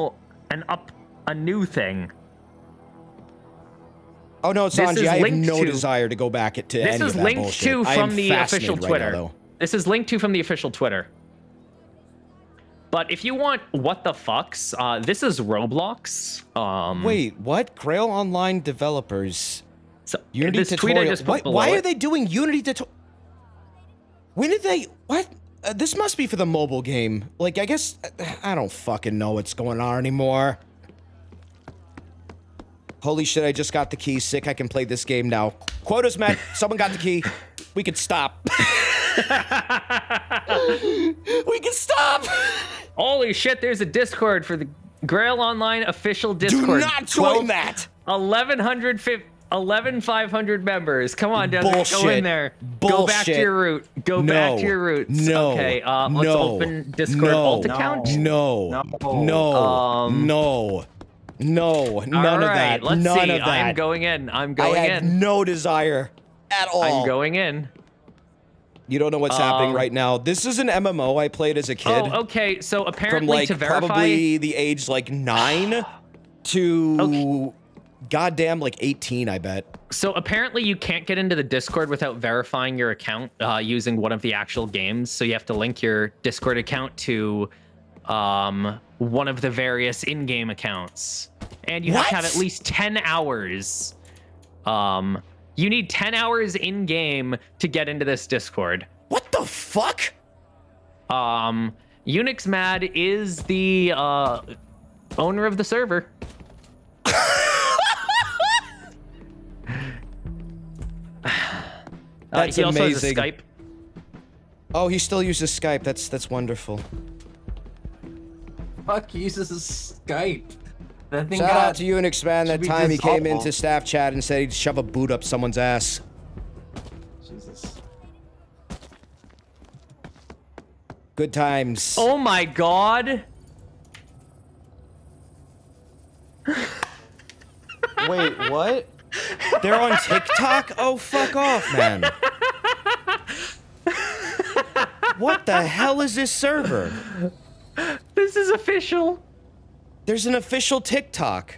[SPEAKER 1] new thing.
[SPEAKER 2] Oh no,
[SPEAKER 1] This
[SPEAKER 2] Sanji,
[SPEAKER 1] is
[SPEAKER 2] I have
[SPEAKER 1] linked
[SPEAKER 2] no
[SPEAKER 1] to-
[SPEAKER 2] desire to go back to any of
[SPEAKER 1] This is
[SPEAKER 2] that
[SPEAKER 1] linked
[SPEAKER 2] bullshit.
[SPEAKER 1] to
[SPEAKER 2] I am
[SPEAKER 1] from the
[SPEAKER 2] fascinated
[SPEAKER 1] official
[SPEAKER 2] right
[SPEAKER 1] Twitter.
[SPEAKER 2] now, though.
[SPEAKER 1] This is linked to from the official Twitter. But if you want what the fucks, this is Roblox.
[SPEAKER 2] Wait, what? Grail Online developers.
[SPEAKER 1] So
[SPEAKER 2] Unity
[SPEAKER 1] this tweet I
[SPEAKER 2] tutorial.
[SPEAKER 1] just put below
[SPEAKER 2] Why
[SPEAKER 1] it-
[SPEAKER 2] are they doing Unity tutorial? When did they? What? This must be for the mobile game. Like, I guess I don't fucking know what's going on anymore. Holy shit! I just got the key. Sick. I can play this game now. Quotas met. Someone got the key. We can stop. We can stop.
[SPEAKER 1] Holy shit, there's a Discord for the Grail Online official Discord.
[SPEAKER 2] Do not join that.
[SPEAKER 1] 11,500 members. Come on, Desert, go
[SPEAKER 2] Bullshit.
[SPEAKER 1] in there. Go back to
[SPEAKER 2] Bullshit.
[SPEAKER 1] your root. Go
[SPEAKER 2] No.
[SPEAKER 1] back to your roots.
[SPEAKER 2] No.
[SPEAKER 1] Okay, let's
[SPEAKER 2] No.
[SPEAKER 1] open Discord
[SPEAKER 2] No.
[SPEAKER 1] alt account.
[SPEAKER 2] No.
[SPEAKER 3] No.
[SPEAKER 2] No. No. No. None
[SPEAKER 1] All
[SPEAKER 2] of
[SPEAKER 1] right,
[SPEAKER 2] that.
[SPEAKER 1] let's
[SPEAKER 2] None
[SPEAKER 1] see.
[SPEAKER 2] of that.
[SPEAKER 1] I'm going in. I'm
[SPEAKER 2] I
[SPEAKER 1] going
[SPEAKER 2] have
[SPEAKER 1] in.
[SPEAKER 2] no desire at all.
[SPEAKER 1] I'm going in.
[SPEAKER 2] You don't know what's happening right now. This is an MMO I played as a kid.
[SPEAKER 1] Oh, okay. So
[SPEAKER 2] From
[SPEAKER 1] apparently
[SPEAKER 2] like
[SPEAKER 1] to verify,
[SPEAKER 2] probably the age like 9 to goddamn like 18, I bet.
[SPEAKER 1] so apparently you can't get into the Discord without verifying your account using one of the actual games. So you have to link your Discord account to one of the various in-game accounts, and you have to have
[SPEAKER 2] What?
[SPEAKER 1] at least 10 hours. You need 10 hours in-game to get into this Discord.
[SPEAKER 2] What the fuck?
[SPEAKER 1] Unix Mad is the owner of the server.
[SPEAKER 2] That's
[SPEAKER 1] he also
[SPEAKER 2] amazing.
[SPEAKER 1] has a Skype.
[SPEAKER 2] Oh, he still uses Skype. That's wonderful.
[SPEAKER 3] Fuck uses Skype. That thing
[SPEAKER 2] Shout
[SPEAKER 3] got
[SPEAKER 2] out to Unix, man. That
[SPEAKER 3] be
[SPEAKER 2] time he came
[SPEAKER 3] dissolved.
[SPEAKER 2] into staff chat and said he'd shove a boot up someone's ass.
[SPEAKER 3] Jesus.
[SPEAKER 2] Good times.
[SPEAKER 1] Oh my god.
[SPEAKER 2] Wait, what? They're on TikTok? Oh, fuck off, man. What the hell is this server?
[SPEAKER 1] This is official.
[SPEAKER 2] There's an official TikTok.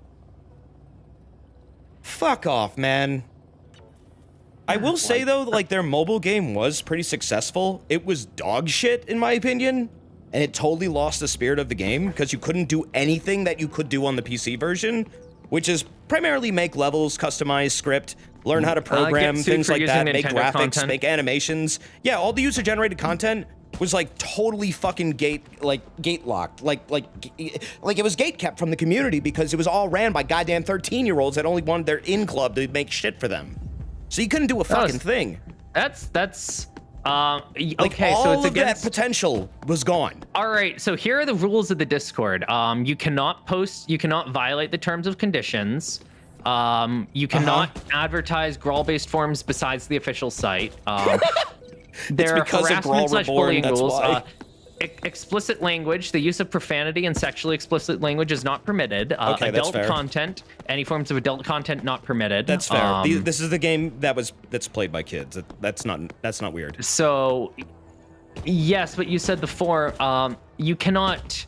[SPEAKER 2] Fuck off, man. I will say, though, like, their mobile game was pretty successful. It was dog shit, in my opinion. And it totally lost the spirit of the game, because you couldn't do anything that you could do on the PC version, which is primarily make levels, customize script, learn how to program, things like that, make
[SPEAKER 1] Nintendo
[SPEAKER 2] graphics,
[SPEAKER 1] content.
[SPEAKER 2] make animations. Yeah, all the user-generated content was, like, totally fucking gate locked. Like it was gate kept from the community because it was all ran by goddamn 13-year-olds that only wanted their in-club to make shit for them. So you couldn't do a fucking thing.
[SPEAKER 1] That's
[SPEAKER 2] Like,
[SPEAKER 1] okay.
[SPEAKER 2] all
[SPEAKER 1] So it's
[SPEAKER 2] of
[SPEAKER 1] against.
[SPEAKER 2] that potential was gone.
[SPEAKER 1] All right. So here are the rules of the Discord. You cannot post. You cannot violate the terms of conditions. You cannot advertise Grawl-based forums besides the official site. There are
[SPEAKER 2] because of Grawl
[SPEAKER 1] harassment/bullying
[SPEAKER 2] Reborn, that's
[SPEAKER 1] rules.
[SPEAKER 2] why.
[SPEAKER 1] Explicit language, the use of profanity and sexually explicit language is not permitted.
[SPEAKER 2] Okay, that's
[SPEAKER 1] adult
[SPEAKER 2] fair.
[SPEAKER 1] content, any forms of adult content not permitted.
[SPEAKER 2] That's fair. This is the game that's played by kids. That's not weird.
[SPEAKER 1] So, yes, but you said before, you cannot.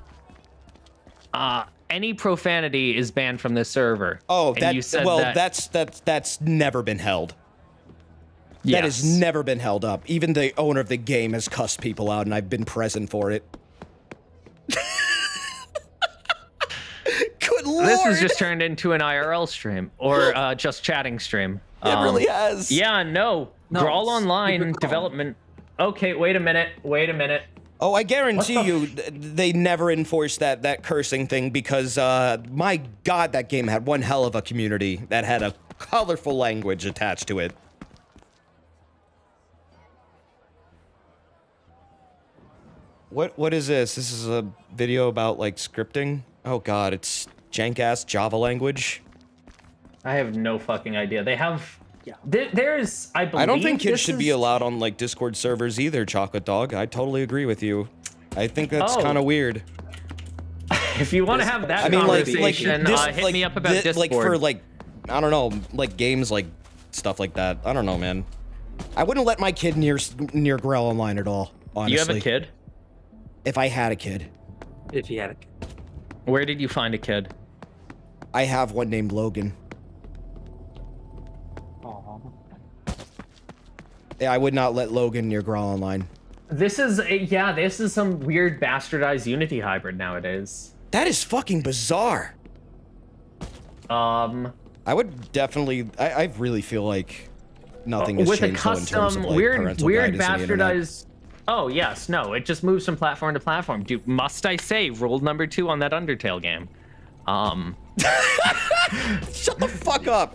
[SPEAKER 1] Any profanity is banned from this server.
[SPEAKER 2] Oh,
[SPEAKER 1] And you said
[SPEAKER 2] that's never been held. That has never been held up. Even the owner of the game has cussed people out, and I've been present for it. Good lord!
[SPEAKER 1] This has just turned into an IRL stream or just chatting stream.
[SPEAKER 2] It really has.
[SPEAKER 1] Yeah, no. Grawl Online development. Okay, wait a minute.
[SPEAKER 2] Oh, I guarantee you, they never enforced that cursing thing because, my god, that game had one hell of a community that had a colorful language attached to it. What is this? This is a video about, like, scripting? Oh god, it's jank-ass Java language.
[SPEAKER 1] I have no fucking idea. They have... There's... I believe
[SPEAKER 2] I don't think kids
[SPEAKER 1] this
[SPEAKER 2] should be
[SPEAKER 1] is-
[SPEAKER 2] allowed on, like, Discord servers either, Chocolate Dog. I totally agree with you. I think that's
[SPEAKER 1] Oh.
[SPEAKER 2] kind of weird.
[SPEAKER 1] If you want to have that
[SPEAKER 2] I mean,
[SPEAKER 1] conversation, hit
[SPEAKER 2] like,
[SPEAKER 1] me up about Discord.
[SPEAKER 2] Like, for, like, I don't know, like, games, like, stuff like that. I don't know, man. I wouldn't let my kid near Grawl Online at all, honestly.
[SPEAKER 1] You have a kid?
[SPEAKER 2] If I had a kid.
[SPEAKER 3] If you had a kid.
[SPEAKER 1] Where did you find a kid?
[SPEAKER 2] I have one named Logan.
[SPEAKER 3] Aw.
[SPEAKER 2] Yeah, I would not let Logan near Grawl Online.
[SPEAKER 1] This is some weird bastardized Unity hybrid nowadays.
[SPEAKER 2] That is fucking bizarre.
[SPEAKER 1] Um,
[SPEAKER 2] I would definitely... I really feel like nothing has
[SPEAKER 1] with a
[SPEAKER 2] changed though, in terms
[SPEAKER 1] custom
[SPEAKER 2] of, like,
[SPEAKER 1] weird
[SPEAKER 2] parental
[SPEAKER 1] weird
[SPEAKER 2] guidance on the internet.
[SPEAKER 1] bastardized. Oh yes, no, it just moves from platform to platform. Must I say, rule number 2 on that Undertale game.
[SPEAKER 2] Shut the fuck up.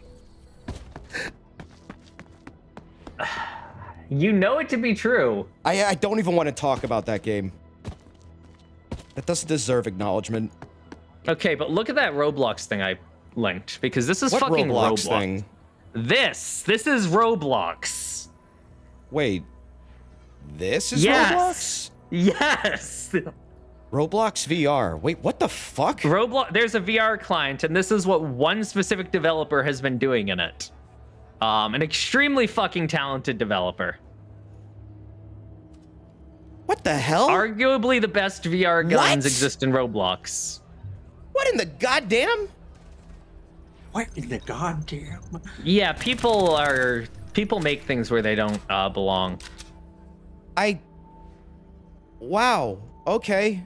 [SPEAKER 1] You know it to be true.
[SPEAKER 2] I don't even want to talk about that game. That doesn't deserve acknowledgement.
[SPEAKER 1] Okay, but look at that Roblox thing I linked, because this is
[SPEAKER 2] What
[SPEAKER 1] fucking
[SPEAKER 2] Roblox thing?
[SPEAKER 1] This is Roblox.
[SPEAKER 2] Wait. This is
[SPEAKER 1] Yes. Yes.
[SPEAKER 2] Roblox? Roblox VR. Wait, what the fuck?
[SPEAKER 1] Roblox. There's a VR client, and this is what one specific developer has been doing in it. An extremely fucking talented developer.
[SPEAKER 2] What the hell?
[SPEAKER 1] Arguably the best VR guns
[SPEAKER 2] What?
[SPEAKER 1] exist in Roblox.
[SPEAKER 2] What in the goddamn?
[SPEAKER 3] What in the goddamn?
[SPEAKER 1] Yeah, people make things where they don't belong.
[SPEAKER 2] Wow. Okay.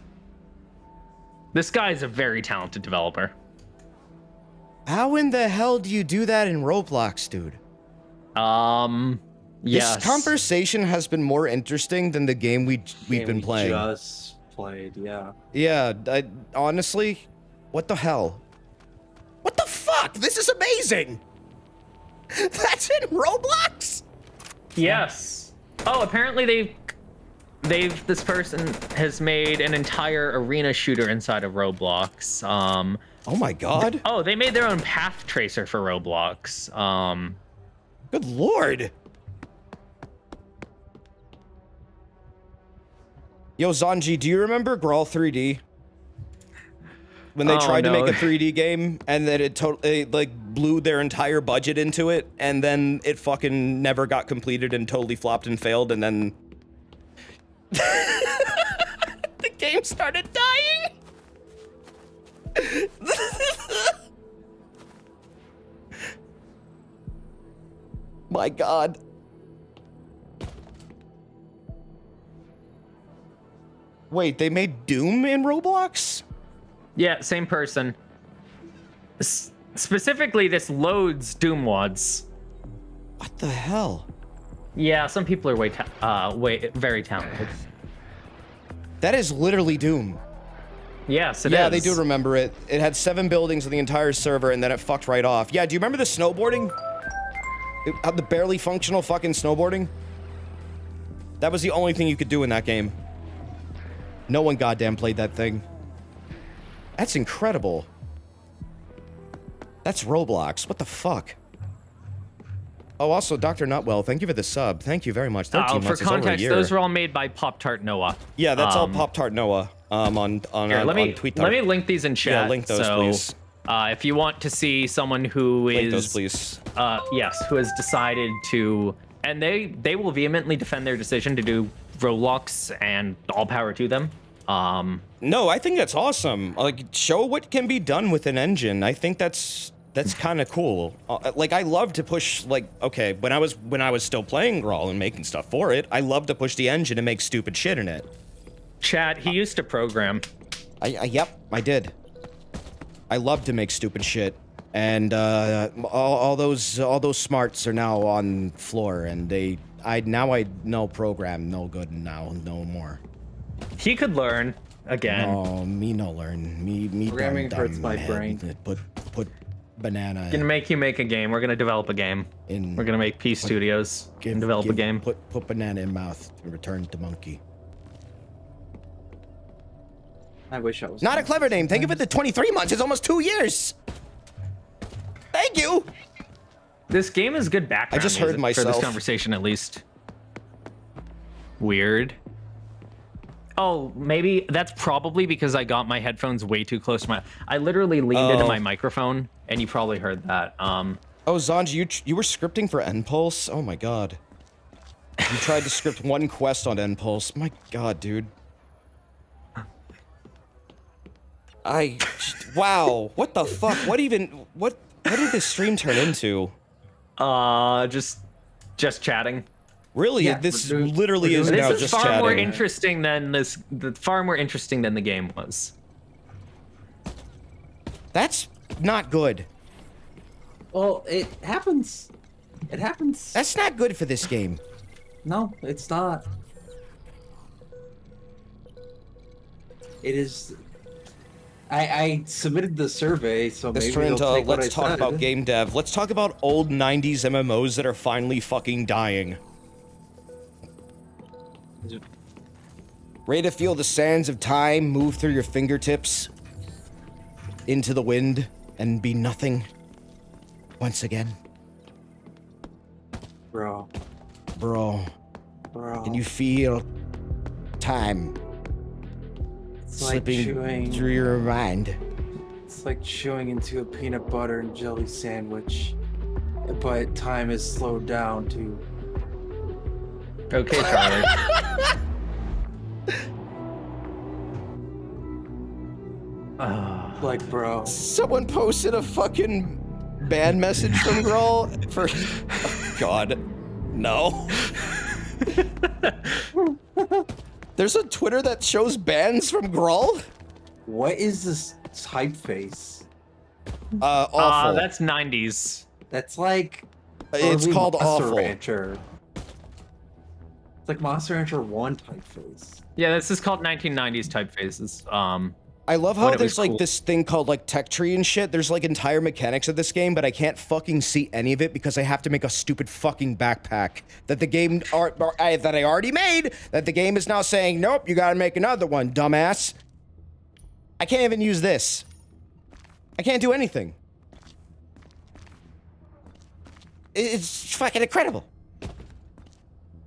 [SPEAKER 1] This guy is a very talented developer.
[SPEAKER 2] How in the hell do you do that in Roblox, dude?
[SPEAKER 1] Yes.
[SPEAKER 2] This conversation has been more interesting than the game we've been playing.
[SPEAKER 3] Just played, yeah.
[SPEAKER 2] Yeah, honestly, what the hell? What the fuck? This is amazing! That's in Roblox?
[SPEAKER 1] Yes. Oh, apparently this person has made an entire arena shooter inside of Roblox.
[SPEAKER 2] Oh my god.
[SPEAKER 1] Oh, they made their own path tracer for Roblox.
[SPEAKER 2] Good lord. Yo, Zanji, do you remember Grawl 3D? when they
[SPEAKER 1] Oh,
[SPEAKER 2] tried to
[SPEAKER 1] no.
[SPEAKER 2] make a 3D game, and then it totally like blew their entire budget into it, and then it fucking never got completed and totally flopped and failed, and then the game started dying. My God. Wait, they made Doom in Roblox?
[SPEAKER 1] Yeah, same person. Specifically, this loads Doom wads.
[SPEAKER 2] What the hell?
[SPEAKER 1] Yeah, some people are very talented.
[SPEAKER 2] That is literally Doom.
[SPEAKER 1] Yes, it is.
[SPEAKER 2] Yeah, they do remember it. It had 7 buildings on the entire server, and then it fucked right off. Yeah, do you remember the snowboarding? It had the barely functional fucking snowboarding? That was the only thing you could do in that game. No one goddamn played that thing. That's incredible. That's Roblox. What the fuck? Oh, also, Dr. Nutwell, thank you for the sub. Thank you very much. 13 months
[SPEAKER 1] for
[SPEAKER 2] is over a
[SPEAKER 1] context,
[SPEAKER 2] year.
[SPEAKER 1] those were all made by Pop-Tart Noah.
[SPEAKER 2] Yeah, that's all Pop-Tart Noah on
[SPEAKER 1] Here, let me
[SPEAKER 2] TweetTart.
[SPEAKER 1] let me link these in chat.
[SPEAKER 2] Yeah, link those,
[SPEAKER 1] so,
[SPEAKER 2] please.
[SPEAKER 1] If you want to see someone who
[SPEAKER 2] Link
[SPEAKER 1] is
[SPEAKER 2] those, please.
[SPEAKER 1] Yes, who has decided to, and they will vehemently defend their decision to do Roblox, and all power to them.
[SPEAKER 2] No, I think that's awesome. Like, show what can be done with an engine. I think that's kind of cool. Like, I love to push, like, okay, when I was still playing Grawl and making stuff for it, I love to push the engine and make stupid shit in it.
[SPEAKER 1] Chad, he used to program.
[SPEAKER 2] Yep, I did. I love to make stupid shit, and all those smarts are now on floor, and I know program no good now, no more.
[SPEAKER 1] He could learn again.
[SPEAKER 2] No, me no learn. Me
[SPEAKER 3] Programming
[SPEAKER 2] dumb,
[SPEAKER 3] hurts my
[SPEAKER 2] man.
[SPEAKER 3] brain.
[SPEAKER 2] Put banana.
[SPEAKER 1] Gonna make you make a game. We're gonna develop a game. We're gonna make P Studios and develop a game.
[SPEAKER 2] Put banana in mouth and return to monkey.
[SPEAKER 3] I wish I was.
[SPEAKER 2] Not a clever name. Thank you for the 23 months. It's almost 2 years. Thank you.
[SPEAKER 1] This game is good background.
[SPEAKER 2] I just heard
[SPEAKER 1] music for
[SPEAKER 2] myself.
[SPEAKER 1] this conversation, at least. Weird. Oh, maybe that's probably because I got my headphones way too close to my. I literally leaned into my microphone, and you probably heard that.
[SPEAKER 2] Oh, Zanj, you were scripting for NPulse? Oh my god. You tried to script one quest on NPulse. My god, dude. Wow. What the fuck? What did this stream turn into?
[SPEAKER 1] Just chatting.
[SPEAKER 2] Really?
[SPEAKER 3] Yeah,
[SPEAKER 2] this
[SPEAKER 3] we're doing-
[SPEAKER 2] literally
[SPEAKER 3] we're
[SPEAKER 2] is
[SPEAKER 3] doing-
[SPEAKER 2] now
[SPEAKER 1] This is
[SPEAKER 2] just
[SPEAKER 1] far more
[SPEAKER 2] chatting.
[SPEAKER 1] interesting than far more interesting than the game was.
[SPEAKER 2] That's not good.
[SPEAKER 3] Well, it happens. It happens.
[SPEAKER 2] That's not good for this game.
[SPEAKER 3] No, it's not. It is. I submitted the survey, so
[SPEAKER 2] This
[SPEAKER 3] maybe
[SPEAKER 2] turned
[SPEAKER 3] they'll
[SPEAKER 2] into
[SPEAKER 3] take what
[SPEAKER 2] let's
[SPEAKER 3] I
[SPEAKER 2] talk
[SPEAKER 3] said.
[SPEAKER 2] about game dev. Let's talk about old 90s MMOs that are finally fucking dying. Ready to feel the sands of time move through your fingertips into the wind and be nothing once again?
[SPEAKER 3] Bro.
[SPEAKER 2] Bro,
[SPEAKER 3] Bro.
[SPEAKER 2] can you feel time
[SPEAKER 3] It's like
[SPEAKER 2] slipping
[SPEAKER 3] chewing.
[SPEAKER 2] through your mind?
[SPEAKER 3] It's like chewing into a peanut butter and jelly sandwich, but time is slowed down to.
[SPEAKER 1] Okay, Charlie.
[SPEAKER 3] Like, bro.
[SPEAKER 2] Someone posted a fucking ban message from Grawl for... Oh, God. No. There's a Twitter that shows bans from Grawl?
[SPEAKER 3] What is this typeface?
[SPEAKER 2] Awful.
[SPEAKER 1] That's 90s.
[SPEAKER 3] That's like.
[SPEAKER 2] It's
[SPEAKER 3] early
[SPEAKER 2] called
[SPEAKER 3] Monster
[SPEAKER 2] awful.
[SPEAKER 3] Rancher. It's like Monster Rancher 1 typeface.
[SPEAKER 1] Yeah, this is called 1990s typefaces.
[SPEAKER 2] I love how
[SPEAKER 1] When it
[SPEAKER 2] there's
[SPEAKER 1] was
[SPEAKER 2] like
[SPEAKER 1] cool.
[SPEAKER 2] this thing called like tech tree and shit. There's like entire mechanics of this game, but I can't fucking see any of it because I have to make a stupid fucking backpack that the game that I already made. That the game is now saying, nope, you gotta make another one, dumbass. I can't even use this. I can't do anything. It's fucking incredible.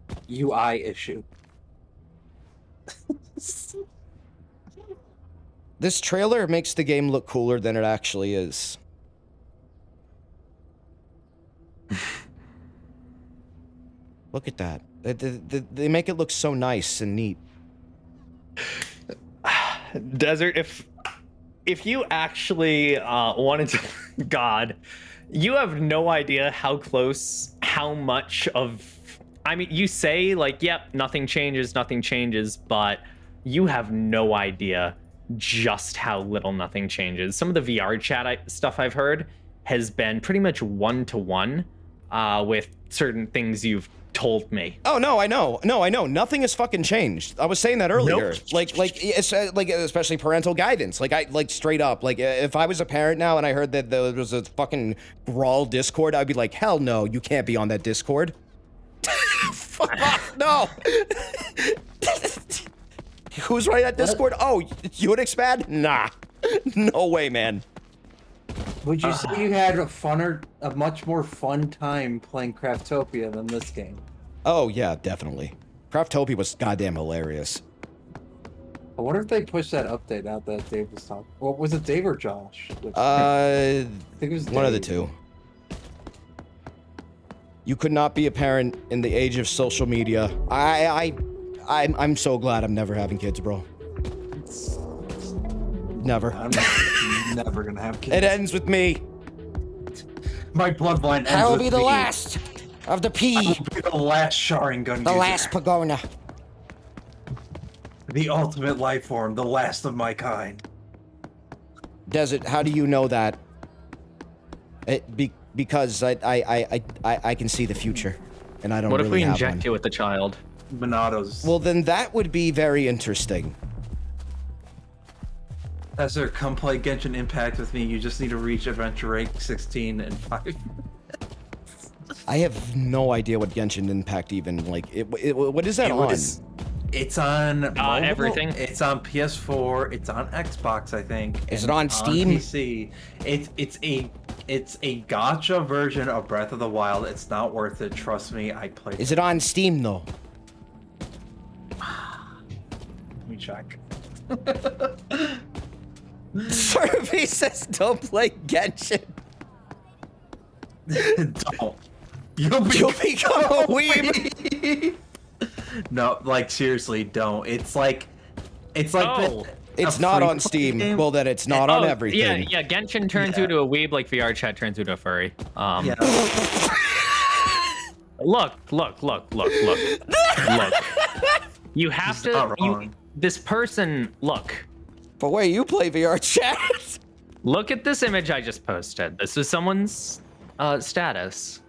[SPEAKER 3] UI issue.
[SPEAKER 2] This trailer makes the game look cooler than it actually is. Look at that. They make it look so nice and neat.
[SPEAKER 1] Desert, if you actually wanted to, God, you have no idea how close, how much of, I mean, you say like, yep, nothing changes, but you have no idea just how little nothing changes. Some of the VR chat stuff I've heard has been pretty much one-to-one with certain things you've told me.
[SPEAKER 2] Oh no, I know. No, I know. Nothing has fucking changed. I was saying that earlier.
[SPEAKER 1] Nope.
[SPEAKER 2] Like especially parental guidance. Like straight up. Like if I was a parent now and I heard that there was a fucking Brawl Discord, I'd be like, hell no, you can't be on that Discord. Fuck off, no. Who's running that Discord? Oh, Unixpad? Nah. No way, man.
[SPEAKER 3] Would you say you had a much more fun time playing Craftopia than this game?
[SPEAKER 2] Oh yeah, definitely. Craftopia was goddamn hilarious.
[SPEAKER 3] I wonder if they pushed that update out that Dave was talking. Well, was it Dave or Josh?
[SPEAKER 2] I
[SPEAKER 3] think it was
[SPEAKER 2] one of the
[SPEAKER 3] Dave.
[SPEAKER 2] two. You could not be a parent in the age of social media. I'm so glad I'm never having kids, bro. Never.
[SPEAKER 3] I'm never gonna have kids.
[SPEAKER 2] It ends with me.
[SPEAKER 3] My bloodline ends
[SPEAKER 2] I will
[SPEAKER 3] with
[SPEAKER 2] be the
[SPEAKER 3] me.
[SPEAKER 2] last of the
[SPEAKER 3] I
[SPEAKER 2] P.
[SPEAKER 3] will be the last Sharingan
[SPEAKER 2] The
[SPEAKER 3] user.
[SPEAKER 2] last Pagona.
[SPEAKER 3] The ultimate life form, the last of my kind.
[SPEAKER 2] Desert, how do you know that? Because I can see the future, and I don't
[SPEAKER 1] What
[SPEAKER 2] really
[SPEAKER 1] if we
[SPEAKER 2] have
[SPEAKER 1] inject
[SPEAKER 2] one.
[SPEAKER 1] you with the child?
[SPEAKER 3] Monados.
[SPEAKER 2] Well, then that would be very interesting.
[SPEAKER 3] Desert, come play Genshin Impact with me. You just need to reach adventure rank 16 and 5.
[SPEAKER 2] I have no idea what Genshin Impact even like. What is that on?
[SPEAKER 3] It's on mobile,
[SPEAKER 1] everything.
[SPEAKER 3] It's on PS4. It's on Xbox, I think.
[SPEAKER 2] Is
[SPEAKER 3] and
[SPEAKER 2] it on Steam?
[SPEAKER 3] PC. It's a gacha version of Breath of the Wild. It's not worth it. Trust me. I played.
[SPEAKER 2] Is it on Steam though?
[SPEAKER 3] Let me check.
[SPEAKER 2] Furby says don't play Genshin.
[SPEAKER 3] Don't. You'll
[SPEAKER 2] become a weeb.
[SPEAKER 3] No, like seriously, don't. It's like
[SPEAKER 1] Oh.
[SPEAKER 2] It's
[SPEAKER 3] a
[SPEAKER 2] not
[SPEAKER 3] free
[SPEAKER 2] on
[SPEAKER 3] play
[SPEAKER 2] Steam.
[SPEAKER 3] game.
[SPEAKER 2] Well, then it's not on everything.
[SPEAKER 1] Yeah, Genshin turns
[SPEAKER 3] Yeah.
[SPEAKER 1] you to a weeb like VR chat turns you to a furry.
[SPEAKER 3] Yeah.
[SPEAKER 1] Look. You have
[SPEAKER 3] He's
[SPEAKER 1] to.
[SPEAKER 3] not wrong.
[SPEAKER 1] This person, look.
[SPEAKER 2] But wait, you play VR chat?
[SPEAKER 1] Look at this image I just posted. This is someone's status.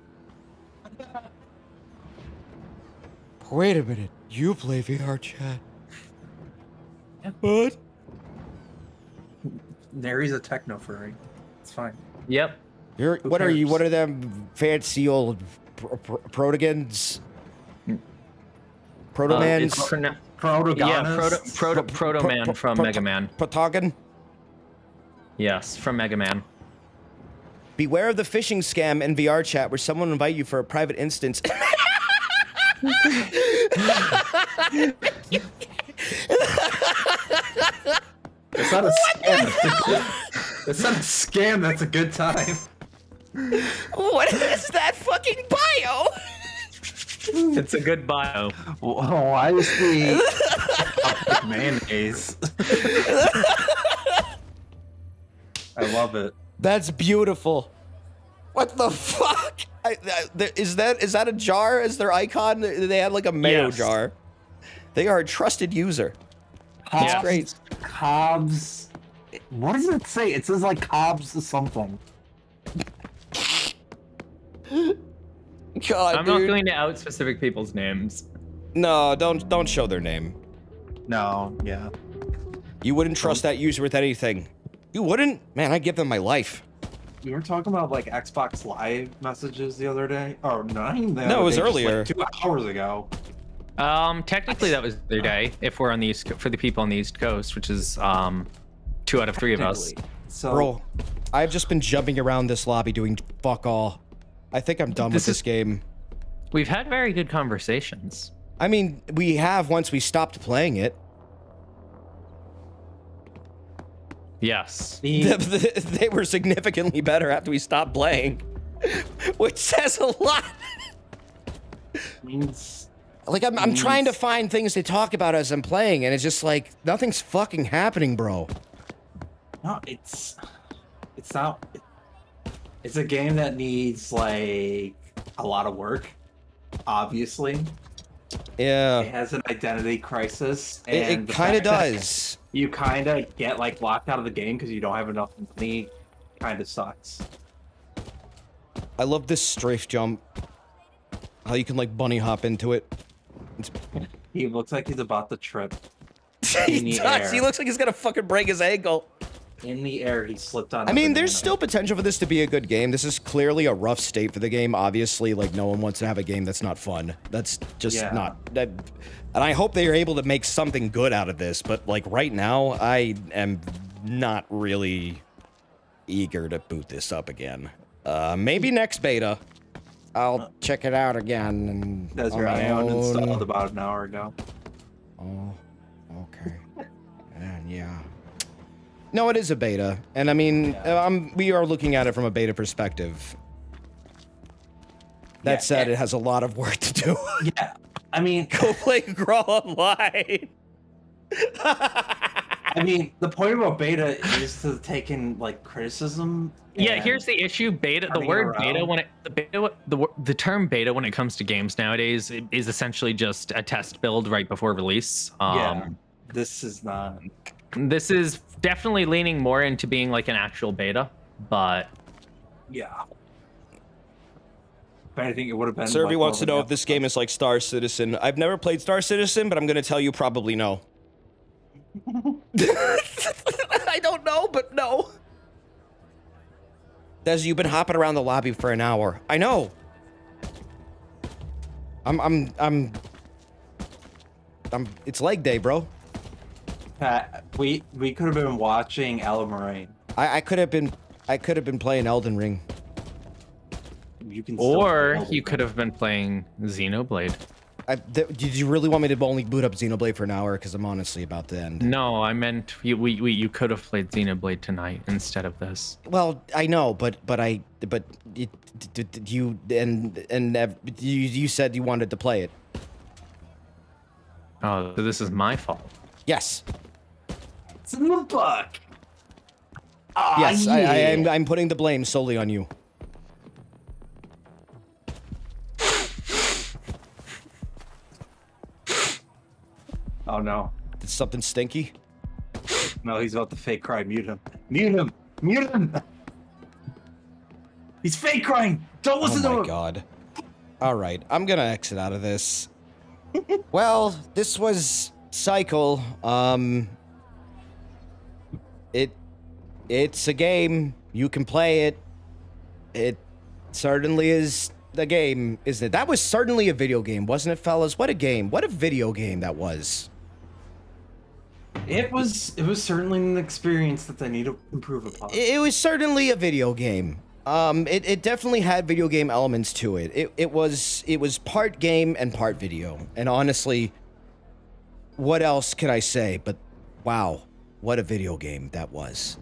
[SPEAKER 2] Wait a minute. You play VR chat? What?
[SPEAKER 3] Nary's a techno furry. It's fine.
[SPEAKER 1] Yep.
[SPEAKER 2] What are you?
[SPEAKER 3] cares?
[SPEAKER 2] What are them fancy old protogons? Protomans?
[SPEAKER 1] It's proto-
[SPEAKER 3] Protagonist.
[SPEAKER 1] Proto Man from Mega Man.
[SPEAKER 2] Protogon?
[SPEAKER 1] Yes, from Mega Man.
[SPEAKER 2] Beware of the phishing scam in VR chat where someone will invite you for a private instance.
[SPEAKER 3] It's not a scam. It's not a scam. That's a good time.
[SPEAKER 2] What is that fucking bio?
[SPEAKER 1] It's a good bio.
[SPEAKER 3] Why is the mayonnaise? I love it.
[SPEAKER 2] That's beautiful. What the fuck? Is that a jar as their icon? They have like a mayo
[SPEAKER 1] Yes.
[SPEAKER 2] jar. They are a trusted user. That's
[SPEAKER 1] Yeah.
[SPEAKER 2] great.
[SPEAKER 3] Cobb's. What does it say? It says like Cobb's something.
[SPEAKER 2] God,
[SPEAKER 1] I'm not
[SPEAKER 2] dude.
[SPEAKER 1] going to out specific people's names.
[SPEAKER 2] No, don't show their name.
[SPEAKER 3] No, yeah.
[SPEAKER 2] You wouldn't trust that user with anything. You wouldn't? Man, I'd give them my life.
[SPEAKER 3] We were talking about like Xbox Live messages the other day. Oh, not even the
[SPEAKER 2] No,
[SPEAKER 3] other
[SPEAKER 2] it was
[SPEAKER 3] day, just,
[SPEAKER 2] earlier.
[SPEAKER 3] like 2 hours ago.
[SPEAKER 1] Technically that was the other day. If we're on the for the people on the East Coast, which is 2 out of 3 of us.
[SPEAKER 3] So,
[SPEAKER 2] Bro, I've just been jumping around this lobby doing fuck all. I think I'm done with this game.
[SPEAKER 1] We've had very good conversations.
[SPEAKER 2] I mean, we have once we stopped playing it.
[SPEAKER 1] Yes.
[SPEAKER 2] They were significantly better after we stopped playing, which says a lot. Like I'm trying to find things to talk about as I'm playing, and it's just like nothing's fucking happening, bro.
[SPEAKER 3] No, it's not. It's a game that needs like a lot of work. Obviously,
[SPEAKER 2] Yeah,
[SPEAKER 3] it has an identity crisis,
[SPEAKER 2] it
[SPEAKER 3] and the
[SPEAKER 2] kind of
[SPEAKER 3] fact that
[SPEAKER 2] does.
[SPEAKER 3] You kind of get like locked out of the game because you don't have enough money. Kind of sucks.
[SPEAKER 2] I love this strafe jump. How you can like bunny hop into it.
[SPEAKER 3] He looks like he's about to trip.
[SPEAKER 2] He does. He looks like he's gonna fucking break his ankle.
[SPEAKER 3] In the air, he slipped on.
[SPEAKER 2] I mean, there's still potential for this to be a good game. This is clearly a rough state for the game. Obviously, like, no one wants to have a game that's not fun. That's just not... That, and I hope they are able to make something good out of this, but, like, right now, I am not really eager to boot this up again. Maybe next beta. I'll check it out again. And
[SPEAKER 3] That's right. I uninstalled about an hour ago.
[SPEAKER 2] Oh, okay. And yeah. No, it is a beta, and I mean, we are looking at it from a beta perspective. That said, it has a lot of work to do.
[SPEAKER 3] Yeah, I mean,
[SPEAKER 2] go play Grawl Online.
[SPEAKER 7] I mean, the point about beta is to take in like criticism.
[SPEAKER 1] Yeah, here's the issue. Beta, the word beta, when it the term beta when it comes to games nowadays is essentially just a test build right before release.
[SPEAKER 7] Yeah, this is not.
[SPEAKER 1] This is definitely leaning more into being like an actual beta, but
[SPEAKER 7] yeah. If anything, it would have been.
[SPEAKER 2] Serby wants to know if this game is like Star Citizen. I've never played Star Citizen, but I'm going to tell you probably no. I don't know, but no. Des, you've been hopping around the lobby for an hour. I know. It's leg day, bro.
[SPEAKER 7] Pat, we could have been watching Ella Moraine.
[SPEAKER 2] I could have been playing Elden Ring.
[SPEAKER 7] You can.
[SPEAKER 1] Or you could have been playing Xenoblade.
[SPEAKER 2] Did you really want me to only boot up Xenoblade for an hour? Because I'm honestly about to end.
[SPEAKER 1] No, I meant you could have played Xenoblade tonight instead of this.
[SPEAKER 2] Well, I know, but you said you wanted to play it.
[SPEAKER 1] Oh, so this is my fault.
[SPEAKER 2] Yes.
[SPEAKER 7] It's in the book.
[SPEAKER 2] Yes, yeah. I'm putting the blame solely on you.
[SPEAKER 7] Oh no.
[SPEAKER 2] Did something stinky?
[SPEAKER 7] No, he's about to fake cry. Mute him. Mute him. Mute him. He's fake crying. Don't listen to him.
[SPEAKER 2] Oh my god. All right, I'm gonna exit out of this. Well, this was Cycle. It's a game. You can play it. It certainly is the game, isn't it? That was certainly a video game, wasn't it, fellas? What a game. What a video game that was.
[SPEAKER 7] It was certainly an experience that they need to improve upon.
[SPEAKER 2] It was certainly a video game. It definitely had video game elements to it. It was part game and part video. And honestly, what else can I say? But wow, what a video game that was.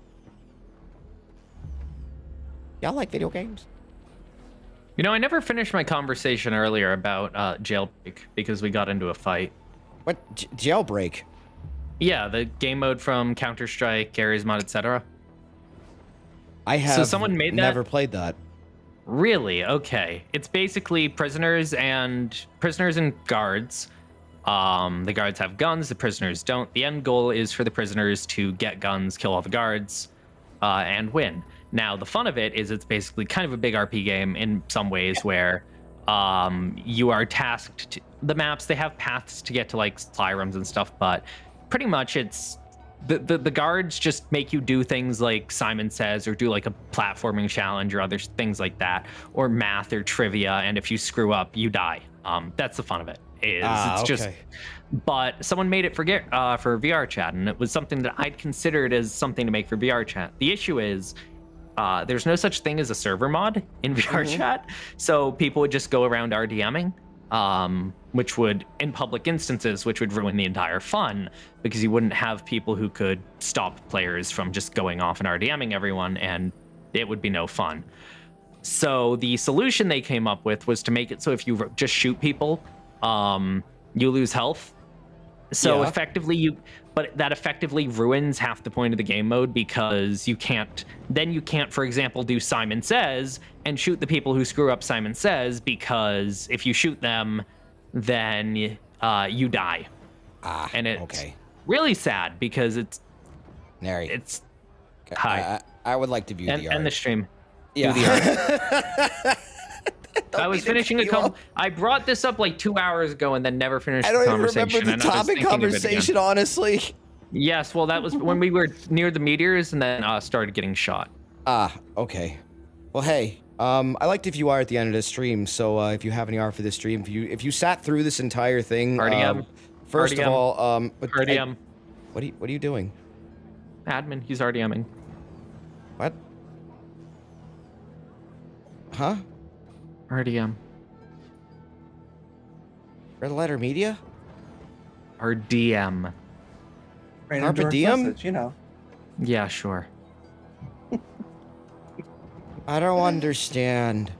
[SPEAKER 2] Y'all like video games?
[SPEAKER 1] You know, I never finished my conversation earlier about Jailbreak because we got into a fight.
[SPEAKER 2] What? Jailbreak?
[SPEAKER 1] Yeah, the game mode from Counter-Strike, Garry's Mod, etc.
[SPEAKER 2] I have
[SPEAKER 1] so someone made that?
[SPEAKER 2] Never played that.
[SPEAKER 1] Really? Okay. It's basically prisoners and guards. The guards have guns, the prisoners don't. The end goal is for the prisoners to get guns, kill all the guards, and win. Now, the fun of it is it's basically kind of a big RP game in some ways where you are tasked to, the maps, they have paths to get to like supply rooms and stuff, but pretty much it's the guards just make you do things like Simon Says, or do like a platforming challenge or other things like that, or math or trivia, and if you screw up, you die. That's the fun of it. It's just, but someone made it for VR chat, and it was something that I'd considered as something to make for VR chat. The issue is there's no such thing as a server mod in VR chat, so people would just go around RDMing. which would, in public instances, which would ruin the entire fun, because you wouldn't have people who could stop players from just going off and RDMing everyone, and it would be no fun. So the solution they came up with was to make it so if you just shoot people, you lose health. So effectively but that effectively ruins half the point of the game mode, because you can't, for example, do Simon Says and shoot the people who screw up Simon Says, because if you shoot them, then you die. And it's really sad, because it's...
[SPEAKER 2] Nary.
[SPEAKER 1] It's...
[SPEAKER 2] Okay.
[SPEAKER 1] Hi.
[SPEAKER 2] I would like to view the art.
[SPEAKER 1] End the stream.
[SPEAKER 2] Yeah.
[SPEAKER 1] Do the art. I was finishing I brought this up like 2 hours ago and then never finished the conversation.
[SPEAKER 2] I don't even remember the topic conversation, honestly.
[SPEAKER 1] Yes, well, that was when we were near the meteors and then started getting shot.
[SPEAKER 2] Okay. Well, hey, I liked if you are at the end of the stream, so if you have any art for this stream, if you sat through this entire thing, first of all,
[SPEAKER 1] RDM.
[SPEAKER 2] What are you doing?
[SPEAKER 1] Admin, he's RDMing.
[SPEAKER 2] What? Huh?
[SPEAKER 1] RDM.
[SPEAKER 2] Red Letter Media?
[SPEAKER 1] RDM.
[SPEAKER 2] Carpe Diem?
[SPEAKER 3] Message, you know.
[SPEAKER 1] Yeah, sure.
[SPEAKER 2] I don't understand.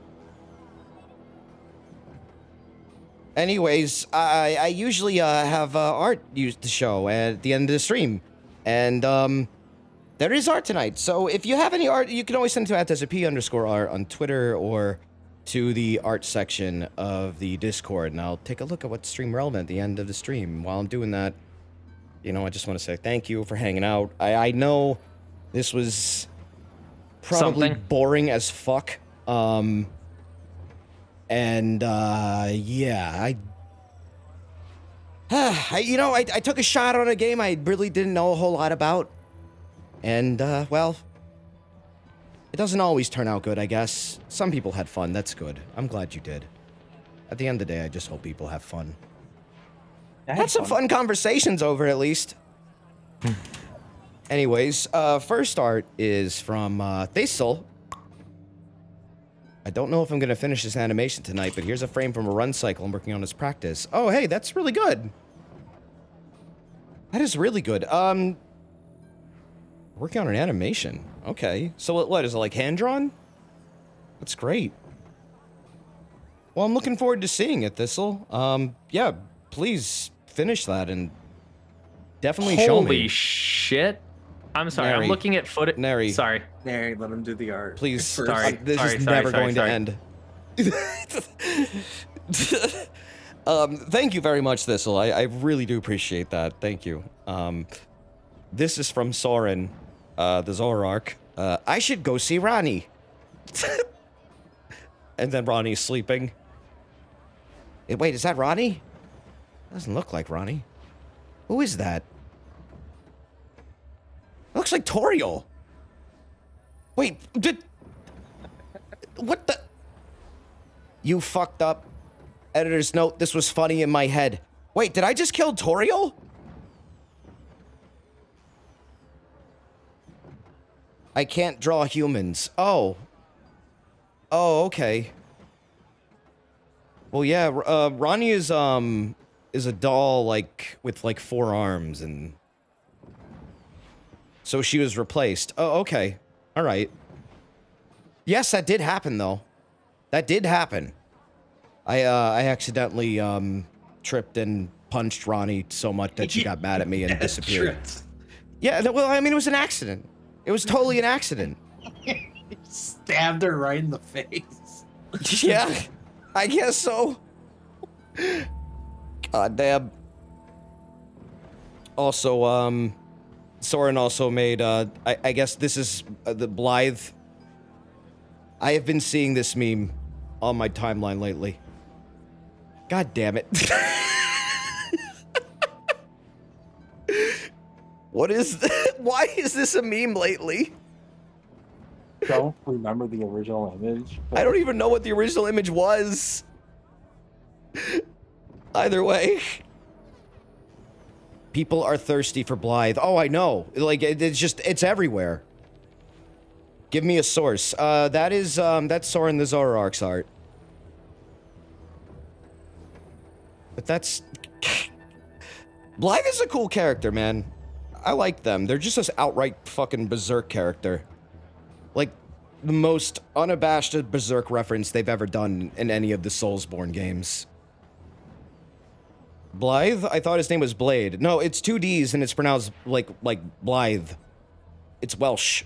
[SPEAKER 2] Anyways, I usually have art used to show at the end of the stream. And there is art tonight. So if you have any art, you can always send it to @SAP_art on Twitter or to the art section of the Discord, and I'll take a look at what's stream relevant at the end of the stream. While I'm doing that, you know, I just want to say thank you for hanging out. I know this was probably boring as fuck. Yeah, I took a shot on a game I really didn't know a whole lot about. And, well, it doesn't always turn out good, I guess. Some people had fun, that's good. I'm glad you did. At the end of the day, I just hope people have fun. Had some fun conversations over, at least. Anyways, first art is from, Thistle. I don't know if I'm gonna finish this animation tonight, but here's a frame from a run cycle I'm working on as practice. Oh, hey, that's really good. That is really good. Working on an animation. Okay. So what is it, like hand-drawn? That's great. Well, I'm looking forward to seeing it, Thistle. Yeah, please finish that and definitely show me.
[SPEAKER 1] Holy shit. I'm sorry,
[SPEAKER 2] Nary.
[SPEAKER 1] I'm looking at footage.
[SPEAKER 2] Nary.
[SPEAKER 1] Sorry.
[SPEAKER 3] Nary, let him do the art.
[SPEAKER 2] Please.
[SPEAKER 1] Sorry.
[SPEAKER 2] This is never going to end. Thank you very much, Thistle. I really do appreciate that. Thank you. This is from Soren, the Zoroark. I should go see Ronnie. And then Ronnie's sleeping. Wait, is that Ronnie? Doesn't look like Ronnie. Who is that? Looks like Toriel. Wait, what the? You fucked up. Editor's note, this was funny in my head. Wait, did I just kill Toriel? I can't draw humans. Oh. Oh, okay. Well, yeah, Ronnie is a doll, like, with, like, 4 arms, and... So she was replaced. Oh, okay. Alright. Yes, that did happen, though. That did happen. I accidentally, tripped and punched Ronnie so much that she got mad at me and disappeared. Yeah, well, I mean, it was an accident. It was totally an accident.
[SPEAKER 3] Stabbed her right in the face.
[SPEAKER 2] Yeah, I guess so. God damn. Also, Soren also made, I guess this is the Blythe. I have been seeing this meme on my timeline lately. God damn it. What is that? Why is this a meme lately?
[SPEAKER 3] Don't remember the original image.
[SPEAKER 2] I don't even know what the original image was. Either way. People are thirsty for Blythe. Oh, I know. Like, it's everywhere. Give me a source. That's Soren the Zoroark's art. But that's... Blythe is a cool character, man. I like them. They're just this outright fucking berserk character. Like, the most unabashed berserk reference they've ever done in any of the Soulsborne games. Blythe? I thought his name was Blade. No, it's 2 Ds and it's pronounced like Blythe. It's Welsh.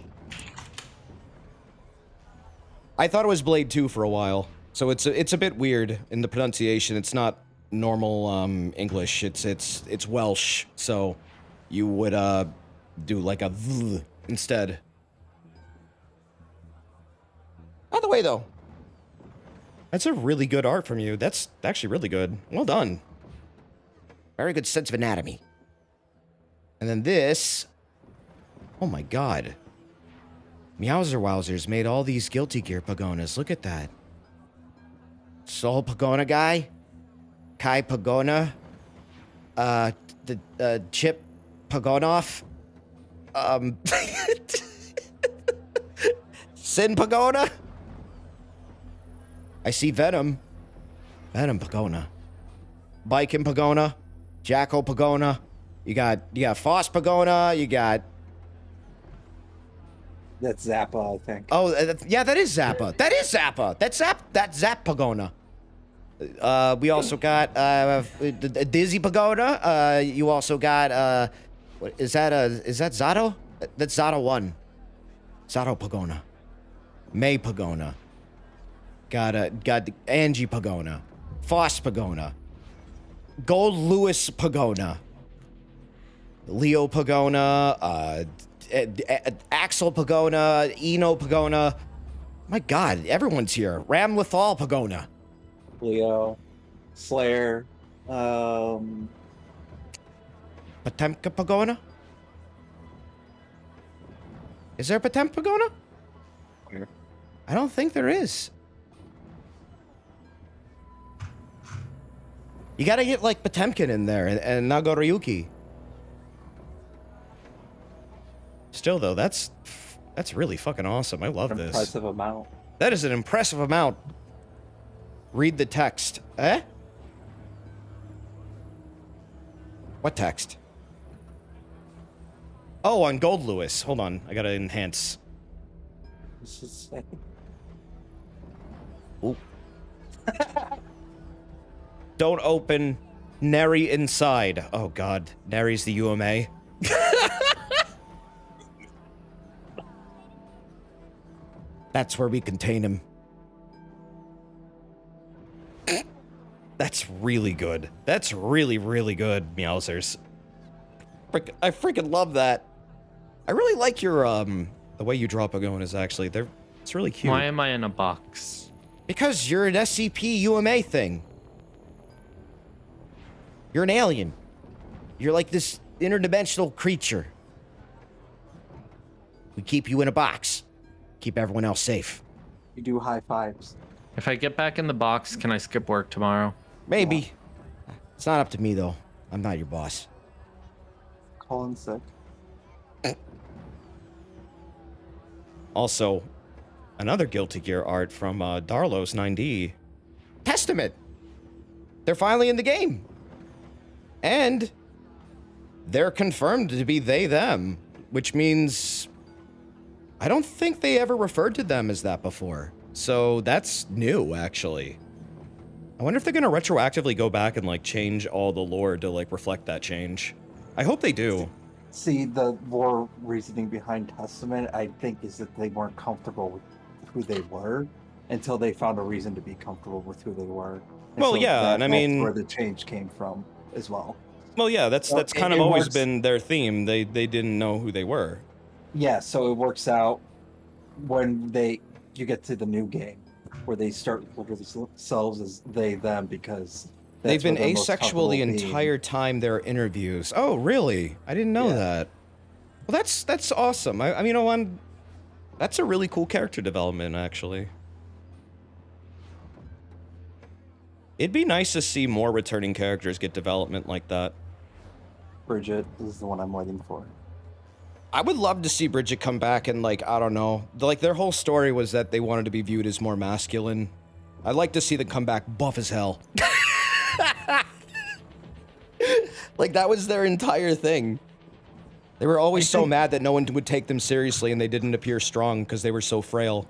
[SPEAKER 2] I thought it was Blade 2 for a while. So it's a bit weird in the pronunciation. It's not normal English. It's Welsh. So you would do like a V instead. By the way though, that's a really good art from you. That's actually really good. Well done. Very good sense of anatomy. And then this... Oh my god. Meowser Wowzers made all these Guilty Gear Pagonas. Look at that. Soul Pagona guy. Kai Pagona. Chip Pagonoff. Sin Pagona. I see Venom. Venom Pagona. Bikin Pagona. Jacko Pagona. You got Foss Pagona. You got...
[SPEAKER 3] That's Zappa, I think.
[SPEAKER 2] Oh, yeah, that is Zappa. That is Zappa. That's Zap Pagona. We also got Dizzy Pagoda. You also got what is that Zato? That's Zato 1. Zato Pagona. May Pagona. Got Angie Pagona. Foss Pagona. Gold Lewis Pagona. Leo Pagona. Axel Pagona. Eno Pagona. My god, everyone's here. Ram Lethal Pagona.
[SPEAKER 3] Leo. Slayer.
[SPEAKER 2] Potemka Pagona? Is there a Potemka Pagona?
[SPEAKER 3] Where?
[SPEAKER 2] I don't think there is. You gotta get like Potemkin in there and Nagoriyuki. Still though, that's really fucking awesome. I love this.
[SPEAKER 3] Impressive amount.
[SPEAKER 2] That is an impressive amount. Read the text. Eh? What text? Oh, on Gold Lewis. Hold on, I gotta enhance.
[SPEAKER 3] This is sick.
[SPEAKER 2] Ooh. Don't open Neri inside. Oh god, Neri's the UMA. That's where we contain him. That's really good. That's really, really good, Meowsers. I freaking love that. I really like your, the way you draw Pagonas, actually. It's really cute.
[SPEAKER 1] Why am I in a box?
[SPEAKER 2] Because you're an SCP UMA thing. You're an alien. You're like this interdimensional creature. We keep you in a box. Keep everyone else safe.
[SPEAKER 3] You do high fives.
[SPEAKER 1] If I get back in the box, can I skip work tomorrow?
[SPEAKER 2] Maybe. It's not up to me, though. I'm not your boss.
[SPEAKER 3] Call in sick.
[SPEAKER 2] Also, another Guilty Gear art from Darlos 9D. Testament! They're finally in the game. And they're confirmed to be they, them, which means I don't think they ever referred to them as that before. So that's new, actually. I wonder if they're gonna retroactively go back and like change all the lore to like reflect that change. I hope they do.
[SPEAKER 3] See, the more reasoning behind Testament, I think, is that they weren't comfortable with who they were until they found a reason to be comfortable with who they were.
[SPEAKER 2] Well, yeah, and I mean,
[SPEAKER 3] that's where the change came from as well.
[SPEAKER 2] Well, yeah, that's kind of always been their theme. They didn't know who they were.
[SPEAKER 3] Yeah, so it works out when you get to the new game where they start referring to themselves as they them because
[SPEAKER 2] they've been asexual the entire time their interviews. Oh, really? I didn't know that. Well, that's awesome. I mean, you know, that's a really cool character development, actually. It'd be nice to see more returning characters get development like that.
[SPEAKER 3] Bridget is the one I'm waiting for.
[SPEAKER 2] I would love to see Bridget come back and, like, I don't know. Like, their whole story was that they wanted to be viewed as more masculine. I'd like to see them come back buff as hell. Like, that was their entire thing. They were always so mad that no one would take them seriously and they didn't appear strong because they were so frail.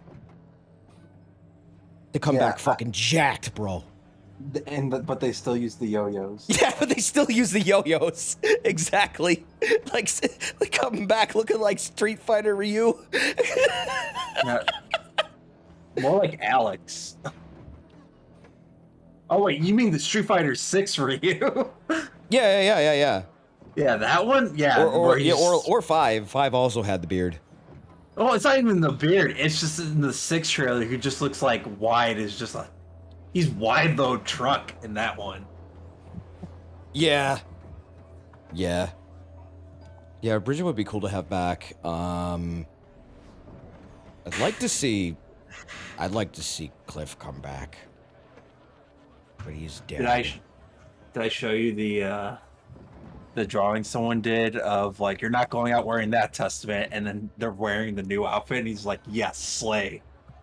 [SPEAKER 2] They come back fucking jacked, bro.
[SPEAKER 3] But they still use the yo-yos.
[SPEAKER 2] Yeah, but they still use the yo-yos. Exactly. Like coming back looking like Street Fighter Ryu.
[SPEAKER 3] More like Alex. Oh wait, you mean the Street Fighter 6 Ryu?
[SPEAKER 2] Yeah.
[SPEAKER 3] Yeah, that one. Yeah,
[SPEAKER 2] or 5. 5 also had the beard.
[SPEAKER 3] Oh, it's not even the beard. It's just in the 6 trailer. Who just looks like wide is just a. He's wide load truck in that one.
[SPEAKER 2] Yeah. Yeah, Bridget would be cool to have back. I'd like to see Cliff come back. But he's dead.
[SPEAKER 3] Did I show you the drawing someone did of like you're not going out wearing that testament and then they're wearing the new outfit and he's like, yes, slay.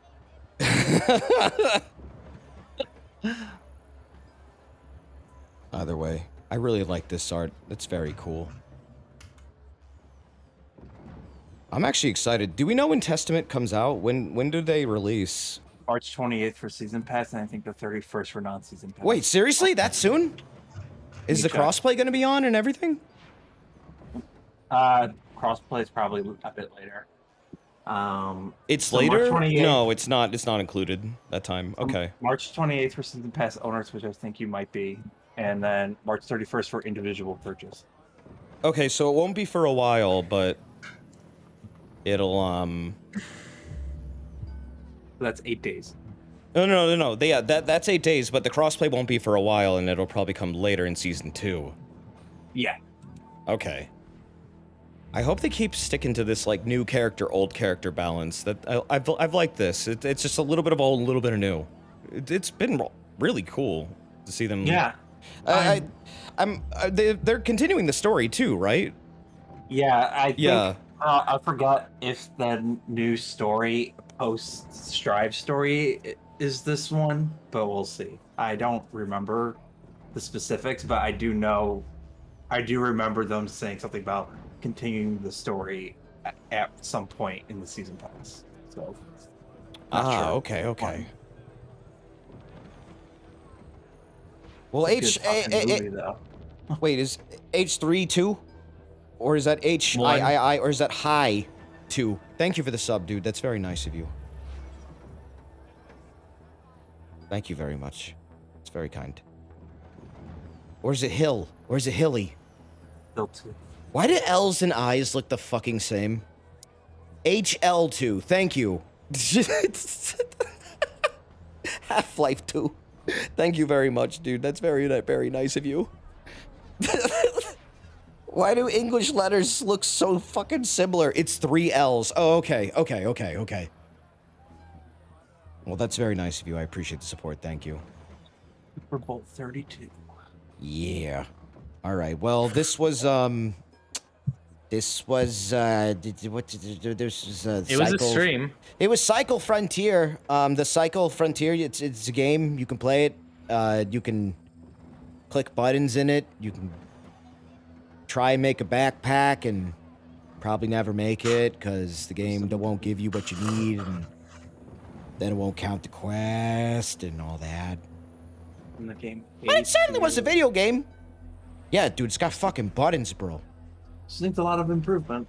[SPEAKER 2] Either way, I really like this art. It's very cool. I'm actually excited. Do we know when Testament comes out? When do they release?
[SPEAKER 3] March 28th for season pass, and I think the 31st for non-season pass.
[SPEAKER 2] Wait, seriously? That soon? Is the crossplay going to be on and everything?
[SPEAKER 3] Crossplay is probably a bit later.
[SPEAKER 2] It's
[SPEAKER 3] so
[SPEAKER 2] later?
[SPEAKER 3] March 28th,
[SPEAKER 2] No, it's not. It's not included that time. Okay.
[SPEAKER 3] March 28th for season pass owners, which I think you might be, and then March 31st for individual purchase.
[SPEAKER 2] Okay, so it won't be for a while, but it'll
[SPEAKER 3] That's 8 days.
[SPEAKER 2] No. That's 8 days, but the crossplay won't be for a while, and it'll probably come later in season 2.
[SPEAKER 3] Yeah.
[SPEAKER 2] Okay. I hope they keep sticking to this like new character, old character balance. That I've liked this. It's just a little bit of old, a little bit of new. It's been really cool to see them.
[SPEAKER 3] Yeah.
[SPEAKER 2] They're continuing the story too, right?
[SPEAKER 3] Yeah, I think. I forgot if the new story post Strive story is this one, but we'll see. I don't remember the specifics, but I do remember them saying something about continuing the story at some point in the season pass. So.
[SPEAKER 2] Okay. Well, wait, is H3 2? Or is that H-I-I-I, or is that High 2? Thank you for the sub, dude. That's very nice of you. Thank you very much. It's very kind. Or is it Hill? Or is it Hilly?
[SPEAKER 3] Hill 2.
[SPEAKER 2] Why do L's and I's look the fucking same? HL2. Thank you. Half-Life 2. Thank you very much, dude. That's very, very nice of you. Why do English letters look so fucking similar? It's 3 L's. Oh, okay. Well, that's very nice of you. I appreciate the support. Thank you.
[SPEAKER 3] Super Bowl 32.
[SPEAKER 2] Yeah. All right. Well, this was It was a
[SPEAKER 1] stream.
[SPEAKER 2] It was Cycle Frontier. The Cycle Frontier, it's a game. You can play it. You can click buttons in it. You can try and make a backpack and probably never make it because the game won't give you what you need, and then it won't count the quest and all that.
[SPEAKER 3] In the game.
[SPEAKER 2] But it certainly was a video game. Yeah, dude, it's got fucking buttons, bro.
[SPEAKER 3] This needs a lot of improvement.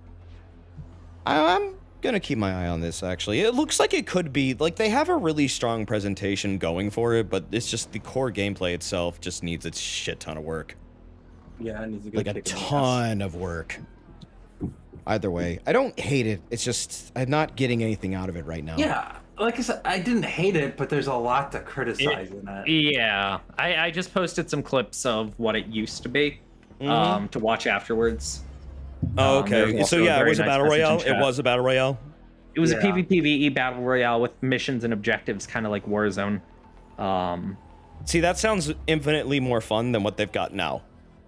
[SPEAKER 2] I'm gonna keep my eye on this, actually. It looks like it could be, like, they have a really strong presentation going for it, but it's just the core gameplay itself just needs a shit ton of work.
[SPEAKER 3] Yeah, it needs
[SPEAKER 2] like a ton of work. Either way, I don't hate it. It's just I'm not getting anything out of it right now.
[SPEAKER 3] Yeah, like I said, I didn't hate it, but there's a lot to criticize in it.
[SPEAKER 1] Yeah, I just posted some clips of what it used to be to watch afterwards.
[SPEAKER 2] Oh, okay. So yeah, it was a battle royale. It was a battle royale.
[SPEAKER 1] It was a PvPvE battle royale with missions and objectives, kind of like Warzone.
[SPEAKER 2] See, that sounds infinitely more fun than what they've got now.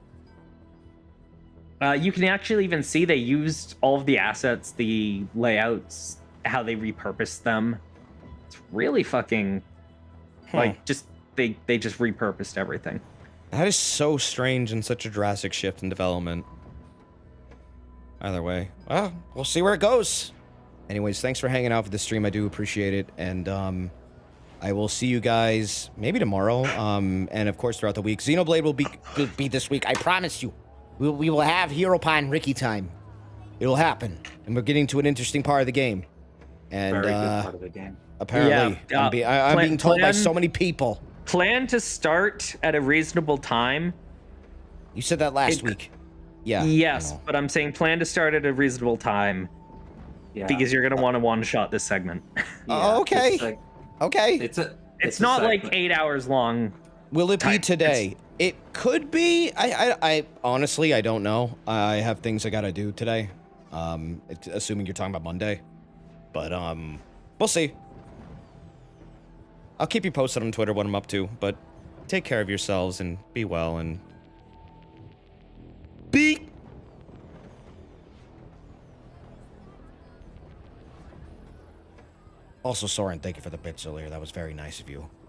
[SPEAKER 1] You can actually even see they used all of the assets, the layouts, how they repurposed them. It's really fucking like just they just repurposed everything.
[SPEAKER 2] That is so strange and such a drastic shift in development. Either way, well, we'll see where it goes. Anyways, thanks for hanging out for the stream. I do appreciate it. And I will see you guys maybe tomorrow. And of course throughout the week. Xenoblade will be this week. I promise you. We will have Heropon Ricky time. It'll happen. And we're getting to an interesting part of the game. And
[SPEAKER 3] Very good part of the game.
[SPEAKER 2] Apparently,
[SPEAKER 1] Yeah,
[SPEAKER 2] I'm being told by so many people.
[SPEAKER 1] Plan to start at a reasonable time.
[SPEAKER 2] You said that last week. Yeah.
[SPEAKER 1] Yes, but I'm saying plan to start at a reasonable time.
[SPEAKER 3] Yeah.
[SPEAKER 1] Because you're gonna want to one-shot this segment.
[SPEAKER 2] Oh, okay.
[SPEAKER 3] It's like,
[SPEAKER 2] Okay.
[SPEAKER 3] it's
[SPEAKER 1] not
[SPEAKER 3] a
[SPEAKER 1] like
[SPEAKER 3] segment.
[SPEAKER 1] 8 hours long.
[SPEAKER 2] Will it be today? It could be. I honestly, I don't know. I have things I gotta do today. Assuming you're talking about Monday. But, we'll see. I'll keep you posted on Twitter what I'm up to, but take care of yourselves and be well and... Also, Soren, thank you for the bits earlier. That was very nice of you.